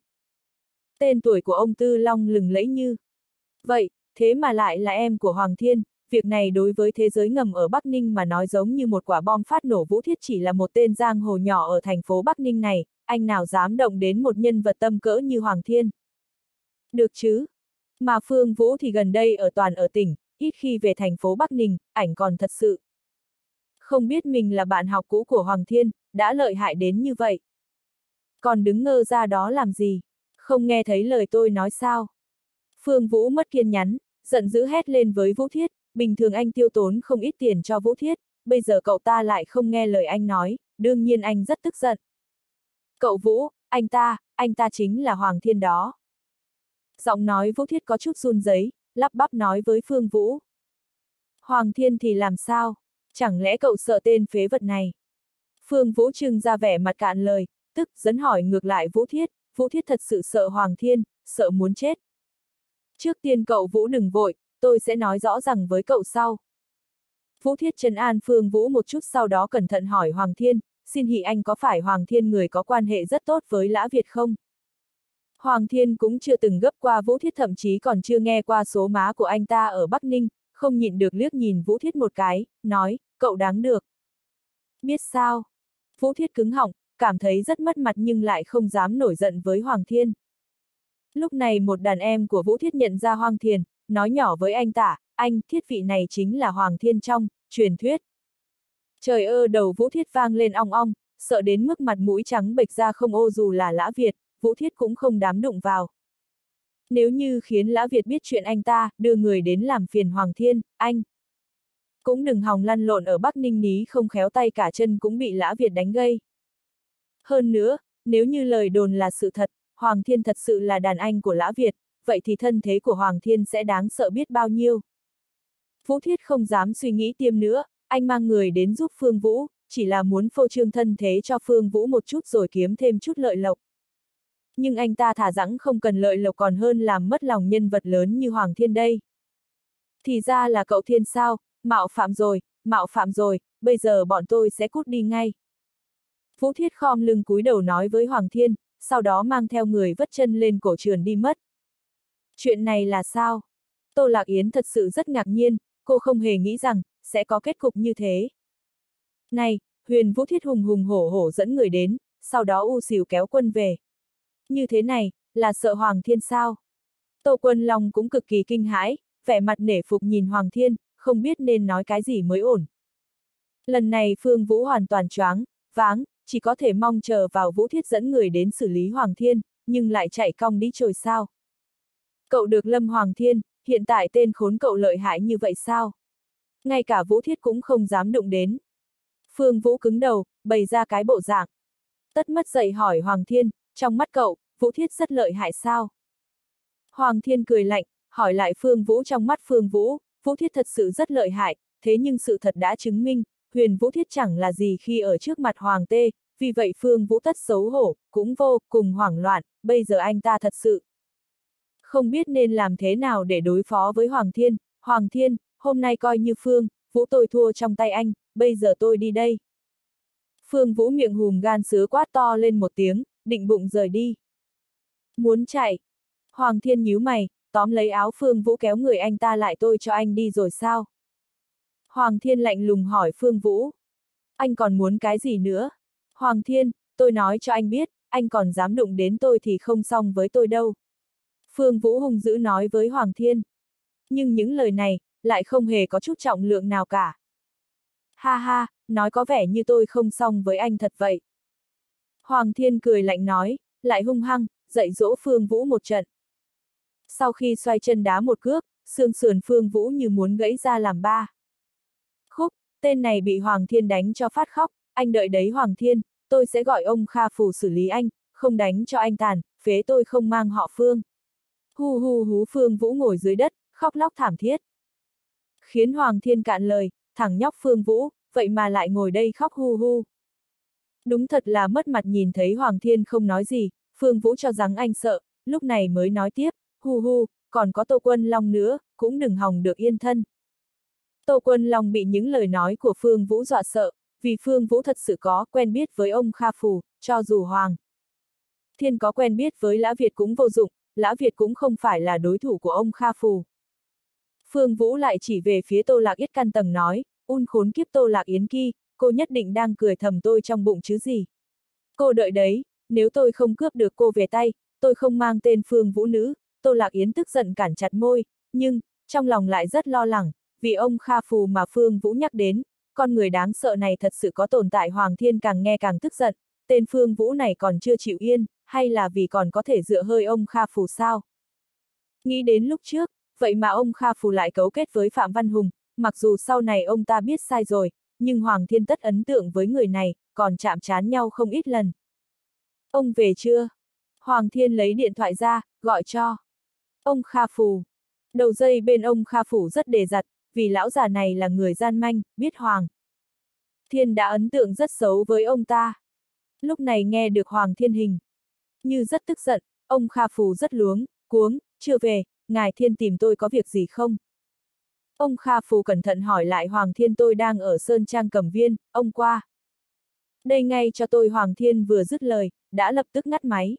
Tên tuổi của ông Tư Long lừng lẫy như vậy, thế mà lại là em của Hoàng Thiên, việc này đối với thế giới ngầm ở Bắc Ninh mà nói giống như một quả bom phát nổ. Vũ Thiết chỉ là một tên giang hồ nhỏ ở thành phố Bắc Ninh này, anh nào dám động đến một nhân vật tầm cỡ như Hoàng Thiên. Được chứ? Mà Phương Vũ thì gần đây toàn ở tỉnh, ít khi về thành phố Bắc Ninh, ảnh còn thật sự. Không biết mình là bạn học cũ của Hoàng Thiên, đã lợi hại đến như vậy. Còn đứng ngơ ra đó làm gì? Không nghe thấy lời tôi nói sao? Phương Vũ mất kiên nhẫn, giận dữ hét lên với Vũ Thiết, bình thường anh tiêu tốn không ít tiền cho Vũ Thiết, bây giờ cậu ta lại không nghe lời anh nói, đương nhiên anh rất tức giận. Cậu Vũ, anh ta chính là Hoàng Thiên đó. Giọng nói Vũ Thiết có chút run rẩy, lắp bắp nói với Phương Vũ. Hoàng Thiên thì làm sao? Chẳng lẽ cậu sợ tên phế vật này? Phương Vũ trưng ra vẻ mặt cạn lời, tức giận hỏi ngược lại Vũ Thiết thật sự sợ Hoàng Thiên, sợ muốn chết. Trước tiên cậu Vũ đừng vội, tôi sẽ nói rõ ràng với cậu sau. Vũ Thiết trấn an Phương Vũ một chút, sau đó cẩn thận hỏi Hoàng Thiên, xin hỉ anh có phải Hoàng Thiên người có quan hệ rất tốt với Lã Việt không? Hoàng Thiên cũng chưa từng gấp qua Vũ Thiết, thậm chí còn chưa nghe qua số má của anh ta ở Bắc Ninh, không nhịn được liếc nhìn Vũ Thiết một cái, nói, cậu đáng được. Biết sao? Vũ Thiết cứng họng, cảm thấy rất mất mặt nhưng lại không dám nổi giận với Hoàng Thiên. Lúc này một đàn em của Vũ Thiết nhận ra Hoàng Thiên, nói nhỏ với anh ta, anh, Thiết vị này chính là Hoàng Thiên trong truyền thuyết. Trời ơi, đầu Vũ Thiết vang lên ong ong, sợ đến mức mặt mũi trắng bệch ra không. Ô, dù là Lã Việt, Vũ Thiết cũng không dám đụng vào. Nếu như khiến Lã Việt biết chuyện anh ta đưa người đến làm phiền Hoàng Thiên, anh cũng đừng hòng lăn lộn ở Bắc Ninh, ní không khéo tay cả chân cũng bị Lã Việt đánh gây. Hơn nữa, nếu như lời đồn là sự thật, Hoàng Thiên thật sự là đàn anh của Lã Việt, vậy thì thân thế của Hoàng Thiên sẽ đáng sợ biết bao nhiêu. Vũ Thiết không dám suy nghĩ thêm nữa, anh mang người đến giúp Phương Vũ, chỉ là muốn phô trương thân thế cho Phương Vũ một chút rồi kiếm thêm chút lợi lộc. Nhưng anh ta thà rằng không cần lợi lộc còn hơn làm mất lòng nhân vật lớn như Hoàng Thiên đây. Thì ra là cậu Thiên sao, mạo phạm rồi, bây giờ bọn tôi sẽ cút đi ngay. Vũ Thiết khom lưng cúi đầu nói với Hoàng Thiên, sau đó mang theo người vất chân lên cổ trườn đi mất. Chuyện này là sao? Tô Lạc Yến thật sự rất ngạc nhiên, cô không hề nghĩ rằng sẽ có kết cục như thế. Này, Huyền Vũ Thiết hùng hùng hổ hổ dẫn người đến, sau đó u xỉu kéo quân về. Như thế này, là sợ Hoàng Thiên sao? Tô Quân Long cũng cực kỳ kinh hãi, vẻ mặt nể phục nhìn Hoàng Thiên, không biết nên nói cái gì mới ổn. Lần này Phương Vũ hoàn toàn choáng váng, chỉ có thể mong chờ vào Vũ Thiết dẫn người đến xử lý Hoàng Thiên, nhưng lại chạy cong đi trồi sao. Cậu được lâm Hoàng Thiên, hiện tại tên khốn cậu lợi hại như vậy sao? Ngay cả Vũ Thiết cũng không dám đụng đến. Phương Vũ cứng đầu, bày ra cái bộ dạng. Tất mất dậy hỏi Hoàng Thiên, trong mắt cậu, Vũ Thiết rất lợi hại sao? Hoàng Thiên cười lạnh, hỏi lại Phương Vũ, trong mắt Phương Vũ, Vũ Thiết thật sự rất lợi hại, thế nhưng sự thật đã chứng minh, Huyền Vũ Thiết chẳng là gì khi ở trước mặt Hoàng Tê, vì vậy Phương Vũ tất xấu hổ, cũng vô cùng hoảng loạn, bây giờ anh ta thật sự không biết nên làm thế nào để đối phó với Hoàng Thiên, hôm nay coi như Phương Vũ tôi thua trong tay anh, bây giờ tôi đi đây. Phương Vũ miệng hùm gan sứa quát to lên một tiếng, định bụng rời đi. Muốn chạy? Hoàng Thiên nhíu mày, tóm lấy áo Phương Vũ kéo người anh ta lại, tôi cho anh đi rồi sao? Hoàng Thiên lạnh lùng hỏi Phương Vũ. Anh còn muốn cái gì nữa? Hoàng Thiên, tôi nói cho anh biết, anh còn dám đụng đến tôi thì không xong với tôi đâu. Phương Vũ hung dữ nói với Hoàng Thiên. Nhưng những lời này, lại không hề có chút trọng lượng nào cả. Ha ha, nói có vẻ như tôi không xong với anh thật vậy. Hoàng Thiên cười lạnh nói, lại hung hăng, dạy dỗ Phương Vũ một trận. Sau khi xoay chân đá một cước, xương sườn Phương Vũ như muốn gãy ra làm ba. Khúc, tên này bị Hoàng Thiên đánh cho phát khóc, anh đợi đấy Hoàng Thiên, tôi sẽ gọi ông Kha Phù xử lý anh, không đánh cho anh tàn, phế tôi không mang họ Phương. Hu hu hú Phương Vũ ngồi dưới đất, khóc lóc thảm thiết. Khiến Hoàng Thiên cạn lời, thằng nhóc Phương Vũ, vậy mà lại ngồi đây khóc hu hu. Đúng thật là mất mặt nhìn thấy Hoàng Thiên không nói gì, Phương Vũ cho rằng anh sợ, lúc này mới nói tiếp, hu hu, còn có Tô Quân Long nữa, cũng đừng hòng được yên thân. Tô Quân Long bị những lời nói của Phương Vũ dọa sợ, vì Phương Vũ thật sự có quen biết với ông Kha Phù, cho dù Hoàng Thiên có quen biết với Lã Việt cũng vô dụng, Lã Việt cũng không phải là đối thủ của ông Kha Phù. Phương Vũ lại chỉ về phía Tô Lạc Yết căn tầng nói, khốn kiếp Tô Lạc Yến Ki, cô nhất định đang cười thầm tôi trong bụng chứ gì. Cô đợi đấy, nếu tôi không cướp được cô về tay, tôi không mang tên Phương Vũ nữ. Tô Lạc Yến tức giận cản chặt môi, nhưng, trong lòng lại rất lo lắng, vì ông Kha Phù mà Phương Vũ nhắc đến, con người đáng sợ này thật sự có tồn tại. Hoàng Thiên càng nghe càng tức giận, tên Phương Vũ này còn chưa chịu yên, hay là vì còn có thể dựa hơi ông Kha Phù sao? Nghĩ đến lúc trước, vậy mà ông Kha Phù lại cấu kết với Phạm Văn Hùng, mặc dù sau này ông ta biết sai rồi, nhưng Hoàng Thiên tất ấn tượng với người này, còn chạm trán nhau không ít lần. Ông về chưa? Hoàng Thiên lấy điện thoại ra, gọi cho ông Kha Phù. Đầu dây bên ông Kha Phù rất dè dặt, vì lão già này là người gian manh, biết Hoàng Thiên đã ấn tượng rất xấu với ông ta. Lúc này nghe được Hoàng Thiên hình như rất tức giận, ông Kha Phù rất luống cuống, chưa về, ngài Thiên tìm tôi có việc gì không? Ông Kha Phù cẩn thận hỏi lại Hoàng Thiên, tôi đang ở Sơn Trang Cẩm Viên, ông qua đây ngay cho tôi. Hoàng Thiên vừa dứt lời, đã lập tức ngắt máy.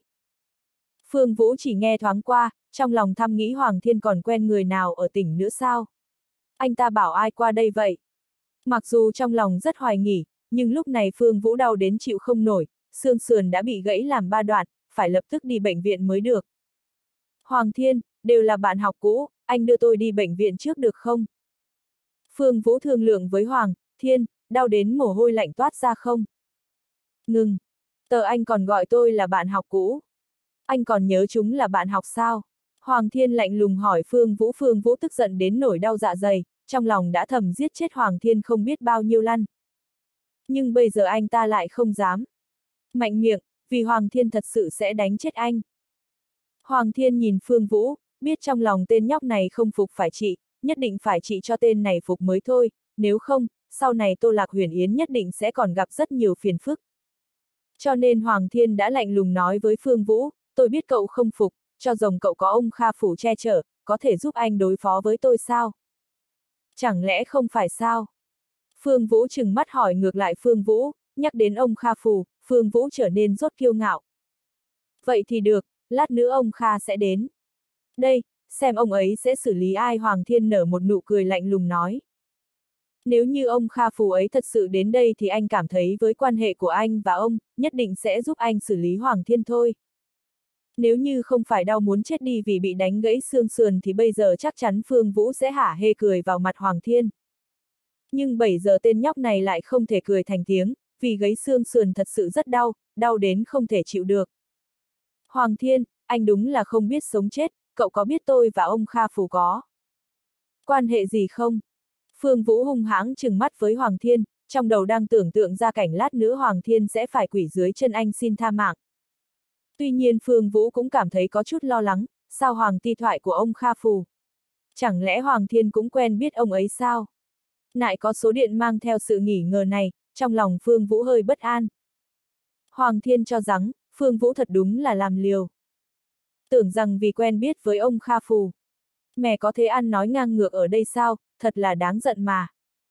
Phương Vũ chỉ nghe thoáng qua, trong lòng thầm nghĩ Hoàng Thiên còn quen người nào ở tỉnh nữa sao? Anh ta bảo ai qua đây vậy? Mặc dù trong lòng rất hoài nghi, nhưng lúc này Phương Vũ đau đến chịu không nổi, xương sườn đã bị gãy làm 3 đoạn, phải lập tức đi bệnh viện mới được. Hoàng Thiên, đều là bạn học cũ, anh đưa tôi đi bệnh viện trước được không? Phương Vũ thương lượng với Hoàng Thiên, đau đến mồ hôi lạnh toát ra không? Ngừng! Anh còn gọi tôi là bạn học cũ. Anh còn nhớ chúng là bạn học sao? Hoàng Thiên lạnh lùng hỏi Phương Vũ. Phương Vũ tức giận đến nổi đau dạ dày, trong lòng đã thầm giết chết Hoàng Thiên không biết bao nhiêu lần. Nhưng bây giờ anh ta lại không dám mạnh miệng, vì Hoàng Thiên thật sự sẽ đánh chết anh. Hoàng Thiên nhìn Phương Vũ, biết trong lòng tên nhóc này không phục phải trị, nhất định phải trị cho tên này phục mới thôi, nếu không, sau này Tô Lạc Huyền Yến nhất định sẽ còn gặp rất nhiều phiền phức. Cho nên Hoàng Thiên đã lạnh lùng nói với Phương Vũ, tôi biết cậu không phục, cho rồng cậu có ông Kha Phù che chở, có thể giúp anh đối phó với tôi sao? Chẳng lẽ không phải sao? Phương Vũ trừng mắt hỏi ngược lại Phương Vũ, nhắc đến ông Kha Phù, Phương Vũ trở nên rốt kiêu ngạo. Vậy thì được, lát nữa ông Kha sẽ đến. Đây, xem ông ấy sẽ xử lý ai. Hoàng Thiên nở một nụ cười lạnh lùng nói. Nếu như ông Kha Phù ấy thật sự đến đây thì anh cảm thấy với quan hệ của anh và ông, nhất định sẽ giúp anh xử lý Hoàng Thiên thôi. Nếu như không phải đau muốn chết đi vì bị đánh gãy xương sườn thì bây giờ chắc chắn Phương Vũ sẽ hả hê cười vào mặt Hoàng Thiên. Nhưng bây giờ tên nhóc này lại không thể cười thành tiếng, vì gãy xương sườn thật sự rất đau, đau đến không thể chịu được. Hoàng Thiên, anh đúng là không biết sống chết, cậu có biết tôi và ông Kha Phù có quan hệ gì không? Phương Vũ hung hãng trừng mắt với Hoàng Thiên, trong đầu đang tưởng tượng ra cảnh lát nữa Hoàng Thiên sẽ phải quỳ dưới chân anh xin tha mạng. Tuy nhiên Phương Vũ cũng cảm thấy có chút lo lắng, sao Hoàng ti thoại của ông Kha Phù? Chẳng lẽ Hoàng Thiên cũng quen biết ông ấy sao? Lại có số điện mang theo sự nghi ngờ này, trong lòng Phương Vũ hơi bất an. Hoàng Thiên cho rằng, Phương Vũ thật đúng là làm liều. Tưởng rằng vì quen biết với ông Kha Phù. Mẹ có thế ăn nói ngang ngược ở đây sao, thật là đáng giận mà.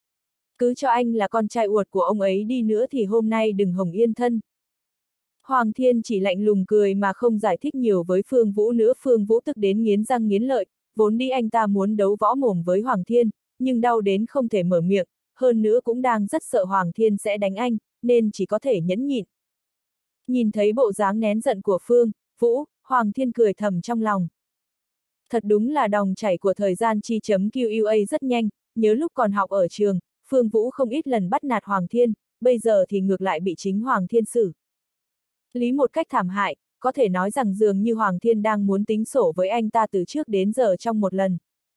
Cứ cho anh là con trai uột của ông ấy đi nữa thì hôm nay đừng hồng yên thân. Hoàng Thiên chỉ lạnh lùng cười mà không giải thích nhiều với Phương Vũ nữa. Phương Vũ tức đến nghiến răng nghiến lợi, vốn đi anh ta muốn đấu võ mồm với Hoàng Thiên, nhưng đau đến không thể mở miệng, hơn nữa cũng đang rất sợ Hoàng Thiên sẽ đánh anh, nên chỉ có thể nhẫn nhịn. Nhìn thấy bộ dáng nén giận của Phương Vũ, Hoàng Thiên cười thầm trong lòng. Thật đúng là dòng chảy của thời gian chi.QUA rất nhanh, nhớ lúc còn học ở trường, Phương Vũ không ít lần bắt nạt Hoàng Thiên, bây giờ thì ngược lại bị chính Hoàng Thiên xử lý một cách thảm hại, có thể nói rằng dường như Hoàng Thiên đang muốn tính sổ với anh ta từ trước đến giờ trong một lần.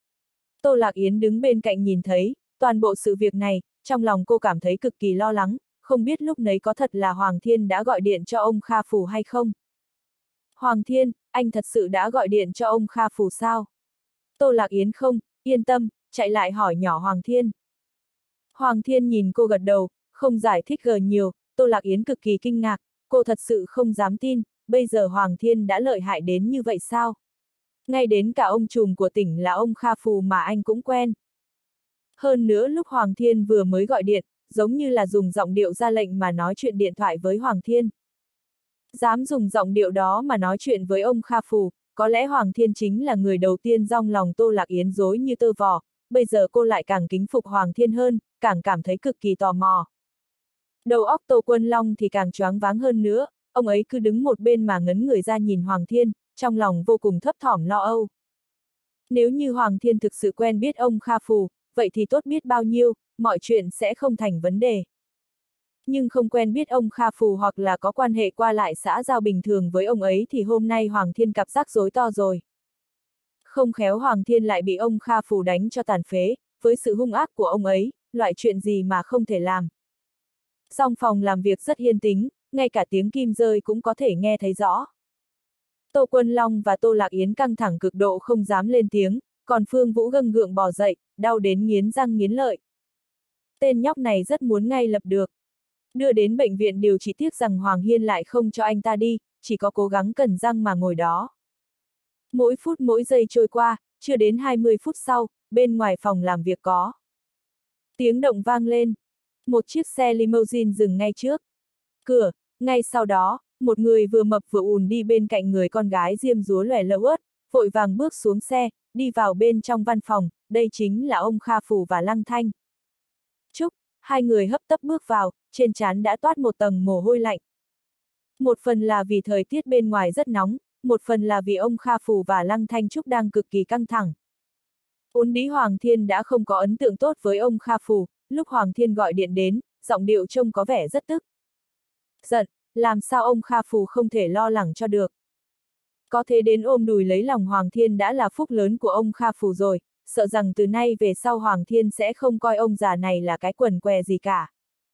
Tô Lạc Yến đứng bên cạnh nhìn thấy, toàn bộ sự việc này, trong lòng cô cảm thấy cực kỳ lo lắng, không biết lúc nấy có thật là Hoàng Thiên đã gọi điện cho ông Kha Phù hay không. Hoàng Thiên, anh thật sự đã gọi điện cho ông Kha Phù sao? Tô Lạc Yến không, yên tâm, chạy lại hỏi nhỏ Hoàng Thiên. Hoàng Thiên nhìn cô gật đầu, không giải thích nhiều, Tô Lạc Yến cực kỳ kinh ngạc, cô thật sự không dám tin, bây giờ Hoàng Thiên đã lợi hại đến như vậy sao? Ngay đến cả ông trùm của tỉnh là ông Kha Phù mà anh cũng quen. Hơn nữa lúc Hoàng Thiên vừa mới gọi điện, giống như là dùng giọng điệu ra lệnh mà nói chuyện điện thoại với Hoàng Thiên. Dám dùng giọng điệu đó mà nói chuyện với ông Kha Phù, có lẽ Hoàng Thiên chính là người đầu tiên trong lòng Tô Lạc Yến rối như tơ vò, bây giờ cô lại càng kính phục Hoàng Thiên hơn, càng cảm thấy cực kỳ tò mò. Đầu óc Tô Quân Long thì càng choáng váng hơn nữa, ông ấy cứ đứng một bên mà ngấn người ra nhìn Hoàng Thiên, trong lòng vô cùng thấp thỏm lo âu. Nếu như Hoàng Thiên thực sự quen biết ông Kha Phù, vậy thì tốt biết bao nhiêu, mọi chuyện sẽ không thành vấn đề. Nhưng không quen biết ông Kha Phù hoặc là có quan hệ qua lại xã giao bình thường với ông ấy thì hôm nay Hoàng Thiên gặp rắc rối to rồi. Không khéo Hoàng Thiên lại bị ông Kha Phù đánh cho tàn phế, với sự hung ác của ông ấy, loại chuyện gì mà không thể làm. Trong phòng làm việc rất yên tĩnh, ngay cả tiếng kim rơi cũng có thể nghe thấy rõ. Tô Quân Long và Tô Lạc Yến căng thẳng cực độ không dám lên tiếng, còn Phương Vũ gân gượng bò dậy, đau đến nghiến răng nghiến lợi. Tên nhóc này rất muốn ngay lập được. Đưa đến bệnh viện điều trị, tiếc rằng Hoàng Hiên lại không cho anh ta đi, chỉ có cố gắng cắn răng mà ngồi đó. Mỗi phút mỗi giây trôi qua, chưa đến 20 phút sau, bên ngoài phòng làm việc có tiếng động vang lên. Một chiếc xe limousine dừng ngay trước cửa, ngay sau đó, một người vừa mập vừa ùn đi bên cạnh người con gái diêm dúa lòe lẫu ớt, vội vàng bước xuống xe, đi vào bên trong văn phòng, đây chính là ông Kha Phù và Lăng Thanh. Chúc, hai người hấp tấp bước vào, trên trán đã toát một tầng mồ hôi lạnh. Một phần là vì thời tiết bên ngoài rất nóng, một phần là vì ông Kha Phù và Lăng Thanh Trúc đang cực kỳ căng thẳng. Vốn dĩ Hoàng Thiên đã không có ấn tượng tốt với ông Kha Phù, lúc Hoàng Thiên gọi điện đến, giọng điệu trông có vẻ rất tức giận, làm sao ông Kha Phù không thể lo lắng cho được. Có thế đến ôm đùi lấy lòng Hoàng Thiên đã là phúc lớn của ông Kha Phù rồi, sợ rằng từ nay về sau Hoàng Thiên sẽ không coi ông già này là cái quần què gì cả.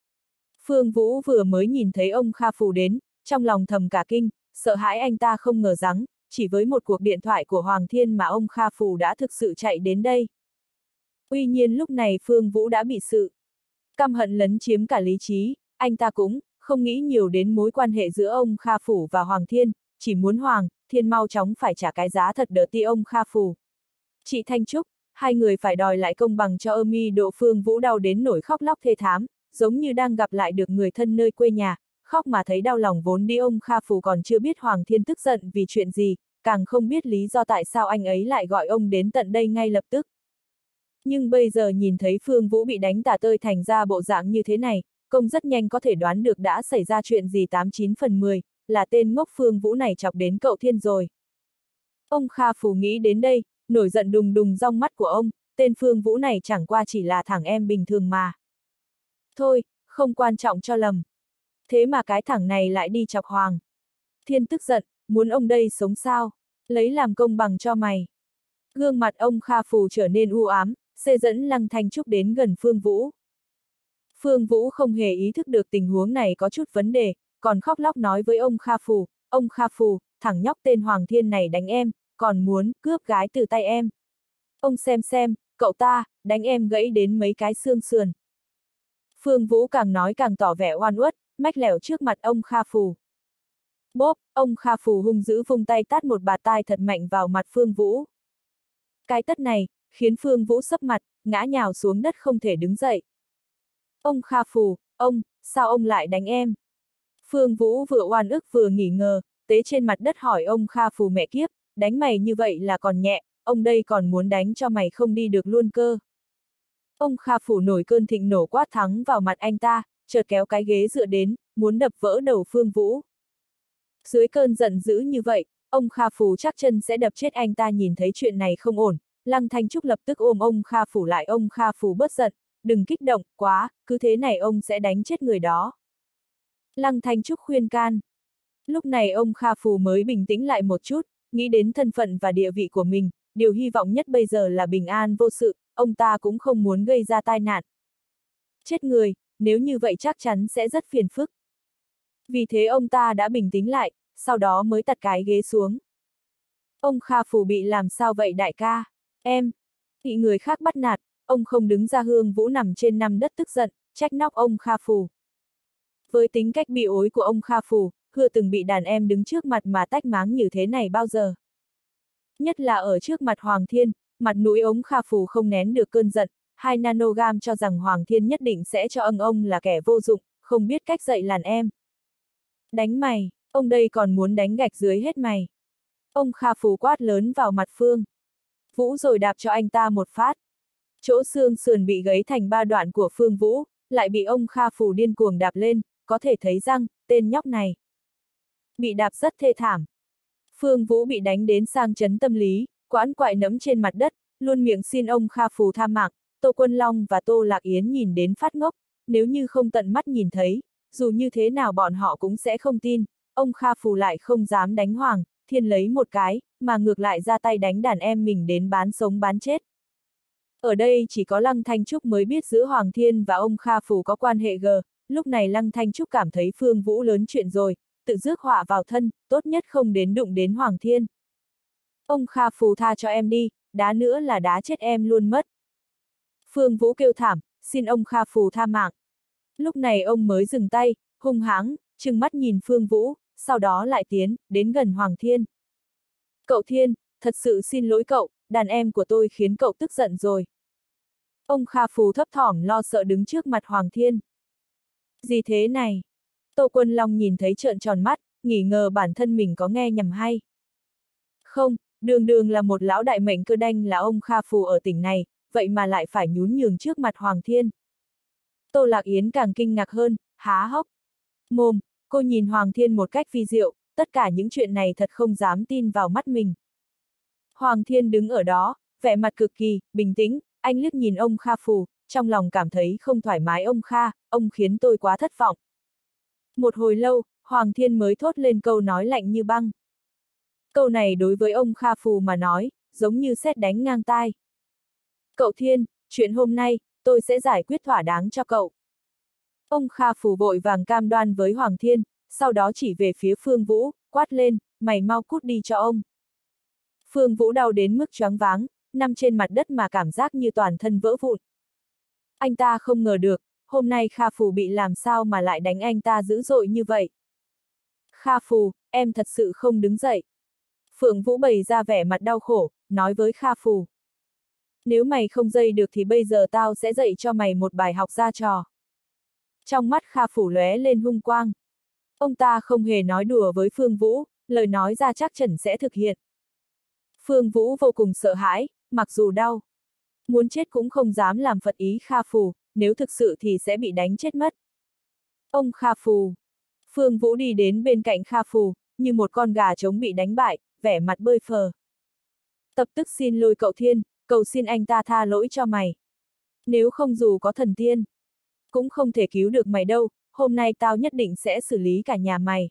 Phương Vũ vừa mới nhìn thấy ông Kha Phù đến, trong lòng thầm cả kinh, sợ hãi anh ta không ngờ rằng, chỉ với một cuộc điện thoại của Hoàng Thiên mà ông Kha Phù đã thực sự chạy đến đây. Tuy nhiên lúc này Phương Vũ đã bị sự căm hận lấn chiếm cả lý trí, anh ta cũng không nghĩ nhiều đến mối quan hệ giữa ông Kha Phù và Hoàng Thiên, chỉ muốn Hoàng Thiên mau chóng phải trả cái giá thật đỡ ti ông Kha Phù. Chị Thanh Trúc, hai người phải đòi lại công bằng cho Amy Độ. Phương Vũ đau đến nỗi khóc lóc thê thảm, giống như đang gặp lại được người thân nơi quê nhà, khóc mà thấy đau lòng. Vốn đi ông Kha Phù còn chưa biết Hoàng Thiên tức giận vì chuyện gì, càng không biết lý do tại sao anh ấy lại gọi ông đến tận đây ngay lập tức. Nhưng bây giờ nhìn thấy Phương Vũ bị đánh tả tơi thành ra bộ dạng như thế này, công rất nhanh có thể đoán được đã xảy ra chuyện gì. 89 phần 10, là tên ngốc Phương Vũ này chọc đến cậu Thiên rồi. Ông Kha Phù nghĩ đến đây, nổi giận đùng đùng trong mắt của ông, tên Phương Vũ này chẳng qua chỉ là thằng em bình thường mà. Thôi, không quan trọng cho lầm. Thế mà cái thằng này lại đi chọc Hoàng Thiên tức giận, muốn ông đây sống sao? Lấy làm công bằng cho mày. Gương mặt ông Kha Phù trở nên u ám, xê dẫn Lăng Thanh Trúc đến gần Phương Vũ. Phương Vũ không hề ý thức được tình huống này có chút vấn đề, còn khóc lóc nói với ông Kha Phù, thằng nhóc tên Hoàng Thiên này đánh em, còn muốn cướp gái từ tay em. Ông xem, cậu ta, đánh em gãy đến mấy cái xương sườn. Phương Vũ càng nói càng tỏ vẻ oan uất, mách lẻo trước mặt ông Kha Phù. Bốp, ông Kha Phù hung dữ vung tay tát một bạt tai thật mạnh vào mặt Phương Vũ. Cái tát này, khiến Phương Vũ sấp mặt, ngã nhào xuống đất không thể đứng dậy. Ông Kha Phù, sao ông lại đánh em? Phương Vũ vừa oan ức vừa nghỉ ngờ, tế trên mặt đất hỏi ông Kha Phù, mẹ kiếp, đánh mày như vậy là còn nhẹ, ông đây còn muốn đánh cho mày không đi được luôn cơ. Ông Kha Phù nổi cơn thịnh nổ quát thắng vào mặt anh ta, chợt kéo cái ghế dựa đến, muốn đập vỡ đầu Phương Vũ. Dưới cơn giận dữ như vậy, ông Kha Phù chắc chân sẽ đập chết anh ta. Nhìn thấy chuyện này không ổn, Lăng Thanh Trúc lập tức ôm ông Kha Phù lại. Ông Kha Phù bớt giận, đừng kích động quá, cứ thế này ông sẽ đánh chết người đó. Lăng Thanh Trúc khuyên can. Lúc này ông Kha Phù mới bình tĩnh lại một chút, nghĩ đến thân phận và địa vị của mình, điều hy vọng nhất bây giờ là bình an vô sự, ông ta cũng không muốn gây ra tai nạn. Chết người, nếu như vậy chắc chắn sẽ rất phiền phức. Vì thế ông ta đã bình tĩnh lại, sau đó mới đặt cái ghế xuống. Ông Kha Phù bị làm sao vậy đại ca? Em, bị người khác bắt nạt, ông không đứng ra. Hương Vũ nằm trên nằm đất tức giận, trách móc ông Kha Phù. Với tính cách bị ối của ông Kha Phù, chưa từng bị đàn em đứng trước mặt mà tách máng như thế này bao giờ. Nhất là ở trước mặt Hoàng Thiên, mặt mũi ông Kha Phù không nén được cơn giận, 2 nanogam cho rằng Hoàng Thiên nhất định sẽ cho ông là kẻ vô dụng, không biết cách dạy đàn em. Đánh mày, ông đây còn muốn đánh gạch dưới hết mày. Ông Kha Phù quát lớn vào mặt Phương Vũ rồi đạp cho anh ta một phát. Chỗ xương sườn bị gãy thành 3 đoạn của Phương Vũ, lại bị ông Kha Phù điên cuồng đạp lên, có thể thấy rằng, tên nhóc này bị đạp rất thê thảm. Phương Vũ bị đánh đến sang chấn tâm lý, quãng quại nẫm trên mặt đất, luôn miệng xin ông Kha Phù tha mạng. Tô Quân Long và Tô Lạc Yến nhìn đến phát ngốc, nếu như không tận mắt nhìn thấy, dù như thế nào bọn họ cũng sẽ không tin, ông Kha Phù lại không dám đánh Hoàng Thiên lấy một cái, mà ngược lại ra tay đánh đàn em mình đến bán sống bán chết. Ở đây chỉ có Lăng Thanh Trúc mới biết giữa Hoàng Thiên và ông Kha Phù có quan hệ lúc này Lăng Thanh Trúc cảm thấy Phương Vũ lớn chuyện rồi, tự rước họa vào thân, tốt nhất không đến đụng đến Hoàng Thiên. Ông Kha Phù tha cho em đi, đá nữa là đá chết em luôn mất. Phương Vũ kêu thảm, xin ông Kha Phù tha mạng. Lúc này ông mới dừng tay, hung hãng, trừng mắt nhìn Phương Vũ, sau đó lại tiến đến gần Hoàng Thiên. Cậu Thiên, thật sự xin lỗi cậu, đàn em của tôi khiến cậu tức giận rồi. Ông Kha Phù thấp thỏm lo sợ đứng trước mặt Hoàng Thiên. Gì thế này? Tô Quân Long nhìn thấy trợn tròn mắt, nghi ngờ bản thân mình có nghe nhầm hay. Không, đường đường là một lão đại mệnh cơ đanh là ông Kha Phù ở tỉnh này, vậy mà lại phải nhún nhường trước mặt Hoàng Thiên. Tô Lạc Yến càng kinh ngạc hơn, há hốc mồm, cô nhìn Hoàng Thiên một cách vi diệu, tất cả những chuyện này thật không dám tin vào mắt mình. Hoàng Thiên đứng ở đó, vẻ mặt cực kỳ bình tĩnh, anh liếc nhìn ông Kha Phù, trong lòng cảm thấy không thoải mái. Ông khiến tôi quá thất vọng. Một hồi lâu, Hoàng Thiên mới thốt lên câu nói lạnh như băng. Câu này đối với ông Kha Phù mà nói, giống như sét đánh ngang tai. Cậu Thiên, chuyện hôm nay, tôi sẽ giải quyết thỏa đáng cho cậu. Ông Kha Phù vội vàng cam đoan với Hoàng Thiên, sau đó chỉ về phía Phương Vũ, quát lên, mày mau cút đi cho ông. Phương Vũ đau đến mức choáng váng, nằm trên mặt đất mà cảm giác như toàn thân vỡ vụn. Anh ta không ngờ được, hôm nay Kha Phù bị làm sao mà lại đánh anh ta dữ dội như vậy. Kha Phù, em thật sự không đứng dậy. Phương Vũ bày ra vẻ mặt đau khổ, nói với Kha Phù. Nếu mày không dậy được thì bây giờ tao sẽ dạy cho mày một bài học ra trò. Trong mắt Kha Phù lóe lên hung quang. Ông ta không hề nói đùa với Phương Vũ, lời nói ra chắc chắn sẽ thực hiện. Phương Vũ vô cùng sợ hãi, mặc dù đau, muốn chết cũng không dám làm phật ý Kha Phù, nếu thực sự thì sẽ bị đánh chết mất. Ông Kha Phù. Phương Vũ đi đến bên cạnh Kha Phù, như một con gà trống bị đánh bại, vẻ mặt bơi phờ. Tập tức xin lỗi cậu Thiên, cầu xin anh ta tha lỗi cho mày. Nếu không dù có thần tiên, cũng không thể cứu được mày đâu, hôm nay tao nhất định sẽ xử lý cả nhà mày.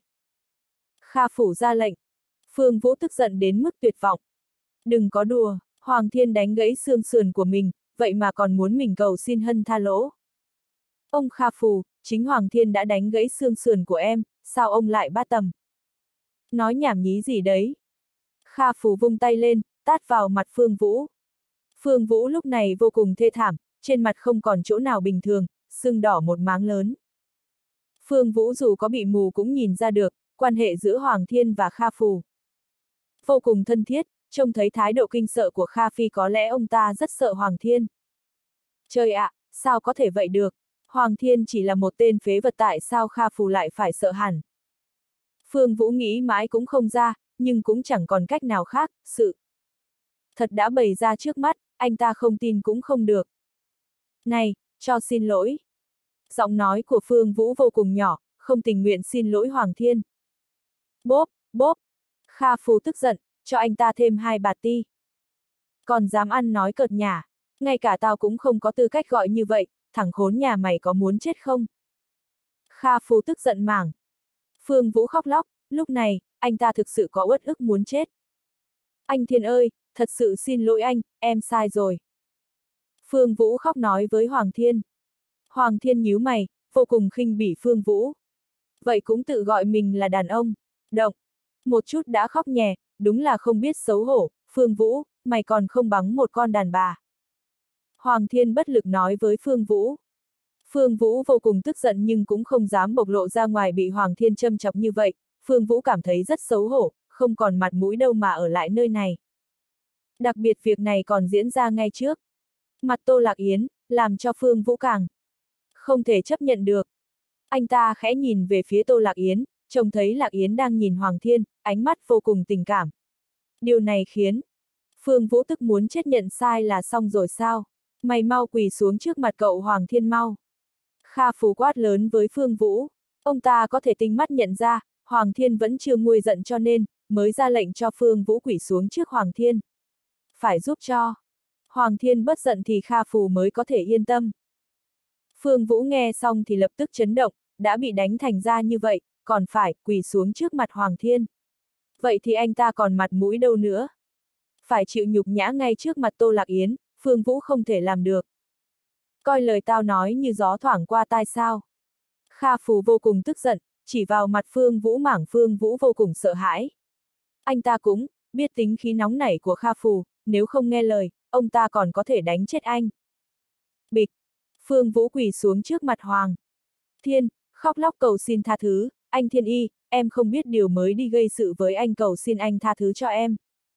Kha Phù ra lệnh. Phương Vũ tức giận đến mức tuyệt vọng. Đừng có đùa, Hoàng Thiên đánh gãy xương sườn của mình, vậy mà còn muốn mình cầu xin hân tha lỗ. Ông Kha Phù, chính Hoàng Thiên đã đánh gãy xương sườn của em, sao ông lại bắt tầm? Nói nhảm nhí gì đấy? Kha Phù vung tay lên, tát vào mặt Phương Vũ. Phương Vũ lúc này vô cùng thê thảm, trên mặt không còn chỗ nào bình thường, sưng đỏ một máng lớn. Phương Vũ dù có bị mù cũng nhìn ra được, quan hệ giữa Hoàng Thiên và Kha Phù vô cùng thân thiết, trông thấy thái độ kinh sợ của Kha Phi có lẽ ông ta rất sợ Hoàng Thiên. Trời ạ, sao có thể vậy được? Hoàng Thiên chỉ là một tên phế vật, tại sao Kha Phù lại phải sợ hẳn? Phương Vũ nghĩ mãi cũng không ra, nhưng cũng chẳng còn cách nào khác, sự thật đã bày ra trước mắt, anh ta không tin cũng không được. Này, cho xin lỗi. Giọng nói của Phương Vũ vô cùng nhỏ, không tình nguyện xin lỗi Hoàng Thiên. Bốp, bốp. Kha Phù tức giận, cho anh ta thêm 2 bạt ti. Còn dám ăn nói cợt nhả, ngay cả tao cũng không có tư cách gọi như vậy, thằng khốn nhà mày có muốn chết không? Kha Phù tức giận mảng. Phương Vũ khóc lóc, Lúc này, anh ta thực sự có uất ức muốn chết. Anh Thiên ơi, thật sự xin lỗi anh, em sai rồi. Phương Vũ khóc nói với Hoàng Thiên. Hoàng Thiên nhíu mày, vô cùng khinh bỉ Phương Vũ. Vậy cũng tự gọi mình là đàn ông. Động. Một chút đã khóc nhè, đúng là không biết xấu hổ, Phương Vũ, mày còn không bằng một con đàn bà. Hoàng Thiên bất lực nói với Phương Vũ. Phương Vũ vô cùng tức giận nhưng cũng không dám bộc lộ ra ngoài bị Hoàng Thiên châm chọc như vậy, Phương Vũ cảm thấy rất xấu hổ, không còn mặt mũi đâu mà ở lại nơi này. Đặc biệt việc này còn diễn ra ngay trước mặt Tô Lạc Yến, làm cho Phương Vũ càng không thể chấp nhận được. Anh ta khẽ nhìn về phía Tô Lạc Yến, trông thấy Lạc Yến đang nhìn Hoàng Thiên, ánh mắt vô cùng tình cảm. Điều này khiến Phương Vũ tức muốn chết, nhận sai là xong rồi sao? Mày mau quỳ xuống trước mặt cậu Hoàng Thiên mau. Kha Phù quát lớn với Phương Vũ. Ông ta có thể tinh mắt nhận ra, Hoàng Thiên vẫn chưa nguôi giận cho nên, mới ra lệnh cho Phương Vũ quỳ xuống trước Hoàng Thiên. Phải giúp cho Hoàng Thiên bất giận thì Kha Phù mới có thể yên tâm. Phương Vũ nghe xong thì lập tức chấn động, đã bị đánh thành ra như vậy, còn phải quỳ xuống trước mặt Hoàng Thiên. Vậy thì anh ta còn mặt mũi đâu nữa? Phải chịu nhục nhã ngay trước mặt Tô Lạc Yến, Phương Vũ không thể làm được. Coi lời tao nói như gió thoảng qua tai sao. Kha Phù vô cùng tức giận, chỉ vào mặt Phương Vũ mảng Phương Vũ vô cùng sợ hãi. Anh ta cũng biết tính khí nóng nảy của Kha Phù, nếu không nghe lời, ông ta còn có thể đánh chết anh. Bịch! Phương Vũ quỳ xuống trước mặt Hoàng Thiên, khóc lóc cầu xin tha thứ, anh Thiên Y, em không biết điều mới đi gây sự với anh, cầu xin anh tha thứ cho em.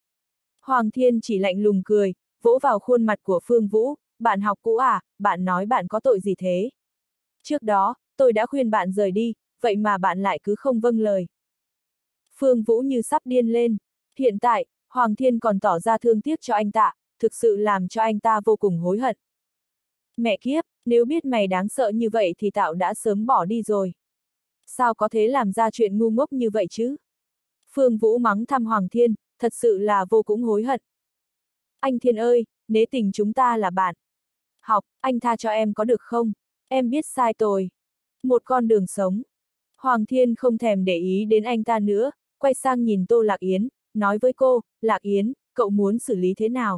Hoàng Thiên chỉ lạnh lùng cười, vỗ vào khuôn mặt của Phương Vũ, bạn học cũ à, bạn nói bạn có tội gì thế? Trước đó, tôi đã khuyên bạn rời đi, vậy mà bạn lại cứ không vâng lời. Phương Vũ như sắp điên lên, hiện tại, Hoàng Thiên còn tỏ ra thương tiếc cho anh ta, thực sự làm cho anh ta vô cùng hối hận. Mẹ kiếp, nếu biết mày đáng sợ như vậy thì tao đã sớm bỏ đi rồi. Sao có thể làm ra chuyện ngu ngốc như vậy chứ? Phương Vũ mắng thăm Hoàng Thiên, thật sự là vô cùng hối hận. Anh Thiên ơi, nể tình chúng ta là bạn học, anh tha cho em có được không? Em biết sai rồi. Một con đường sống. Hoàng Thiên không thèm để ý đến anh ta nữa, quay sang nhìn Tô Lạc Yến, nói với cô, Lạc Yến, cậu muốn xử lý thế nào?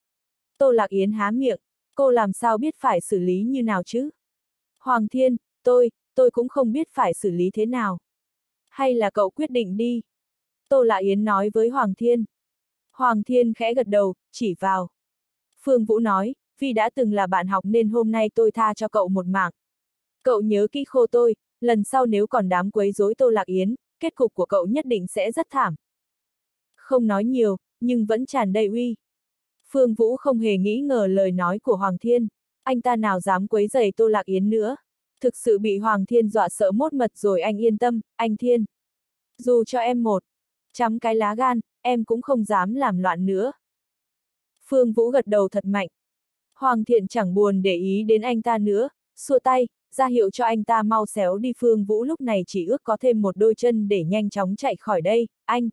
Tô Lạc Yến há miệng, cô làm sao biết phải xử lý như nào chứ? Hoàng Thiên, tôi cũng không biết phải xử lý thế nào. Hay là cậu quyết định đi? Tô Lạc Yến nói với Hoàng Thiên. Hoàng Thiên khẽ gật đầu, chỉ vào. Phương Vũ nói, vì đã từng là bạn học nên hôm nay tôi tha cho cậu một mạng. Cậu nhớ kỹ khô tôi, lần sau nếu còn dám quấy rối Tô Lạc Yến, kết cục của cậu nhất định sẽ rất thảm. Không nói nhiều, nhưng vẫn tràn đầy uy. Phương Vũ không hề nghĩ ngờ lời nói của Hoàng Thiên, anh ta nào dám quấy rầy Tô Lạc Yến nữa. Thực sự bị Hoàng Thiên dọa sợ mốt mật rồi. Anh yên tâm, anh Thiên. Dù cho em một chấm cái lá gan, em cũng không dám làm loạn nữa. Phương Vũ gật đầu thật mạnh. Hoàng Thiện chẳng buồn để ý đến anh ta nữa, xua tay, ra hiệu cho anh ta mau xéo đi. Phương Vũ lúc này chỉ ước có thêm một đôi chân để nhanh chóng chạy khỏi đây, anh.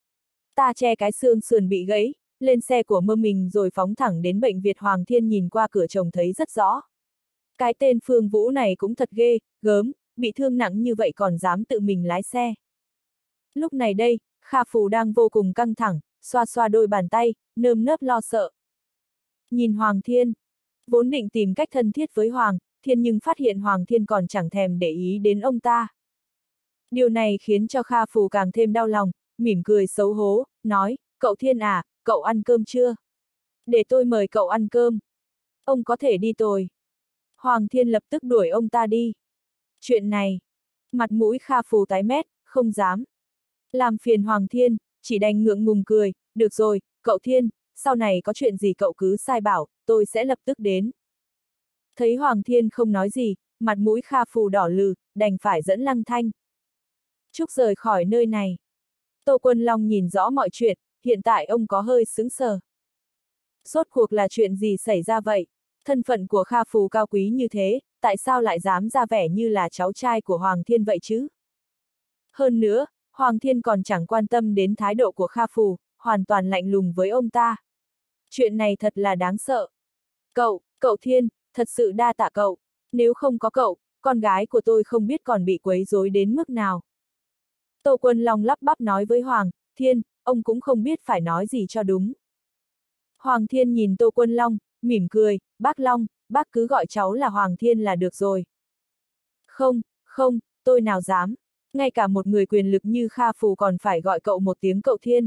Ta che cái xương sườn bị gãy, lên xe của mơ mình rồi phóng thẳng đến bệnh viện. Hoàng Thiên nhìn qua cửa trông thấy rất rõ. Cái tên Phương Vũ này cũng thật ghê, gớm, bị thương nặng như vậy còn dám tự mình lái xe. Lúc này đây, Kha Phù đang vô cùng căng thẳng, xoa xoa đôi bàn tay, nơm nớp lo sợ. Nhìn Hoàng Thiên, vốn định tìm cách thân thiết với Hoàng Thiên nhưng phát hiện Hoàng Thiên còn chẳng thèm để ý đến ông ta. Điều này khiến cho Kha Phù càng thêm đau lòng, mỉm cười xấu hố, nói, cậu Thiên à, cậu ăn cơm chưa? Để tôi mời cậu ăn cơm. Ông có thể đi rồi. Hoàng Thiên lập tức đuổi ông ta đi. Chuyện này, mặt mũi Kha Phù tái mét, không dám làm phiền Hoàng Thiên, chỉ đành ngượng ngùng cười, được rồi, cậu Thiên, sau này có chuyện gì cậu cứ sai bảo, tôi sẽ lập tức đến. Thấy Hoàng Thiên không nói gì, mặt mũi Kha Phù đỏ lừ, đành phải dẫn Lăng Thanh Trúc rời khỏi nơi này. Tô Quân Long nhìn rõ mọi chuyện, hiện tại ông có hơi sững sờ. Rốt cuộc là chuyện gì xảy ra vậy? Thân phận của Kha Phù cao quý như thế, tại sao lại dám ra vẻ như là cháu trai của Hoàng Thiên vậy chứ? Hơn nữa, Hoàng Thiên còn chẳng quan tâm đến thái độ của Kha Phù, hoàn toàn lạnh lùng với ông ta. Chuyện này thật là đáng sợ. Cậu Thiên, thật sự đa tạ cậu. Nếu không có cậu, con gái của tôi không biết còn bị quấy rối đến mức nào. Tô Quân Long lắp bắp nói với Hoàng Thiên, ông cũng không biết phải nói gì cho đúng. Hoàng Thiên nhìn Tô Quân Long, mỉm cười, bác Long, bác cứ gọi cháu là Hoàng Thiên là được rồi. Không, không, tôi nào dám. Ngay cả một người quyền lực như Kha Phù còn phải gọi cậu một tiếng cậu Thiên.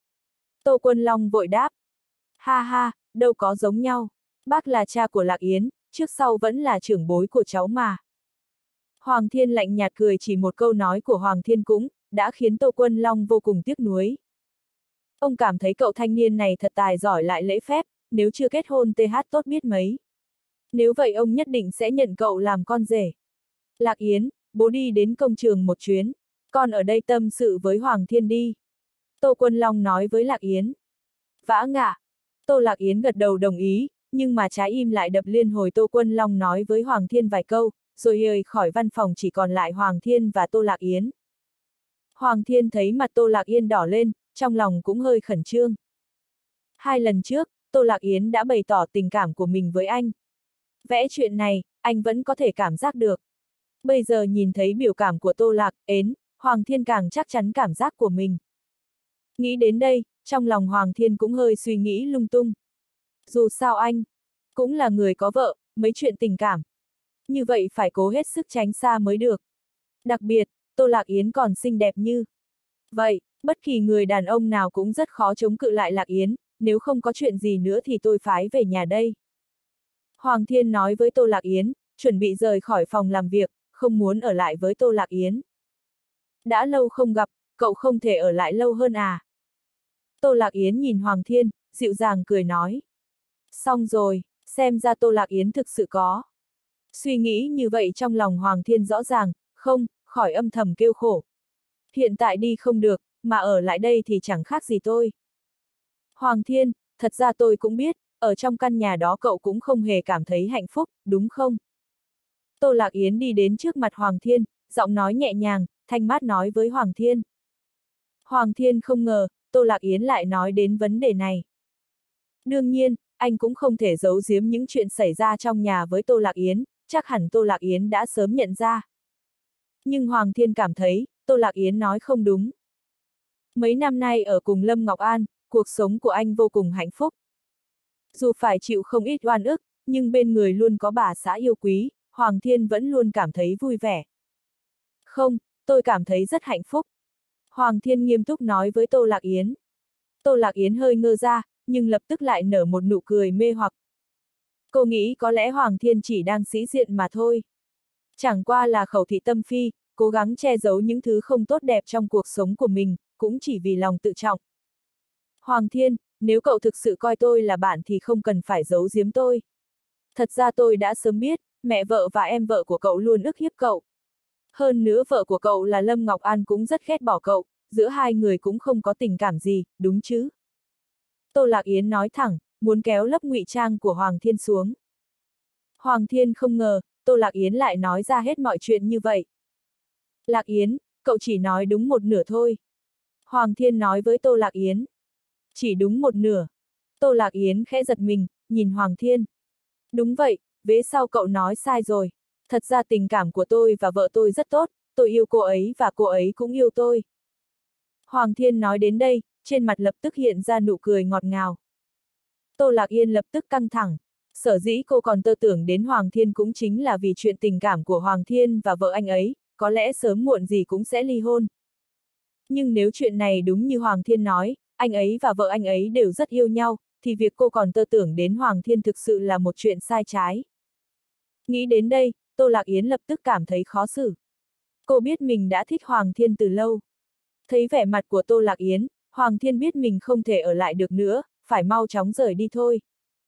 Tô Quân Long vội đáp. Ha ha, đâu có giống nhau. Bác là cha của Lạc Yến, trước sau vẫn là trưởng bối của cháu mà. Hoàng Thiên lạnh nhạt cười, chỉ một câu nói của Hoàng Thiên cũng đã khiến Tô Quân Long vô cùng tiếc nuối. Ông cảm thấy cậu thanh niên này thật tài giỏi lại lễ phép, nếu chưa kết hôn TH tốt biết mấy. Nếu vậy ông nhất định sẽ nhận cậu làm con rể. Lạc Yến, bố đi đến công trường một chuyến, con ở đây tâm sự với Hoàng Thiên đi. Tô Quân Long nói với Lạc Yến. Vã ngạ. Tô Lạc Yến gật đầu đồng ý, nhưng mà trái im lại đập liên hồi Tô Quân Long nói với Hoàng Thiên vài câu, rồi rời khỏi văn phòng, chỉ còn lại Hoàng Thiên và Tô Lạc Yến. Hoàng Thiên thấy mặt Tô Lạc Yến đỏ lên, trong lòng cũng hơi khẩn trương. 2 lần trước, Tô Lạc Yến đã bày tỏ tình cảm của mình với anh. Vẽ chuyện này, anh vẫn có thể cảm giác được. Bây giờ nhìn thấy biểu cảm của Tô Lạc Yến, Hoàng Thiên càng chắc chắn cảm giác của mình. Nghĩ đến đây, trong lòng Hoàng Thiên cũng hơi suy nghĩ lung tung. Dù sao anh cũng là người có vợ, mấy chuyện tình cảm. Như vậy phải cố hết sức tránh xa mới được. Đặc biệt, Tô Lạc Yến còn xinh đẹp như vậy, bất kỳ người đàn ông nào cũng rất khó chống cự lại Lạc Yến, nếu không có chuyện gì nữa thì tôi phái về nhà đây. Hoàng Thiên nói với Tô Lạc Yến, chuẩn bị rời khỏi phòng làm việc, không muốn ở lại với Tô Lạc Yến. Đã lâu không gặp, cậu không thể ở lại lâu hơn à? Tô Lạc Yến nhìn Hoàng Thiên, dịu dàng cười nói. Xong rồi, xem ra Tô Lạc Yến thực sự có. Suy nghĩ như vậy trong lòng Hoàng Thiên rõ ràng, không khỏi âm thầm kêu khổ. Hiện tại đi không được, mà ở lại đây thì chẳng khác gì tôi. Hoàng Thiên, thật ra tôi cũng biết, ở trong căn nhà đó cậu cũng không hề cảm thấy hạnh phúc, đúng không? Tô Lạc Yến đi đến trước mặt Hoàng Thiên, giọng nói nhẹ nhàng, thanh mát nói với Hoàng Thiên. Hoàng Thiên không ngờ, Tô Lạc Yến lại nói đến vấn đề này. Đương nhiên, anh cũng không thể giấu giếm những chuyện xảy ra trong nhà với Tô Lạc Yến, chắc hẳn Tô Lạc Yến đã sớm nhận ra. Nhưng Hoàng Thiên cảm thấy, Tô Lạc Yến nói không đúng. Mấy năm nay ở cùng Lâm Ngọc An, cuộc sống của anh vô cùng hạnh phúc. Dù phải chịu không ít oan ức, nhưng bên người luôn có bà xã yêu quý, Hoàng Thiên vẫn luôn cảm thấy vui vẻ. Không, tôi cảm thấy rất hạnh phúc. Hoàng Thiên nghiêm túc nói với Tô Lạc Yến. Tô Lạc Yến hơi ngơ ra, nhưng lập tức lại nở một nụ cười mê hoặc. Cô nghĩ có lẽ Hoàng Thiên chỉ đang sĩ diện mà thôi. Chẳng qua là khẩu thị tâm phi, cố gắng che giấu những thứ không tốt đẹp trong cuộc sống của mình, cũng chỉ vì lòng tự trọng. Hoàng Thiên, nếu cậu thực sự coi tôi là bạn thì không cần phải giấu giếm tôi. Thật ra tôi đã sớm biết, mẹ vợ và em vợ của cậu luôn ức hiếp cậu. Hơn nữa vợ của cậu là Lâm Ngọc An cũng rất ghét bỏ cậu, giữa hai người cũng không có tình cảm gì, đúng chứ? Tô Lạc Yến nói thẳng, muốn kéo lớp ngụy trang của Hoàng Thiên xuống. Hoàng Thiên không ngờ, Tô Lạc Yến lại nói ra hết mọi chuyện như vậy. Lạc Yến, cậu chỉ nói đúng một nửa thôi. Hoàng Thiên nói với Tô Lạc Yến. Chỉ đúng một nửa. Tô Lạc Yến khẽ giật mình, nhìn Hoàng Thiên. Đúng vậy, vế sau cậu nói sai rồi. Thật ra tình cảm của tôi và vợ tôi rất tốt, tôi yêu cô ấy và cô ấy cũng yêu tôi. Hoàng Thiên nói đến đây, trên mặt lập tức hiện ra nụ cười ngọt ngào. Tô Lạc Yên lập tức căng thẳng. Sở dĩ cô còn tơ tưởng đến Hoàng Thiên cũng chính là vì chuyện tình cảm của Hoàng Thiên và vợ anh ấy, có lẽ sớm muộn gì cũng sẽ ly hôn. Nhưng nếu chuyện này đúng như Hoàng Thiên nói, anh ấy và vợ anh ấy đều rất yêu nhau, thì việc cô còn tơ tưởng đến Hoàng Thiên thực sự là một chuyện sai trái. Nghĩ đến đây, Tô Lạc Yến lập tức cảm thấy khó xử. Cô biết mình đã thích Hoàng Thiên từ lâu. Thấy vẻ mặt của Tô Lạc Yến, Hoàng Thiên biết mình không thể ở lại được nữa, phải mau chóng rời đi thôi.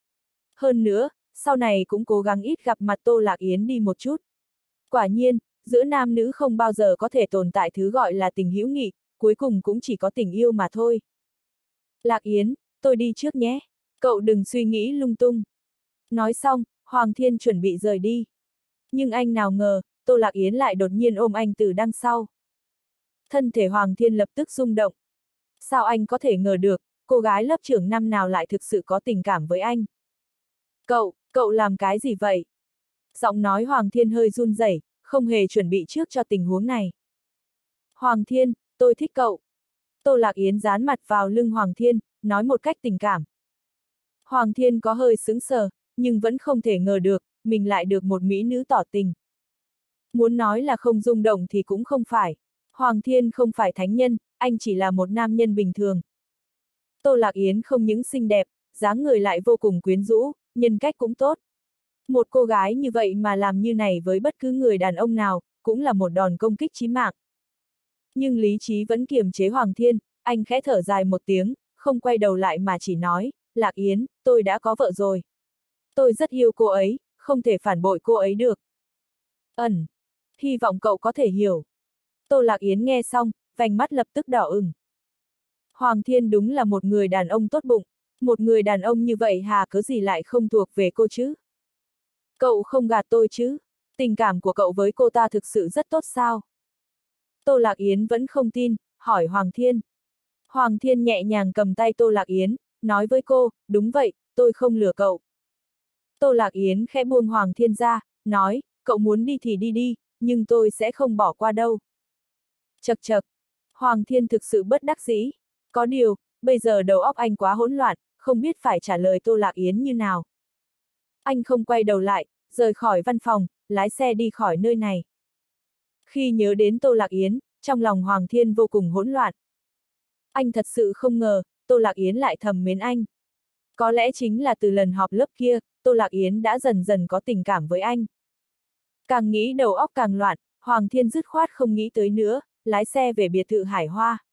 Hơn nữa, sau này cũng cố gắng ít gặp mặt Tô Lạc Yến đi một chút. Quả nhiên, giữa nam nữ không bao giờ có thể tồn tại thứ gọi là tình hữu nghị, cuối cùng cũng chỉ có tình yêu mà thôi. Lạc Yến, tôi đi trước nhé. Cậu đừng suy nghĩ lung tung. Nói xong, Hoàng Thiên chuẩn bị rời đi. Nhưng anh nào ngờ, Tô Lạc Yến lại đột nhiên ôm anh từ đằng sau. Thân thể Hoàng Thiên lập tức rung động. Sao anh có thể ngờ được, cô gái lớp trưởng năm nào lại thực sự có tình cảm với anh? Cậu làm cái gì vậy? Giọng nói Hoàng Thiên hơi run rẩy, không hề chuẩn bị trước cho tình huống này. Hoàng Thiên, tôi thích cậu. Tô Lạc Yến dán mặt vào lưng Hoàng Thiên, nói một cách tình cảm. Hoàng Thiên có hơi sững sờ, nhưng vẫn không thể ngờ được, mình lại được một mỹ nữ tỏ tình. Muốn nói là không rung động thì cũng không phải. Hoàng Thiên không phải thánh nhân, anh chỉ là một nam nhân bình thường. Tô Lạc Yến không những xinh đẹp, dáng người lại vô cùng quyến rũ, nhân cách cũng tốt. Một cô gái như vậy mà làm như này với bất cứ người đàn ông nào, cũng là một đòn công kích chí mạng. Nhưng lý trí vẫn kiềm chế Hoàng Thiên, anh khẽ thở dài một tiếng, không quay đầu lại mà chỉ nói, Lạc Yến, tôi đã có vợ rồi. Tôi rất yêu cô ấy, không thể phản bội cô ấy được. Hy vọng cậu có thể hiểu. Tô Lạc Yến nghe xong, vành mắt lập tức đỏ ửng. Hoàng Thiên đúng là một người đàn ông tốt bụng, một người đàn ông như vậy hà cớ gì lại không thuộc về cô chứ? Cậu không gạt tôi chứ? Tình cảm của cậu với cô ta thực sự rất tốt sao? Tô Lạc Yến vẫn không tin, hỏi Hoàng Thiên. Hoàng Thiên nhẹ nhàng cầm tay Tô Lạc Yến, nói với cô, đúng vậy, tôi không lừa cậu. Tô Lạc Yến khẽ buông Hoàng Thiên ra, nói, cậu muốn đi thì đi đi, nhưng tôi sẽ không bỏ qua đâu. Chậc chậc, Hoàng Thiên thực sự bất đắc dĩ. Có điều, bây giờ đầu óc anh quá hỗn loạn, không biết phải trả lời Tô Lạc Yến như nào. Anh không quay đầu lại, rời khỏi văn phòng, lái xe đi khỏi nơi này. Khi nhớ đến Tô Lạc Yến, trong lòng Hoàng Thiên vô cùng hỗn loạn. Anh thật sự không ngờ, Tô Lạc Yến lại thầm mến anh. Có lẽ chính là từ lần họp lớp kia, Tô Lạc Yến đã dần dần có tình cảm với anh. Càng nghĩ đầu óc càng loạn, Hoàng Thiên dứt khoát không nghĩ tới nữa, lái xe về biệt thự Hải Hoa.